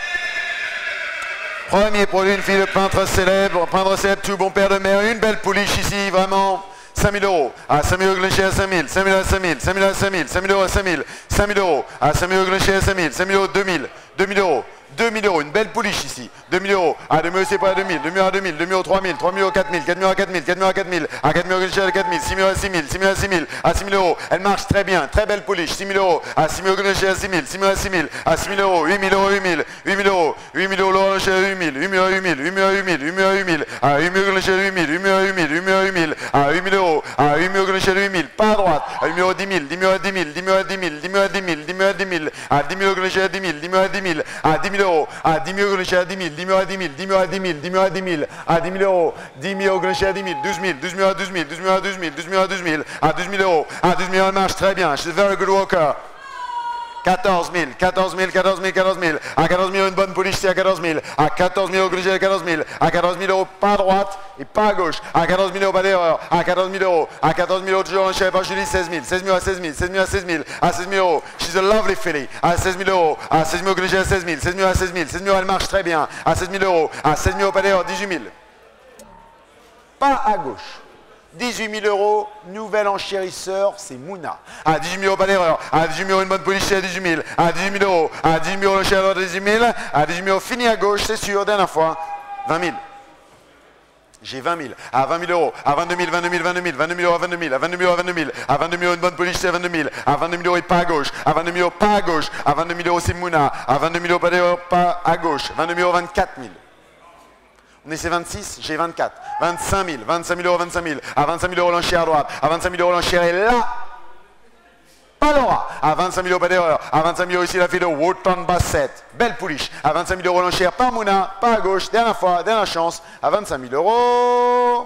Premier produit, une fille de peintre célèbre, tout bon père de mère. Une belle pouliche ici, vraiment. 5000 euros, à 5000 euros, à 5000, 5000 euros à 5000, 5000 euros à 5000, 5000 euros à 5000, 5000 euros, à 5000 euros, à 5000, 5000 euros, 2000, 2000 euros, 2000 euros, une belle pouliche ici, 2000 euros, à 2000 euros, c'est pas à 2000, 2000 euros à 2000, 2000 euros, 3000, 3000 euros, 4000, 4000 euros à 4000, 4000 euros à 4000, à 4000 euros, à 4000, 6000 euros à 6000, 6000 euros à 6000, à 6000 euros, elle marche très bien, très belle pouliche, 6000 euros, à 6000 euros, à 6000, 6000 euros à 6000, à 6000 euros, 8000 euros, 8000, 8000 euros, 8000 euros, 8000, 8000 euros, 8000, 8000 euros, 8000, 8000 euros, 8000, à 8000 euros, 8000, 8000 euros, 8000, 8000 euros, 8000, à 8000 euros, à 8000 euros, 8000, pas à droite, à 8000 euros, 10 000, 10 000 euros à 10 000, 10 000 euros à 10 000, 10 000 euros à 10 000, 10 000 euros à 10 000, à 10 000 euros, à 10 000, 10 000 euros à 10 000, à 10 000 euros, à 10 000 euros, à 10 000, 10 000 euros à 10 000, 10 000 euros à 10 000, 10 000 euros à 10 000, à 10 000 euros, 10 000 euros, à 10 000, 12 000, 12 000 euros à 12 000, 12 000 euros à 12 000, 12 000 euros à 12 000, à 12 000 euros, à 12 000 euros, elle marche très bien, she's a very good walker. 14 000, 14 000, 14 000, 14 000, à 14 000 une bonne pouliche, c'est à 14 000, à 14 000 euros, à 14 000, à 14 000 euros, pas à droite et pas à gauche, à 14 000 euros, pas d'erreur, à 14 000 euros, à 14 000 euros, toujours, je sais pas, je dis 16 000, 16 000 à 16 000, 16 000 à 16 000, à 16 000 euros, she's a lovely filly, à 16 000 euros, à 16 000 euros, à 16 000, 16 000 à 16 000, 16 000 euros, elle marche très bien, à 16 000 euros, à 16 000 euros, pas d'erreur, 18 000, pas à gauche. 18 000 euros, nouvel enchérisseur, c'est Mouna. À 18 000 euros, pas d'erreur. À 18 000 euros, une bonne police, c'est à 18 000. À 18 000 euros, à 18 000 euros, le chien à 18 000. À 18 000 euros, fini à gauche, c'est sûr, dernière fois. 20 000. J'ai 20 000. À 20 000 euros, à 22 000, 22 000, 22 000, 22 000 euros, à 22 000, à 22 000 euros, à 22 000. À 22 000 euros, une bonne police, c'est à 22 000. À 22 000 euros, et pas à gauche. À 22 000 euros, pas à gauche. À 22 000 euros, c'est Mouna. À 22 000 euros, pas d'erreur, pas à gauche. 22 000 euros, 24 000. On essaie 26, j'ai 24. 25 000, 25 000 euros, 25 000. À 25 000 euros, l'enchère à droite. À 25 000 euros, l'enchère est là. Pas Laura. À 25 000 euros, pas d'erreur. À 25 000 euros, ici, la fille de Wotton Bassett. Belle pouliche. À 25 000 euros, l'enchère par Mouna. Pas à gauche. Dernière fois, dernière chance. À 25 000 euros.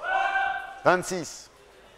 26.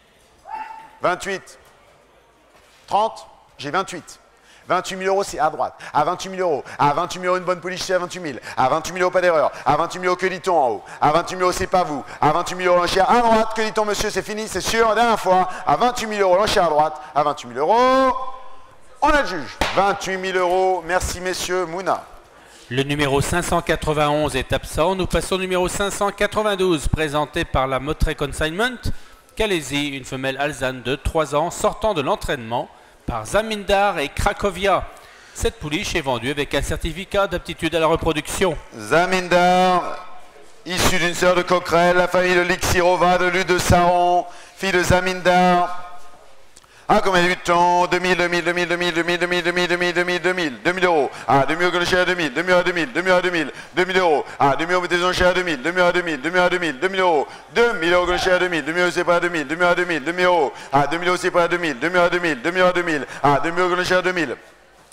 28. 30. J'ai 28. 28 000 euros, c'est à droite. À 28 000 euros. À 28 000 euros, une bonne pouliche, c'est à 28 000. À 28 000 euros, pas d'erreur. À 28 000 euros, que dit-on en haut? À 28 000 euros, c'est pas vous. À 28 000 euros, l'enchère à droite. Que dit-on, monsieur? C'est fini, c'est sûr. Dernière fois. À 28 000 euros, l'enchère à droite. À 28 000 euros, on a le juge. 28 000 euros. Merci, messieurs. Mouna. Le numéro 591 est absent. Nous passons au numéro 592, présenté par la Motrey Consignment. Calaisie, une femelle alezane de 3 ans, sortant de l'entraînement par Zamindar et Cracovia. Cette pouliche est vendue avec un certificat d'aptitude à la reproduction. Zamindar, issue d'une sœur de Coquerel, la famille de Lixirova, de Lude de Saron, fille de Zamindar. Ah, combien de temps? 2000, 2000, 2000, 2000, 2000, 2000, 2000, 2000, 2000, 2000, 2000 euros. Ah, 2000 euros, à 2000, 2000 euros à 2000, 2000 euros à 2000, 2000 euros. Ah, 2000 euros, mettez-en cher à 2000, 2000 euros à 2000, 2000 euros à 2000, 2000 euros. 2000 euros, cher à 2000, 2000 euros, c'est pas à 2000, 2000 euros à 2000, 2000 euros. Ah, 2000 euros, c'est pas à 2000, 2000 euros à 2000, 2000 euros à 2000. Ah, 2000 euros, cher à 2000.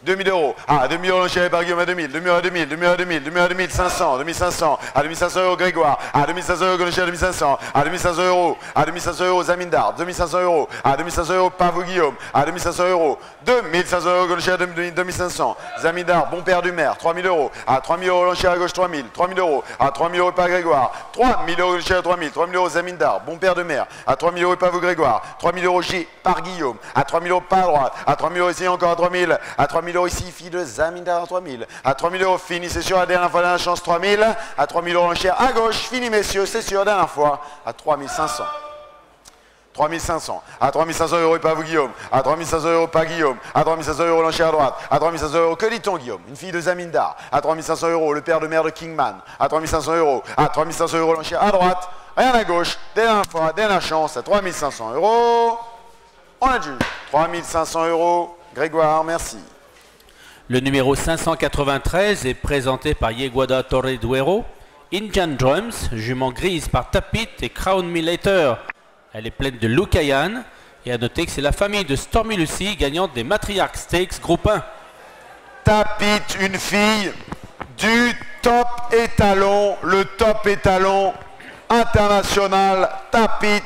2000 euros. Ah, 2000 euros l'enchère par Guillaume à 2000. 2000 à 2000, 2000 à 2000, 2000 à 2500, 2500. À 2500 euros Grégoire. À 2500 euros l'enchère à 2500. À 2500 euros. À 2500 euros Zamindar. 2500 euros. À 2500 euros Pavot Guillaume. À 2500 euros. 2500 euros l'enchère à 2500. Zamindar, bon père du maire. 3000 euros. À 3000 euros l'enchère à gauche 3000. 3000 euros. À 3000 euros par Grégoire. 3000 euros l'enchère à 3000. 3000 euros Zamindar, bon père de maire. À 3000 euros Pavot Grégoire. 3000 euros G par Guillaume. À 3000 euros pas à droite. À 3000 euros ici encore à 3000. À 3000 euros ici, fille de Zamindar à 3000. À 3000 euros, fini, c'est sûr, la dernière fois, dernière chance, 3000. À 3000 euros l'enchère à gauche, fini, messieurs, c'est sûr, dernière fois, à 3500. 3500. À 3500 euros, pas vous, Guillaume. À 3500 euros, pas Guillaume. À 3500 euros, l'enchère à droite. À 3500 euros, que dit-on, Guillaume? Une fille de Zamindar. À 3500 euros, le père de maire de Kingman. À 3500 euros. À 3500 euros, l'enchère à droite. Rien à gauche. Dernière fois, dernière chance, à 3500 euros. On adjuge. 3500 euros. Grégoire, merci. Le numéro 593 est présenté par Yeguada Torre Duero. Indian Drums, jument grise par Tapit et Crown Me Later. Elle est pleine de Lucayan. Et à noter que c'est la famille de Stormy Lucy, gagnante des Matriarch Stakes Groupe 1. Tapit, une fille du top étalon, le top étalon international Tapit.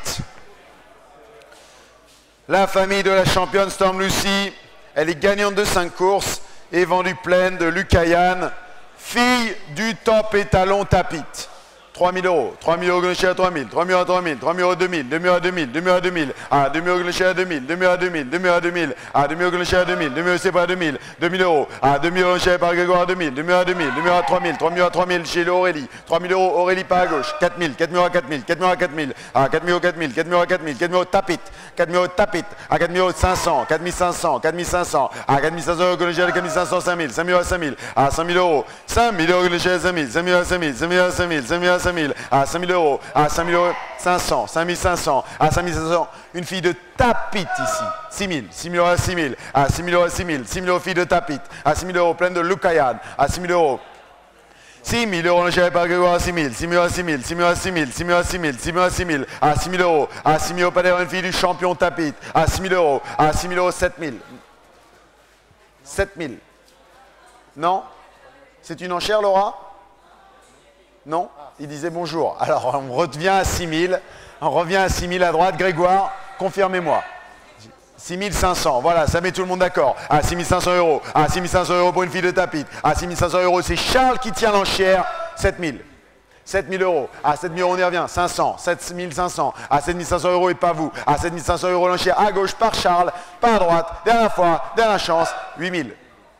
La famille de la championne Storm Lucy, elle est gagnante de 5 courses et vendue pleine de Lucayan, fille du top étalon Tapit. 3000 euros, 3000 euros à 3000, 3000 à 3000, 3000 euros à 2000, 2000 à 2000, 2000 à 2000, à 2000 euros à 2000, 2000 à 2000, 2000 à 2000, à 2000 euros à 2000, 2000 c'est pas à 2000, 2000 euros, à 2000 euros par Grégoire à 2000, 2000 à 2000, 2000 à 3000, 3000 à 3000 chez Aurélie, 3000 euros Aurélie pas à gauche, 4000, 4000 à 4000, 4000 à 4000, à 4000 euros 4000, 4000 euros 4000, 4000 euros Tapit, 4000 euros Tapit, à 4000 euros 500, 4500, 4500, à 4500 euros à 4500, 5000, 5000 à 5000, à 5000 euros, 5000 euros à 5000, 5000 à 5000, 5000 à 5000, 5000 à 5000, à 5000 euros, à 5000 euros, 500, 5500, à 5500, une fille de Tapit ici, 6000, 6000 euros à 6000, à 6000 euros à 6000, 6000 euros fille de Tapit, à 6000 euros pleine de Lucayan, à 6000 euros. 6000 euros l'enchère par Grégoire à 6000, 6000 euros à 6000, 6000 euros à 6000, 6000 euros à 6000, 6000 euros à 6000, à 6000 euros, à 6000 euros pas d'ailleurs une fille du champion Tapit, à 6000 euros, à 6000 euros 7000. 7000. Non? C'est une enchère, Laura? Non? Il disait bonjour. Alors, on revient à 6000. On revient à 6000 à droite. Grégoire, confirmez-moi. 6500. Voilà, ça met tout le monde d'accord. À 6500 euros. À 6500 euros pour une fille de Tapit. À 6500 euros, c'est Charles qui tient l'enchère. 7000. 7000 euros. À 7000 euros, on y revient. 500. 7500. À 7500 euros et pas vous. À 7500 euros, l'enchère à gauche par Charles. Pas à droite. Dernière fois. Dernière chance. 8000.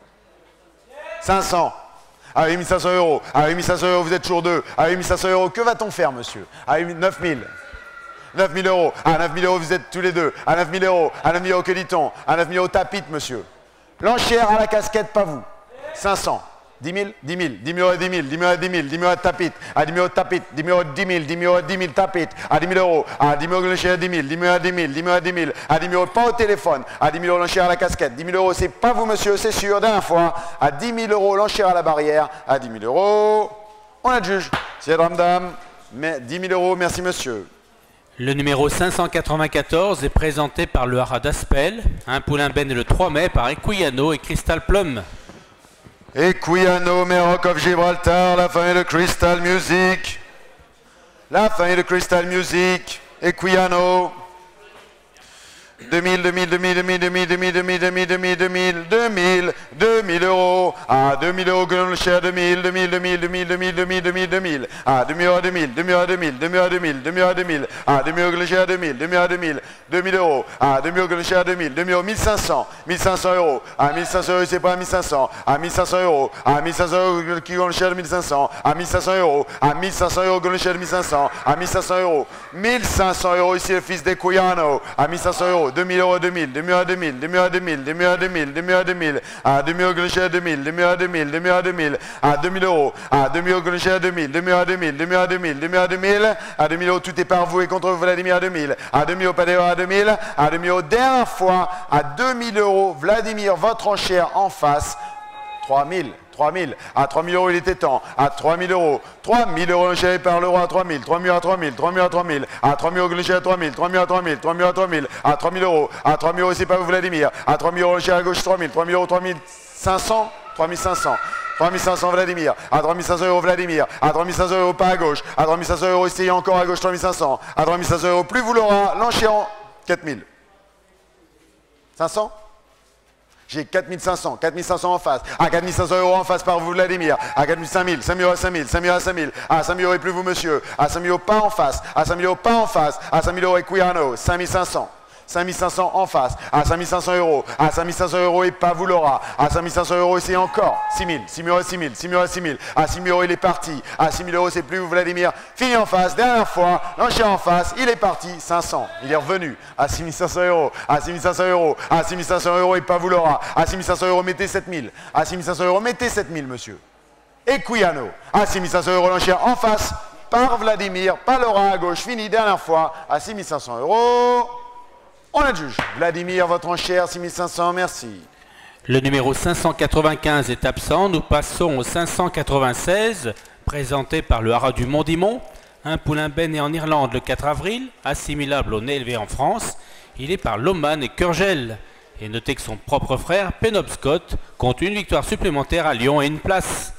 500. À 8500 euros. À 8500 euros, vous êtes toujours deux. À 8500 euros, que va-t-on faire, monsieur? À 9000. 9000 euros. À 9000 euros, vous êtes tous les deux. À 9000 euros. À 9000 euros, que dit-on? À 9000 euros, Tapit, monsieur. L'enchère à la casquette, pas vous. 500. 10 000, 10 000, 10 000 euros à 10 000, 10 000 euros à 10 000, 10 000 euros à Tapit, à 10 000 euros Tapit, 10 000 euros à 10 000, 10 000 euros à 10 000 Tapit, à 10 000 euros, à 10 000 euros l'enchère à 10 000, 10 000 euros à 10 000, 10 000 euros à 10 000, à 10 000 euros pas au téléphone, à 10 000 euros l'enchère à la casquette, 10 000 euros c'est pas vous monsieur, c'est sûr, dernière fois, à 10 000 euros l'enchère à la barrière, à 10 000 euros, on adjuge, c'est dame, mais 10 000 euros, merci monsieur. Le numéro 594 est présenté par le Haras d'Aspel, un poulain ben le 3 mai par Equiano et Crystal Plum. Equiano, Rock of Gibraltar, la famille de Crystal Music. La famille de Crystal Music, Equiano. 2000, 2000, 2000, 2000, 2000, 2000, 2000, 2000, 2000, 2000, 2000, 2000 euros. À 2000 euros, que cher 2000, 2000, 2000, 2000, 2000, 2000, 2000, 2000. À 2000 euros à 2000, 2000 euros à 2000, 2000 euros à 2000, 2000 euros à 2000. À 2000 euros, que cher à 2000, 2000 euros à 2000, 2000 euros. À 2000 euros, que cher à 2000, 2000 euros, 1500, 1500 euros. À 1500 euros, c'est pas à 1500. À 1500 euros. À 1500 euros, qui ont le cher de 1500. À 1500 euros. À 1500 euros, que le cher de 1500. À 1500 euros. 1500 euros, ici le fils d'Equiano. À 1500 euros. 2000 euros à 2000, 2000 euros à 2000, 2000 euros à 2000, 2000 euros à 2000, 2000 euros à 2000, à 2000 euros que à 2000, 2000 euros à 2000, 2000 euros à 2000, à 2000 euros, à 2000 euros que à 2000, 2000 euros à 2000, 2000 euros à 2000, 2000 euros à 2000, à 2000 euros tout est par vous et contre Vladimir à 2000, à 2000 euros pas d'erreur à 2000, à 2000 euros dernière fois, à 2000 euros, Vladimir, votre enchère en face, 3000. 3000, à 3000 euros il était temps, à 3000 euros, 3000 euros l'enchère par l'euro à 3000, 3000 à 3000, 3000 à 3000, à 3000 euros l'enchère à 3000, 3000 à 3000, 3000 à 3000, à 3000 euros, à 3000 euros c'est pas vous Vladimir, à 3000 euros l'enchère à gauche 3000, 3000 euros 3000 500, 3500. 3500 Vladimir, à 3500 euros Vladimir, à 3500 euros pas à gauche, à 3500 euros essayez encore à gauche 3500, à 3500 euros plus vous l'aura, l'enchérant 4000. 500? J'ai 4500, 4500 en face, à 4500 euros en face par vous Vladimir, à 5000, 5000 euros à 5000, 5000 à 5000, à 5000 euros et plus vous monsieur, à 5000 euros pas en face, à 5000 euros pas en face, à 5000 euros et Quiano, 5500. 5500 en face, à 5500 euros, à 5500 euros et pas vous l'aura, à 5500 euros et c'est encore 6000, 6000 euros à 6000, 6000 euros à 6000, à 6000 euros il est parti, à 6000 euros c'est plus vous Vladimir, fini en face, dernière fois, l'enchère en face, il est parti, 500, il est revenu, à 6500 euros, à 6500 euros, à 6500 euros et pas vous l'aura, à 6500 euros mettez 7000, à 6500 euros mettez 7000 monsieur, et Quiano, à 6500 euros l'enchère en face, par Vladimir, pas Laura à gauche, fini, dernière fois, à 6500 euros. On adjuge. Vladimir, votre enchère, 6500, merci. Le numéro 595 est absent. Nous passons au 596, présenté par le Haras du Mont-Dimont. Un poulain bé né en Irlande le 4 avril, assimilable au né élevé en France. Il est par Loman et Kurgel. Et notez que son propre frère, Penobscot, compte une victoire supplémentaire à Lyon et une place.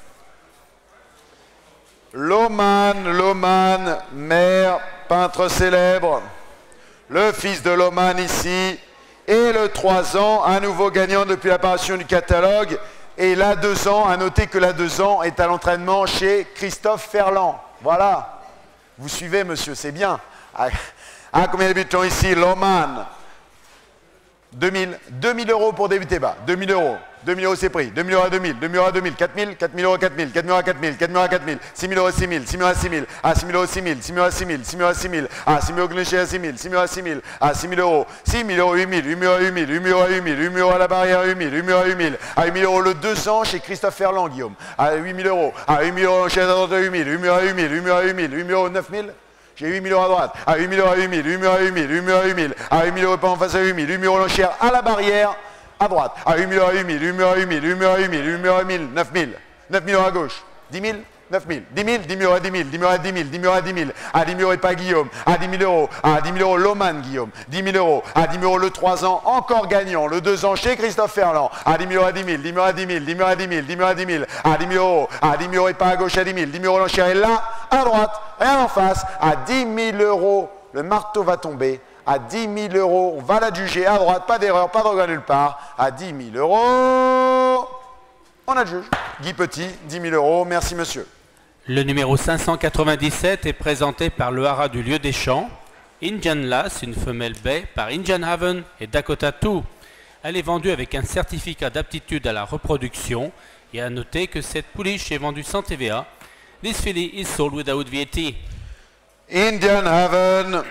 Loman, maire, peintre célèbre. Le fils de Loman ici, et le 3 ans, un nouveau gagnant depuis l'apparition du catalogue, et la 2 ans, à noter que la 2 ans est à l'entraînement chez Christophe Ferland. Voilà, vous suivez monsieur, c'est bien. À combien débutons ici, Loman? 2000 euros pour débuter bas, 2000 euros. 2000 euros c'est pris, 2000 euros à 2000, 2000 euros à 2000, 4000, 4000 euros à 4000, 4000 euros à 4000, 4000 euros à 4000, 6000 euros à 6000, 6000 euros à 6000, à 6000 euros à 6000, 6000 euros à 6000, 6000 euros à 6000, à 6000 euros à 6000, 6000 euros à 6000, à 6000 euros, 6000 euros, 8000, 8000 euros à 8000, 8000 euros à 8000, 8000 euros à la barrière, 8000, 8000 euros à 8000, à 8000 euros le 200 chez Christophe Ferland, Guillaume, à 8000 euros, à 8000 euros chez la droite à 8000, 8000 euros à 8000, 8000 euros à 8000, 8000 euros à 9000. J'ai 8000 euros à droite, à 8000 euros à 8000, 8000 euros à 8000, 8000 euros à 8000, à 8000 euros pas en face à 8000, 8000 euros l'enchère à la barrière, à droite, à 8000 euros à 8000, 8000 euros à 8000, 8000 euros à 8000, 8000 euros à 8000, 9000, 9000 euros à gauche, 10 000, 9000, 10 000, 10 000 euros à 10 000, 10 000 euros à 10 000, 10 000 euros à 10 000, à 10 000 euros et pas Guillaume, à 10 000 euros, à 10 000 euros Loman Guillaume, 10 000 euros, à 10 000 euros le 3 ans, encore gagnant, le 2 ans chez Christophe Ferland, à 10 000 euros à 10 000, 10 000 euros à 10 000, 10 000 euros à 10 000, 10 000 euros à 10 000, à 10 000 euros, à 10 000 euros et pas à gauche à 10 000, 10 000 euros l'enchère est là, à droite, rien en face, à 10 000 euros, le marteau va tomber. À 10 000 euros, on va l'adjuger à droite, pas d'erreur, pas de regret nulle part. À 10 000 euros, on adjuge. Guy Petit, 10 000 euros, merci monsieur. Le numéro 597 est présenté par le Haras du Lieu des Champs. Indian Lass, une femelle baie par Indian Haven et Dakota 2. Elle est vendue avec un certificat d'aptitude à la reproduction. Et à noter que cette pouliche est vendue sans TVA. This filly is sold without VAT. Indian Haven.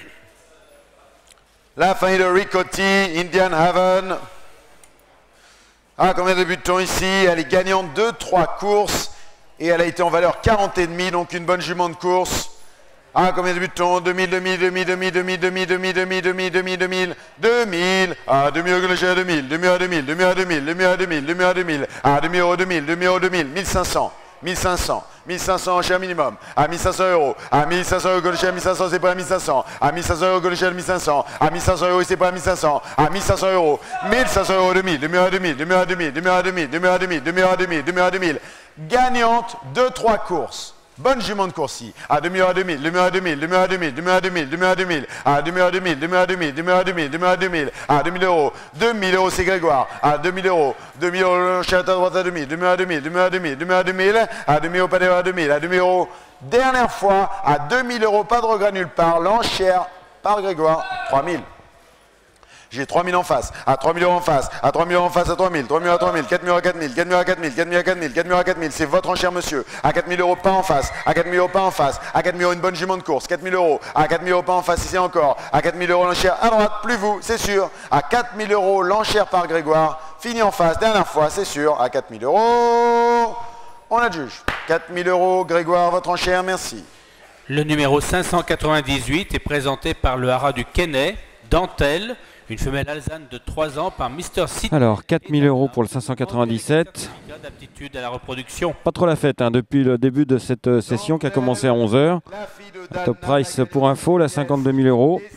La famille de Ricotti, Indian Haven. Ah, combien de butons ici? Elle est gagnante de 3 courses et elle a été en valeur 40,5, donc une bonne jument de course. Ah, combien de butons? 2000, 2000, 2000, 2000, 2000, 2000, 2000, 2000, 2000, 2000, 2000, 2000. Ah, 2000 euros à 2000, 2000 à 2000, 2000 à 2000, 2000 à 2000, 2000 à 2000. Ah, 2000 euros 2000, 2000 euros 2000, 1500. 1500, 1500 enchère minimum, à 1500 euros, à 1500 euros gaucher à 1500 c'est pas à 1500, à 1500 euros gaucher à 1500, à 1500 euros c'est pas à 1500, à 1500 euros, 1500 euros 2000, 2000 à 2000, 2000 à 2000, 2000 à 2000, 2000 à 2000, 2000 à 2000, 2000 à 2000, gagnante de 3 courses. Bonne jument de coursier. À 2000 à 2000, 2000 à 2000, 2000 à 2000, 2000 à 2000, 2000 à 2000, à 2000 à 2000, 2000 à 2000, 2000 à 2000, 2000 à 2000, à 2000 euros. 2000 euros c'est Grégoire. À 2000 euros. 2000 euros l'enchère à droite à 2000, 2000 à 2000, 2000 à 2000, 2000 à 2000, à 2000 euros pas d'erreur à 2000, à 2000 euros. Dernière fois, à 2000 euros, pas de regret nulle part, l'enchère par Grégoire, 3000. J'ai 3000 en face, à 3000 euros en face, à 3000 euros en face, à 3000, 3000 à 3000, 4000 euros à 4000, 4000 à 4000, 4000 à 4000, 4000 à 4000, c'est votre enchère monsieur, à 4000 euros pas en face, à 4000 euros pas en face, à 4000 euros une bonne jument de course, 4000 euros, à 4000 euros pas en face ici encore, à 4000 euros l'enchère à droite, plus vous, c'est sûr, à 4000 euros l'enchère par Grégoire, fini en face, dernière fois, c'est sûr, à 4000 euros, on adjuge. 4000 euros, Grégoire, votre enchère, merci. Le numéro 598 est présenté par le Haras du Quénet, Dentelle, une femelle alezane de 3 ans par Mr. City. Alors, 4000 euros pour le 597. D'aptitude à la reproduction. Pas trop la fête hein, depuis le début de cette session qui a commencé à 11 h. Top price pour info, la 52 000 euros.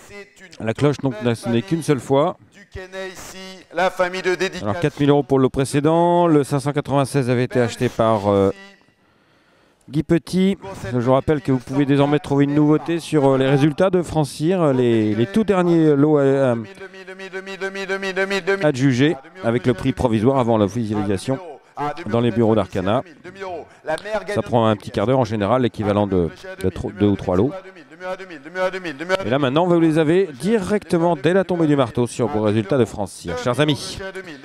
La cloche donc ce n'est qu'une seule fois. Du Kenney ici, la famille de dédicace. Alors 4 000 € pour le précédent. Le 596 avait été acheté par Guy Petit. Je vous rappelle que vous pouvez désormais trouver une nouveauté sur les résultats de Francir, les tout derniers lots adjugés avec le prix provisoire avant l'officialisation dans les bureaux d'Arcana. Ça prend un petit quart d'heure en général, l'équivalent de 2 ou 3 lots. Et là maintenant, vous les avez directement dès la tombée du marteau sur vos résultats de Francir, chers amis.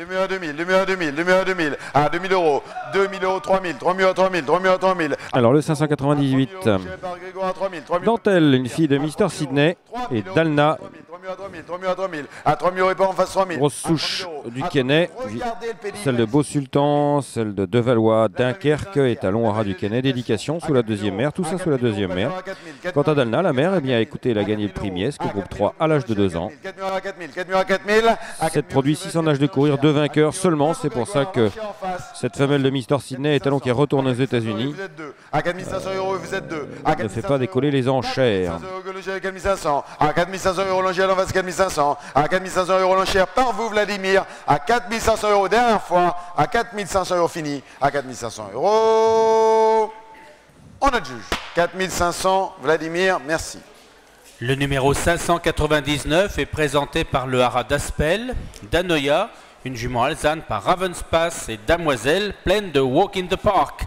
2000 €, 2000 €, 3000, 3000 €, 3000, 3000 €, 3000. Alors le 598, Dentelle, une fille de Mister Sydney, et Dalna, 3000 à 3000 € et pas en face 3000. grosse souche du Kenney, celle de Beau Sultan, celle de Devalois, Dunkerque et Talon Haras du Kenney, dédication sous la deuxième mère, tout ça sous la deuxième mère. Quant à Dalna, la mère, eh bien écoutez, elle a gagné le prix Miesque, groupe 3 à l'âge de 2 ans. 7 produits, 600 âge de courir, 2 vainqueurs seulement, c'est pour ça que cette femelle de Mister Sydney est Talon qui retourne aux États-Unis. À 4500 € vous êtes 2. Ne fait pas décoller les enchères. À 4500 € l'enchère en face 4500. À 4500 € l'enchère par vous Vladimir. À 4500 € dernière fois. À 4500 € fini. À 4500 €. On adjuge. 4500 Vladimir, merci. Le numéro 599 est présenté par le haras d'Aspel, Danoya, une jument alezane par Ravenspass et Damoiselle, pleine de Walk in the Park.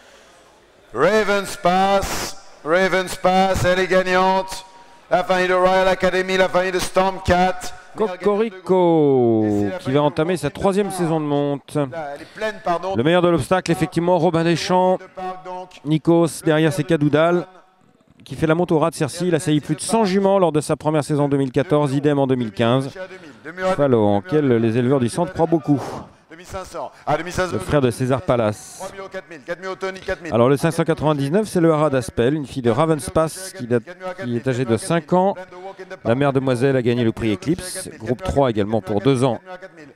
Ravenspass, elle est gagnante. La famille de Royal Academy, la famille de Stormcat. Cocorico, qui va entamer sa 3e saison de monte. Le meilleur de l'obstacle, effectivement, Robin Deschamps. Nikos, derrière c'est Cadoudal, qui fait la monte au ras de Cercy. Il a sailli plus de 100 juments lors de sa première saison 2014, idem en 2015. Cheval en quel les éleveurs du centre croient beaucoup. Le frère de César Palace. Alors le 599, c'est le haras d'Aspel, une fille de Ravenspass qui est âgée de 5 ans. La mère demoiselle a gagné le prix Eclipse, groupe 3 également pour 2 ans.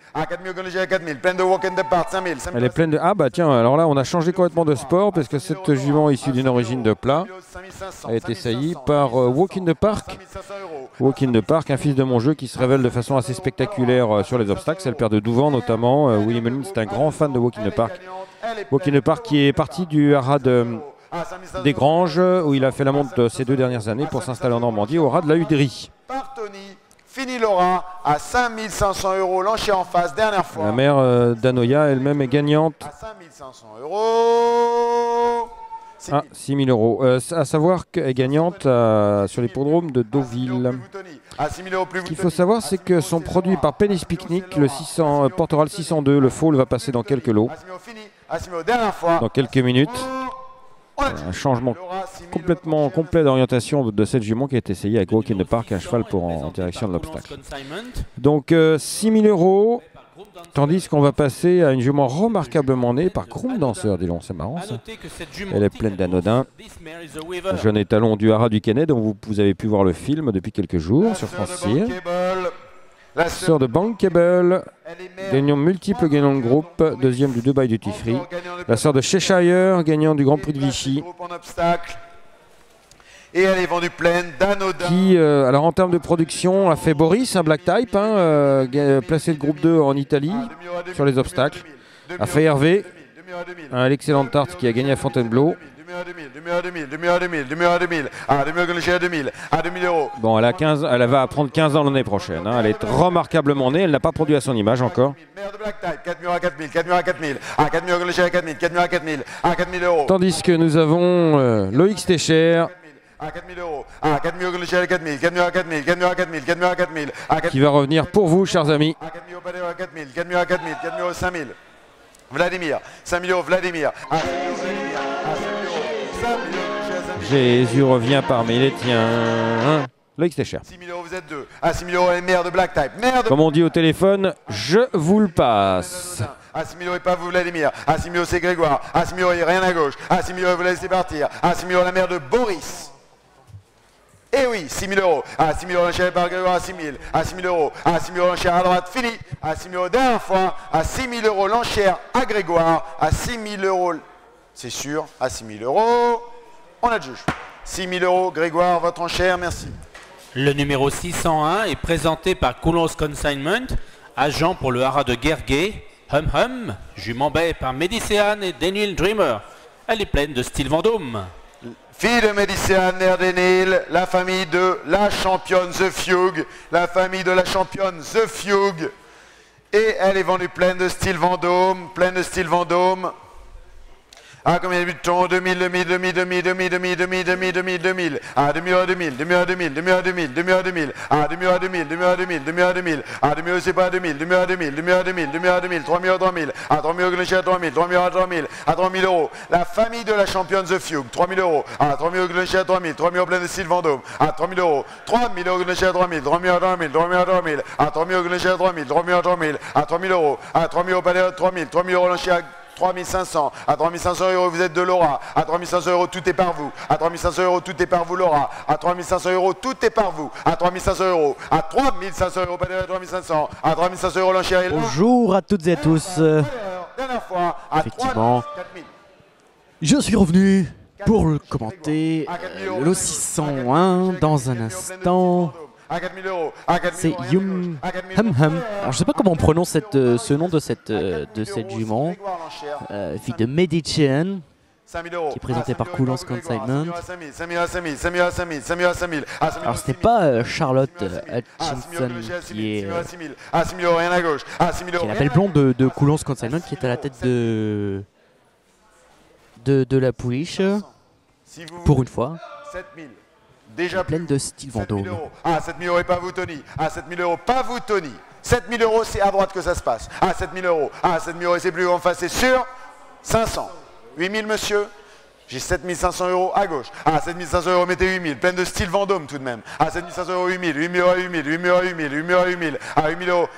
Elle est pleine de... Ah bah tiens, alors là on a changé complètement de sport parce que cette jument issue d'une origine de plat a été saillie par Walk in the Park. Walk in the Park, un fils de mon jeu qui se révèle de façon assez spectaculaire sur les obstacles. C'est le père de Douvan notamment. William Mullins est un grand fan de Walk in the Park. Walk in the Park qui est parti du haras des Granges où il a fait la monte ces 2 dernières années pour s'installer en Normandie au haras de la Huderie. Fini Laura à 5500 € l'enchère en face, dernière fois. La mère Danoya elle-même est gagnante. À 5500 €. Ah, 6 000 €. À savoir qu'elle est gagnante sur l'hippodrome de Deauville. Ce qu'il faut savoir, c'est que son produit par Penny's Picnic, le 600, portera le 602, le foal va passer dans quelques lots. Dans quelques minutes. Un changement complètement complet d'orientation de cette jument qui a été essayée avec Walk in the Park, un cheval pour en direction de l'obstacle. Donc 6 000 €, tandis qu'on va passer à une jument remarquablement née par Groom Danseur. Dis donc, c'est marrant ça. Elle est pleine d'anodins. Jeune étalon du haras du Kenney, dont vous avez pu voir le film depuis quelques jours sur Francir. La sœur de Bankable, gagnant multiple gagnant de groupe, deuxième du Dubai Duty Free. La sœur de Cheshire, gagnant du Grand Prix de Vichy. Et elle est vendue pleine d'anodins. Qui, alors en termes de production, a fait Boris, un black type, placé le groupe 2 en Italie sur les obstacles. A fait Hervé, un excellent tarte qui a gagné à Fontainebleau. 2000 €. Bon, elle va prendre 15 ans l'année prochaine. Elle est remarquablement née, elle n'a pas produit à son image encore. Tandis que nous avons Loïc Stécher, qui va revenir pour vous, chers amis. Vladimir, 5 000 €, Vladimir. Jésus revient parmi les tiens. Loïc Stécher. 6 000 €, vous êtes 2. À 6 000 €, elle est mère de black type. Comme on dit au téléphone, je vous le passe. À 6 000 € et pas vous Vladimir. À 6 000 € c'est Grégoire. À 6 000 € il n'y a rien à gauche. À 6 000 € vous la laissez partir. À 6 000 € la mère de Boris. Eh oui, 6 000 €. À 6 000 € l'enchère par Grégoire à 6 000. À 6 000 €. À 6 000 € l'enchère à droite, fini. À 6 000 € dernière fois. À 6 000 € l'enchère à Grégoire. À 6 000 €, c'est sûr. À 6 000 €, on adjuge. 6 000 €, Grégoire, votre enchère, merci. Le numéro 601 est présenté par Coulon's Consignment, agent pour le haras de Guerguet. Hum Hum, jument baie par Médicéane et Daniel Dreamer. Elle est pleine de style Vendôme. Fille de Médicéane, Nerdenil, la famille de la championne The Fugue, la famille de la championne The Fugue. Et elle est vendue pleine de style Vendôme, pleine de style Vendôme. Ah, combien de butons? 2000, 2000, 2000, 2000, 2000, 2000, 2000, 2000, 2000, 2000. Ah, 2000 à 2000, 2000 à 2000, 2000 à 2000, 2000 à 2000. Ah, 2000 à 2000, 2000 à 2000, 2000 à 2000. Ah, 2000 c'est pas 2000, 2000 à 2000, 2000 à 2000, 2000 à 2000, 3000 à 3000. Ah, 3000 au Glencher à 3000, 3000 à 3000, à 3000 euros. La famille de la championne The Fugue, 3000 euros. Ah, 3000 au Glencher à 3000, 3000 au plein de style Vendôme. Ah, 3000 euros. 3000 au Glencher à 3000, 3000 à 3000, 3000 à 3000. Ah, 3000 au Glencher à 3000, 3000 à 3000. Ah, 3000 euros. Ah, 3000 au palais à 3000, 3000 euros Glencher à 3500, à 3500 euros vous êtes de Laura, à 3500 euros tout est par vous, à 3500 euros tout est par vous Laura, à 3500 euros tout est par vous, à 3500 euros, à 3500 euros, pas de 3500, à 3500 euros l'enchère. Bonjour à toutes et à tous. Dernière fois, à effectivement, je suis revenu pour commenter le lot 601 dans un instant. C'est Hum Hum. Alors je sais pas comment on prononce ce nom de cette jument, fille de Médicéane, qui est présentée par Coulon's Consignment. Alors ce n'est pas Charlotte Hutchinson qui est la belle blonde de Coulon's Consignment qui est à la tête de la pouliche, pour une fois. Déjà pleine de style Vendôme. Ah, 7000 euros et pas vous, Tony. Ah, 7000 euros, pas vous, Tony. 7000 euros, c'est à droite que ça se passe. Ah, 7000 euros. Ah, 7000 euros, c'est plus en face, c'est sûr. 500. 8000, monsieur. J'ai 7500 euros à gauche. Ah, 7500 euros, mettez 8000. Pleine de style Vendôme tout de même. Ah, 7500 euros, 8000. 8000 euros, 8000. 8000 euros, 8000. 8000 euros, 8000. Ah, 8000 euros.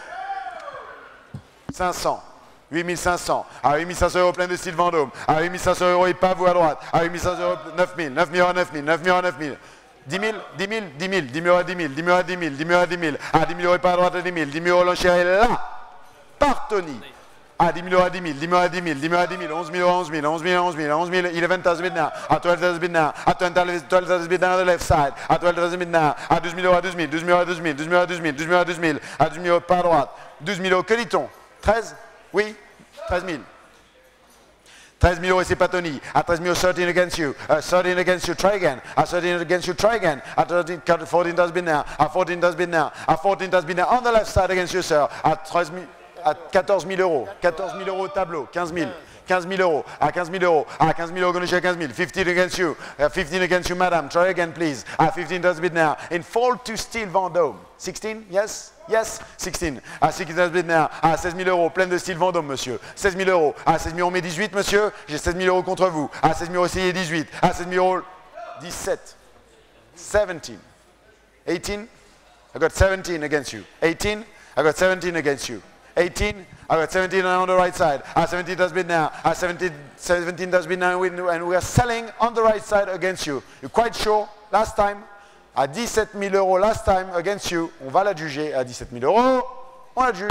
500. 8500. Ah, 8500 euros, plein de style Vendôme. Ah, 8500 euros et pas vous à droite. Ah, 8500 euros, 9000. 9000 euros, 9000. 9000 euros, 9000. 10 000, 10 000, 10 000, 10 000 à 10 000, 10 000 à 10 000, 10 000 à 10 000. Ah, 10 000 euros et pas à droite à 10 000, 10 000 euros l'enchère est là, par Tony. Ah, 10 000 euros à 10 000, 10 000 à 10 000, 10 000 à 10 000, 11 000 euros, 11 000, 11 000, 11 000, 11 000, 11,000 bid now. Ah, 12,000 bid now. Ah, 12,000 bid now on the left side. Ah, 12,000 bid now. Ah, 12 000 euros à 12 000, 12 000 à 12 000, 12 000 à 12 000, 12 000 à 12 000. Ah, 12 000 euros pas à droite. 12 000 euros, que dit-on? 13? Oui, 13 000. 13 000 euros et c'est pas Tony. À 13 000, 13 against you. 13 against you, try again. À 13 against you, try again. À 14 does bid now. À 14 does bid now. À 14 does bid now. On the left side against you, sir. À 13 000, à 14 000 euros. 14 000 euros au tableau. 15 000. 15 000 euros. À 15 000 euros. À 15 000 euros, going to share 15 000. 15 against you. 15 against you, madam. Try again, please. À 15 does bid now. In fall to steel Vendôme. 16? Yes? Yes, 16. Ah, 16 does bid now. Ah, 16 000 euros, plein de style Vendôme, monsieur. 16 000 euros. Ah, 16 000 on met 18, monsieur. J'ai 16 000 euros contre vous. Ah, 16 000 euros, essayez 18. Ah, 16 000 euros, 17. 17. 18. I got 17 against you. 18. I got 17 against you. 18. I got 17 on the right side. Ah, 17 does bid now. Ah, 17 does bid now. And we are selling on the right side against you. You're quite sure? Last time? À 17 000 euros last time against you. On va la juger à 17 000 euros. On la juge.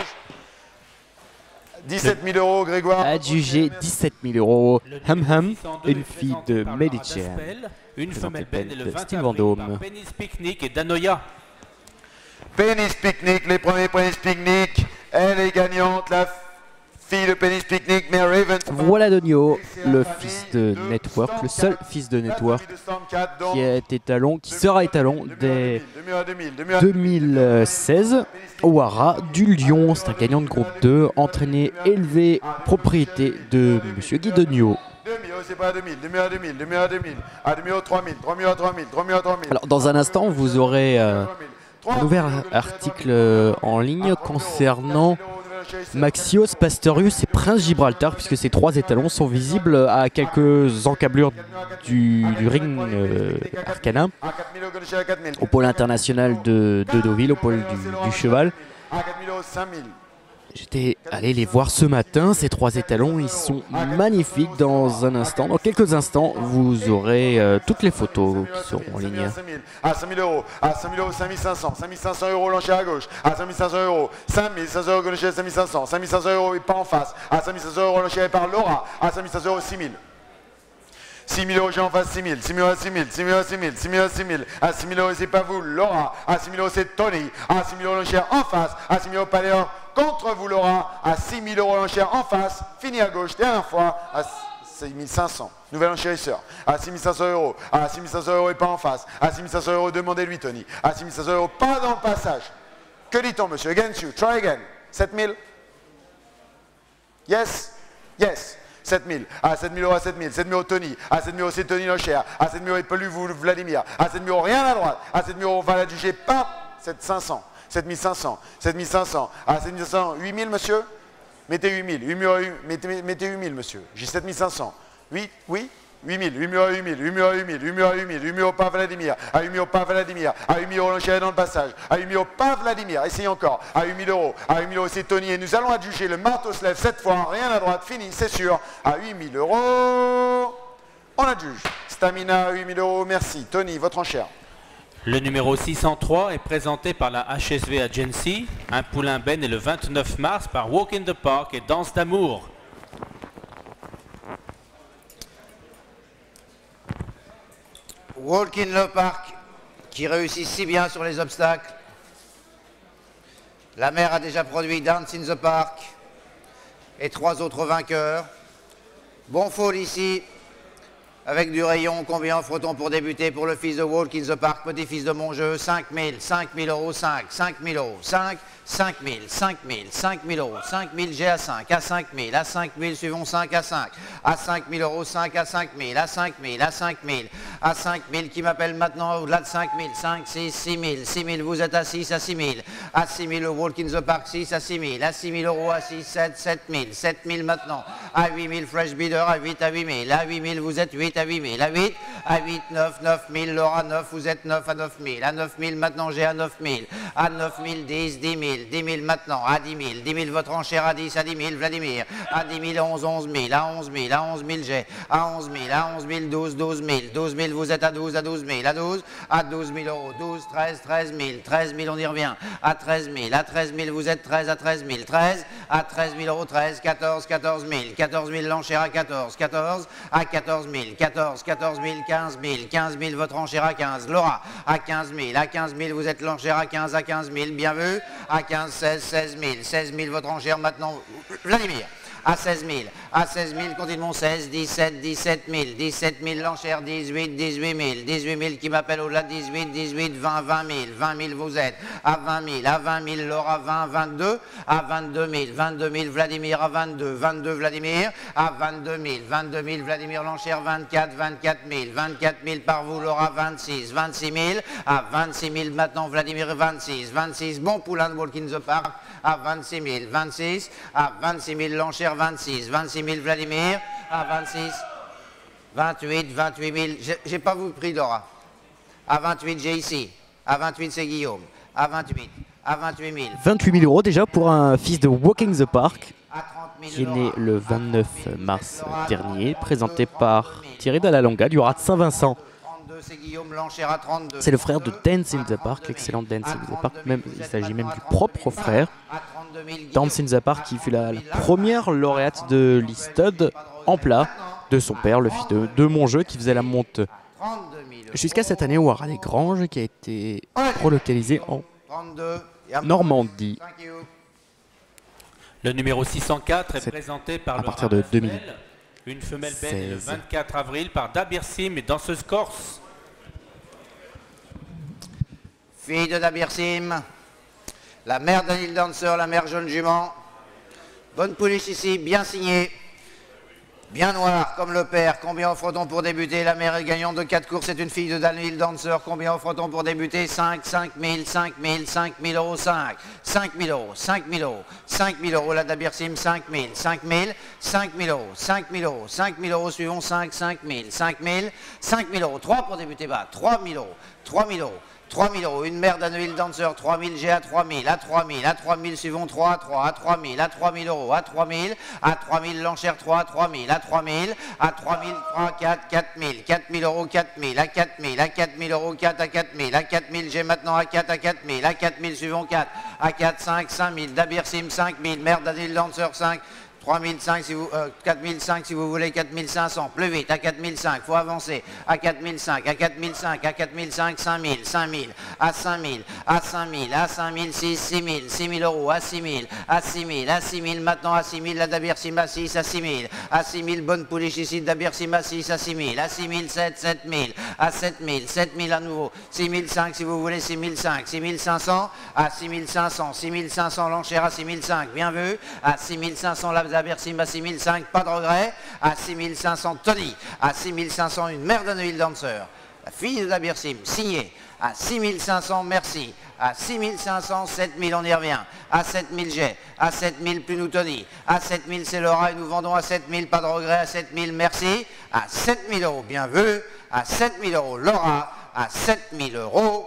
17 000 euros, Grégoire. Adjugé 17 000 euros. Hum Hum, une fille de Médicéane. Une femelle belle et le 20 style avril Vendôme. par Penny's Picnic et Danoya. Penny's Picnic, les premiers Penny's Picnic. Elle est gagnante, la fille de Penny's Picnic, mais Raven. Voilà Donio, le fils de Network, le seul fils de Network qui a été étalon, qui sera étalon dès 2016 au haras du Lion. C'est un gagnant de groupe 2, entraîné, élevé, propriété de Monsieur Guy Donio. 2000, c'est pas 2000, 2000 à 2000, 2000 à 2000, à 2000 à 3000, 3000 à 3000, 3000 à 3000. Alors dans un instant, vous aurez un nouvel article en ligne concernant Maxios, Pastorius et Prince Gibraltar, puisque ces trois étalons sont visibles à quelques encablures du ring Arcana, au pôle international de Deauville, au pôle du cheval. J'étais allé les voir ce matin, ces trois étalons, ils sont magnifiques. Dans un instant, dans quelques instants, vous aurez toutes les photos qui seront en ligne. À 5 000 euros, à 5 000 euros, 5500, 5500 euros l'enchère à gauche, à 5500 euros, 5500 euros l'enchère 5500, 5500 euros et pas en face, à 5500 euros l'enchère par Laura, à 5500 euros 6000. 6 000 euros, j'ai en face 6 000. 6 000 à 6 000, 6 000 à 6 000, 6 000 à 6 000. À 6 000 euros, c'est pas vous, Laura. À 6 000 euros, c'est Tony. À 6 000 euros, l'enchère en face. À 6 000 euros, Paléor contre vous, Laura. À 6 000 euros, l'enchère en face. Fini à gauche, dernière fois. À 6 500. Nouvel enchérisseur. À 6 500 euros. À 6 500 euros et pas en face. À 6 500 euros, demandez-lui, Tony. À 6 500 euros, pas dans le passage. Que dit-on, monsieur? Against you. Try again. 7 000. Yes? Yes. 7 000. À 7 000 euros, à 7 000. 7 000 euros, Tony. À 7 000 euros, c'est Tony l'enchère. À 7 000 euros, Paul Vladimir. À 7 000 euros, rien à droite. À 7 000 euros, on va la juger. Pas 7 500. 7 500. 7 500. À 7 500. 8 000, monsieur? Mettez 8 000. Mettez 8 000, monsieur. J'ai 7 500. 8, oui? 8 000, 8 000 à 8 000, 8 000 à 8 000, 8 000 à 8 000, 8 000 au pas Vladimir, à 8 000 au pas Vladimir, à 8 000 euros l'enchère dans le passage, à 8 000 au pas Vladimir, essayez encore, à 8 000 euros, à 8 000 euros c'est Tony et nous allons adjuger le marteau se lève cette fois, rien à droite, fini, c'est sûr, à 8 000 euros, on adjuge, Stamina à 8 000 euros, merci, Tony, votre enchère. Le numéro 603 est présenté par la HSV Agency, un poulain Ben est le 29 mars par Walk in the Park et Danse d'amour. Walk in the Park, qui réussit si bien sur les obstacles. La mère a déjà produit Dance in the Park et 3 autres vainqueurs. Bon fall ici, avec du rayon. Combien offre-t-on pour débuter pour le fils de Walk in the Park, petit-fils de mon jeu? 5 000, 5 000 euros, 5 000 euros, 5 000, 5 000, 5 000 euros, 5 000, j'ai à 5 000, à 5 000, suivons 5 à 5, à 5 000 euros, 5 à 5 000, à 5 000, à 5 000, à 5 000, qui m'appelle maintenant au-delà de 5 000, 5, 6, 6 000, 6 000, vous êtes à 6 à 6 000, à 6 000, le Walk in the Park, 6 à 6 000, à 6 000 euros, à 6, 7, 7 000, 7 000 maintenant, à 8 000, Fresh Bidder, à 8 à 8 000, à 8 000, vous êtes 8 à 8 000, à 8, à 8, 9, 9 000, Laura, 9, vous êtes 9 à 9 000, à 9 000, maintenant j'ai à 9 000, à 9 000, 10, 10 000, 10 000 maintenant, à 10 000, 10 000 votre enchère à 10, à 10 000 Vladimir, à 10 000, 11, 11 000, à 11 000, à 11 000 j'ai, à 11 000, à 11 000, 12, 12 000, 12 000 vous êtes à 12 000, à 12, à 12 000 euros, 12, 13, 13 000, 13 000 on y revient, à 13 000, à 13 000 vous êtes 13 à 13 000, 13, à 13 000 euros, 13, 14, 14 000, 14 000 l'enchère à 14, 14, à 14 000, 14, 14 000, 15 000, 15 000 votre enchère à 15, Laura, à 15 000, à 15 000 vous êtes l'enchère à 15, à 15 000, bien vu, à 15, 16, 16 000, 16 000 votre enchère maintenant, Vladimir, à 16 000, à 16 000, continuons 16, 17, 17 000, 17 000 l'enchère, 18, 18 000, 18 000 qui m'appelle au-delà, 18, 18, 20, 20 000, 20 000 vous êtes, à 20 000, à 20 000, Laura, 20, 22, à 22 000, 22 000 Vladimir, à 22, 22 Vladimir, à 22 000, 22 000 Vladimir l'enchère, 24, 24 000, 24 000 par vous, Laura, 26, 26 000, à 26 000 maintenant Vladimir, 26, 26, bon poulain de Walk in the Park, à 26 000, 26, à 26 000 l'enchère, 26, 26 000 Vladimir, à 26, 28, 28 000, j'ai pas vous pris Laura, à 28 j'ai ici, à 28 c'est Guillaume, à 28, à 28 000. 28 000 euros déjà pour un fils de Walking the Park qui est né le 29 mars dernier, présenté par Thierry Dallalonga du Rat de Saint-Vincent. C'est le frère de Dance in the Park, l'excellent Dance in the Park, même, il s'agit même du propre frère. Dance in the Park qui fut la première lauréate de l'Eastud en plat de son père, le fils de mon jeu, qui faisait la monte jusqu'à cette année au Haras des Granges, qui a été relocalisé en Normandie. Le numéro 604 est présenté par à partir de 2000. Une femelle belle le 24 avril par Dabir Sim et danseuse corse. Fille de Dabir Sim, la mère d'Anil Dancer, la mère jeune jument. Bonne pouliche ici, bien signée. Bien noire comme le père. Combien offre-t-on pour débuter? La mère est gagnante de 4 courses, c'est une fille de Daniel Dancer. Combien offre-t-on pour débuter? 5, 5 000, 5 000, 5 000 euros, 5. 5 000 euros, 5 000 euros, 5 000 euros, la Dabir Sim, 5 000, 5 000, 5 000 euros, 5 000 euros, 5 000 euros, suivons 5, 5 000, 5 000, 5 000 euros, 3 pour débuter bas, 3 000 euros, 3 000 euros. 3 000 euros, une mère d'Anneuville Dancer, 3 000, j'ai à 3 000, à 3 000, à 3 000, suivons 3 à 3, à 3 000, à 3 000 euros, à 3 000, à 3 000, l'enchère 3 à 3 000, à 3 000, à 3 000, 3, 4, 4 000, 4 000 euros, 4 000, à 4 000, à 4 000 euros, 4 à 4 000, à 4 000, j'ai maintenant à 4 à 4 000, à 4 000, suivons 4, à 4, 5, 5 000, Dabir Sim, 5 000, mère d'Anneuville Dancer, 5, 3005 si vous 4005 si vous voulez, 4500, plus vite, à 4005, faut avancer, à 4005, à 4005, à 4005, 5000, 5000, à 5000, à 5000, à 5000, 6000, 6000 euros, à 6000, à 6000, à 6000, maintenant à 6000, la d'Abercima 6, à 6000, à 6000, bonne pouliche ici d'Abercima 6, à 6000, à 6000, 7000, à 7000, 7000 à nouveau, 6005 si vous voulez, 6005, 6500, à 6500, 6500, l'enchère à 6005, bien vu, à 6500, la d'Abercima 6005, pas de regret, à 6500, Tony, à 6500, une mère de Noël Dancer, la fille de d'Abercim, signée, à 6500, merci, à 6500, 7000, on y revient, à 7000, j'ai, à 7000, plus nous Tony, à 7000, c'est Laura, et nous vendons à 7000, pas de regret, à 7000, merci, à 7000 euros, bien vu, à 7000 euros, Laura, à 7000 euros,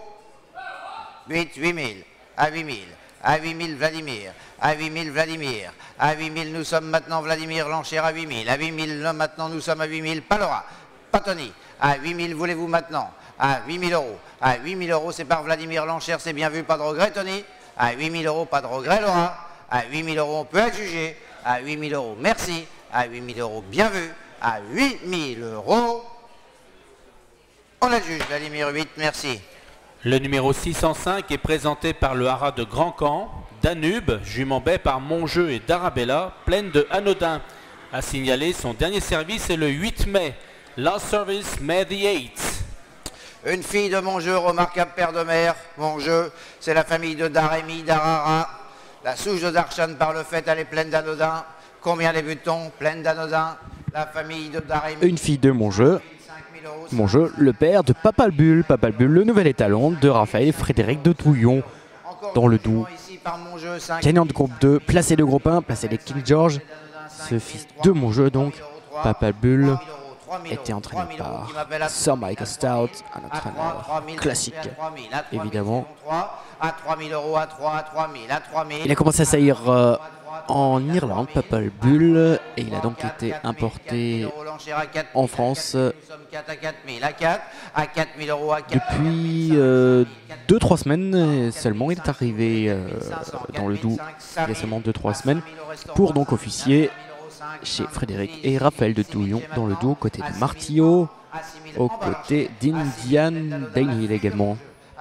8000, à 8000, à 8000, Vladimir, à 8000, Vladimir, à 8000, nous sommes maintenant Vladimir, l'enchère à 8000, à 8000, là maintenant nous sommes à 8000, pas Laura, pas Tony, à 8000, voulez-vous maintenant, à 8000 euros, à 8000 euros, c'est par Vladimir, l'enchère, c'est bien vu, pas de regret Tony, à 8000 euros, pas de regret Laura, à 8000 euros, on peut adjuger, à 8000 euros, merci, à 8000 euros, bien vu, à 8000 euros, on adjuge, Vladimir 8, merci. Le numéro 605 est présenté par le haras de Grand Camp, Danube, jument baie par Montjeu et d'Arabella, pleine de Anodin. A signaler, son dernier service est le 8 mai. Last service, May the 8th. Une fille de Montjeu, remarquable père de mère. Montjeu, c'est la famille de Daremi, d'Arara. La souche de Darshan par le fait, elle est pleine d'Anodin. Combien débute-t-on? Pleine d'Anodin. La famille de Daremi. Une fille de Montjeu. Montjeu, le père de Papalbulle, le nouvel étalon de Raphaël et Frédéric de Touillon, dans le Doubs. Gagnant de groupe 2, placé de groupe 1, placé des King George. Ce fils de Montjeu donc, Papalbulle, était entraîné par Sir Michael Stout, un entraîneur classique, évidemment. Il a commencé à saillir en Irlande, Papalbulle, et il a donc été importé en France depuis 2-3 semaines seulement. Il est arrivé dans le Doubs il y a seulement 2-3 semaines pour donc officier chez Frédéric et Raphaël de Touillon dans le Doubs, aux côtés de Martillo, aux côtés d'Indian Danehill également.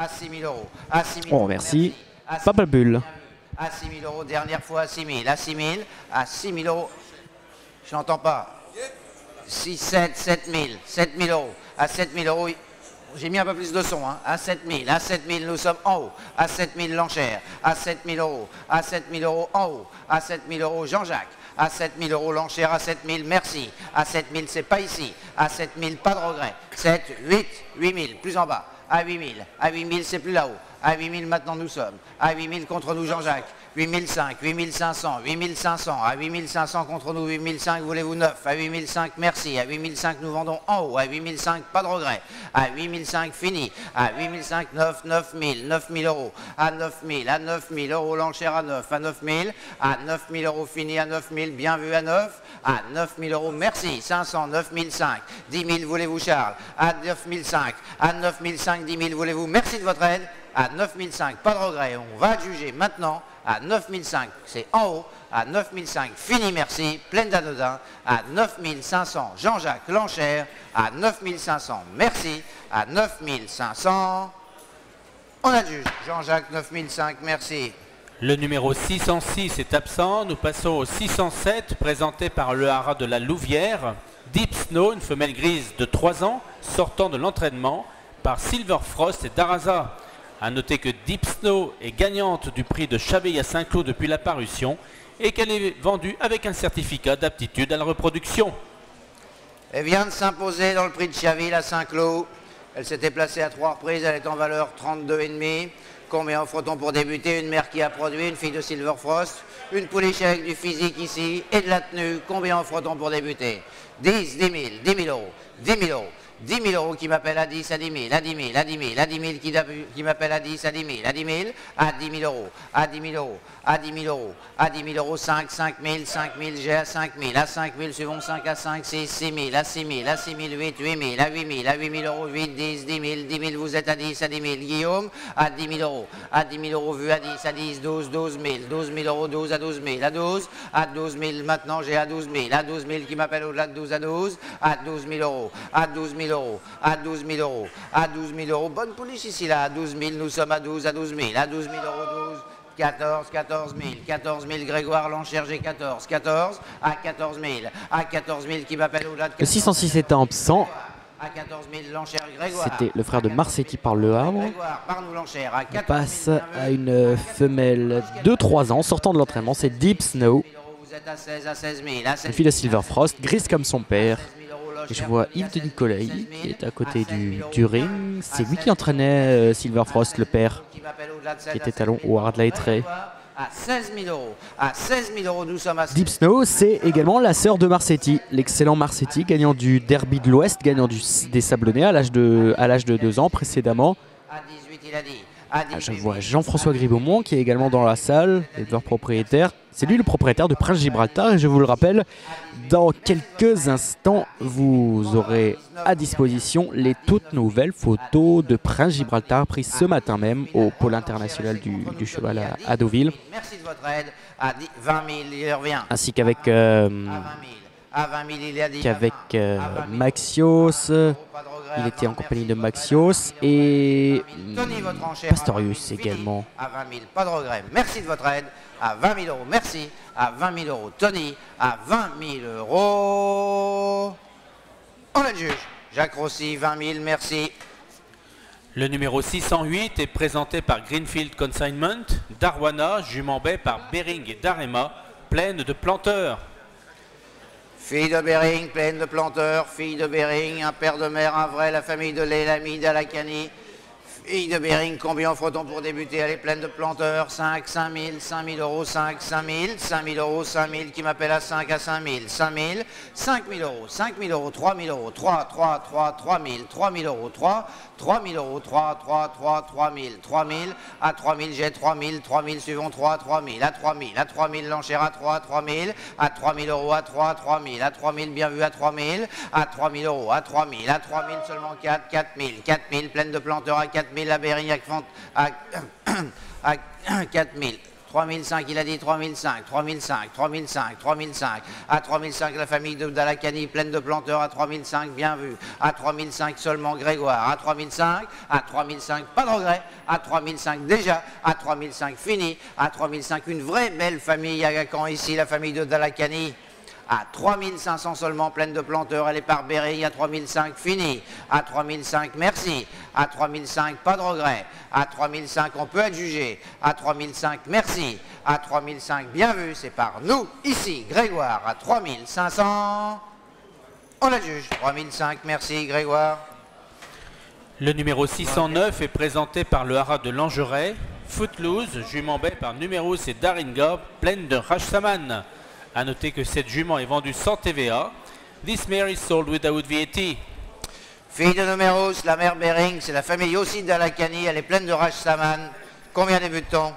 On remercie Papalbulle. À 6 000 euros, dernière fois à 6 000, à 6 000, à 6 000 euros, je n'entends pas, 6, 7, 7 000, 7 000 euros, à 7 000 euros, j'ai mis un peu plus de son, hein, à 7 000, nous sommes en haut, à 7 000 l'enchère, à 7 000 euros, à 7 000 euros en haut, à 7 000 euros Jean-Jacques, à 7 000 euros l'enchère, à 7 000, merci, à 7 000 c'est pas ici, à 7 000 pas de regret, 7, 8, 8 000, plus en bas, à 8 000 c'est plus là-haut. À 8000 maintenant nous sommes, à 8000 contre nous Jean-Jacques, 8005, 8500, 8500, à 8500 contre nous, 8005, voulez-vous 9, à 8005 merci, à 8005 nous vendons en haut, à 8005 pas de regret, à 8005 fini, à 8005 9, 9000, 9000 euros, à 9000 euros l'enchère à 9, à 9000 euros fini, à 9000, bien vu à 9, à 9000 euros merci, 500, 9005, 10 000 voulez-vous Charles, à 9005, à 9005, 10 000 voulez-vous, merci de votre aide. À 9005, pas de regret, on va juger maintenant, à 9005, c'est en haut, à 9005, fini merci, pleine d'anodin, à 9500, Jean-Jacques l'enchère, à 9500, merci, à 9500, on adjuge, Jean-Jacques 9005, merci. Le numéro 606 est absent, nous passons au 607, présenté par le haras de la Louvière, Deep Snow, une femelle grise de 3 ans, sortant de l'entraînement, par Silver Frost et Daraza. A noter que Deep Snow est gagnante du prix de Chabelle à Saint-Cloud depuis la parution et qu'elle est vendue avec un certificat d'aptitude à la reproduction. Elle vient de s'imposer dans le prix de Chaville à Saint-Cloud. Elle s'était placée à 3 reprises, elle est en valeur 32,5. Combien offre-t-on pour débuter? Une mère qui a produit, une fille de Silver Frost, une pouliche avec du physique ici et de la tenue. Combien offre-t-on pour débuter? 10, 10 000, 10 000 euros, 10 000 euros. 10 000 euros qui m'appelle à 10, à 10 000, à 10 000, à 10 000, à 10 000 qui m'appelle à 10, à 10 000, à 10 000, à 10 000 euros, à 10 000 euros, à 10 000 euros, à 10 000 euros, 5 000, j'ai à 5 000, à 5 000, suivons 5 à 5, 6 000, à 6 000, à 6 000, 8 000, à 8 000, à 8 000 euros, 8, 10 000, 10 000, vous êtes à 10, à 10 000, Guillaume, à 10 000 euros, à 10 000 euros, vu à 10, à 10, 12 000 euros, 12 à 12 000, à 12, à 12 000, maintenant j'ai à 12 000, à 12 000 qui m'appelle au-delà de 12 à 12, à 12 000 euros, à 12 000 euros, à 12 000 euros, à 12 000 euros, bonne pouliche ici là, à 12 000, nous sommes à 12, à 12 000, à 12 000 euros, 12, 14 000, Grégoire l'enchère, j'ai 14, à 14 000, à 14 000 qui m'appelle au-delà de 14 000. Le 606 est absent. À 14 000, l'enchère Grégoire. C'était le frère de Marsetti par Le Havre. Grégoire, par-nous l'enchère, à 14 000, On passe à une femelle de 3 ans sortant de l'entraînement, c'est Deep Snow. vous êtes à 16 000, à 16 Une fille de Silver Frost, grise comme son père. Et je vois Yves de Nicolai qui est à côté du ring. C'est lui qui entraînait Silver Frost, le père, qui était talon au Hard Light. à 16 000 euros. À 16 000 euros, nous sommes à... Deep Snow, c'est également la sœur de Marsetti, l'excellent Marsetti, gagnant du Derby de l'Ouest, gagnant des Sablonnets à l'âge de 2 ans précédemment. À 18, il a dit. Je vois Jean-François Gribaumont qui est également dans la salle, éleveur propriétaire. C'est lui le propriétaire de Prince Gibraltar et je vous le rappelle, dans quelques instants, vous aurez à disposition les toutes nouvelles photos de Prince Gibraltar prises ce matin même au pôle international du cheval à Deauville. Merci de votre aide. À 20 000, il revient. Ainsi qu'avec à 20 000, il a dit. Maxios. Il était en compagnie de Maxios et Tony, votre enchère, Pastorius également. À 20 000, pas de regret. Merci de votre aide. À 20 000 euros, merci. À 20 000 euros, Tony. À 20 000 euros, on est le juge. Jacques Rossi, 20 000, merci. Le numéro 608 est présenté par Greenfield Consignment, Darwana, jument baie par Bering et Darema, pleine de planteurs. Fille de Bering, pleine de planteurs. Fille de Bering, un père de mère, un vrai, la famille de l'Elamide à la Cani. Fille de Bering, combien offre-t-on pour débuter? Elle est pleine de planteurs. 5 000 euros, 5 000 euros, 5 000 qui m'appelle à 5 à 5 000, 5 000 euros, 5 000 euros, 3 000 euros, 3 000 euros, 3 000 euros, 3 000, à 3 000, j'ai 3 000, suivons 3 000, à 3 000, l'enchère à 3 000, à 3 000 euros, à 3 000, à 3 000, bien vu, à 3 000, à 3 000 euros, à 3 000, seulement 4 000, pleine de planteurs à 4 000, à Bering, à 4 000. 3005, il a dit 3005, 3005, 3005, 3005. À 3005, la famille de Dalacani, pleine de planteurs. À 3005, bien vu. À 3005, seulement Grégoire. À 3005, pas de regret. À 3005, déjà. À 3005, fini. À 3005, une vraie belle famille à Caen ici, la famille de Dalacani. À 3500 seulement, pleine de planteurs, elle est par Berry, à 3005, fini. À 3005, merci. À 3005, pas de regret. À 3005, on peut être jugé. À 3005, merci. À 3005, bien vu, c'est par nous, ici, Grégoire. À 3500, on la juge. 3005, merci, Grégoire. Le numéro 609 est présenté par le haras de Langerais, Footloose, jument baie par Numerus et Daringa, pleine de Rajsaman. A noter que cette jument est vendue sans TVA. This mare is sold without VAT. Fille de Numerus, la mère Bering, c'est la famille aussi d'Alakani, elle est pleine de Rajsaman. Combien débute-t-on?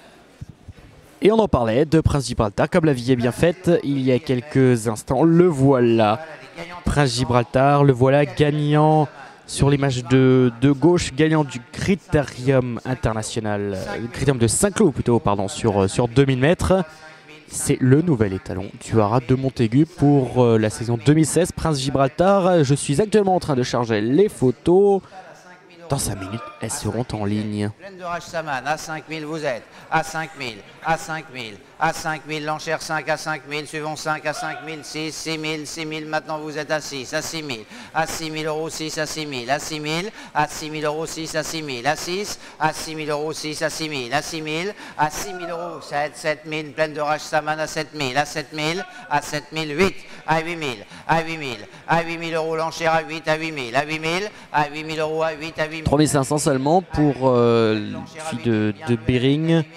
Et on en parlait de Prince Gibraltar, comme la vie est bien faite, il y a quelques instants, le voilà. Prince Gibraltar, le voilà gagnant sur l'image de gauche, gagnant du Critérium international, Critérium de Saint-Cloud plutôt, pardon, sur 2000 mètres. C'est le nouvel étalon du haras de Montaigu pour la saison 2016. Prince Gibraltar, je suis actuellement en train de charger les photos. Dans 5 minutes, elles seront en ligne. Pleine de Rajsaman, à 5 000 vous êtes, à 5 000, à 5 000, à 5 000, l'enchère 5 à 5 000, suivons 5 à 5 000, 6 000, maintenant vous êtes à 6, à 6 000, à 6 000 euros, 6 à 6 000, à 6 000, à 6 000 euros, 6 à 6 000, à 6, à 6 000 euros, 6 à 6 000, à 6 000, à 6 000 euros, 7 000, pleine de Rajsaman à 7 000, à 7 000, à 7 000, 8, à 8 000, à 8 000, à 8 000 euros, l'enchère à 8, à 8 000, à 8 000, à 8 000 euros, à 8, à 8 000. 3500 seulement pour fille de Bering.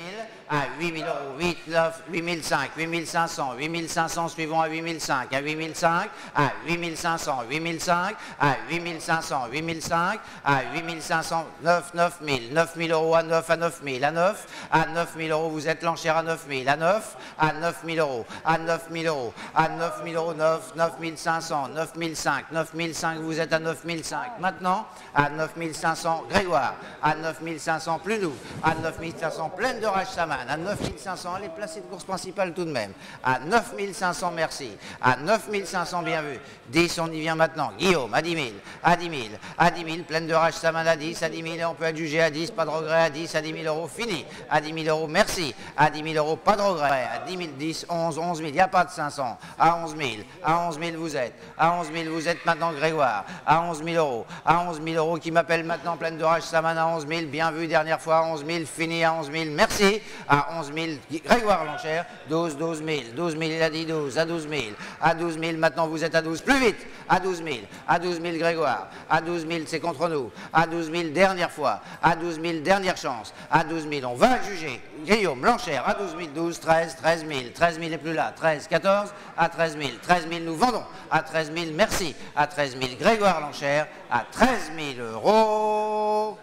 à 8000 euros, 8, 9, 8005, 8500, 8500 suivant à 8005, à 8005, à 8500, 8005, à 8500, 8005, à 8500, 9, 9000, 9000 euros à 9, à 9000, à 9, à 9000 euros, vous êtes l'enchère à 9000, à 9, à 9000 euros, à 9000 euros, à 9000 euros, 9, 9500, 9005, 9005, vous êtes à 9005. Maintenant, à 9500, Grégoire, à 9500, plus nous, à 9500, pleine de Raj Saman, à 9500, allez, placez de course principale tout de même, à 9500, merci, à 9500, bien vu, 10, on y vient maintenant, Guillaume, à 10 000, à 10 000, à 10 000, pleine de Raj Saman, à 10, à 10 000, et on peut adjuger à 10, pas de regret, à 10, à 10 000 euros, fini, à 10 000 euros, merci, à 10 000 euros, pas de regret, à 10 000, 10, 11, 11 000, il n'y a pas de 500, à 11 000, à 11 000 vous êtes, à 11 000 vous êtes maintenant Grégoire, à 11 000 euros, à 11 000 euros qui m'appelle maintenant pleine de Raj Saman, à 11 000, bien vu, dernière fois, à 11 000, fini à 11 000, merci, à 11 000, Grégoire l'enchère, 12, 12 000, 12 000, il a dit 12, à 12 000, à 12 000, maintenant vous êtes à 12, plus vite, à 12 000, à 12 000 Grégoire, à 12 000, c'est contre nous, à 12 000, dernière fois, à 12 000, dernière chance, à 12 000, on va juger, Guillaume l'enchère, à 12 000, 12, 13, 13 000, 13 000 est plus là, 13, 14, à 13 000, 13 000 nous vendons, à 13 000, merci, à 13 000 Grégoire l'enchère, à 13 000 euros,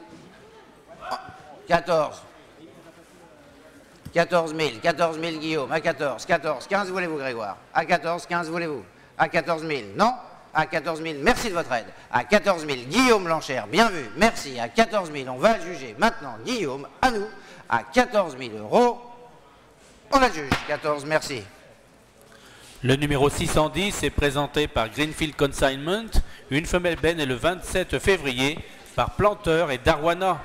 14, 14 000 Guillaume, à 14, 14, 15 voulez-vous Grégoire, à 14, 15 voulez-vous, à 14 000, non, à 14 000, merci de votre aide, à 14 000 Guillaume l'enchère, bien vu, merci, à 14 000, on va juger maintenant Guillaume, à nous, à 14 000 euros, on la juge, 14, merci. Le numéro 610 est présenté par Greenfield Consignment. Une femelle benne est le 27 février par Planteur et Darwana.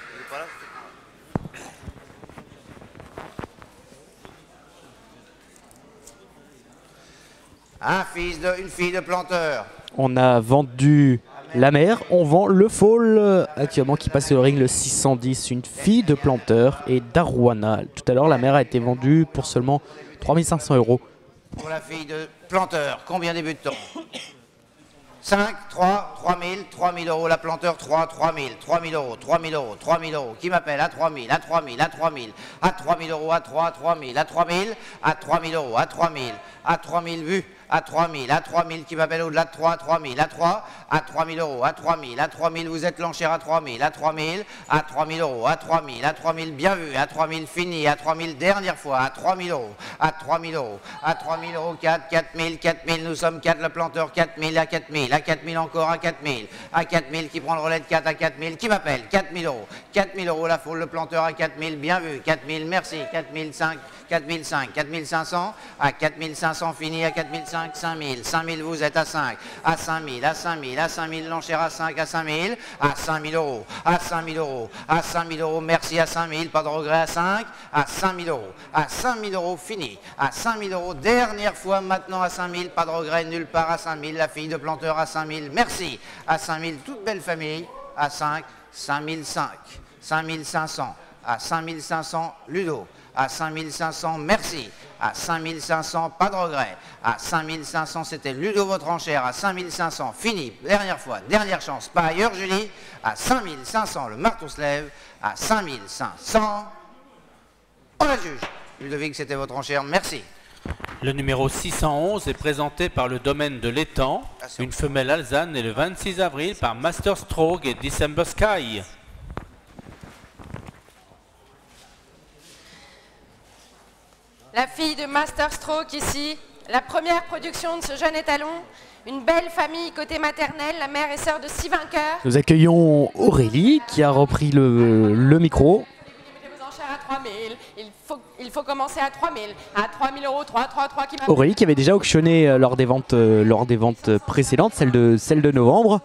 Une fille de Planteur. On a vendu la mère, on vend le foal actuellement qui passe au ring, le 610, une fille de Planteur et Darwana. Tout à l'heure, la mère a été vendue pour seulement 3500 euros. Pour la fille de Planteur, combien débute-t-on? 5, 3, 3 000, 3 000 euros la Planteur, 3, 3 000, 3 000 euros, 3 000 euros, 3 000 euros. Qui m'appelle? À 3 000, à 3 000, à 3 000, à 3 000 euros, à 3, 3 000, à 3 000, à 3 000 euros, à 3 000, à 3 000 vues, à 3 000, à 3 000 qui m'appelle au-delà de 3, 3 000, à 3, à 3 000 euros, à 3 000, à 3 000, vous êtes l'enchère à 3 000, à 3 000, à 3 000 euros, à 3 000, à 3 000, bien vu, à 3 000, fini, à 3 000, dernière fois, à 3 000 euros, à 3 000 euros, à 3 000 euros, 4, 4 000, 4 000, nous sommes 4, le Planteur, 4 000, à 4 000, à 4 000 encore, à 4 000, à 4 000, qui prend le relais de 4 à 4 000, qui m'appelle, 4 000 euros, 4 000 euros, la foule, le Planteur à 4 000, bien vu, 4 000, merci, 4 000, 5, 4 500, 4 500, à 4 500, fini, à 4 500, 5 000, 5 000, vous êtes à 5, à 5 000, à 5 000, à 5 000, l'enchère à 5, à 5 000, à 5 000 euros, à 5 000 euros, à 5 000 euros, merci, à 5 000, pas de regret, à 5, à 5 000 euros, à 5 000 euros, fini, à 5 000 euros, dernière fois, maintenant à 5 000, pas de regret, nulle part, à 5 000, la fille de Planteur à 5 000, merci, à 5 000, toute belle famille, à 5, 5 500, 5 500, à 5 500, Ludo, à 5 500, merci, à 5 500, pas de regret, à 5 500, c'était Ludo votre enchère, à 5 500, fini, dernière fois, dernière chance, pas ailleurs Julie, à 5 500, le marteau se lève, à 5 500, on la juge. Ludovic, c'était votre enchère, merci. Le numéro 611 est présenté par le domaine de l'Étang. Une femelle alezane est le 26 avril par Master Stroke et December Sky. La fille de Master Stroke ici, la première production de ce jeune étalon, une belle famille côté maternel, la mère et sœur de 6 vainqueurs. Nous accueillons Aurélie qui a repris le micro. Vos enchères à 3 000, il faut commencer à 3 000, à 3 000 euros, 3 qui m'appelle. Aurélie qui avait déjà auctionné lors des ventes précédentes, celle de novembre.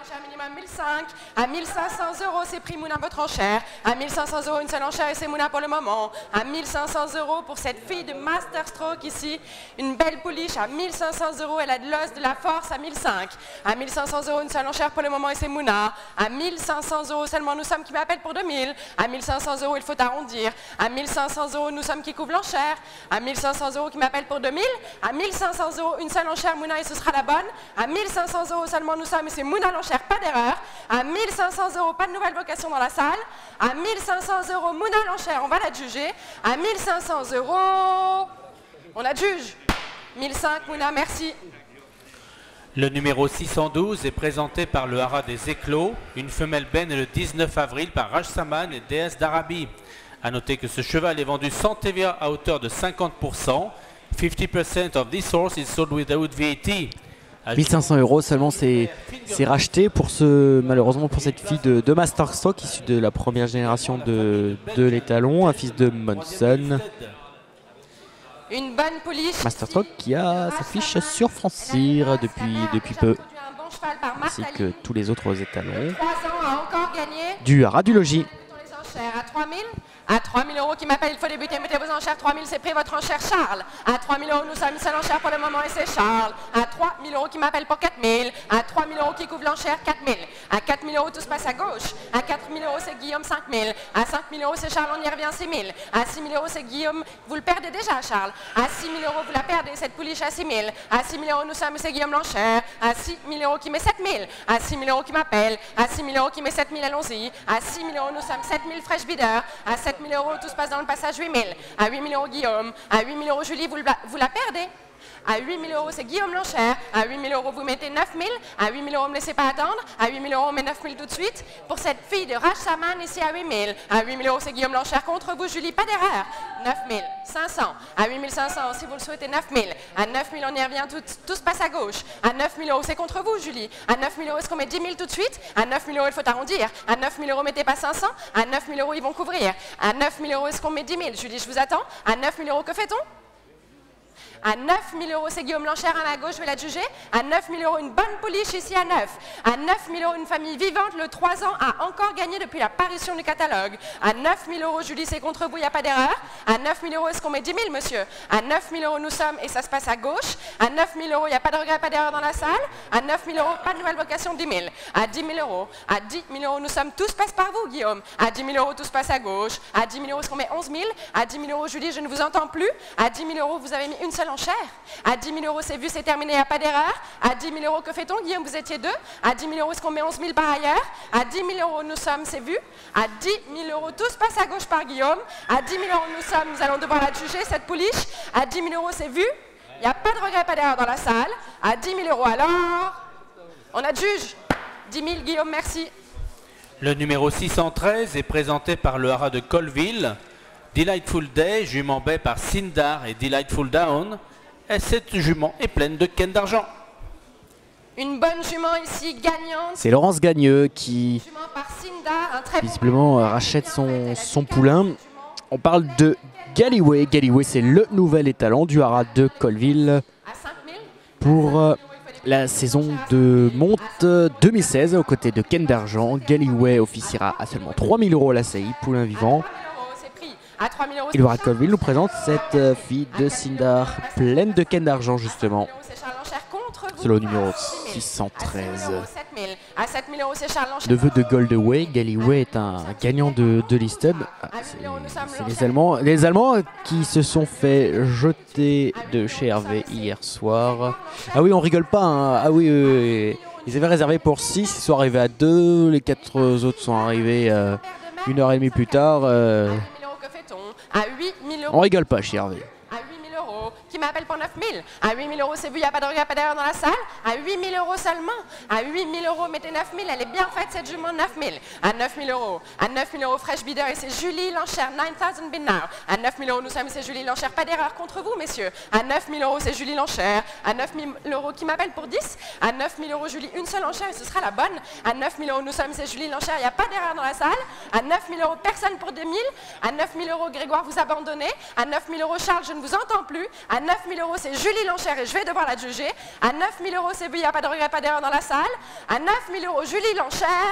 À 1 500 euros, c'est prix Mouna votre enchère. À 1 500 euros, une seule enchère et c'est Mouna pour le moment. À 1 500 euros pour cette fille de Master Stroke ici. Une belle pouliche à 1 500 euros. Elle a de l'os, de la force à 1 500. À 1 500 euros, une seule enchère pour le moment et c'est Mouna. À 1 500 euros seulement, nous sommes qui m'appellent pour 2 000. À 1 500 euros, il faut arrondir. À 1 500 euros, nous sommes qui couvrent l'enchère. À 1 500 euros qui m'appellent pour 2 000. À 1 500 euros, une seule enchère Mouna et ce sera la bonne. À 1 500 euros seulement, nous sommes et c'est Mouna l'enchère. pas d'erreur. À 1500 €, pas de nouvelle vocation dans la salle. À 1500 €, Mouna l'enchère, on va la juger. À 1500 €, on la juge. 1005, Mouna, merci. Le numéro 612 est présenté par le Haras des Éclos. Une femelle benne le 19 avril par Raj Saman et déesse d'Arabie. A noter que ce cheval est vendu sans TVA à hauteur de 50%. 50% of this horse is sold without VAT. 1500 € seulement, c'est racheté pour malheureusement pour cette fille de Masterstock, issue de la première génération de l'étalon, un fils de Monson. Une bonne pouliche. Masterstock qui a sa fiche sur Francir depuis peu, ainsi que tous les autres étalons 3 ans a encore gagné. du Haras du Logis. À 3000. À 3000 € qui m'appelle, il faut débuter, mettez vos enchères. 3000, c'est pris votre enchère Charles. À 3000 €, nous sommes seule enchère pour le moment et c'est Charles. À 3000 € qui m'appelle pour 4000. À 3000 € qui couvre l'enchère 4000. À 4000 € tout se passe à gauche. À 4000 € c'est Guillaume 5000. À 5000 € c'est Charles, on y revient 6000. À 6000 € c'est Guillaume, vous le perdez déjà Charles. À 6000 € vous la perdez, cette pouliche à 6000. À 6000 € nous sommes, c'est Guillaume l'enchère. À 6000 € qui met 7000. À 6000 € qui m'appelle. À 6000 € qui met 7000, allons-y. À 6000 € nous sommes 7000 fresh bidder. À 7000 € tout se passe dans le passage 8000. À 8000 € Guillaume. À 8000 € Julie, vous la perdez. À 8000 € c'est Guillaume l'enchère. À 8000 € vous mettez 9000. À 8000 € ne me laissez pas attendre. À 8000 € on met 9000 tout de suite. Pour cette fille de Raj Saman ici à 8000. À 8000 € c'est Guillaume l'enchère contre vous Julie, pas d'erreur. 9500. À 8500 si vous le souhaitez 9000. À 9000 on y revient, tout se passe à gauche. À 9000 € c'est contre vous Julie. À 9000 € est-ce qu'on met 10 000 tout de suite? À 9000 € il faut arrondir. À 9000 € mettez pas 500. À 9000 € ils vont couvrir. À 9000 € est-ce qu'on met 10 000? Julie, je vous attends. À 9000 € que fait-on? À 9000 €, c'est Guillaume l'enchère à ma gauche, je vais la juger. À 9000 € une bonne pouliche ici à 9. À 9000 € une famille vivante, le 3 ans a encore gagné depuis l'apparition du catalogue. À 9000 € Julie, c'est contre vous, il n'y a pas d'erreur. À 9000 € est-ce qu'on met 10 000 monsieur? À 9000 € nous sommes, et ça se passe à gauche. À 9000 € il n'y a pas de regret, pas d'erreur dans la salle. À 9000 €, pas de nouvelle vocation, 10 000. À 10 000 €, à 10 000 € nous sommes, tout se passe par vous Guillaume. À 10 000 € tout se passe à gauche. À 10 000 € est-ce qu'on met 11 000? À 10 000 € Julie, je ne vous entends plus. À 10 000 € vous avez mis une seule enchère. À 10 000 € c'est vu, c'est terminé, il n'y a pas d'erreur. À 10 000 € que fait-on Guillaume, vous étiez deux. À 10 000 € est-ce qu'on met 11 000 par ailleurs? À 10 000 € nous sommes, c'est vu. À 10 000 € tout se passe à gauche par Guillaume. À 10 000 € nous sommes, nous allons devoir la juger cette pouliche. À 10 000 € c'est vu. Il n'y a pas de regret, pas d'erreur dans la salle. À 10 000 € alors, on adjuge. 10 000 Guillaume, merci. Le numéro 613 est présenté par le Haras de Colville. Delightful Day, jument baie par Sindar et Delightful Down. Et cette jument est pleine de cannes d'argent. Une bonne jument ici, gagnante. C'est Laurence Gagneux qui Jument par Sindar, un très bon visiblement rachète son poulain. On parle de Gallyway. Gallyway, c'est le nouvel étalon du Haras de Colville à 5000. pour la saison de monte 2016 aux côtés de Ken d'Argent. Gallyway officiera à seulement 3 000 € la CI, poulain vivant. À 3 000 €. Et le Haras de Colville nous présente cette fille de Sindar, pleine de Ken d'Argent justement. C'est le numéro 613. À 7 000 € c'est Charles l'enchère. Neveu de Goldaway, Gallyway est un gagnant de l'Istub. C'est les Allemands qui se sont fait jeter de chez Hervé hier soir. Ah oui, on rigole pas, hein. Ah oui, ils avaient réservé pour 6, ils sont arrivés à 2, les 4 autres sont arrivés 1h30 plus tard. À 8 000 €. On rigole pas chez Hervé. À 8 000 €, qui m'appelle pour 9 000. À 8 000 € c'est vu, il n'y a pas de regret, pas d'erreur dans la salle. À 8 000 € seulement. À 8 000 €, mettez 9 000, elle est bien faite cette jument, 9 000. À 9 000 €, à 9 000 € fresh bidder et c'est Julie l'enchère, 9000 bid now. À 9 000 € nous sommes, c'est Julie l'enchère, pas d'erreur contre vous messieurs. À 9 000 € c'est Julie l'enchère. À 9 000 € qui m'appelle pour 10. À 9 000 € Julie, une seule enchère et ce sera la bonne. À 9 000 € nous sommes, c'est Julie l'enchère, il n'y a pas d'erreur dans la salle. À 9 000 € personne pour 2000. À 9 000 € Grégoire vous abandonnez. À 9 000 € Charles, je ne vous entends plus. À 9 000 € c'est Julie l'enchère et je vais devoir la juger. À 9 000 € c'est vu, il n'y a pas de regret, pas d'erreur dans la salle. À 9 000 € Julie l'enchère.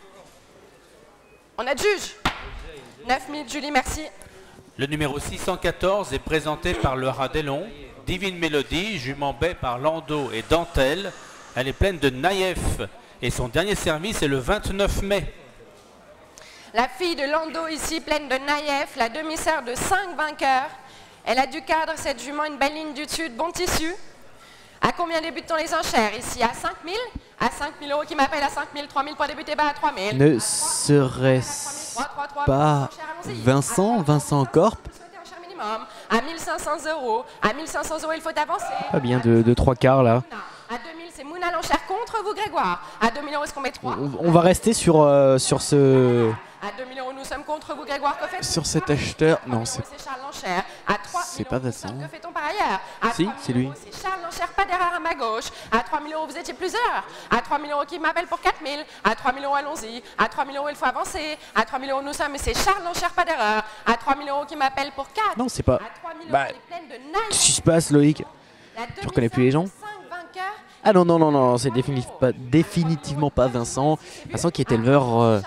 On adjuge. 9 000 Julie, merci. Le numéro 614 est présenté par le Haras d'Elon. Divine Mélodie, jument baie par Landau et Dentelle. Elle est pleine de naïef et son dernier service est le 29 mai. La fille de Landau ici, pleine de naïef, la demi-sœur de 5 vainqueurs. Elle a du cadre, cette jument, une belle ligne du dessus, de bon tissu. À combien débute-t-on les enchères? Ici, à 5 000, À 5 000 euros qui m'appelle à 5 000, 3 000 pour débuter, bas à 3 000. Ne serait-ce pas Vincent Corp? À 1 500 euros. À 1 500 euros, il faut avancer. Pas bien de 3 quarts là. À 2 000, c'est Mouna l'enchère contre vous, Grégoire. À 2 000 euros, est-ce qu'on met 3? On va rester sur ce... À 2 000 euros, nous sommes contre vous, Grégoire. Que faites-vous? Sur cet acheteur... Non, c'est Charles L'Enchère. À 3 000 c'est pas Vincent. Que fait-on par ailleurs? À Si, 3 000 c'est lui. euros, c'est Charles L'Enchère, pas d'erreur à ma gauche. À 3 000 euros, vous étiez plusieurs. À 3 000 euros, qui m'appelle pour 4 000. À 3 000 euros, allons-y. À 3 000 euros, il faut avancer. À 3 000 euros, nous sommes, et c'est Charles L'Enchère, pas d'erreur. À 3 000 euros, qui m'appelle pour 4. Non, c'est pas... À 3 000 euros, Bah, elle est pleine de naïfs. qu'est-ce qui se passe, Loïc? Tu reconnais plus les gens? Ah non, non, non, non, c'est définitivement pas Vincent. Vincent qui est éleveur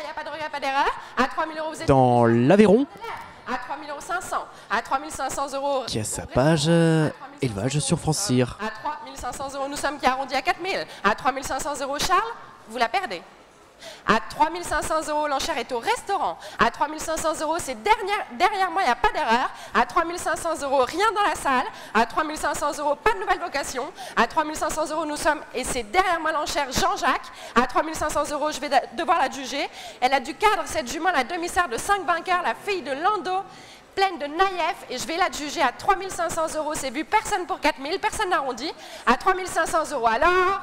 dans l'Aveyron. À 3 500. À 3 500 euros. Qui a sa page élevage sur France Cyr. À 3 500 euros, nous sommes qui arrondis à 4 000. À 3 500 euros, Charles, vous la perdez. À 3 500 euros, l'enchère est au restaurant. À 3 500 euros, c'est derrière moi, il n'y a pas d'erreur. À 3 500 euros, rien dans la salle. À 3 500 euros, pas de nouvelle vocation. À 3 500 euros, nous sommes, et c'est derrière moi l'enchère Jean-Jacques. À 3 500 euros, je vais devoir la juger. Elle a du cadre, cette jument, la demi-sœur de 5 vainqueurs, la fille de Lando, pleine de naïefs, et je vais la juger à 3 500 euros. C'est vu, personne pour 4 000, personne n'arrondit. À 3 500 euros, alors,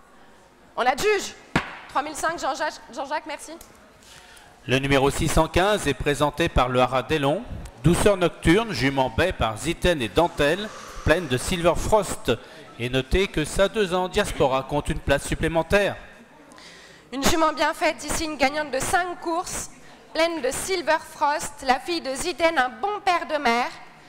on la juge. 3005, Jean-Jacques, merci. Le numéro 615 est présenté par le Haras d'Elon. Douceur nocturne, jument baie par Zitten et Dentelle, pleine de Silver Frost. Et notez que sa 2 ans Diaspora compte une place supplémentaire. Une jument bien faite, ici une gagnante de 5 courses, pleine de Silver Frost, la fille de Zitten, un bon père de mère.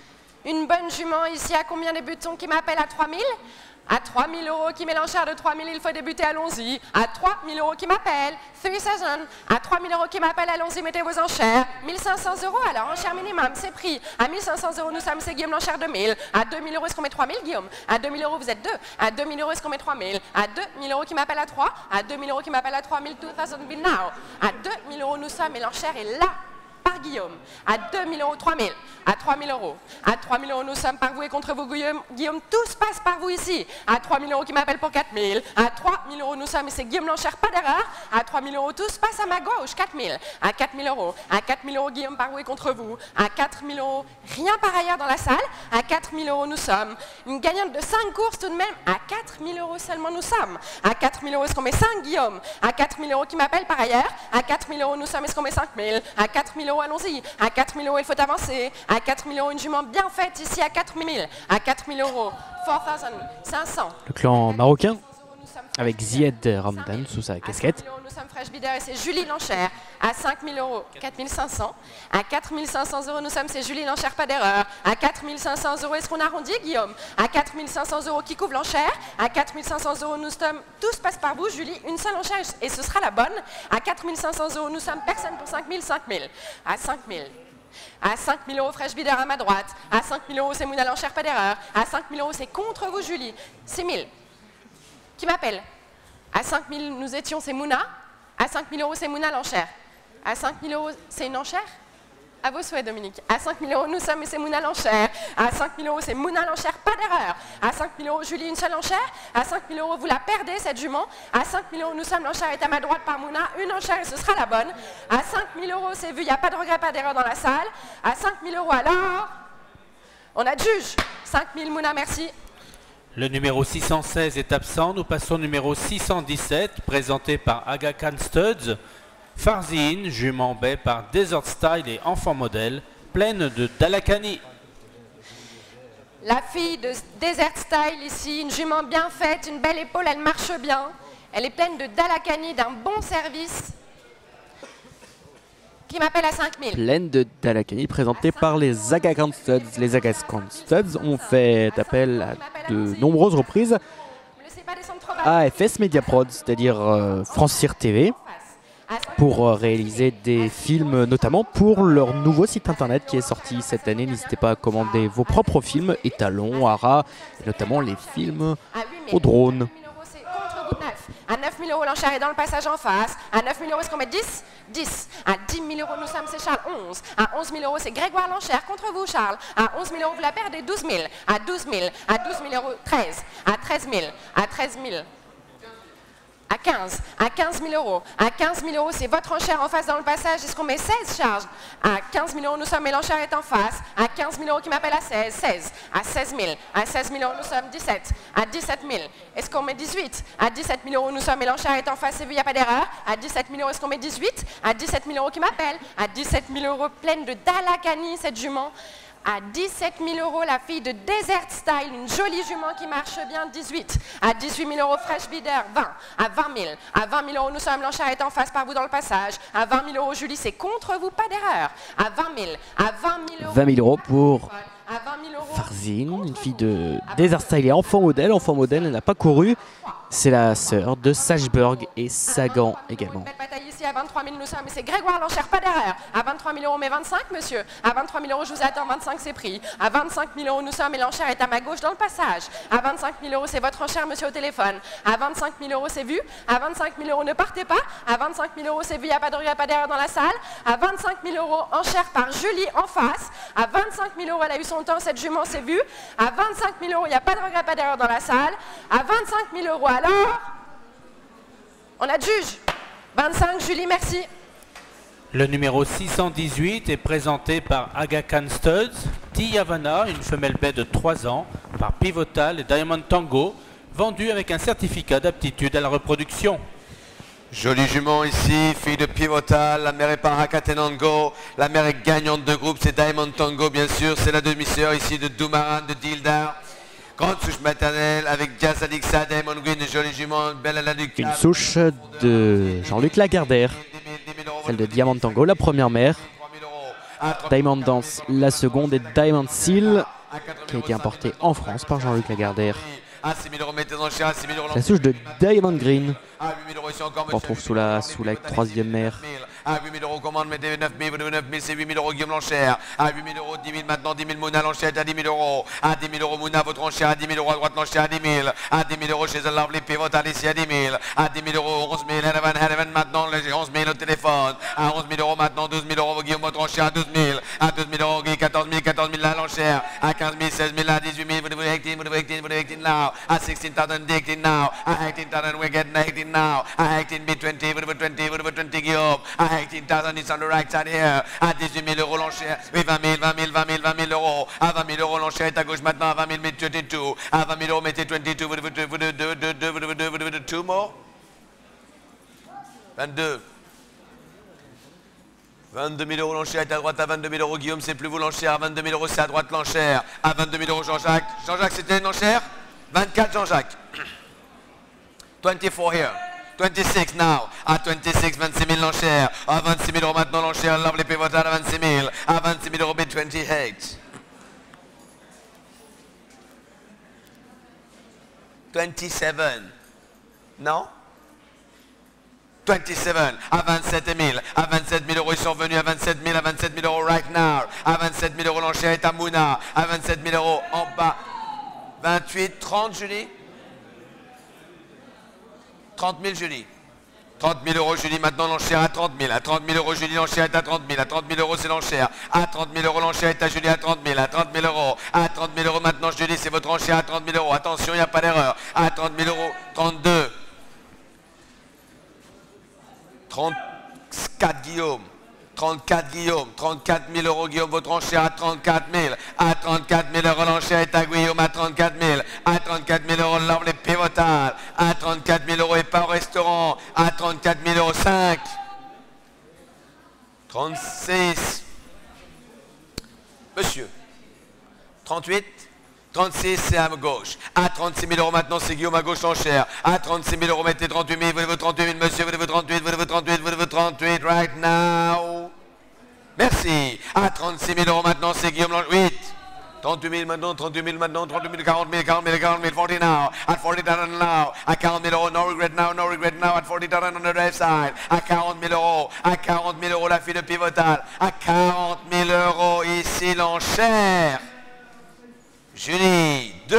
Une bonne jument ici, à combien débutons qui m'appelle à 3 000? À 3 000 euros qui met l'enchère de 3 000, il faut débuter, allons-y. À 3 000 euros qui m'appelle, 3000. À 3 000 euros qui m'appelle, allons-y, mettez vos enchères. 1 500 euros, alors enchère minimum, c'est pris. À 1 500 euros, nous sommes, c'est Guillaume l'enchère de 1000. À 2 000 euros, est-ce qu'on met 3 000, Guillaume? À 2 000 euros, vous êtes 2. À 2 000 euros, est-ce qu'on met 3 000? À 2 000 euros qui m'appelle à 3. À 2 000 euros qui m'appelle à 3 000, 2000 bill now. À 2 000 euros, nous sommes, et l'enchère est là. Par Guillaume. À 2 000 euros, 3 000. À 3 000 euros. À 3 000 euros, nous sommes par vous et contre vous, Guillaume. Tout se passe par vous ici. À 3 000 euros qui m'appelle pour 4 000. À 3 000 euros, nous sommes, et c'est Guillaume l'enchère, pas d'erreur. À 3 000 euros, tout se passe à ma gauche. 4 000. À 4 000 euros. À 4 000 euros, Guillaume par vous et contre vous. À 4 000 euros, rien par ailleurs dans la salle. À 4 000 euros, nous sommes. Une gagnante de 5 courses tout de même. À 4 000 euros seulement, nous sommes. À 4 000 euros, est-ce qu'on met 5, Guillaume? À 4 000 euros qui m'appelle par ailleurs. À 4 000 euros, nous sommes, est-ce qu'on met 5 000? À 4 000 euros, allons-y. À 4 000 euros, il faut avancer. À 4 000 euros, une jument bien faite ici à 4 000. À 4 000 euros, 4 500. Le clan marocain avec Zied Ramdan sous sa casquette. Nous sommes Fresh Bider et c'est Julie l'enchère. À 5 000 euros, 4 500. À 4 500 euros, nous sommes, c'est Julie l'enchère, pas d'erreur. À 4 500 euros, est-ce qu'on arrondit, Guillaume? À 4 500 euros, qui couvre l'enchère? À 4 500 euros, nous sommes, tout se passe par vous, Julie, une seule enchère et ce sera la bonne. À 4 500 euros, nous sommes, personne pour 5 000, 5 000. À 5 000. À 5 000 euros, Fresh Bider à ma droite. À 5 000 euros, c'est Mouna l'enchère, pas d'erreur. À 5 000 euros, c'est contre vous, Julie. 6 000. Qui m'appelle? À 5 000, nous étions, c'est Mouna. À 5 000 euros, c'est Mouna l'enchère. À 5 000 euros, c'est une enchère? À vos souhaits, Dominique. À 5 000 euros, nous sommes, et c'est Mouna l'enchère. À 5 000 euros, c'est Mouna l'enchère, pas d'erreur. À 5 000 euros, Julie, une seule enchère. À 5 000 euros, vous la perdez, cette jument. À 5 000 euros, nous sommes, l'enchère est à ma droite par Mouna. Une enchère, et ce sera la bonne. À 5 000 euros, c'est vu, il n'y a pas de regret, pas d'erreur dans la salle. À 5 000 euros, alors, on adjuge. 5 000, Mouna, merci. Le numéro 616 est absent. Nous passons au numéro 617, présenté par Aga Khan Studs. Farzine, jument baie par Desert Style et enfant modèle, pleine de Dalakani. La fille de Desert Style ici, une jument bien faite, une belle épaule, elle marche bien. Elle est pleine de Dalakani, d'un bon service. Qui m'appelle à 5 000. Pleine de Dalakani, présentée par les Aga Khan Studs. Les Aga Khan Studs ont fait appel à de nombreuses reprises à FS Media Prod, c'est-à-dire France Cyr TV, pour réaliser des films, notamment pour leur nouveau site internet qui est sorti cette année. N'hésitez pas à commander vos propres films, étalons, haras, et notamment les films au drone. À 9 000 euros, l'enchère est dans le passage en face. À 9 000 euros, est-ce qu'on met 10? 10. À 10 000 euros, nous sommes, c'est Charles, 11. À 11 000 euros, c'est Grégoire l'enchère contre vous, Charles. À 11 000 euros, vous la perdez, 12 000. À 12 000. À 12 000 euros, 13. À 13 000. À 13 000. à 15 000 euros. À 15 000 euros, c'est votre enchère en face dans le passage. Est-ce qu'on met 16 charges? À 15 000 euros, nous sommes, et l'enchère est en face. À 15 000 euros qui m'appelle à 16. À 16 000. À 16 000 euros, nous sommes 17. À 17 000. Est-ce qu'on met 18? À 17 000 euros, nous sommes, et l'enchère est en face, c'est vu, il n'y a pas d'erreur. À 17 000 euros, est-ce qu'on met 18? À 17 000 euros qui m'appelle. À 17 000 euros, pleine de Dalakani, cette jument. À 17 000 euros, la fille de Desert Style, une jolie jument qui marche bien, 18. À 18 000 euros, Fresh Bider, 20. À 20 000. À 20 000 euros, nous sommes, l'enchère est en face par vous dans le passage. À 20 000 euros, Julie, c'est contre vous, pas d'erreur. À 20 000. À 20 000 euros. 20 000 euros pour À 20 000 euros. Farzine, une fille de Desert Style et enfant modèle. Enfant modèle, elle n'a pas couru. C'est la sœur de Sageberg et Sagan également. Belle bataille ici, à 23 000 nous sommes, mais c'est Grégoire l'enchère, pas d'erreur. À 23 000 euros, mais 25 monsieur. À 23 000 euros, je vous attends, 25 c'est pris. À 25 000 euros, nous sommes, et l'enchère est à ma gauche dans le passage. À 25 000 euros, c'est votre enchère monsieur au téléphone. À 25 000 euros, c'est vu. À 25 000 euros, ne partez pas. À 25 000 euros, c'est vu, il n'y a pas de regret, pas d'erreur dans la salle. À 25 000 euros, enchère par Julie en face. À 25 000 euros, elle a eu son temps, cette jument, c'est vu. À 25 000 euros, il n'y a pas de regret, pas d'erreur dans la salle. À 25 000 euros, alors... On a de juge. 25, Julie, merci. Le numéro 618 est présenté par Aga Khan Studs, Tiavana, une femelle baie de 3 ans, par Pivotal et Diamond Tango, vendue avec un certificat d'aptitude à la reproduction. Jolie jument ici, fille de Pivotal, la mère est par Hakatenango, la mère est gagnante de groupe, c'est Diamond Tango bien sûr, c'est la demi-sœur ici de Doumaran de Dildar. Grande souche maternelle avec Jazz Alixa, Diamond Green, une jolie jument, belle à la du Une souche de Jean-Luc Lagardère, celle de Diamond Tango, la première mère. Diamond Dance, la seconde, et Diamond Seal, qui a été importée en France par Jean-Luc Lagardère. La souche de Diamond Green, qu'on retrouve sous la troisième mère. À 8 000 euros, commande, mettez 9 000, 9 000, c'est 8 000 euros, Guillaume l'enchère. À 8 000 euros, 10 000 maintenant, 10 000 Mouna, l'enchère est à 10 000 euros. À 10 000 euros, Mouna, votre enchère à 10 000 euros, à droite l'enchère à 10 000. À 10 000 euros, chez The Lovely Pivotal ici à 10 000. À 10 000 euros, 11 000, Heaven maintenant, j'ai 11 000 au téléphone. À 11 000 euros maintenant, 12 000 euros, Guillaume, votre enchère à 12 000. À 12 000 euros, 14 000, 14 000 là, l'enchère. À 15 000, 16 000 là, 18 000, vous devez 18, vous devez 18, vous devez 18 now. À 16 000, 18 now. À 18 000, we're getting 18 now. À 18 000, 20, vous devez 20, vous devez 20, Guillaume. À 18 000, it's on the right side here. À 18 000 euros l'enchère. Oui, 20 000, 20 000, 20 000, 20 000 euros. À 20 000 euros l'enchère est à gauche maintenant. À 20 000, mettez 22. À 20 000 euros, mettez 22. Vous devez 2 more. 22. 22 000 euros l'enchère est à droite. À 22 000 euros, Guillaume, c'est plus vous l'enchère. À 22 000 euros, c'est à droite l'enchère. À 22 000 euros, Jean-Jacques. Jean-Jacques, c'était une enchère. 24, Jean-Jacques. 24 here. 26 now. À 26, 26 000 l'enchère. À 26 000 euros maintenant l'enchère. Lovely Pivotal à 26 000. À 26 000 euros, bid 28. 27. Non? 27. À 27 000. À 27 000 euros, ils sont venus à 27 000. À 27 000 euros right now. À 27 000 euros, l'enchère est à Mouna. À 27 000 euros en bas. 28, 30, Julie? 30 000, Julie. 30 000 euros, Julie, maintenant l'enchère à 30 000. À 30 000 euros, Julie, l'enchère est à 30 000. À 30 000 euros, c'est l'enchère. À 30 000 euros, l'enchère est à Julie à 30 000. À 30 000 euros. À 30 000 euros, maintenant, Julie, c'est votre enchère à 30 000 euros. Attention, il n'y a pas d'erreur. À 30 000 euros, 32. 34, Guillaume. 34 Guillaume, 34 000 euros Guillaume, votre enchère à 34 000. À 34 000 euros, l'enchère est à Guillaume à 34 000. À 34 000 euros, Lovely Pivotal. À 34 000 euros et pas au restaurant. À 34 000 euros, 5. 36. Monsieur. 38. 36, c'est à gauche. À 36 000 euros maintenant, c'est Guillaume à gauche l'enchère. À 36 000 euros, mettez 38 000. Vous devez 38 000, monsieur. Vous devez 38, vous devez 38, vous devez 38, right now. Merci. À 36 000 euros maintenant, c'est Guillaume l'enchère. 8. 38 000 maintenant, 38 000 maintenant, 38 000, 40 000, 40 000, 40 000, 40 now. At 40,000 now. À 40 000 euros, no regret now, no regret now. At 40,000 on the left side. À 40 000 euros. À 40 000 euros, la fille de Pivotal. À 40 000 euros, ici l'enchère. Julie, 2.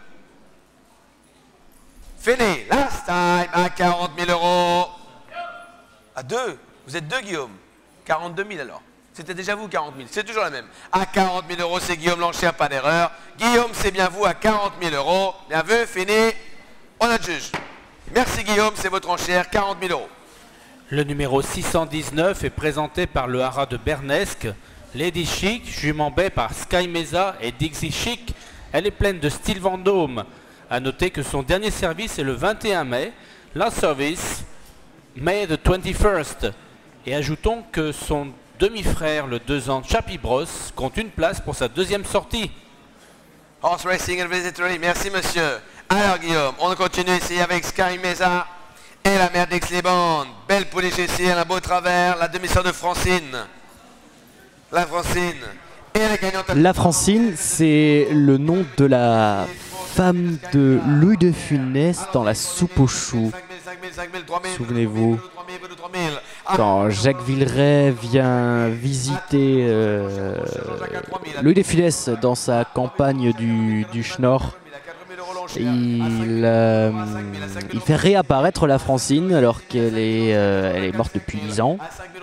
Fini. Last time à 40 000 euros. À 2. Vous êtes 2, Guillaume. 42 000 alors. C'était déjà vous, 40 000. C'est toujours la même. À 40 000 euros, c'est Guillaume l'enchère, pas d'erreur. Guillaume, c'est bien vous à 40 000 euros. Bien vu, fini. On a le juge. Merci Guillaume, c'est votre enchère, 40 000 euros. Le numéro 619 est présenté par le haras de Bernesque, Lady Chic, jument baie par Sky Mesa et Dixie Chic. Elle est pleine de style Vendôme. A noter que son dernier service est le 21 mai, last service, May the 21st. Et ajoutons que son demi-frère, le 2 ans Chappie Bros, compte une place pour sa deuxième sortie. Horse Racing and Visitory, merci monsieur. Alors Guillaume, on continue ici avec Sky Mesa et la mère d'Aix-les-Bains. Belle pouliche ici, elle a un beau travers, la demi-sœur de Francine. La Francine. Et la gagnante. La Francine, c'est le nom de la femme de Louis de Funès dans La Soupe aux choux. Souvenez-vous, quand Jacques Villeray vient visiter Louis de Funès dans sa campagne du Schnorr, il fait réapparaître la Francine alors qu'elle est, elle est morte depuis 10 ans.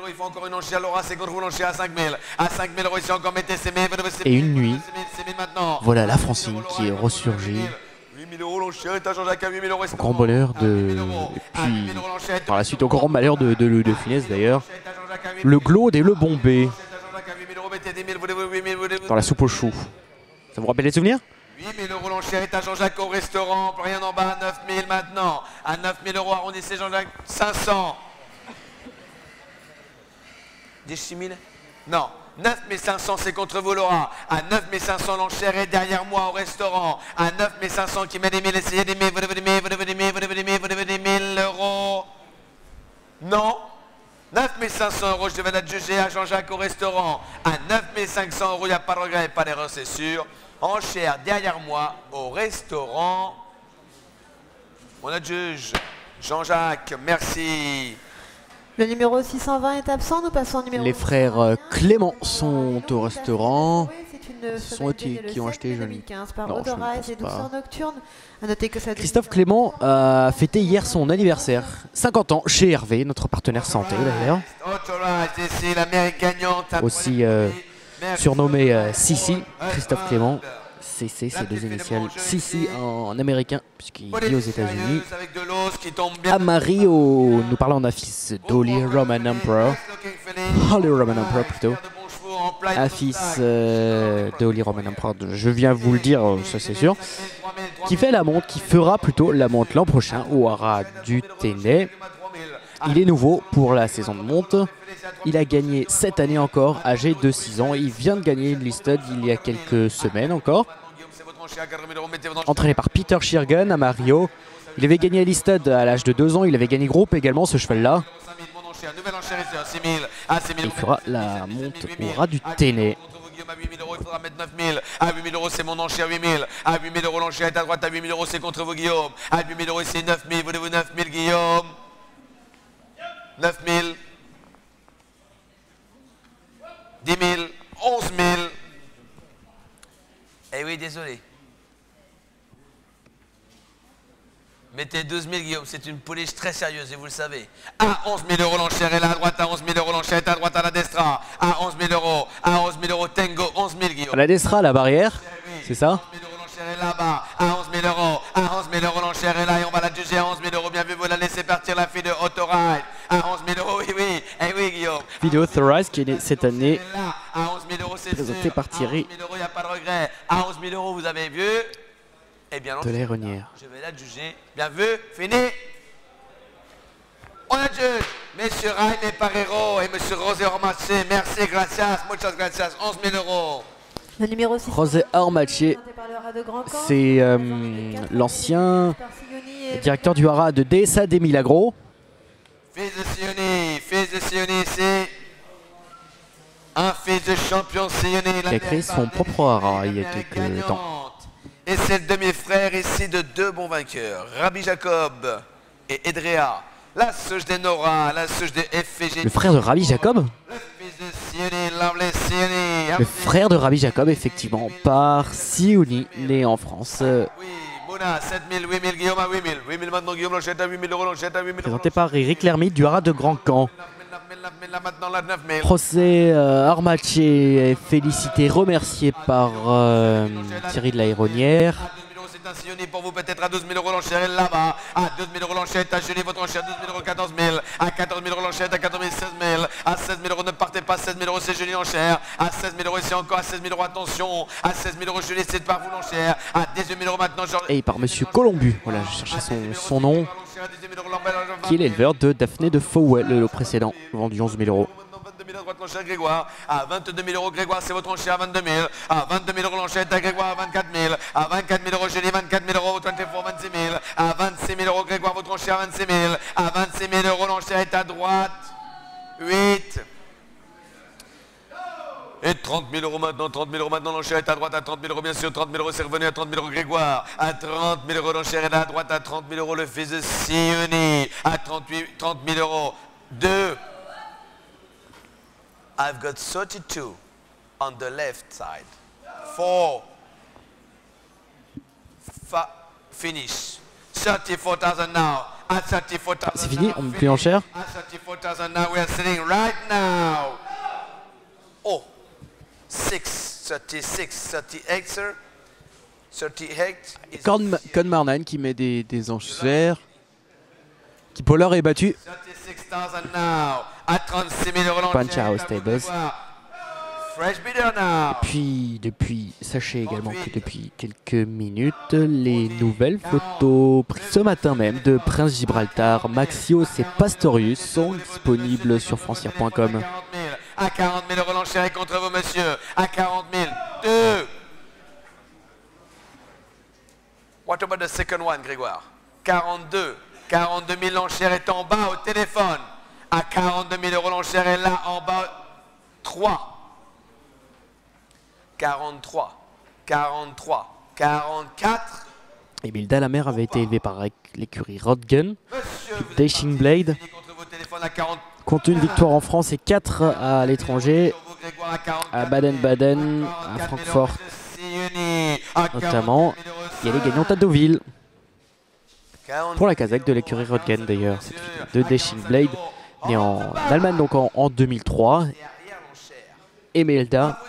Et une nuit, voilà la Francine qui est ressurgie. Au grand bonheur de... Et puis, par la suite, au grand malheur de Louis de Funès d'ailleurs. Le Glaude et le Bombay. Dans La Soupe aux choux. Ça vous rappelle les souvenirs? 8 000 euros l'enchère est à Jean-Jacques au restaurant, rien en bas, 9 000 maintenant. À 9 000 euros, arrondissez Jean-Jacques, 500. 10 000? Non, 9 500 c'est contre vous Laura. À 9 500 l'enchère est derrière moi au restaurant. À 9 500 qui met des 1000, essayez des 1000, vous devez des 1000, vous devez des 1000, vous devez des 1000, vous devez des 1000 euros. Non. 9 500 euros, je devais l'adjuger à Jean-Jacques au restaurant. À 9 500 euros, il n'y a pas de regret, pas d'erreur, c'est sûr. Enchère derrière moi au restaurant. On adjuge Jean-Jacques, merci. Le numéro 620 est absent, nous passons au numéro... Les frères Clément sont au restaurant. Ce sont eux qui ont acheté, je ne pense pas. Christophe Clément a fêté hier son anniversaire. 50 ans chez Hervé, notre partenaire santé d'ailleurs. Aussi surnommé Sissi, Christophe Clément. CC, c'est deux initiales. Sissi en américain, puisqu'il vit aux États-Unis. Amari, nous parlons d'un fils d'Holy Roman Emperor. Holy Roman Emperor plutôt. Un fils d'Holy Roman Emperor, je viens vous le dire, ça c'est sûr. Qui fait la monte, qui fera plutôt la monte l'an prochain au haras du Ténet. Il est nouveau pour la saison de monte. Il a gagné cette année encore, âgé de 6 ans. Il vient de gagner une listed il y a quelques semaines encore. Entraîné par Peter Shirgan à Mario. Il avait gagné listed à l'âge de 2 ans. Il avait gagné groupe également, ce cheval-là. Il fera la monte au haras du Ténet. À 8 000 euros, il faudra mettre 9 000. À 8 000 euros, c'est mon enchère, 8 000. À 8 000 euros, l'enchère est à droite. À 8 000 euros, c'est contre vous, Guillaume. À 8 000 euros, c'est 9 000. Voulez-vous 9 000, Guillaume? 9 000. 10 000. 11 000. Eh oui, désolé. Mettez 12 000, Guillaume, c'est une pouliche très sérieuse et vous le savez. À 11 000 euros, l'enchère est là à droite. À 11 000 euros, l'enchère est à droite à la Destra. À 11 000 euros. À 11 000 euros, Tango. 11 000, Guillaume. À la Destra, la barrière, c'est ça? 11 000 euros, l'enchère est là-bas. À 11 000 euros. À 11 000 euros, l'enchère est là et on va la juger à 11 000 euros. Bien vu, vous la laissez partir, la fille de Autoride. À 11 000 euros, oui, oui. Eh oui, Guillaume. Vidéo Authorize qui est née cette année. À 11 000 euros, c'est présenté par Thierry. À 11 000 euros, il n'y a pas de regret. À 11 000 euros, vous avez vu. Eh bien, de l'Aéronière. Je vais la juger. Bien vu, fini. On adjuge Monsieur Jaime Parero et Monsieur José Ormaché. Merci, gracias, muchas gracias. 11 000 euros. Le numéro 6. José Ormaché, c'est l'ancien directeur du haras de Dehesa des Milagros. Fils de Sioni, c'est un fils de champion Sioni. Qui a créé son propre haras il y a quelques temps. Et c'est le demi-frère ici de deux bons vainqueurs, Rabbi Jacob et Edrea. La souche des Nora, la souche des FG. Le frère de Rabbi Jacob? Le fils de Sioni, lovely Sioni. Le frère de Rabbi Jacob, effectivement, par Sioni, né en France. Oui, Mouna, 7 000, 8 000, Guillaume à 8 000. 8 000 maintenant, Guillaume, l'enchette à 8 000 euros, l'enchette à 8 000 euros. Présenté par Eric Lermite du haras de Grand Camp. José Armaché est félicité, remercié par Thierry de l'Aéronière. c'est un Sioni pour vous, peut-être à 12 000 euros l'enchère est là-bas. À 12 000 euros l'enchère est à Julie, votre enchère 12 000 euros, 14 000. À 14 000 euros l'enchère est à 14 000, 16 000. À 16 000 euros, ne partez pas, 16 000 euros c'est Julie l'enchère. À 16 000 euros ici encore, à 16 000 euros, attention. À 16 000 euros Julie, c'est par vous l'enchère. À 18 000 euros maintenant, Georges. Et par Monsieur Colombu, voilà, je cherchais son nom, qui est l'éleveur de Daphné de Fowell, le précédent, vendu 11 000 euros. 22 000 à droite l'enchère Grégoire, à 22 000 euros Grégoire c'est votre enchère à 22 000, à 22 000 euros l'enchère à Grégoire à 24 000, à 24 000 euros Julie, 24 000 euros 24, 26 000, à 26 000 euros Grégoire votre enchère à 26 000, à 26 000 euros l'enchère est à droite, 8. Et 30 000 euros maintenant, 30 000 euros maintenant, l'enchère est à droite à 30 000 euros bien sûr, 30 000 euros c'est revenu à 30 000 euros Grégoire, à 30 000 euros l'enchère est à droite à 30 000 euros le fils de Sioni, à 30 000 euros, 2. I've got 32 on the left side, 4, finish, 34,000 now, at 34,000 C'est fini, on ne met plus en chair. At 34,000 now, we are sitting right now. Oh, 6, 36, 38, sir. 38. Conmarnan qui met des enchères. Qui Poller est battu. 36,000 now. À 36 000 euros Panchao Stables. Fresh bidder now. Et puis, sachez également que depuis quelques minutes, les nouvelles photos prises ce matin même de Prince Gibraltar, Maxios et Pastorius sont disponibles sur francière.com. À 40 000 euros l'enchère est contre vous, monsieur. À 40 000. 2. What about the second one, Grégoire? 42. 42 000 l'enchère est en bas au téléphone. À 42 000 euros l'enchère est là en bas. 3. 43. 43. 44. Emile Dallamer avait été élevé par l'écurie Rodgun. Dashing Blade compte une victoire en France et 4 à l'étranger, à Baden-Baden, à Francfort notamment. Et elle est gagnante à Deauville. Pour la Kazakh de l'écurie Rodgun d'ailleurs, cette fille de Dashing Blade, née en Allemagne donc en 2003. Emelda.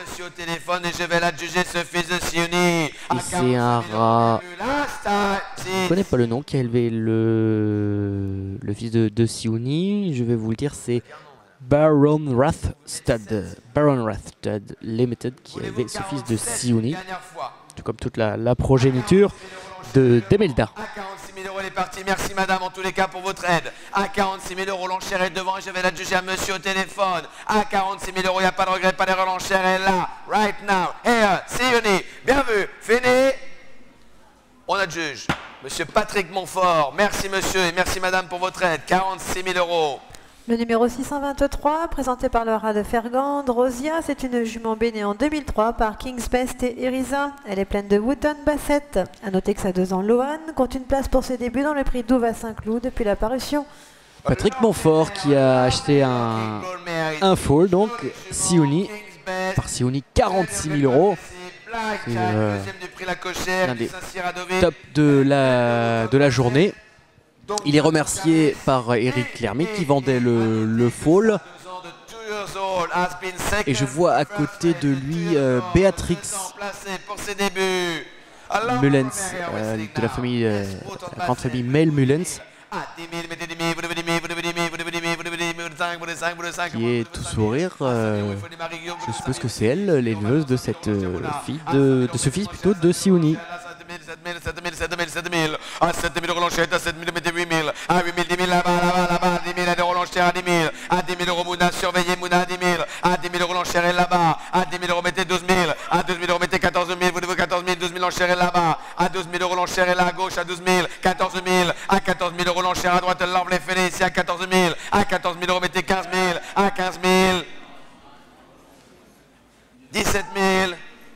Et c'est un rat, je ne connais pas le nom, qui a élevé le fils de Sioni. Je vais vous le dire, c'est Baron Rathstud Limited qui a élevé ce fils de Sioni, tout comme toute la progéniture d'Emelda. À 46 000 euros, elle est partie. Merci madame en tous les cas pour votre aide. À 46 000 euros, l'enchère est devant et je vais la juger à monsieur au téléphone. À 46 000 euros, il n'y a pas de regret, pas d'erreur, l'enchère est là. Right now. Here, Sioni. Bien vu. Fini. On adjuge. Monsieur Patrick Montfort. Merci monsieur et merci madame pour votre aide. 46 000 euros. Le numéro 623, présenté par le rat de Fergande, Rosia, c'est une jument B née en 2003 par King's Best et Erisa. Elle est pleine de Wooton Bassett. A noter que sa 2 ans Lohan compte une place pour ses débuts dans le prix d'Ouve à Saint-Cloud depuis la parution. Patrick Montfort qui a acheté un foal, donc Sioni, par Sioni, 46 000 euros. C'est l'un des tops de la journée. Il est remercié par Eric Clermy qui vendait le foal. Et je vois à côté de lui Béatrix Mullens, de la famille, la grande famille Mel Mullens, qui est tout sourire. Je suppose que c'est elle, l'éleveuse de cette fille, de ce fils plutôt de Sioni. 7 000. À 7 000 euros l'enchère, à 7 000, mettez 8 000. À 8 000, 10 000, là-bas, 10 000 euros l'enchère, à 10 000. À 10 000 euros, Mouna, surveillez Mouna, à 10 000. À 10 000 euros l'enchère est là-bas. À 10 000 euros, mettez 12 000. À 12 000 euros, mettez 14 000. Vous devez 14 000, 12 000 l'enchère est là-bas. À 12 000 euros l'enchère est là à gauche, à 12 000. 14 000. À 14 000 euros l'enchère à droite, l'arbre les fait ici à 14 000. À 14 000 euros, mettez 15 000. À 15 000. 17 000.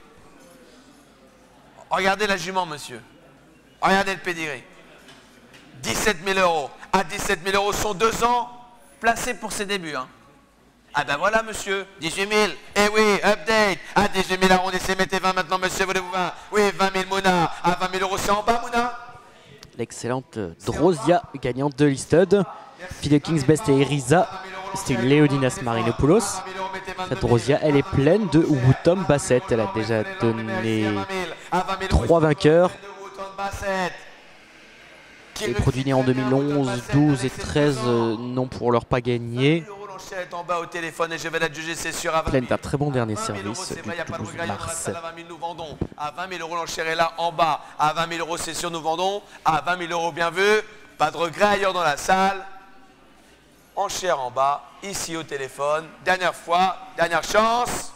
Regardez la jument, monsieur. Regardez le pédigré. 17 000 euros. À 17 000 euros, sont 2 ans placés pour ses débuts. Hein. Ah ben voilà, monsieur. 18 000. Eh oui, update. À 18 000, arrondissez, mettez 20 maintenant, monsieur. Voulez-vous 20? Oui, 20 000, Mouna. À 20 000 euros, c'est en bas, Mouna. L'excellente Drosia, gagnante de l'Istud. Fille de King's Best et Erisa. C'était une Léonidas Marinopoulos. Cette Drosia, elle est pleine de Wooton Bassett. Elle a déjà donné 3 vainqueurs. Les produits nés en 2011, 12 et 13 n'ont pour leur pas gagné. Est en bas au téléphone et je vais la juger, c'est sûr. À 20 000. Pleine d'un très bon dernier service du 12 mars. À 20 000, nous vendons. À 20 000 euros, l'enchère est là en bas. À 20 000 euros, c'est sûr, nous vendons. À 20 000 euros, bien vu. Pas de regret ailleurs dans la salle. Enchère en bas, ici au téléphone. Dernière fois, dernière chance.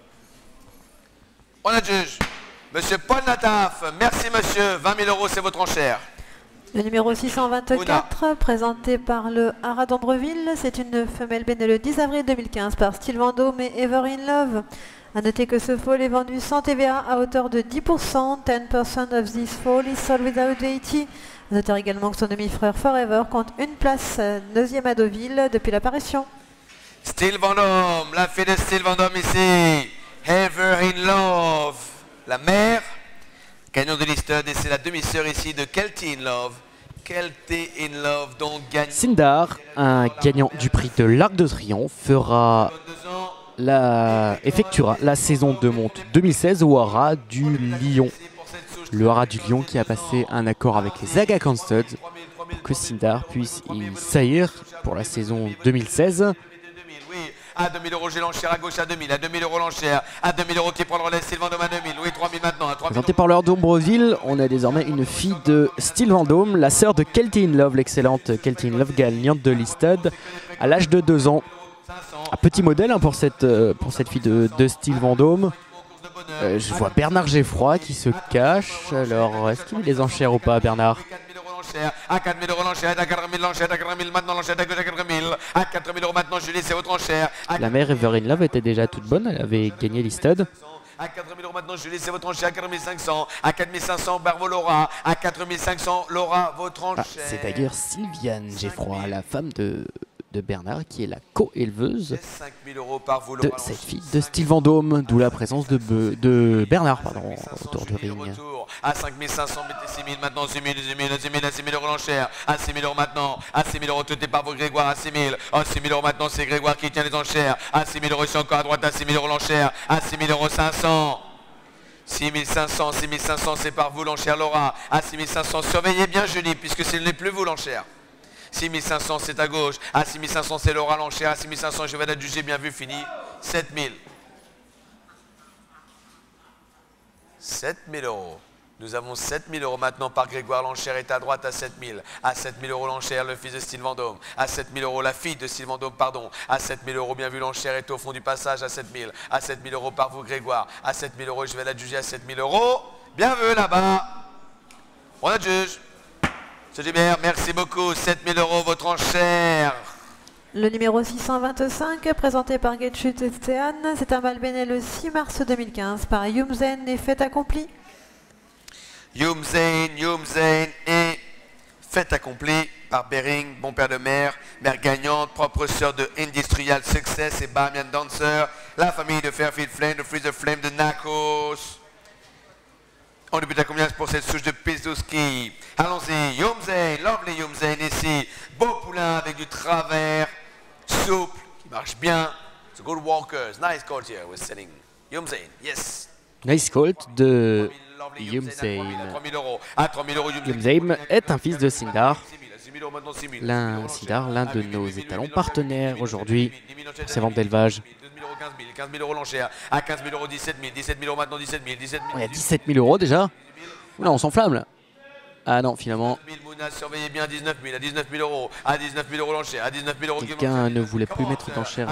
On a juge. Monsieur Paul Nataf, merci monsieur. 20 000 euros, c'est votre enchère. Le numéro 624, présenté par le Haras d'Ambreville, c'est une femelle bénée le 10 avril 2015 par Steel Vendôme et Ever in Love. A noter que ce foal est vendu sans TVA à hauteur de 10%. 10% of this foal is sold without VAT. A noter également que son demi-frère Forever compte une place 9e à Deauville depuis l'apparition. Steel Vendôme, la fille de Steel Vendôme ici. Ever in Love, la mère. Gagnant de Listed et c'est la demi-sœur ici de Kelty in Love. Kelty in Love donc gagne. Sindar, un gagnant du prix de l'Arc de Triomphe, effectuera la saison de monte 2016 au Haras du Lion. Le Haras du Lion qui a passé un accord avec les Aga Khan Studs pour que Sindar puisse y saillir pour la saison 2016. À 2000 euros, j'ai l'enchère à gauche à 2000. À 2000 euros l'enchère. À 2000 euros qui prend le relais. Steel Vendôme à 2000. Oui, 3000 maintenant. À 3000. Présentée par l'heure d'Ambreville, on a désormais une fille de Steel Vendôme, la sœur de Kelty in Love, l'excellente Kelty in Love, gagnante de Listed à l'âge de 2 ans. Un petit modèle hein, pour cette fille de Steel Vendôme. Je vois Bernard Geffroy qui se cache. Alors, est-ce qu'il met les enchères ou pas, Bernard? À 4 000 euros l'enchère, à 4 000 l'enchère, à 4 000 maintenant l'enchère, à 4 000. À 4 000 euros maintenant, Julie, c'est votre enchère. La mère Ever in Love était déjà toute bonne, elle avait gagné Listed. À 4 000 euros maintenant, Julie, c'est votre enchère, à 4 500. À 4 500, Barbeau Laura. À 4 500, Laura, votre enchère. C'est d'ailleurs Sylviane Geffroy, la femme de Bernard, qui est la co-éleveuse de cette fille de Steel Vendôme, d'où la présence de Bernard autour du ring. À 5 500, mettez 6 000 maintenant, 6 000, 6 000 euros l'enchère. À 6 000 euros maintenant, à 6 000 euros, tout est par vos Grégoire, à 6 000. À 6 000 euros maintenant, c'est Grégoire qui tient les enchères. À 6 000 euros, c'est encore à droite, à 6 000 euros l'enchère. À 6 000 euros 500. 6 500, 6 500, c'est par vous l'enchère Laura. À 6 500, surveillez bien Julie, puisque ce n'est plus vous l'enchère. 6 500, c'est à gauche. À 6 500, c'est Laura l'enchère. À 6 500, je vais la juger, bien vu, fini. 7 000. 7 000 euros. Nous avons 7 000 euros maintenant par Grégoire. L'enchère est à droite à 7 000. À 7 000 euros l'enchère, le fils de Steel Vendôme. À 7 000 euros, la fille de Steel Vendôme, pardon. À 7 000 euros, bien vu, l'enchère est au fond du passage à 7 000. À 7 000 euros par vous, Grégoire. À 7 000 euros, je vais la juger à 7 000 euros. Bien vu, là-bas. On a juge. M. Gibert, merci beaucoup. 7 000 euros, votre enchère. Le numéro 625, présenté par Getchut et Stéhan, c'est un mâle béné le 6 mars 2015 par Yumzen et fait accompli. Yumzen et fait accompli par Bering, bon père de mère gagnante, propre sœur de Industrial Success et Bahamian Dancer, la famille de Fairfield Flame, de Freezer Flame, de Nakos. On débute à combien pour cette souche de Pizdowski? Allons-y, Yumzen, lovely Yumzen ici, beau poulain avec du travers, souple, qui marche bien. It's a good walkers, nice colt here, we're selling. Yumzen, yes. Nice colt de Yumzen. Yumzen est un fils de Sindar. Sindar, l'un de nos étalons partenaires aujourd'hui pour ces ventes d'élevage. 15 000 euros l'enchère. À 15 000 euros, 17 000. 17 000 euros maintenant, 17 000. 17 000. Il y a 17 000 euros déjà. Oula, on s'enflamme là. Ah non, finalement. 19 000 Mouna, surveillez bien 19 000. À 19 000 euros. À 19 000 euros l'enchère. À 19 000 euros. Quelqu'un ne voulait plus mettre d'enchère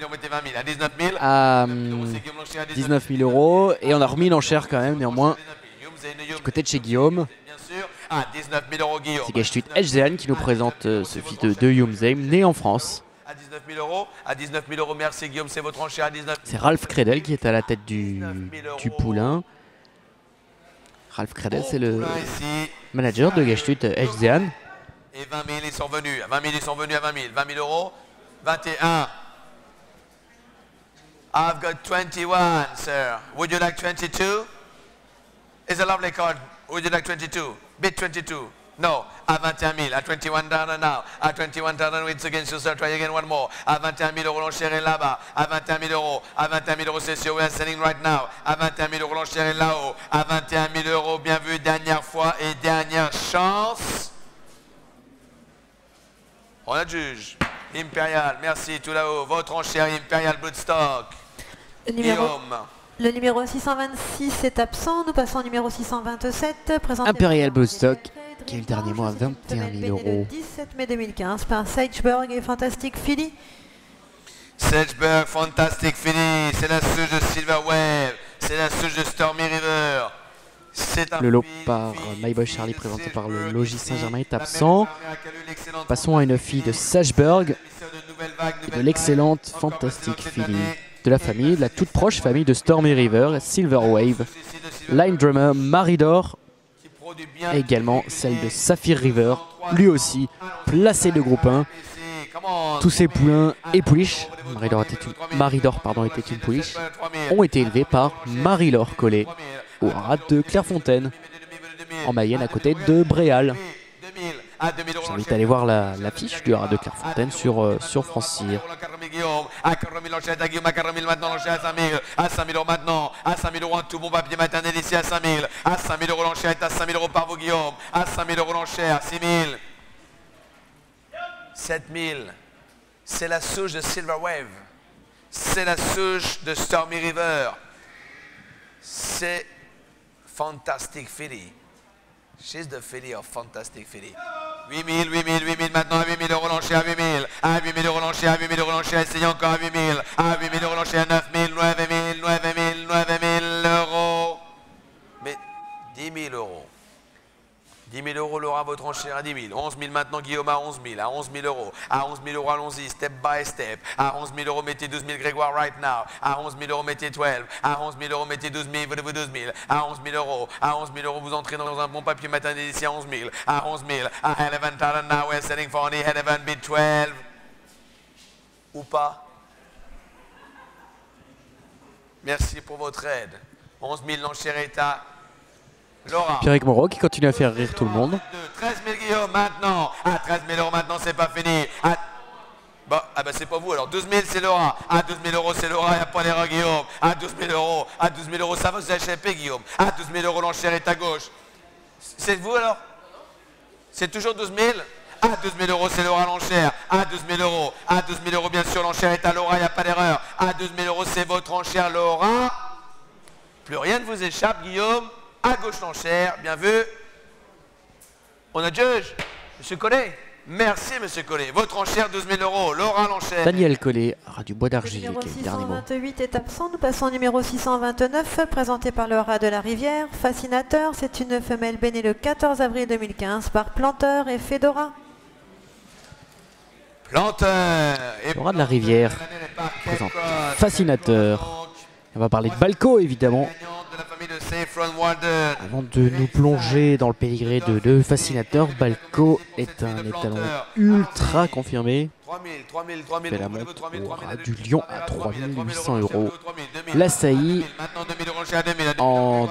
à 19 000 euros. Et on a remis l'enchère quand même, néanmoins. Du côté de chez Guillaume. C'est Gashtuit Ejzean qui nous présente ce fils de Yumzen, né en France. À 19 000 euros. À 19 000 euros, merci Guillaume, c'est votre enchère à 19 000. C'est Ralph Credel qui est à la tête du poulain. Ralph Credel, c'est le manager de Gashtuit Ejzean. Et 20 000, ils sont venus. À 20 000, ils sont venus à 20 000. 20 000 euros. 21. I've got 21, sir. Would you like 22? It's a lovely card. Would you like 22? Bid 22. No, à 21 000, à 21,000 now, à 21,000 wins against yourself, try again one more, à 21 000 euros l'enchère est là-bas, à 21 000 euros, à 21 000 euros c'est sûr, we are selling right now, à 21 000 euros l'enchère est là-haut, à 21 000 euros, bien vu, dernière fois et dernière chance. On a juge, Impérial, merci, tout là-haut, votre enchère Impérial Bloodstock. Le numéro 626 est absent, nous passons au numéro 627, présenté Impérial Bloodstock, qui est le dernier mois à 21 000 euros. 17 mai 2015 par Sageberg et Fantastic Philly. Sageberg, Fantastic Philly, c'est la souche de Silver Wave, c'est la souche de Stormy River. Le lot par My Boy Charlie présenté par le Logis Saint-Germain est absent. Passons à une fille de Sageberg, de l'excellente Fantastic Philly, de la famille, la toute proche famille de Stormy River, Silver Wave, line drummer Maridor, et également celle de Sapphire River, lui aussi placé de groupe 1. Tous ces poulains et pouliches, Maridor était une pouliche, ont été élevés par Marie-Laure Collet au haras de Clairefontaine, en Mayenne à côté de Bréal. J'invite à aller voir l'affiche du haras de Clairefontaine sur France Cyr. À 5 000 euros maintenant, à 5 000 euros un tout bon papier maternel ici à 5 000, à 5 000 euros l'enchère est à 5 000 euros par vous Guillaume, à 5 000 euros l'enchère, 6 000, 7 000, c'est la souche de Silver Wave, c'est la souche de Stormy River, c'est Fantastic Philly. She's the filly of Fantastic Philly. 8 000, 8 000, 8 000 maintenant, à 8 000 euros l'enchère, à 8 000, à 8 000 euros l'enchère, à 8 000 euros l'enchère, essayez encore à 8 000, à 8 000 euros l'enchère, 9 000, 9 000, 9 000, 9 000 euros. Mais 10 000 euros. 10 000 euros Laura, votre enchère à 10 000. 11 000 maintenant Guillaume à 11 000. À 11 000 euros. À 11 000 euros allons-y, step by step. À 11 000 euros mettez 12 000 Grégoire right now. À 11 000 euros mettez 12. À 11 000 euros mettez 12 000. Voulez-vous 12 000. À 11 000 euros. À 11 000 euros vous entrez dans un bon papier maternel ici à 11 000. À 11 000. À 11,000 now we're selling for only 11 bid 12. Ou pas. Merci pour votre aide. 11 000 l'enchère est à Laura. Pierrick Moreau qui continue à faire rire tout le monde. 13 000 Guillaume maintenant. À 13 000 euros maintenant, c'est pas fini. Bon, ah bah c'est pas vous alors. 12 000 c'est Laura. À 12 000 euros c'est Laura, il n'y a pas d'erreur Guillaume. À 12 000 euros. À 12 000 euros, ça va vous échapper Guillaume. À 12 000 euros, l'enchère est à gauche. C'est vous alors? C'est toujours 12 000? À 12 000 euros, c'est Laura l'enchère. À 12 000 euros. À 12 000 euros, bien sûr, l'enchère est à Laura, il n'y a pas d'erreur. À 12 000 euros, c'est votre enchère Laura. Plus rien ne vous échappe Guillaume. À gauche l'enchère, bien vu. On a juge. Monsieur Collet. Merci Monsieur Collet. Votre enchère 12 000 euros. Laura l'enchère. Daniel Collet, Radio Bois d'Argile. Le numéro 628 est absent. Nous passons au numéro 629, présenté par le haras de la Rivière. Fascinateur, c'est une femelle bénée le 14 avril 2015 par Planteur et Fedora. Planteur. Le haras de la Rivière présente Fascinateur. On va parler de Balco évidemment. Avant de nous plonger dans le pédigré de Fascinateur, Balco est un étalon ultra confirmé. Fait la montre au ras du Lion à 3 800 euros. L'Assailly en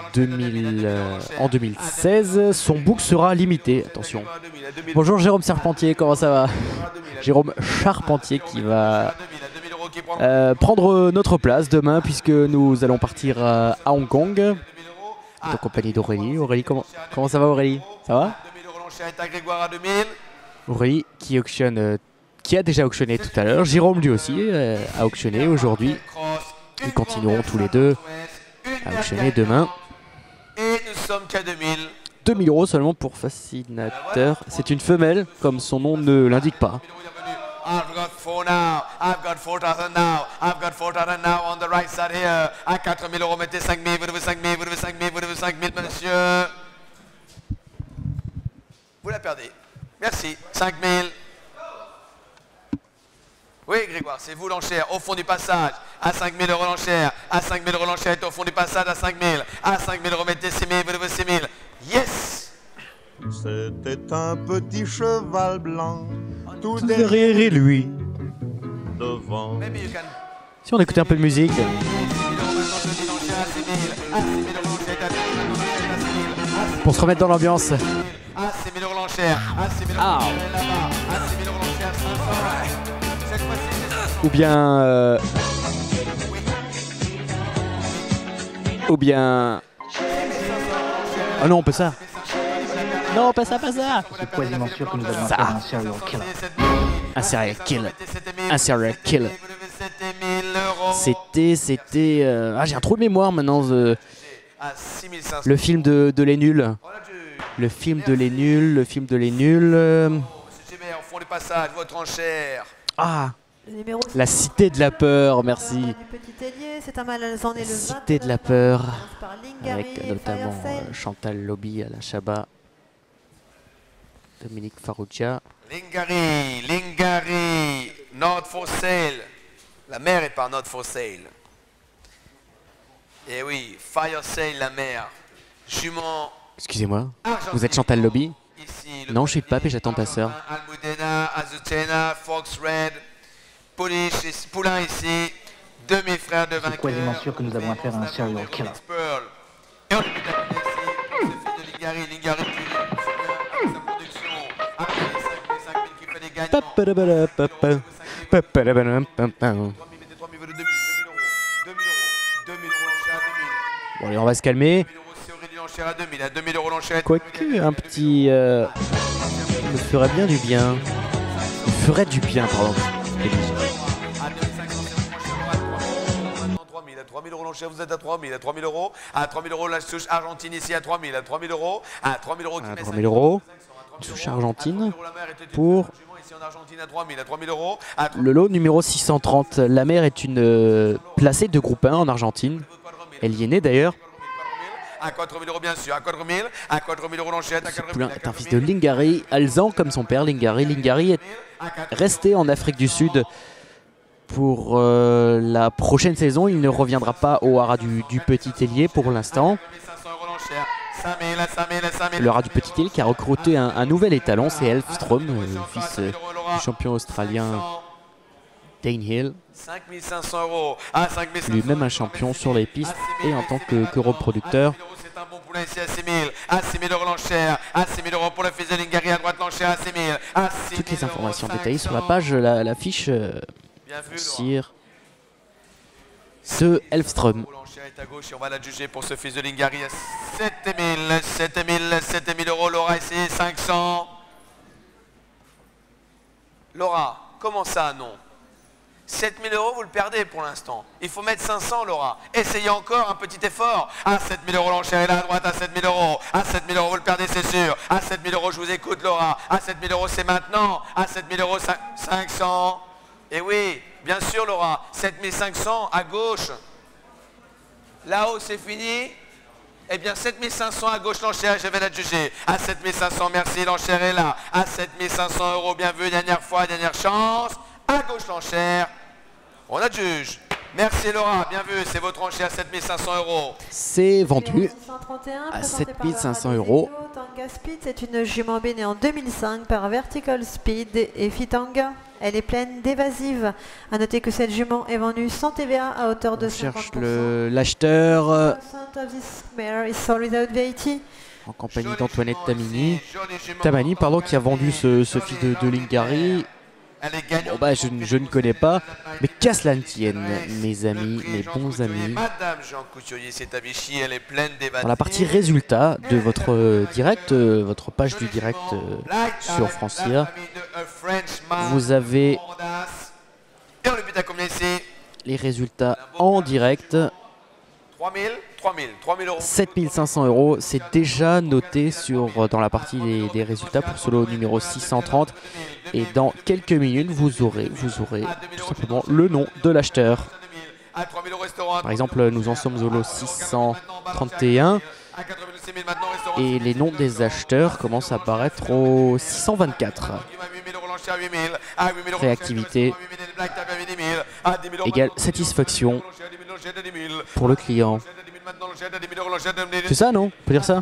2016, son book sera limité. Attention. Bonjour Jérôme Charpentier, comment ça va? Jérôme Charpentier qui va prendre notre place demain puisque nous allons partir à Hong Kong en compagnie d'Aurélie. Aurélie, comment ça va Aurélie? Ça va? Aurélie qui auctionne, qui a déjà auctionné tout à l'heure. Jérôme lui aussi a auctionné aujourd'hui. Ils continueront tous les deux à auctionner demain. Et nous sommes qu'à 2000. 2000 euros seulement pour Fascinateur. C'est une femelle, comme son nom ne l'indique pas. I've got 4 now, I've got 4,000 now, I've got 4,000 now on the right side here. À 4 000 euros, mettez 5 000, vous devez 5 000, vous devez 5 000, vous devez 5 000, monsieur. Vous la perdez. Merci. 5 000. Oui, Grégoire, c'est vous l'enchère, au fond du passage. À 5 000 euros l'enchère. À 5 000 euros l'enchère est au fond du passage, à 5 000. À 5 000 euros, mettez 6 000, vous devez 6 000. Yes! C'était un petit cheval blanc, tout derrière lui. Devant. Si on écoutait un peu de musique. Pour se remettre dans l'ambiance. À 6 000 euros l'enchère. À 6 000 euros là-bas. À 6 000 euros l'enchère. 500. Cette fois-ci, c'est 500. Ou bien... Ou bien... Oh non, pas ça. Non, pas ça, pas ça. Je suis quasiment sûr que nous avons affaire à un serial killer. Un serial kill. Un serial kill. C'était... Ah, j'ai un trou de mémoire maintenant. Le film de Les Nuls. Le film de Les Nuls. Le film de Les Nuls. Au fond des passages, votre enchère. Ah, La Cité de la Peur, merci. C'est un malaisant né le Cité de la Peur. par Lingari Avec et notamment Firesail. Chantal Lobby, Alain Chabat, Dominique Farrugia. Lingari, not for sale. La mer est par not for sale. Eh oui, Firesail, la mer. Jument. Excusez-moi, vous êtes Chantal Lobby? Non, je suis le pape et j'attends ta sœur. Almudena, Azucena, Fox Red, Poulain ici, 2000 frères de Je suis vainqueurs. quasiment sûr que nous avons affaire à un serial killer. Pearl. Et on est ici, c'est de Lingari, sa production. Après les 5000 qui fait les gagnants. 3000 l'enchère à 2000. Bon allez, on va se calmer. L'enchère à 2000, à 2000 euros l'enchère. Quoique, un petit... me ferait bien du bien. Me ferait du bien, pardon. À 3000 euros l'enchère, vous êtes à 3000, à 3000 euros. À 3000 euros, la souche Argentine ici à 3000, à 3000 euros. À 3000 euros qui met 3000 euros. Souche Argentine pour ici en Argentine à 3000, à 3000 euros. À le lot numéro 630. La mère est une placée de groupe 1 en Argentine. Elle y est née d'ailleurs. À 4000 euros bien sûr, à 4000 euros l'enchère, à 4000. Poulain est un fils de Lingari, alezan comme son père Lingari. Lingari est resté en Afrique du Sud pour la prochaine saison. Il ne reviendra pas au haras du Petit Hélier pour l'instant. Le haras du Petit Hélier qui a recruté un nouvel étalon, c'est Elfstrom, fils du champion australien Dane Hill. 5500 euros. À 5500 lui-même un champion sur les pistes et en tant que reproducteur. C'est un bon poulain ici à 6000. À 6000 euros l'enchère. À 6000 euros pour le fils de Lingari. À droite l'enchère à 6000. À 6000 toutes les informations détaillées sur la page, la fiche Sire de Elfstrom. L'enchère est à gauche et on va la juger pour ce fils de Lingari à 7000 euros. Laura ici, 500. Laura, comment ça non? 7000 euros, vous le perdez pour l'instant. Il faut mettre 500, Laura. Essayez encore un petit effort. À 7000 euros, l'enchère est là à droite, à 7000 euros. À 7000 euros, vous le perdez, c'est sûr. À 7000 euros, je vous écoute, Laura. À 7000 euros, c'est maintenant. À 7000 euros, 500. Et oui, bien sûr, Laura. 7500 à gauche. Là-haut, c'est fini. Eh bien, 7500 à gauche, l'enchère, je vais la juger. À 7500, merci, l'enchère est là. À 7500 euros, bien vu, dernière fois, dernière chance. À gauche l'enchère, on adjuge. Merci Laura, bien vu, c'est votre enchère à 7500 euros. C'est vendu 631, à présenté par 7500 la euros. Tanga Speed, c'est une jument née en 2005 par Vertical Speed et Fitanga. Elle est pleine d'évasives. A noter que cette jument est vendue sans TVA à hauteur de 50%. On cherche l'acheteur 100% of this mare is sold without VAT. en compagnie d'Antoinette Tamani, pardon, qui a vendu ce fils de Lingari. Bon bah je ne connais pas, mais qu'à cela ne tienne, mes amis, mes bons amis. Dans la partie résultats de votre direct, votre page du direct sur Francia, vous avez les résultats en direct. 3000 euros. 7500 euros, c'est déjà noté dans la partie des résultats pour ce lot numéro 630. Et dans quelques minutes, vous aurez tout simplement le nom de l'acheteur. Par exemple, nous en sommes au lot 631. Et les noms des acheteurs commencent à apparaître au 624. Réactivité égale satisfaction pour le client. C'est ça, non? On peut dire ça?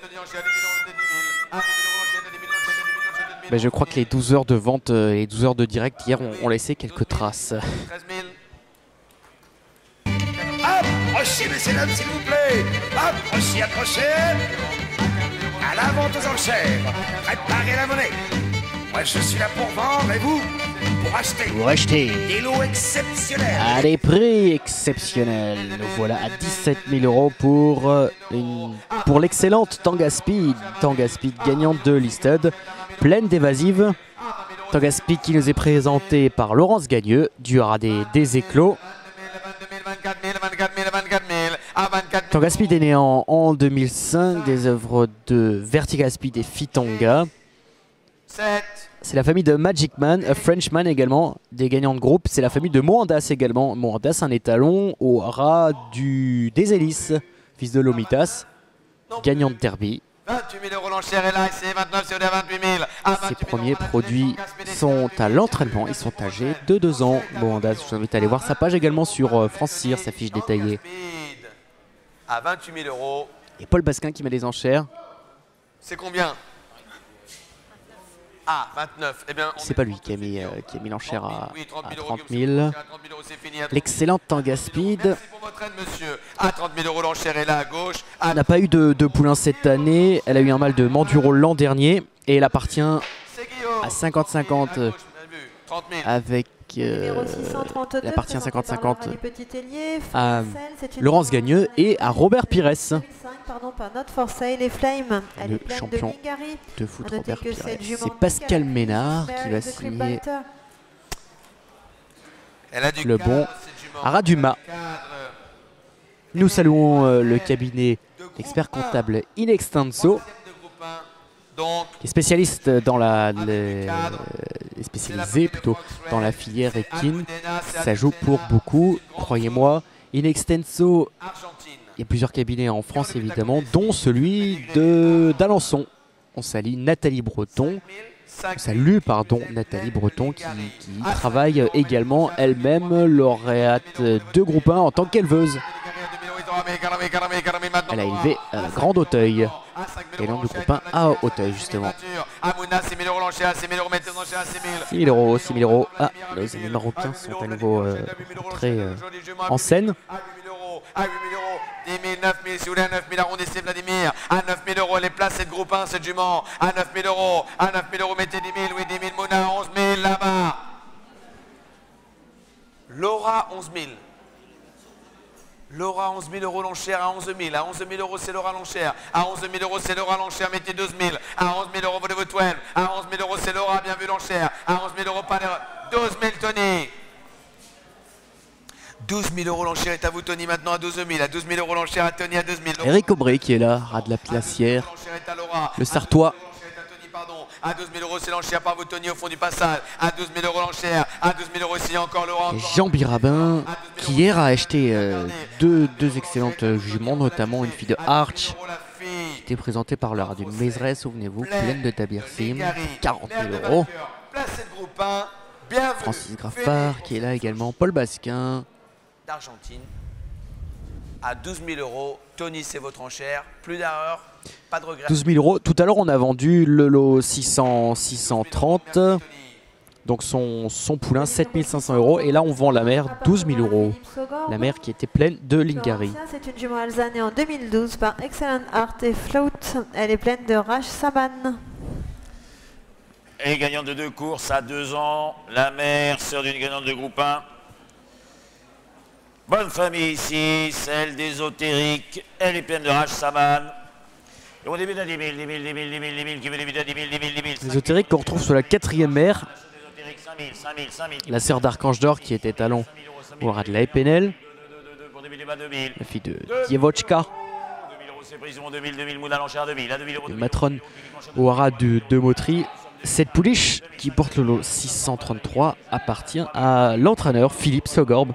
Ben, je crois que les 12 heures de vente et les 12 heures de direct hier ont laissé quelques traces. Approchez, messieurs, dames, s'il vous plaît. Approchez, approchez. à la vente aux enchères. Préparez la monnaie. Moi, je suis là pour vendre et vous, pour acheter. Pour acheter. Des lots exceptionnels. À des prix exceptionnels. Nous voilà à 17 000 € pour l'excellente Tanga Speed. Tanga Speed gagnante de Listed, pleine d'évasives. Tanga Speed qui nous est présentée par Laurence Gagneux, du aura des éclos. Tanga Speed est né en 2005 des œuvres de Vertical Speed et Fitanga. C'est la famille de Magic Man, A Frenchman également, des gagnants de groupe. C'est la famille de Mohandas également. Mohandas, un étalon au ras des hélices, fils de Lomitas, gagnant de derby. 28 000 € l'enchère est là, c'est 29, c'est au 28 000. Ses premiers produits sont à l'entraînement, ils sont âgés de 2 ans. Mohandas, je vous invite à aller voir sa page également sur France Cyr, sa fiche détaillée. À 28 000 €. Et Paul Basquin qui met les enchères. C'est combien? Ah, 29. Eh bien, c'est pas lui qui a mis l'enchère à 30 000. L'excellente Tanga Speed. À 30 000 € l'enchère est là à gauche. N'a pas eu de poulain cette année. Elle a eu un mâle de Manduro l'an dernier. Et elle appartient à 50-50 avec... elle appartient à 50-50 à Laurence Gagneux et à Robert Pires. Le champion de foot Robert Pires. C'est Pascal Ménard qui va signer le bon Araduma. Nous saluons le cabinet d'experts comptables Inextenso, qui est spécialiste dans spécialisé plutôt dans la filière équine. Ça joue pour beaucoup, croyez-moi. Inextenso, il y a plusieurs cabinets en France évidemment, dont celui d'Alençon. On salue Nathalie Breton. Nathalie Breton qui travaille également elle-même lauréate de groupe 1 en tant qu'éleveuse. Elle a élevé Grand Auteuil. Et l'on de groupe 1 à Auteuil justement. 6 000 €, 6 000 €. Ah, les amis marocains sont à nouveau entrés en scène. À 8 000 €, 10 000, 9 000, si vous voulez, à 9 000, arrondissez Vladimir. À 9 000 €, elle est placée de groupe 1, cette jument. À 9 000 €, à 9 000 €, mettez 10 000, oui, 10 000, Mouna, 11 000, là-bas. Laura, 11 000. Laura, 11 000 € l'enchère à 11 000. À 11 000 €, c'est Laura l'enchère. À 11 000 €, c'est Laura l'enchère, mettez 12 000. À 11 000 €, volez-vous 12. À 11 000 €, c'est Laura, bien vu l'enchère. À 11 000 €, pas d'erreur. 12 000, Tony. 12 000 € l'enchère est à vous, Tony, maintenant à 12 000. À 12 000 € l'enchère à Tony, à 12 000. Eric Aubray qui est là, ras de la Placière. Le Sartois. À 12 000 €, c'est l'enchère par vous, Tony, au fond du passage. À 12 000 € l'enchère. À 12 000 € ici, encore Laurent. Et Jean Birabin qui hier a acheté deux excellentes juments, notamment une fille de Arch qui était présentée par l'heure d'une Mézeresse, souvenez-vous, pleine de Tabir Sim, 40 000 €. Francis Graffard qui est là également, Paul Basquin. D'Argentine. À 12 000 €, Tony, c'est votre enchère. Plus d'erreur, pas de regret. 12 000 €. Tout à l'heure, on a vendu le lot 630. Donc son poulain, 7 500 €. Et là, on vend la mère, 12 000 €. La mère qui était pleine de Lingari. C'est une jument alsanée en 2012 par Excellent Art et Float. Elle est pleine de Raj Saban. Et gagnante de 2 courses à 2 ans. La mère, sœur d'une gagnante de groupe 1. Bonne famille ici, celle d'Ésotérique. Elle est pleine de Raj Saban. Et on débute à 10 000, 10 000, 10 000, 10 000, 10 000, qui veut débuter à 10 000, 10 000, 10 000. L'Ésotérique qu'on retrouve sur la 4e mère. La sœur d'Archange d'Or qui était talon au ras de la Epenel. La fille de Dievochka. De Matron au ras de Motry. Cette pouliche qui porte le lot 633 appartient à l'entraîneur Philippe Sogorbe.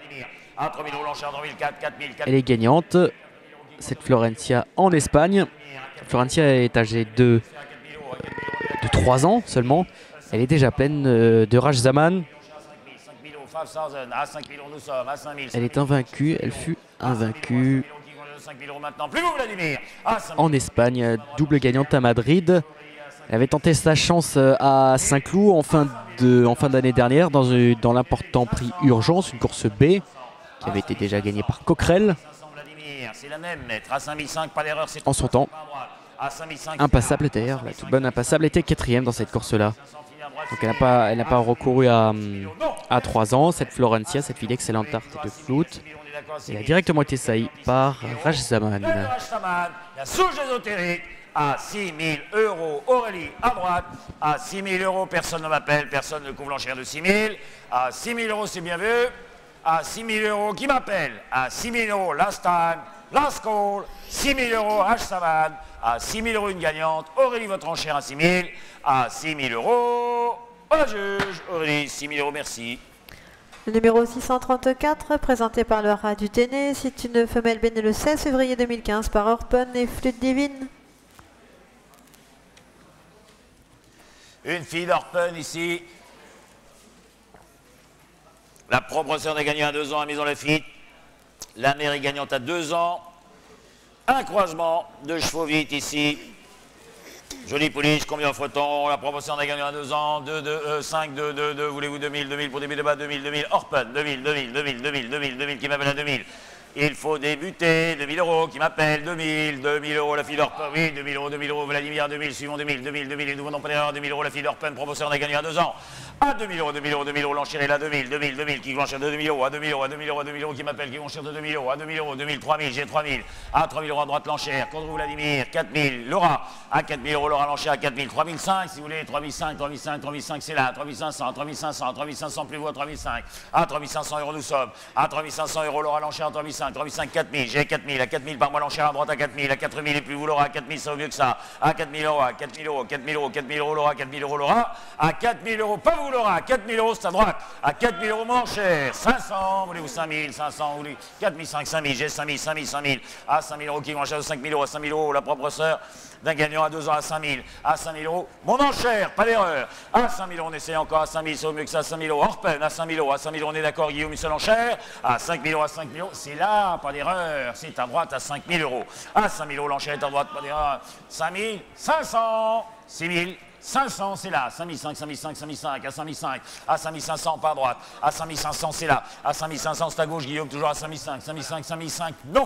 Elle est gagnante. Cette Florencia en Espagne. Florencia est âgée de 3 ans seulement. Elle est déjà pleine de Raj Zaman. Elle est invaincue. Elle fut invaincue en Espagne. Double gagnante à Madrid. Elle avait tenté sa chance à Saint-Cloud en fin d'année dernière dans l'important prix Urgence, une course B qui avait été déjà gagnée par Coquerel en son temps. impassable d'ailleurs. La toute bonne impassable était 4e dans cette course-là. Donc elle n'a pas recouru à 3 ans. Cette Florencia, cette fille d'excellente art de floute. Elle a directement été saillie par Rajzaman. La souche ésotérique à 6 000 €. Aurélie à droite à 6 000 €. Personne ne m'appelle, personne ne couvre l'enchère de 6 000. À 6 000 €, c'est bien vu. À 6 000 € qui m'appelle. À 6 000 € last time, last call. 6 000 € Rajzaman. À 6 000 € une gagnante. Aurélie, votre enchère à 6 000. À 6 000 €. Au juge. Aurélie, 6 000 €, merci. Le numéro 634, présenté par le rat du Téné, c'est une femelle bénée le 16 février 2015 par Orpen et Flûte Divine. Une fille d'Orpen ici. La propre sœur a gagné à 2 ans à Maison Lafitte. La mère est gagnante à 2 ans. Un croisement de chevaux vite ici. Jolie pouliche, combien faut-on? La proportion a gagné à 2 ans, 2, 2, 5, 2, 2, 2, voulez-vous 2000, 2000 pour début de bas, 2000, 2000, Orpen, 2000, 2000, 2000, 2000, 2000, 2000, qui m'appelle à 2000. Il faut débuter, 2000 € qui m'appelle, 2000, 2000 € la fille d'Orpen, oui, 2000 €, 2000 €, Vladimir, 2000, suivons 2000, 2000, 2000, nous venons pas d'erreur, 2000 € la fille d'Orpen, proportion a gagné à 2 ans. À 2000 €, 2000 €, 2000 €, l'enchère est là, 2000, 2000, 2000, qui l'enchère de 2000 €, à 2000 €, à 2000 €, à 2000 € qui m'appelle, qui l'enchère de 2000 €, à 2000 €, 2000, 3000, j'ai 3000, à 3000 € à droite l'enchère, contre Vladimir, 4000, Laura, à 4000 €, Laura l'enchère à 4000, 3005 si vous voulez, 3005, 3005, 3005 c'est là, 3500, 3500, 3500 plus vous à 3005, à 3500 € nous sommes, à 3500 € Laura l'enchère à 3005, 3005, 4000, j'ai 4000, à 4000 par moi l'enchère à droite à 4000, à 4000 et plus vous Laura, à 4000 ça vaut mieux que ça, à 4000 €, à 4000 €, 4000 €, 4000 € Laura, 4000 € Laura, à 4000 € pas vous Laura, à 4000 € c'est à droite, à 4000 € mon enchère, 500, voulez-vous 5000, 500, voulez 4005, 5000, j'ai 5000, 5000, 5000, à 5000 € qui vont enchère de 5000 €, à 5000 € la propre sœur d'un gagnant à 2 ans à 5000, à 5000 €, mon enchère, pas d'erreur, à 5000 €, on essaie encore à 5000, c'est au mieux que ça, à 5000 €, Orpen, à 5000 €, à 5000 €, on est d'accord, Guillaume, une seule enchère, à 5000 €, à 5000 €, c'est là, pas d'erreur, c'est à droite à 5000 €, à 5000 €, l'enchère est à droite, pas d'erreur, 5000, 500, 6000, 500, c'est là, 5005, 5005, 5005, à 5005, à 5500, pas à droite, à 5500, c'est là, à 5500, c'est à gauche, Guillaume, toujours à 5005, 5005, 5005, non,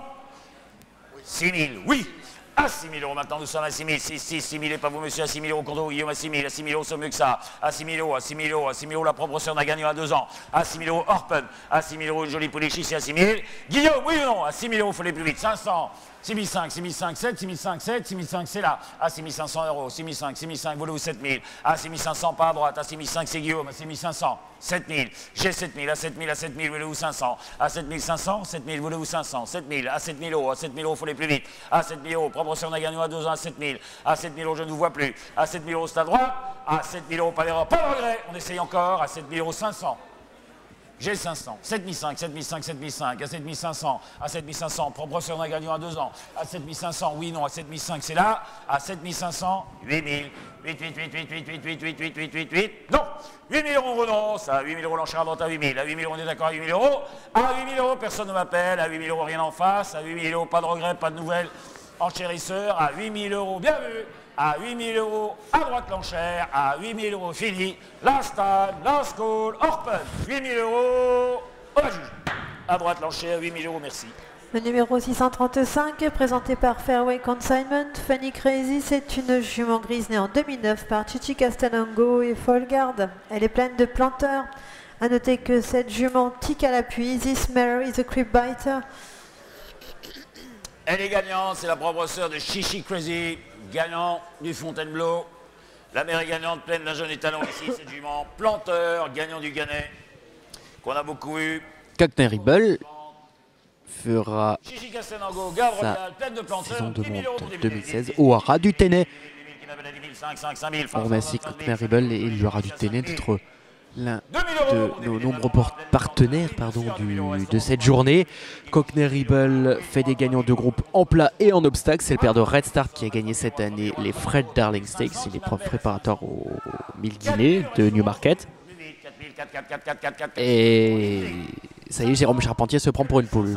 6000, oui. À 6 000 € maintenant, nous sommes à 6 000, 6 000 et pas vous monsieur, à 6 000 € contre Guillaume à 6 000 €, c'est mieux que ça, à 6 000 €, à 6 000 €, à 6 000 €, la propre sœur n'a gagné à 2 ans, à 6 000 € Orpen, à 6 000 € une jolie pouliche ici à 6 000, Guillaume, oui ou non, à 6 000 €, il faut aller plus vite, 500, 6005, 6005, 7, 6005, 7, 6005, c'est là, à 6500 €, 6005, 6005, voulez-vous 7000, à 6500, pas à droite, à 6005, c'est Guillaume, à 6500, 7000, j'ai 7000, à 7000, à 7000, voulez-vous 500, à 7500, 7000, voulez-vous 500, 7000, à 7000 €, à 7000 €, il faut aller plus vite, à 7000 €, propre sœur n'a gagné à 2 ans, à 7000, à 7000 €, je ne vous vois plus, à 7000 € c'est à droite, à 7000 €, pas d'erreur, pas de regret, on essaye encore, à 7000 €, 500. J'ai 500, 7005, 7005, 7005, à 7500, à 7500, propre sœur n'a gagné à 2 ans, à 7500, oui, non, à 7005, c'est là, à 7500, 8000, 8, 8, 8, 8, 8, 8, 8, 8, 8, 8, 8, 8, non, 8000 € on renonce, à 8000 € l'enchère à droite à 8000, à 8000 € on est d'accord à 8000 €, à 8000 € personne ne m'appelle, à 8000 € rien en face, à 8000 € pas de regret, pas de nouvelles, enchérisseur, à 8000 €, bien vu, à 8000 € à droite l'enchère, à 8000 € fini, last time, last call, Orpen, 8000 € au juge. À droite l'enchère, 8000 €, merci. Le numéro 635, présenté par Fairway Consignment, Fanny Crazy, c'est une jument grise née en 2009 par Chichi Castanango et Folgard. Elle est pleine de planteurs. A noter que cette jument tique à l'appui, This Mare is a Creep Biter. Elle est gagnante, c'est la propre sœur de Chichi Crazy, gagnant du Fontainebleau. La mère est gagnante, pleine d'un jeune étalon ici, cette jument. Planteur, gagnant du Gannet, qu'on a beaucoup eu. Cockney Rebel fera Chichi Castanango, garde sa royale, pleine de planteurs. saison de monte 2016 au Haras du Ténet. On remercie Cockney Rebel et le Haras du Ténet d'être l'un de nos nombreux partenaires de cette journée. Cockney Rebel fait des gagnants de groupe en plat et en obstacle. C'est le père de Red Start qui a gagné cette année les Fred Darling Stakes, l'épreuve préparatoire aux 1000 guinées de Newmarket. Et ça y est, Jérôme Charpentier se prend pour une poule.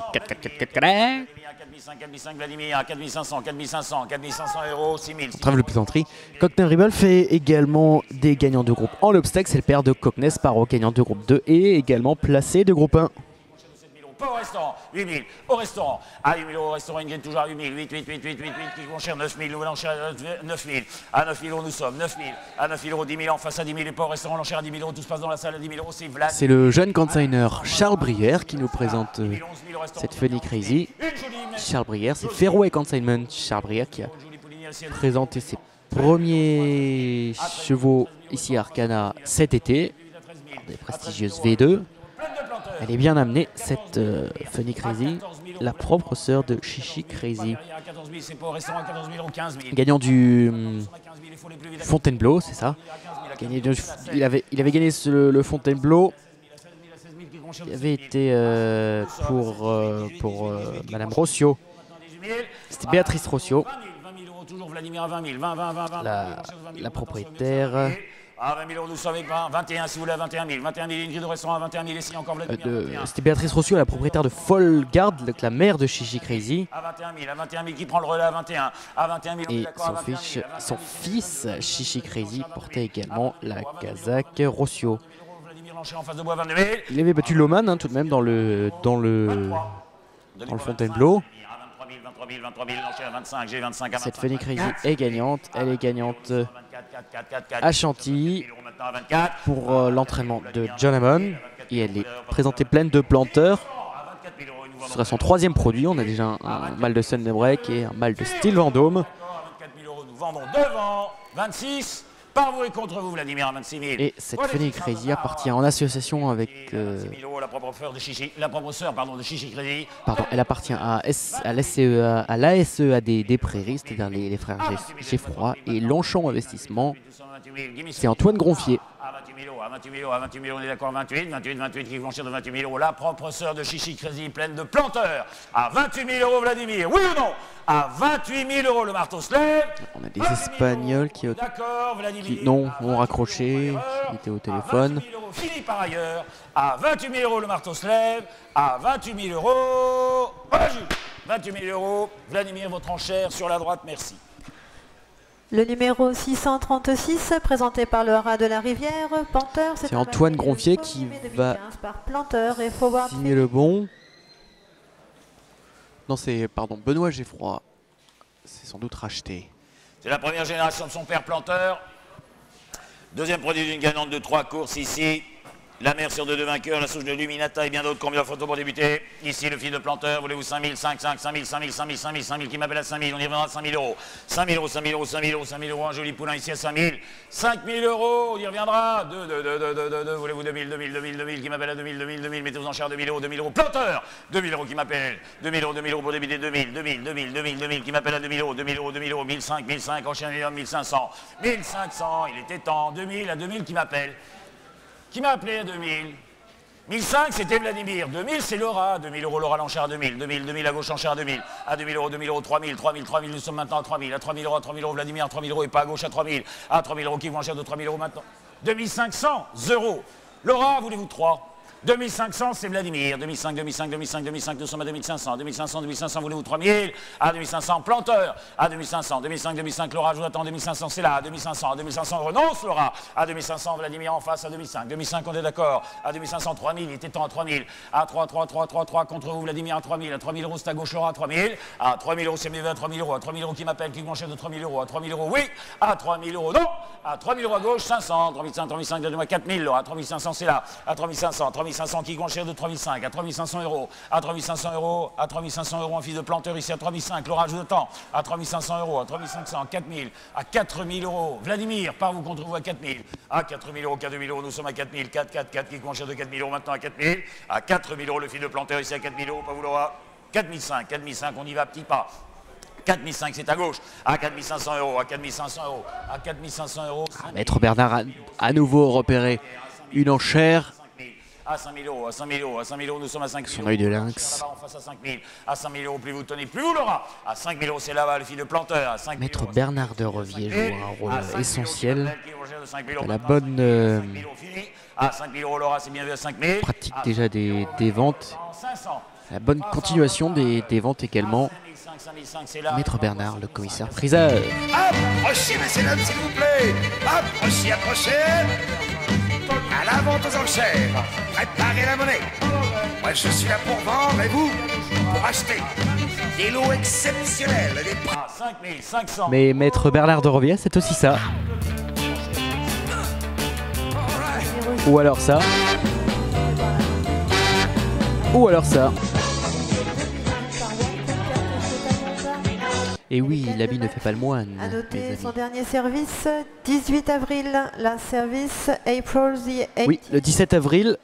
4500 Vladimir, 4500, 4500, 4500 €, 6000. Trêve de plaisanterie. Cockney Rebel fait également des gagnants de groupe en obstacle. C'est le père de Cockney Sparrow, gagnant de groupe 2 et également placé de groupe 1. pas au restaurant. 8 000 au restaurant. À 8 000 euros au restaurant, une gagne toujours à 8 000. 8, qui vont cher 9 000. L'enchère à 9 000. À 9 000 euros, nous sommes 9 000. À 9 000 euros, 10 000 en face à 10 000. Et pas au restaurant, l'enchère à 10 000 euros. Tout se passe dans la salle à 10 000 euros. C'est Vlad. C'est le jeune consigneur Charles Brière qui nous présente cette Funny Crazy. Charles Brière, c'est Fairway Consignment. Charles Brière qui a présenté ses premiers chevaux ici à Arcana cet été, des prestigieuses V2. Elle est bien amenée, cette Funny Crazy, la propre sœur de Chichi Crazy. Gagnant du Fontainebleau, c'est ça. Il avait gagné le Fontainebleau. Il avait été pour Madame Rossio. C'était Béatrice Rossio, la propriétaire. À 20 000 euros, nous sommes avec 20, 21 si vous voulez à 21 000. 21 000, une grille de restaurant à 21 000, ici encore c'était Béatrice Rossio, la propriétaire de Folgard, la mère de Chichi Crazy. À 21 000, qui prend le relais à 21. À 21 000, et son fils, Chichi Crazy, portait également la casaque Rossio. Il avait battu Loman tout de même dans le Fontainebleau. Cette Funny Crazy est gagnante. Elle est gagnante à Chantilly pour l'entraînement de John Hammond. Et elle est présentée pleine de planteurs. Ce sera son 3e produit. On a déjà un mâle de Sunday Break et un mâle de Steel Vendôme. Nous vendons devant 26. Par vous et contre vous, Vladimir, à 26 000. Et cette Funny Crazy appartient en association avec... la propre sœur de Chichi Crazy. Pardon, elle appartient à l'ASEA des Prairies, c'est-à-dire les frères Geffroy et Longchamp Investissement. C'est Antoine Gronfier. À 28 000 euros, on est d'accord, 28 qui vont cher de 28 000 euros. La propre sœur de Chichi Crazy, pleine de planteurs. À 28 000 euros, Vladimir, oui ou non? À 28 000 euros, le marteau se lève. On a des Espagnols qui non, ont raccroché, qui étaient au téléphone. 28 000 euros, fini par ailleurs. À 28 000 euros, le marteau se lève. À 28 000 euros, voilà, Jules. 28 000 euros, Vladimir, votre enchère sur la droite, merci. Le numéro 636, présenté par le rat de la rivière, Planteur. C'est Antoine Gronfier qui va signer le bon. Non, c'est, pardon, Benoît Geffroy. C'est sans doute racheté. C'est la première génération de son père Planteur. Deuxième produit d'une gagnante de 3 courses ici. La mère sur 2 vainqueurs, la souche de Luminata et bien d'autres. Combien de photos pour débuter? Ici, le fil de Planteur. Voulez-vous 5 000, 5 000 qui m'appelle à 5 000. On y reviendra à 5 000 euros. 5 000 euros, un joli poulain ici à 5 000. 5 000 euros, on y reviendra. 2. Voulez-vous 2 000 qui m'appelle à 2 000. Mettez-vous en chair 2 000 euros. Planteur. 2 000 euros qui m'appelle. 2 000 euros pour débuter. 2 000 qui m'appelle à 2 000 euros. 1 500, enchaîne 1 500. 1 500, il était temps. 2 000 à 2 000 qui m'appelle. Qui m'a appelé à 2000? 1005, c'était Vladimir. 2000, c'est Laura. 2000 euros, Laura l'enchère à 2000. 2000 à gauche, enchère à 2000. À 2000 euros, 3000, nous sommes maintenant à 3000. À 3000 euros, Vladimir, à 3000 euros et pas à gauche à 3000. À 3000 euros, qui vont enchère de 3000 euros maintenant. 2500 euros. Laura, voulez-vous 3? 2500, c'est Vladimir. 2005, nous sommes à 2500. 2500, voulez-vous 3000? À 2500, Planteur. À 2500, Laura, je vous attends. 2500, c'est là. À 2500, renonce, Laura. À 2500, Vladimir en face. À 2005, on est d'accord. À 2500, 3000, il était temps à 3000. À 3, contre vous, Vladimir, à 3000. À 3000 euros, c'est à gauche, Laura, à 3000. À 3000 euros, c'est mieux à 3000 euros. À 3000 euros, qui m'appelle, qui m'enchaîne de 3000 euros. À 3000 euros, oui. À 3000 euros, non. À 3000 euros à gauche, 500. 3500, donnez-moi 4000, Laura. À 3500, c'est là. À 3500, qui gonchère de 3005, à 3500 euros, à 3500 euros, un fils de Planteur ici à 3005, Laura, je vous attends, à 3500 euros, à 3500, à 4000, à 4000 euros, Vladimir, par vous contre vous à 4000, à 4000 euros, qu'à 2000 euros, nous sommes à 4000, 4, qui gonchère de 4000 euros maintenant à 4000 euros, le fils de Planteur ici à 4000 euros, pas vous Laura, 4005, on y va, petit pas. 4005, c'est à gauche, à 4500 euros, à 4500 euros. Maître Bernard a à nouveau repéré une enchère. À 5 000 euros, nous sommes à 5 000 Son œil de lynx. À 5 000 euros, plus vous tenez, plus vous Laura. À 5 000 euros, c'est là-bas, le fil de Planteur. À 5 000 Maître Bernard de Revier joue un rôle essentiel. La bonne à 5 000 euros, Laura, c'est bien vu à 5 000. Pratique déjà des ventes. La bonne continuation des ventes également. Maître Bernard, le commissaire priseur. Approchez, messieurs, dames, s'il vous plaît. Approchez. À la vente aux enchères. Préparez la monnaie. Moi, je suis là pour vendre et vous, pour acheter. Des lots exceptionnels, des prix. 5500. Mais Maître Bernard de Rovia, c'est aussi ça. Ou alors ça. Ou alors ça. Et oui, l'habit ne fait pas le moine. À noter son dernier service, 18 avril, la service April the 8th. Oui, le 17 avril.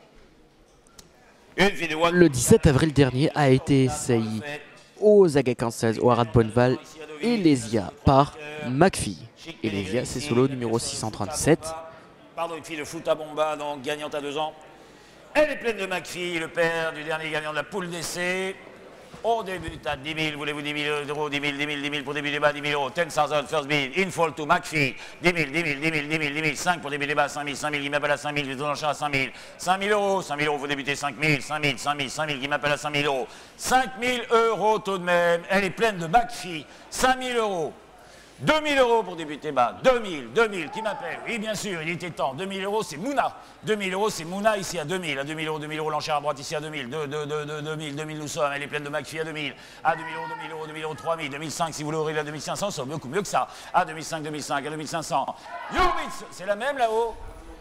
Le 17 avril dernier a été essayé aux Aga Kansas, au Haras de Bonneval, Elesia par McPhee. Elesia, c'est solo numéro 637. Pardon, une fille de foot à Bomba, donc gagnante à 2 ans. Elle est pleine de McPhee, le père du dernier gagnant de la poule d'essai. On débute à 10 000, voulez-vous 10 000 euros, 10 000, 10 000, 10 000 pour début débat, 10 000 euros, 10 000 first bid, in fall to McPhee, 10 000, 10 000, 10 000, 10 000, 10 000, 5 pour début débat, 5 000, 5 000 qui m'appelle à 5 000, je donne à 5 000, 5 000 euros, 5 000 euros, vous débutez 5 000, 5 000, 5 000, 5 000 qui m'appelle à 5 000 euros, 5 000 euros tout de même, elle est pleine de McPhee, 5 000 euros. 2 000 euros pour débuter bas, 2 000 qui m'appelle, oui bien sûr, il était temps, 2 000 euros c'est Mouna, 2 000 euros c'est Mouna ici à 2 000, à 2 000 euros l'enchère à droite ici à 2 000, 2 000 nous sommes, elle est pleine de McPhee à 2 000, à 2 000 euros, 3 000, 2005 si vous l'ouvrez à 2500, c'est beaucoup mieux que ça, à 2005, à 2500, c'est la même là-haut.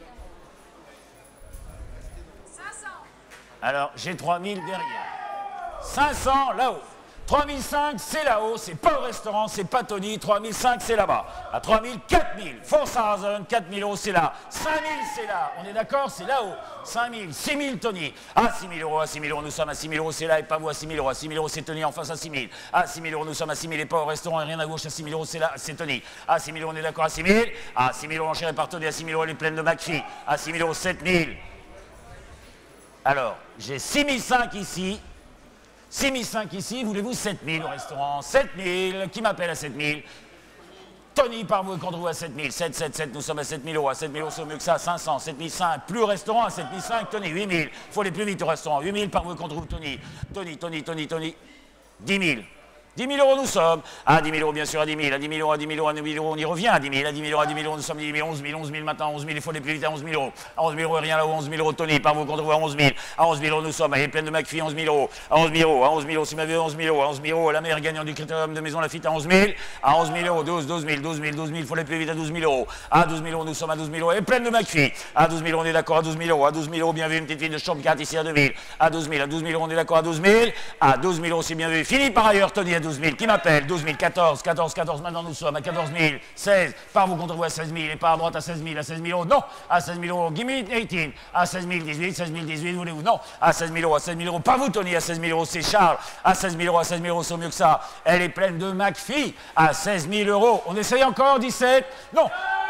500. Alors j'ai 3 000 derrière, 500 là-haut. 3005, c'est là-haut, c'est pas au restaurant, c'est pas Tony. 3005, c'est là-bas. À 3000, 4000. 4000, 4000 euros, c'est là. 5000, c'est là. On est d'accord, c'est là-haut. 5000, 6000, Tony. À 6000 euros, nous sommes à 6000 euros, c'est là et pas vous à 6000 euros. À 6000 euros, c'est Tony en face à 6000. À 6000 euros, nous sommes à 6000 et pas au restaurant et rien à gauche. À 6000 euros, c'est là, c'est Tony. À 6000 euros, on est d'accord à 6000. À 6000 euros, enchéré par Tony. À 6000 euros, elle est pleine de McPhee. À 6000 euros, 7000. Alors, j'ai 6005 ici. 6005 ici, voulez-vous 7000 au restaurant? 7000, qui m'appelle à 7000? Tony, par vous, quand on à 7000, 7, nous sommes à 7000 euros. À 7000 euros, c'est mieux que ça, 500, 7005, plus au restaurant, à 7005, Tony, 8000. Il faut aller plus vite au restaurant, 8000, par vous, quand on trouve Tony. Tony, 10 000. 10 000 euros nous sommes, à 10 000 euros bien sûr, à 10 000, à 10 000 euros, à 10 000 euros, à 10 000 euros, on y revient, à 10 000, à 10 000 euros, à 10 000 euros, nous sommes à 10 000, 11 000 maintenant, 11 000, il faut aller plus vite à 11 000 euros, à 11 000 euros, rien là-haut, 11 000 euros, Tony, par vous, quand on voit 11 000, à 11 000 euros nous sommes, elle est pleine de McPhee, 11 000 euros, à 11 000 euros, à 11 000 euros, si ma vie, 11 000 euros, à 11 000 euros, la mère gagnante du critérium de Maison Lafitte à 11 000, à 11 000 euros, 12 000, il faut aller plus vite à 12 000 euros, à 12 000 euros, nous sommes à 12 000 euros, elle est pleine de McPhee, à 12 000 euros, on est d'accord, à 12 000 euros, à 12 000 euros, bien vu, une petite fille de chambre 4 ici à 2 000, à 12 000 euros, on est d'accord, à 12 000, à 12 000 euros, c'est bien vu, fini par ailleurs, Tony, à 12 000, qui m'appelle, 12 000, 14, maintenant nous sommes à 14 000, 16, par vous contre vous à 16 000 et par à droite à 16 000, à 16 000 euros, non, à 16 000 euros, give me 18, à 16 000, 18, voulez-vous, non, à 16 000 euros, pas vous Tony, à 16 000 euros, c'est Charles, à 16 000 euros, c'est mieux que ça, elle est pleine de McPhee, à 16 000 euros, on essaye encore, 17, non,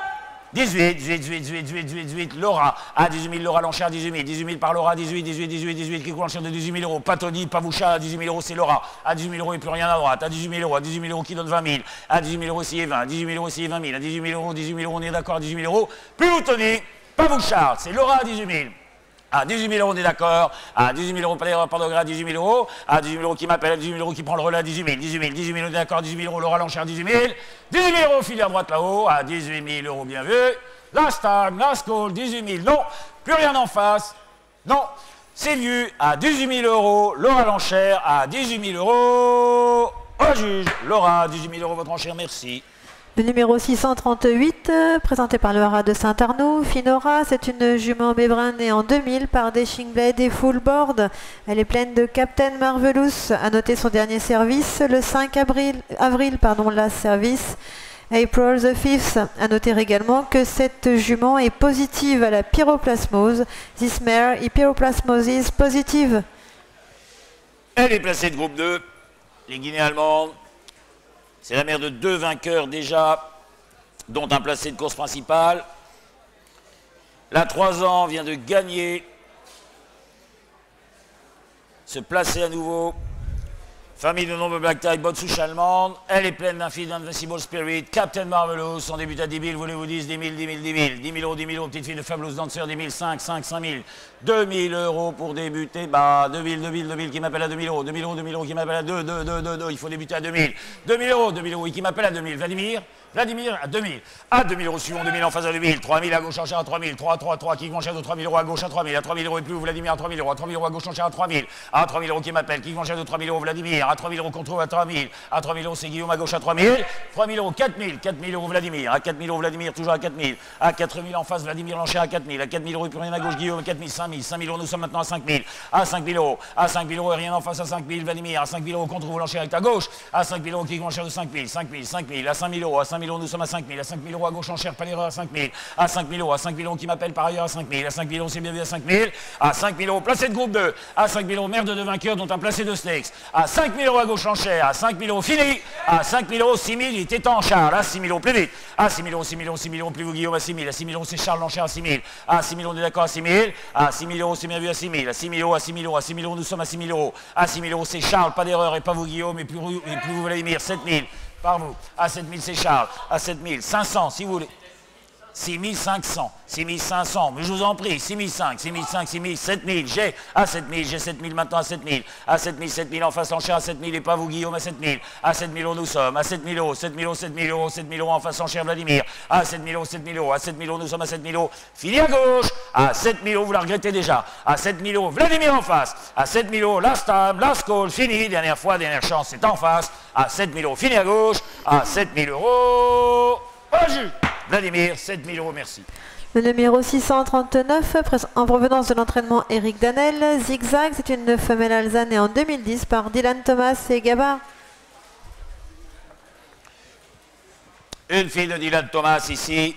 18, Laura, à 18 000, Laura l'enchère, 18 000 par Laura, 18, qui coûte l'enchère de 18 000 euros, pas Tony, pas Bouchard, à 18 000 euros, c'est Laura, à 18 000 euros, et plus rien à droite, à 18 000 euros, qui donne 20 000, à 18 000 euros, essayez 20, à 18 000 euros, essayez 20 000, à 18 000 euros, on est d'accord, à 18 000 euros, plus vous Tony, pas Bouchard, c'est Laura à 18 000. À 18 000 euros, on est d'accord. À 18 000 euros, pas d'erreur, pas de regret, à 18 000 euros. À 18 000 euros qui m'appelle, à 18 000 euros qui prend le relais, à 18 000, on est d'accord, 18 000 euros, Laura l'enchère, 18 000. 18 000 euros, filière droite là-haut, à 18 000 euros, bien vu. Last time, last call, 18 000, non, plus rien en face. Non, c'est vieux, à 18 000 euros, Laura l'enchère, à 18 000 euros. Au juge, Laura, 18 000 euros, votre enchère, merci. Le numéro 638, présenté par le Haras de Saint-Arnoux, Finora, c'est une jument Bébrin née en 2000 par Dashing Blade et Full Board. Elle est pleine de Captain Marvelous. À noter son dernier service, le 5 avril, last service, April the 5th. À noter également que cette jument est positive à la pyroplasmose. This mare is pyroplasmosis positive. Elle est placée de groupe 2, les Guinées allemandes. C'est la mère de 2 vainqueurs déjà, dont un placé de course principale. La 3 ans vient de gagner, se placer à nouveau. Famille de nombreux black tie, bonne souche allemande. Elle est pleine d'un fils d'Invincible Spirit. Captain Marvelous, on débute à 10 000, voulez-vous 10 000, 10 000 euros, petite fille de Fabulous Dancer, 10 000, 5 000. 2 000 euros pour débuter, 2 000 qui m'appelle à 2 000 euros, 2 000 euros qui m'appelle à 2, il faut débuter à 2 000. 2 000 euros, oui, qui m'appelle à 2 000. Vladimir, Vladimir à 2000. À 2000 euros suivant, 2000 en face à 2000. 3000 à gauche en chair à 3000. 3, 3, 3 qui vont cher de 3000 euros à gauche à 3000. À 3000 euros et plus, Vladimir à 3000 euros. À 3000 euros à gauche en chair à 3000. À 3000 euros qui m'appelle, qui vont cher de 3000 euros, Vladimir. À 3000 euros qu'on trouve à 3000. À 3000 euros, c'est Guillaume à gauche à 3000. 3000 euros, 4000. 4000 euros, Vladimir. À 4000 euros, Vladimir, toujours à 4000. À 4000 en face, Vladimir l'enchère à 4000. À 4000 euros et plus rien à gauche, Guillaume à 4000. 5000. 5000 euros, nous sommes maintenant à 5000. À 5000 euros. À 5000 euros et rien en face à 5000, Vladimir. À 5000 euros qu'on trouve l'enchère avec ta gauche. À 5000 euros qui vont cher de 5000. 5000. 5000. À 5000 euros. À 5000 euros, nous sommes à 5000. À 5000 euros à gauche en chair, pas l'erreur à 5000. À 5000 euros. À 5000 euros qui m'appelle par ailleurs à 5000. À 5000 euros, c'est bien vu à 5000. À 5000 euros, placé de groupe 2. À 5000 euros, merde de vainqueur dont un placé de steaks. À 5000 euros à gauche en chair. À 5000 euros, fini. À 5000 euros, 6000, il était en Charles. À 6000 euros, plus vite. À 6000 euros, 6000 euros, 6000 euros, plus vous Guillaume à 6000. À 6000 euros, c'est Charles l'enchère à 6000. À 6000 euros, on est d'accord à 6000. À 6000 euros, c'est bien vu à 6000. À 6000 euros, à 6000 euros, à 6000 euros, nous sommes à 6000 euros. À 6000 euros, c'est Charles, pas d'erreur, et pas vous Guillaume, et plus vous Vladimir. 7000 par vous. À 7000, c'est Charles. À 7500, si vous voulez. 6500, 6500, mais je vous en prie, 6005, 6005, 6000, 7000, j'ai à 7000, j'ai 7000 maintenant à 7000, à 7000, 7000 en face en chair à 7000 et pas vous Guillaume à 7000, à 7000 euros nous sommes, à 7000 euros, 7000 euros, 7000 euros, 7000 euros en face en chair Vladimir, à 7000 euros, 7000 euros, à 7000 euros nous sommes à 7000 euros, fini à gauche, à 7000 euros vous la regrettez déjà, à 7000 euros Vladimir en face, à 7000 euros last time, last call, fini, dernière fois, dernière chance, c'est en face, à 7000 euros, fini à gauche, à 7000 euros, au jus. Vladimir, 7000 euros, merci. Le numéro 639, en provenance de l'entraînement Eric Danel, Zigzag, c'est une femelle alezane née en 2010 par Dylan Thomas et Gabard. Une fille de Dylan Thomas ici,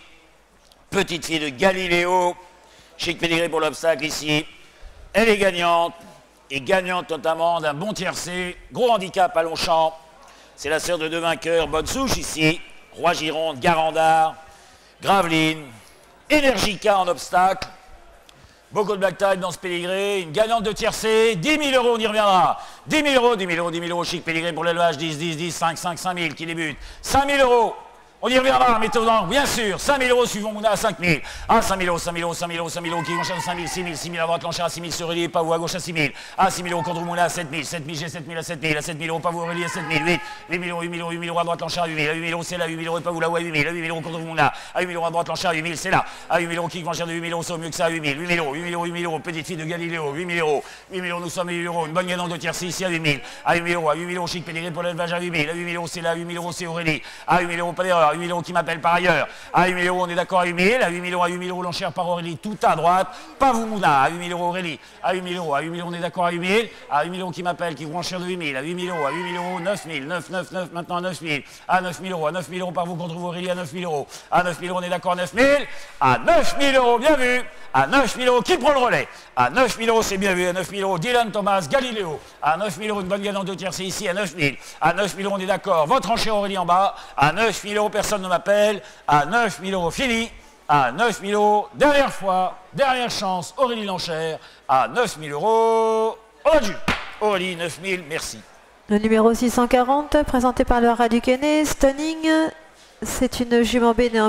petite fille de Galiléo, chic pédigré pour l'obstacle ici. Elle est gagnante, et gagnante notamment d'un bon tiercé, gros handicap à Longchamp. C'est la sœur de deux vainqueurs, bonne souche ici, Roi Gironde, Garandard, Gravelines, Energica en obstacle, beaucoup de black type dans ce pédigré, une gagnante de tiercé, 10 000 euros, on y reviendra. 10 000 euros, 10 000 euros, 10 000 euros, chic pédigré pour l'élevage, 10, 10, 10, 5, 5, 5 000 qui débute. 5 000 euros. On y reviendra, mettons-en, bien sûr. 5 000 euros, suivons Mouna à 5 000. À 5 000 euros, 5 000 euros, 5 000 euros, 5 000 euros, qui vont chercher 5 000, 6 000, 6 000 à droite, l'enchère à 6 000, sur Aurélie, pas vous à gauche à 6 000. À 6 000 euros, contre Mouna à 7 000, 7 000, j'ai 7 000 à 7 000, à 7 000 euros, pas vous Aurélie à 7 000, 8 000 euros, 8 000 euros, 8 000 euros à droite, l'enchère à 8 000. À 8 000 euros, c'est là, 8 000 euros, pas vous là, à 8 000. À 8 000 euros, contre Mouna. À 8 000 euros à droite, l'enchère à 8 000, c'est là. À 8 000 euros, qui vont chercher de 8 000 euros, c'est au mieux que ça, à 8 000. 8 000 euros, 8 000 euros, 8 000 euros, petite fille de Galiléo, 8 000 euros. 8 000 euros, nous sommes à 8 000 euros, une bonne gagnante de tiercé ici à 8 000. À 8 000 euros, à 8 000 euros, chic pédigré pour l'élevage à 8 000. À 8 000 euros, c'est là, à 8 000 euros, c'est Aurélie. À 8 000 euros, pas d'erreur. À 8 000 euros, qui m'appelle par ailleurs. À 8 000 euros, on est d'accord à 8 000. À 8 000 euros, à 8 000 euros, l'enchère par Aurélie, tout à droite. Pas vous, Mouna. À 8 000 euros, Aurélie. À 8 000 euros, à 8 000 euros, on est d'accord à 8 000. À 8 000 euros, qui m'appelle, qui vous enchère de 8 000. À 8 000 euros, à 8 000 euros, 9 000. 9, 9, 9, maintenant à 9 000. À 9 000 euros, à 9 000 euros, par vous contre vous, Aurélie, à 9 000 euros. À 9 000 euros, on est d'accord à 9 000. À 9 000 euros, bien vu. À 9 000 euros, qui prend le relais? À 9 000 euros, c'est bien vu. À 9 000 euros, Dylan Thomas, Galiléo. À 9 000 euros, une bonne gagnante de tiercé ici, à 9 000. À 9 000 euros, on est d'accord. Votre enchère Aurélie en bas. À 9 000 euros, personne ne m'appelle. À 9 000 euros, fini. À 9 000 euros, dernière fois, dernière chance, Aurélie l'enchère. À 9 000 euros, Aurélie, 9 000, merci. Le numéro 640, présenté par Laura Duquesne, Stunning. C'est une jument B née en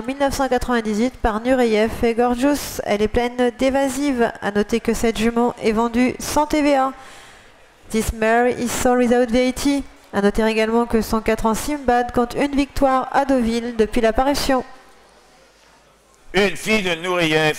1998 par Nureyev et Gorgeous. Elle est pleine d'évasives. A noter que cette jument est vendue sans TVA. This mare is sold without VAT. A noter également que son 4 ans Simbad compte une victoire à Deauville depuis l'apparition. Une fille de Nureyev.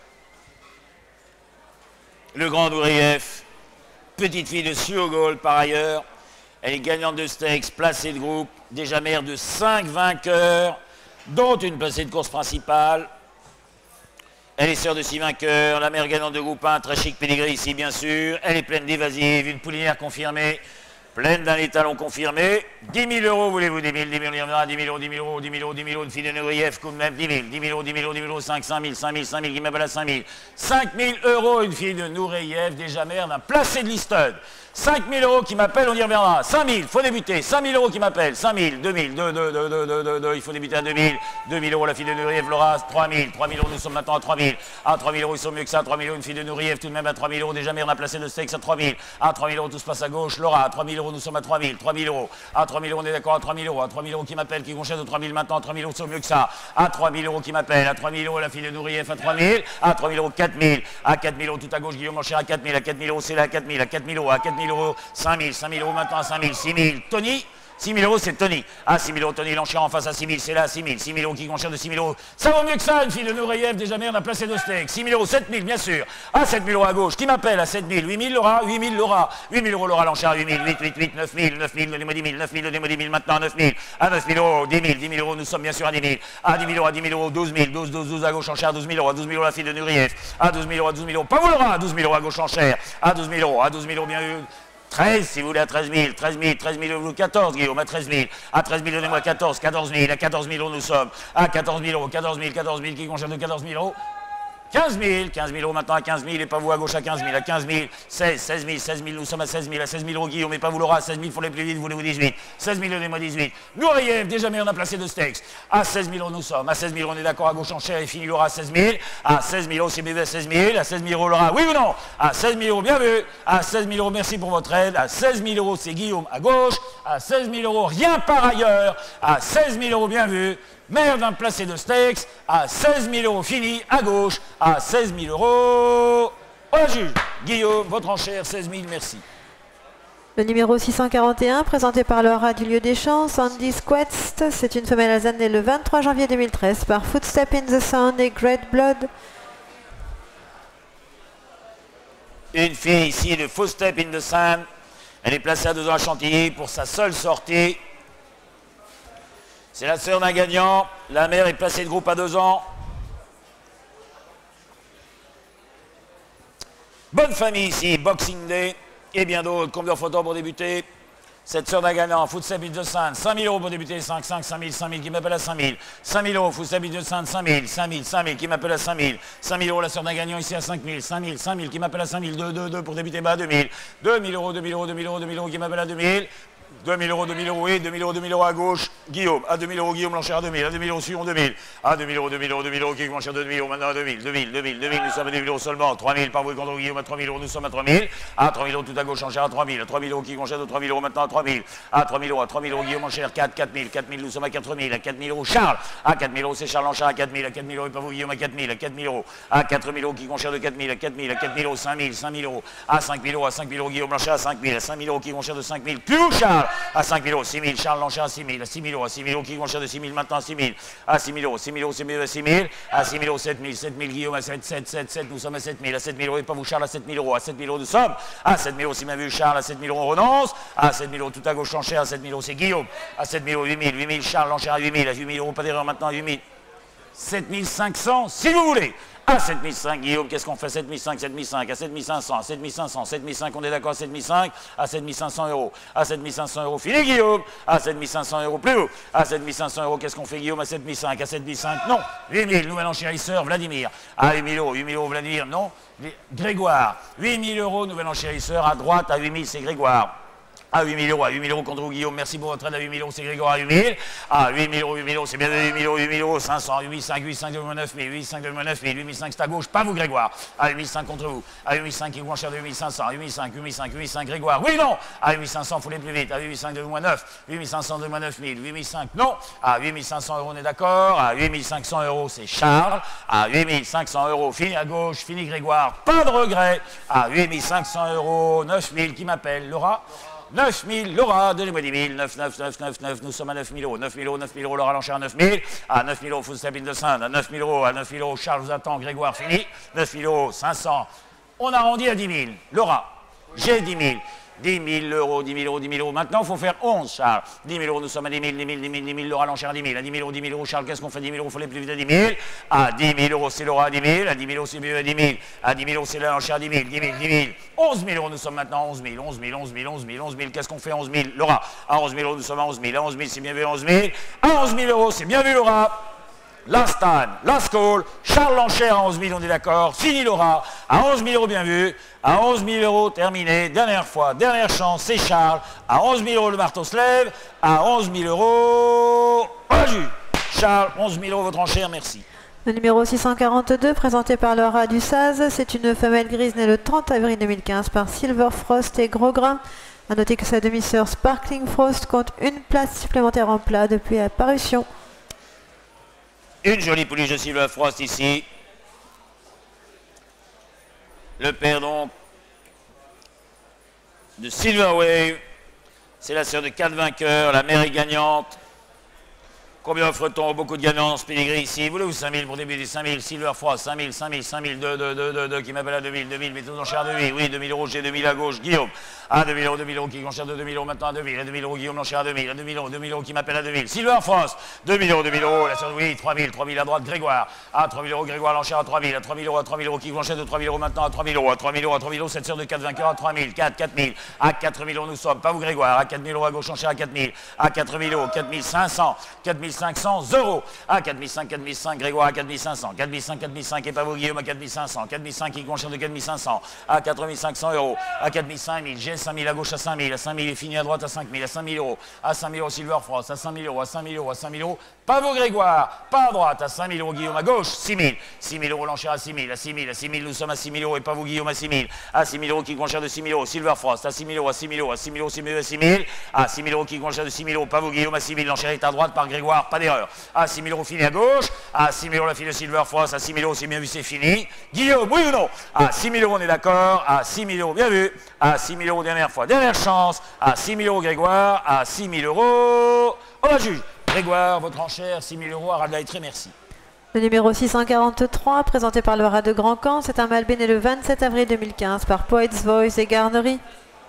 Le grand Nureyev. Petite fille de Suogol par ailleurs. Elle est gagnante de stakes, placée de groupe, déjà mère de 5 vainqueurs, dont une placée de course principale. Elle est sœur de 6 vainqueurs, la mère gagnante de groupe 1, très chic pédigré ici bien sûr. Elle est pleine d'évasives, une poulinière confirmée, pleine d'un étalon confirmé. 10 000 euros, voulez-vous 10 000, 10 000, 10 000 euros, 10 000 euros, 10 000 euros, 10 000 euros, une fille de Nureyev, comme même 10 000, 10 000 euros, 10 000 euros, 10 000 euros, 5 000, 5 000, 5 000, qui m'appelle à 5 000. 5 000 euros, une fille de Nureyev, déjà mère d'un placé de Listed. 5 000 euros qui m'appelle, on y reviendra. 5 000, faut débuter. 5 000 euros qui m'appelle. 5 000, 2 000, 2, il faut débuter à 2 000. 2 000 euros, la fille de Nureyev, Laura, 3 000. 3 000 euros, nous sommes maintenant à 3 000. À 3 000 euros, ils sont mieux que ça. 3 000 euros, une fille de Nureyev, tout de même à 3 000 euros. Déjà, mère, on a placé le steak à 3 000. À 3 000 euros, tout se passe à gauche. Laura, à 3 000 euros, nous sommes à 3 000. 3 000 euros. À 3 000 euros, on est d'accord à 3 000 euros. À 3 000 euros qui m'appelle, qui conchète de 3 000 maintenant. À 3 000 euros, c'est mieux que ça. À 3 000 euros qui m'appelle. À 3 000 euros, la fille de Nureyev, à 3 000. À 3 000 euros, 4 000. À 4 000 euros, tout à gauche, Guillaume Mancher à 4 000. À 4 000 euros, c'est là à 4 000. À 4 000 euros. À 4 000 euros, 5 000. 5 000 euros maintenant à 5 000. 6 000. Tony. 6 000 euros, c'est Tony. À 6 000 euros, Tony, l'enchère en face à 6 000, c'est là, 6 000. 6 000 euros qui enchère de 6 000 euros. Ça vaut mieux que ça, une fille de Nouriev, déjà merde, on a placé 2 steaks. 6 000 euros, 7 000, bien sûr. À 7 000 euros à gauche, qui m'appelle à 7 000, 8 000, Laura, 8 000, Laura. 8 000 euros, Laura, l'enchère à 8 000, 8, 9 000, 9 000, donnez-moi 10 000, 9 000, donnez-moi 10 000, maintenant 9 000. À 9 000 euros, 10 000, 10 000 euros, nous sommes bien sûr à 10 000. À 10 000 euros, à 10 000 euros, 12 000, 12 à gauche, enchère à 12 000 euros, à 12 000 euros, la fille de Nouriev. À 12 000 euros, à 12 000 euros, pas vous, Laura, à 12 000 euros à gauche, enchère. À 12 000 euros, bien eu. 13 si vous voulez à 13 000, 13 000, 14 Guillaume, à 13 000, à 13 000 donnez-moi 14 000, à 14 000 euros nous sommes, à 14 000 euros, 14 000 qui concerne de 14 000 euros. 15 000 euros maintenant à 15 000, et pas vous à gauche à 15 000, à 15 000, 16 000, nous sommes à 16 000, à 16 000 euros Guillaume, et pas vous Laura, à 16 000, il faut les plus vite, voulez-vous 18, 16 000, donnez-moi 18, Nouriev, déjà mais on a placé 2 steaks, à 16 000 euros nous sommes, à 16 000 on est d'accord à gauche en chair, et fini Laura à 16 000, à 16 000 euros c'est bébé à 16 000, à 16 000 euros Laura, oui ou non, à 16 000 euros, bien vu, à 16 000 euros, merci pour votre aide, à 16 000 euros c'est Guillaume à gauche, à 16 000 euros, rien par ailleurs, à 16 000 euros, bien vu, merde d'un placé de steaks, à 16 000 euros fini, à gauche, à 16 000 euros. Au juge, Guillaume, votre enchère, 16 000, merci. Le numéro 641, présenté par Laura du lieu des champs, Sandy Quest, c'est une femelle alsacienne née le 23 janvier 2013 par Footstep in the Sand et Great Blood. Une fille ici de Footstep in the Sand, elle est placée à 2 ans à Chantilly pour sa seule sortie. C'est la sœur d'un gagnant. La mère est placée de groupe à 2 ans. Bonne famille ici, Boxing Day et bien d'autres. Combien de photos pour débuter? Cette sœur d'un gagnant, Footstep in the Sand, 5 000 euros pour débuter, 5 000, qui m'appelle à 5 000. 5 000 euros, Footstep in the Sand, 5 000, qui m'appelle à 5 000. 5 000 euros, la sœur d'un gagnant ici à 5 000. 5 000, qui m'appelle à 5 000. 2 pour débuter, bas, 2 000. 2 000 euros, qui m'appelle à 2 000. 2 000 euros, oui, 2 000 euros à gauche, Guillaume, à 2 000 euros, Guillaume, l'enchère à 2 000, à 2 000 euros, suivons 2 000, à 2 000 euros, qui l'enchère de 2 000 euros, maintenant à 2 000, nous sommes à 2 000 euros seulement, 3 000, par vous contre Guillaume, à 3 000 euros, nous sommes à 3 000, à 3 000 euros, tout à gauche, enchère à 3 000, à 3 000 euros, qui l'enchère de 3 000 euros, maintenant à 3 000, à 3 000 euros, Guillaume, enchère 4 000, nous sommes à 4 000, à 4 000 euros, Charles, à 4 000 euros, c'est Charles, enchère à 4 000, et pas vous, Guillaume, à 4 000, à 4 000 euros, qui l'enchère de 4 000, à 4 000 euros, 5 000 euros, à 5 000 euros, Guillaume, l'enchère à 5 000, à 5 000 euros, qui l'enchère de 5 000, plus Charles, à 5 000 euros, 6 000, Charles, l'enchère à 6 000, à 6 000 euros, qui l'enchère de 6 000, maintenant à 6 000, à 6 000 euros, c'est mieux à 6 000, à 6 000 euros, 7 000, Guillaume, à 7, nous sommes à 7 000, à 7 000 euros, et pas vous, Charles, à 7 000 euros, à 7 000 euros, nous sommes, à 7 000 euros, c'est bien vu, Charles, à 7 000 euros, on renonce, à 7 000 euros, tout à gauche, enchère, à 7 000 euros, c'est Guillaume, à 7 000 euros, 8 000, Charles, l'enchère à 8 000, à 8 000 euros, pas d'erreur, maintenant à 8 000, 7 500, si vous voulez. À 7 500, Guillaume, qu'est-ce qu'on fait? 7 500, à 7 500, 7 500, on est d'accord, 7 500, à 7 500 euros. À 7 500 euros, fini Guillaume. À 7 500 euros, plus haut. À 7 500 euros, qu'est-ce qu'on fait Guillaume? À 7 500, à 7 500, non. 8 000, nouvel enchérisseur, Vladimir. À 8 000 euros, Vladimir, non. Grégoire, 8 000 euros, nouvel enchérisseur, à droite, à 8 000, c'est Grégoire. À 8 000 euros contre vous, Guillaume, merci pour votre aide, à 8 000 euros, c'est Grégoire à 8 000. À 8 000 euros, c'est bien 8 000 euros, 500, 8 500, 9 000, 8 500, 9 000, 8 500, c'est à gauche, pas vous, Grégoire. À 8 500 contre vous, à 8 500, qui est moins cher de 8 500, 8 500, Grégoire, oui, non. À 8 500, il faut les plus vite, à 8 500, de 9, 8 500, de 9 000, 8 500, non. À 8 500 euros, on est d'accord. À 8 500 euros, c'est Charles. À 8 500 euros, fini à gauche, fini Grégoire, pas de regret. À 8 500 euros, 9 000, qui m'appelle Laura. 9 000, Laura, donnez-moi 10 000, 9, nous sommes à 9 000 euros, 9 000 euros, Laura l'enchère à 9 000, à 9 000 euros, Footstep in the Sand, à 9 000 euros, Charles vous attend, Grégoire, fini, 9 000 euros, 500, on arrondit à 10 000, Laura, j'ai 10 000, 10 000 euros, 10 000 euros, maintenant il faut faire 11, Charles, 10 000 euros, nous sommes à 10 000, Laura l'enchère à 10 000, à 10 000 euros, Charles, qu'est-ce qu'on fait, 10 000 euros, il faut aller plus vite à 10 000, à 10 000 euros, c'est Laura à 10 000, à 10 000 euros, c'est mieux à 10 000, à 10 000 euros, c'est l'enchère à 10 000, 11 000 euros, nous sommes maintenant à 11 000, qu'est-ce qu'on fait, 11 000, Laura, à 11 000 euros, nous sommes à 11 000, à 11 000, c'est bien vu, 11 000, à 11 000 euros, c'est bien vu, Laura. Last time, last call, Charles l'enchère à 11 000, on est d'accord, fini Laura, à 11 000 euros, bien vu, à 11 000 euros, terminé, dernière fois, dernière chance, c'est Charles, à 11 000 euros, le marteau se lève, à 11 000 euros, voilà, Charles, 11 000 euros, votre enchère, merci. Le numéro 642, présenté par Laura Dussaz, c'est une femelle grise née le 30 avril 2015 par Silver Frost et Gros Grain. A noter que sa demi-sœur Sparkling Frost compte une place supplémentaire en plat depuis la parution. Une jolie pouliche de Silver Frost ici. Le père donc de Silver Wave. C'est la sœur de 4 vainqueurs, la mère est gagnante. Combien offre-t-on? Beaucoup de gagnants dans ce pédigree ici. Voulez-vous 5000 pour débuter? 5000, Silver Frost, 5000, 5000, 5000, 2, qui m'appelle à 2000, 2000, mettez aux enchères 2000, oui, 2000 euros, j'ai 2000 à gauche, Guillaume. Ah, 2000 euros, qui enchère de 2000 euros maintenant à 2000, à 2000 euros, Guillaume l'enchère à 2000, à 2000 euros, qui m'appelle à 2000, Silver Frost, 2000 euros, la sœur de oui, 3000, 3000 à droite, Grégoire. Ah, 3000 euros, Grégoire l'enchère à 3000, à 3000 euros, qui enchère de 3000 euros maintenant à 3000 euros, à 3000 euros, cette sœur de 4 vainqueurs à 3000, 4, 4000, à 4000 euros nous sommes, pas vous Grégoire, à 4000 euros à gauche, enchère à 4000, à 4000 euros, 4500, 4500 euros. À 4500, 4500, Grégoire à 4500, 4500, 4500, et pas vous Guillaume à 4500, 4500 qui conchère de 4500, à 4500 euros, à 4500, j'ai 5000 à gauche à 5000, à 5000 est fini à droite à 5000, à 5000 euros, à 5000 euros Silver Frost, à 5000 euros, à 5000 euros, à 5000 euros, pas vous Grégoire, pas à droite, à 5000 euros Guillaume à gauche, 6000, 6000 euros l'enchère à 6000, à 6000, à 6000 nous sommes à 6000 euros et pas vous Guillaume à 6000 euros qui conchère de 6000 euros, Silver Frost, à 6000 euros, à 6000 euros, à 6000 euros, 6000 euros, à 6000, à 6000 euros qui conchère de 6000 euros, pas vous Guillaume à 6000, l'enchère est à droite par Grégoire, pas d'erreur, à 6000 euros fini à gauche, à 6 000 euros la fille de Silver Frost, à 6 000 euros c'est bien vu, c'est fini. Guillaume, oui ou non? À 6 000 euros on est d'accord, à 6 000 euros, bien vu, à 6 000 euros dernière fois, dernière chance, à 6 000 euros Grégoire, à 6 000 euros, on va juge. Grégoire, votre enchère, 6 000 euros, à Radley, très merci. Le numéro 643, présenté par le rat de Grand Camp, c'est un mâle né le 27 avril 2015 par Poets Voice et Garnery.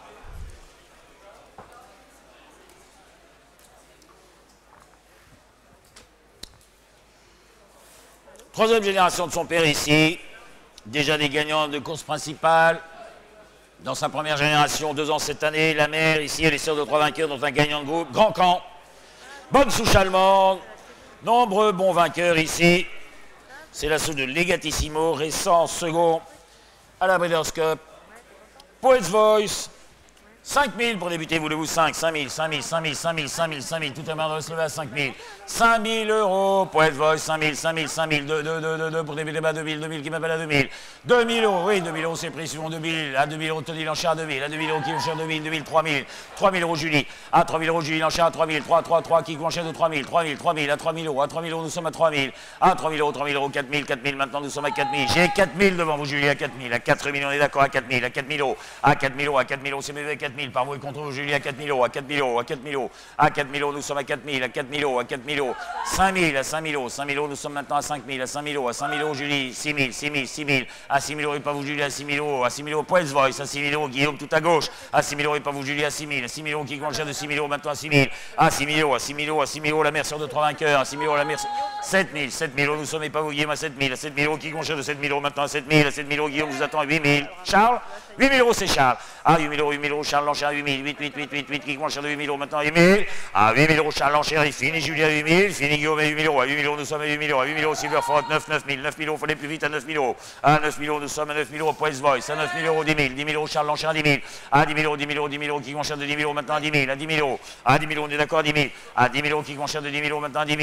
Troisième génération de son père ici, déjà des gagnants de course principale. Dans sa première génération, 2 ans cette année, la mère ici, elle est sœur de 3 vainqueurs, dont un gagnant de groupe, Grand Camp. Bonne souche allemande, nombreux bons vainqueurs ici. C'est l'assaut de Legatissimo, récent second à la Breeders' Cup. Poets Voice, 5000 pour débuter, voulez-vous 5, 5000, 5000, 5000, 5000, 5000, 5000, tout à l'heure de se lever à 5000. 5000 euros, Poets Voice, 5000, 5000, 5000, 2 pour débuter, 2000 qui m'appelle à 2000. 2000 euros, oui, 2000 euros c'est pris, suivant 2000, à 2000 euros, Tony l'enchère à 2000, à 2000 euros qui l'enchère 2000, 2000, 3000, 3000 euros Julie, à 3000 euros Julie l'enchère à 3000, 3, qui l'enchère de 3000, 3000, à 3000 euros, nous sommes à 3000, à 3000 euros, 4000, maintenant nous sommes à 4000, j'ai 4000 devant vous Julie, à 4000, à 4000 on est d'accord, à 4000, à 4000 euros, à 4000 euros, c'est mieux à 4000, par vous et contre vous Julie, à 4000 euros, à 4000 euros, à 4000 euros, à 4000 euros, nous sommes à 4000, à 4000 euros, à 4000 euros, 5000, à 5000 euros, 5000 euros, nous sommes maintenant à 5000, à 5000 euros, à 5000 euros Julie, 6000, 6000, à 6000 euros et pas vous Julie, à 6000 euros, à 6000 euros, Poets Voice, à 6000 euros, Guillaume tout à gauche, à 6000 euros et pas vous Julie, à 6000 euros, qui conchère de 6000 euros, maintenant à 6000, à 6000 euros, à 6000 euros, à 6000 euros, la mère sœur de 3 vainqueurs, à 6000 euros, la mère 7000 euros, nous sommes et pas vous Guillaume, à 7000 euros, qui conchère de 7000 euros, maintenant à 7000 euros, Guillaume vous attend à 8000, Charles, 8000 euros c'est Charles, à 8000 euros, Charles l'enchère à 8000, 8, qui conchère de 8000 euros, maintenant à 8000, à 8000 euros, Charles l'enchère, il finit Julie à 8000, finit Guillaume à 8000 euros, nous sommes à 8000 euros, Silver Frost, 9000 euros, il fallait plus vite à 9000 euros, à 9000 euros, nous sommes à 9000 euros, Poets Voice, à 9000 euros, 10 000 euros, Charles l'enchère à 10 000, à 10 000 euros, qui conchère de 10 000 euros, maintenant à 10 000, à 10 000 euros, on est d'accord, à 10 000, à 10 000 euros, qui conchère de 10 000 euros, maintenant à 10 000,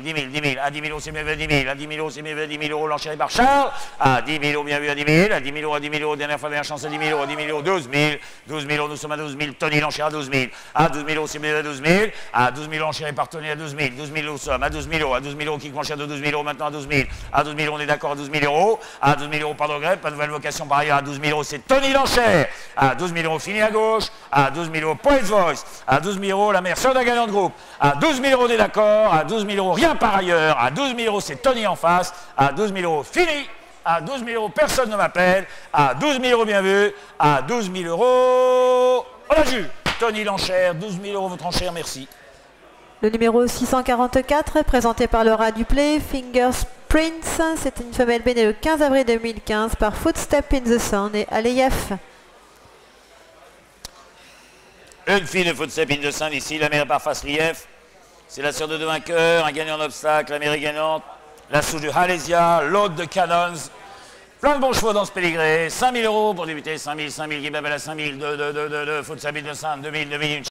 à 10 000 euros, c'est mieux à 10 000, à 10 000 euros, c'est mieux à 10 000 euros, l'enchère par Charles, à 10 000 euros, bien vu, à 10 000, à 10 000 euros, dernière fois, dernière chance à 10 000 euros, 12 000 euros, nous sommes à 12 000, Tony l'enchère à 12 000, à 12 000 euros, c'est mieux à 12 000, à 12 000 l'enchère par Tony à 12 000, nous sommes à 12 000 euros, qui conchère de 12 000 euros, maintenant à 12 000, on est d'accord, à 12 000 euros, à 12 000 euros, pas de regret, pas de nouvelle vocation par ailleurs, à 12 000 euros, c'est Tony l'enchère, à 12 000 euros, fini à gauche, à 12 000 euros, Poets Voice, à 12 000 euros, la mère sœur d'un gagnant de groupe, à 12 000 euros, on est d'accord, à 12 000 euros, rien par ailleurs, à 12 000 euros, c'est Tony en face, à 12 000 euros, fini, à 12 000 euros, personne ne m'appelle, à 12 000 euros, bien vu, à 12 000 euros, on a vu, Tony l'enchère, 12 000 euros, votre enchère, merci. Le numéro 644, présenté par le rat du play, Fingers Prince, c'est une femelle née le 15 avril 2015 par Footstep in the Sun et Aleyef. Une fille de Footstep in the Sun ici, la mère par Faslief. C'est la sœur de 2 vainqueurs, un gagnant d'obstacle, la mère est gagnante. La souche de Halesia, l'autre de Cannons. Plein de bons chevaux dans ce pédigré. 5 000 euros pour débuter, 5 000, qui m'appelle à 5 000, de Footstep in the Sun, 2 000,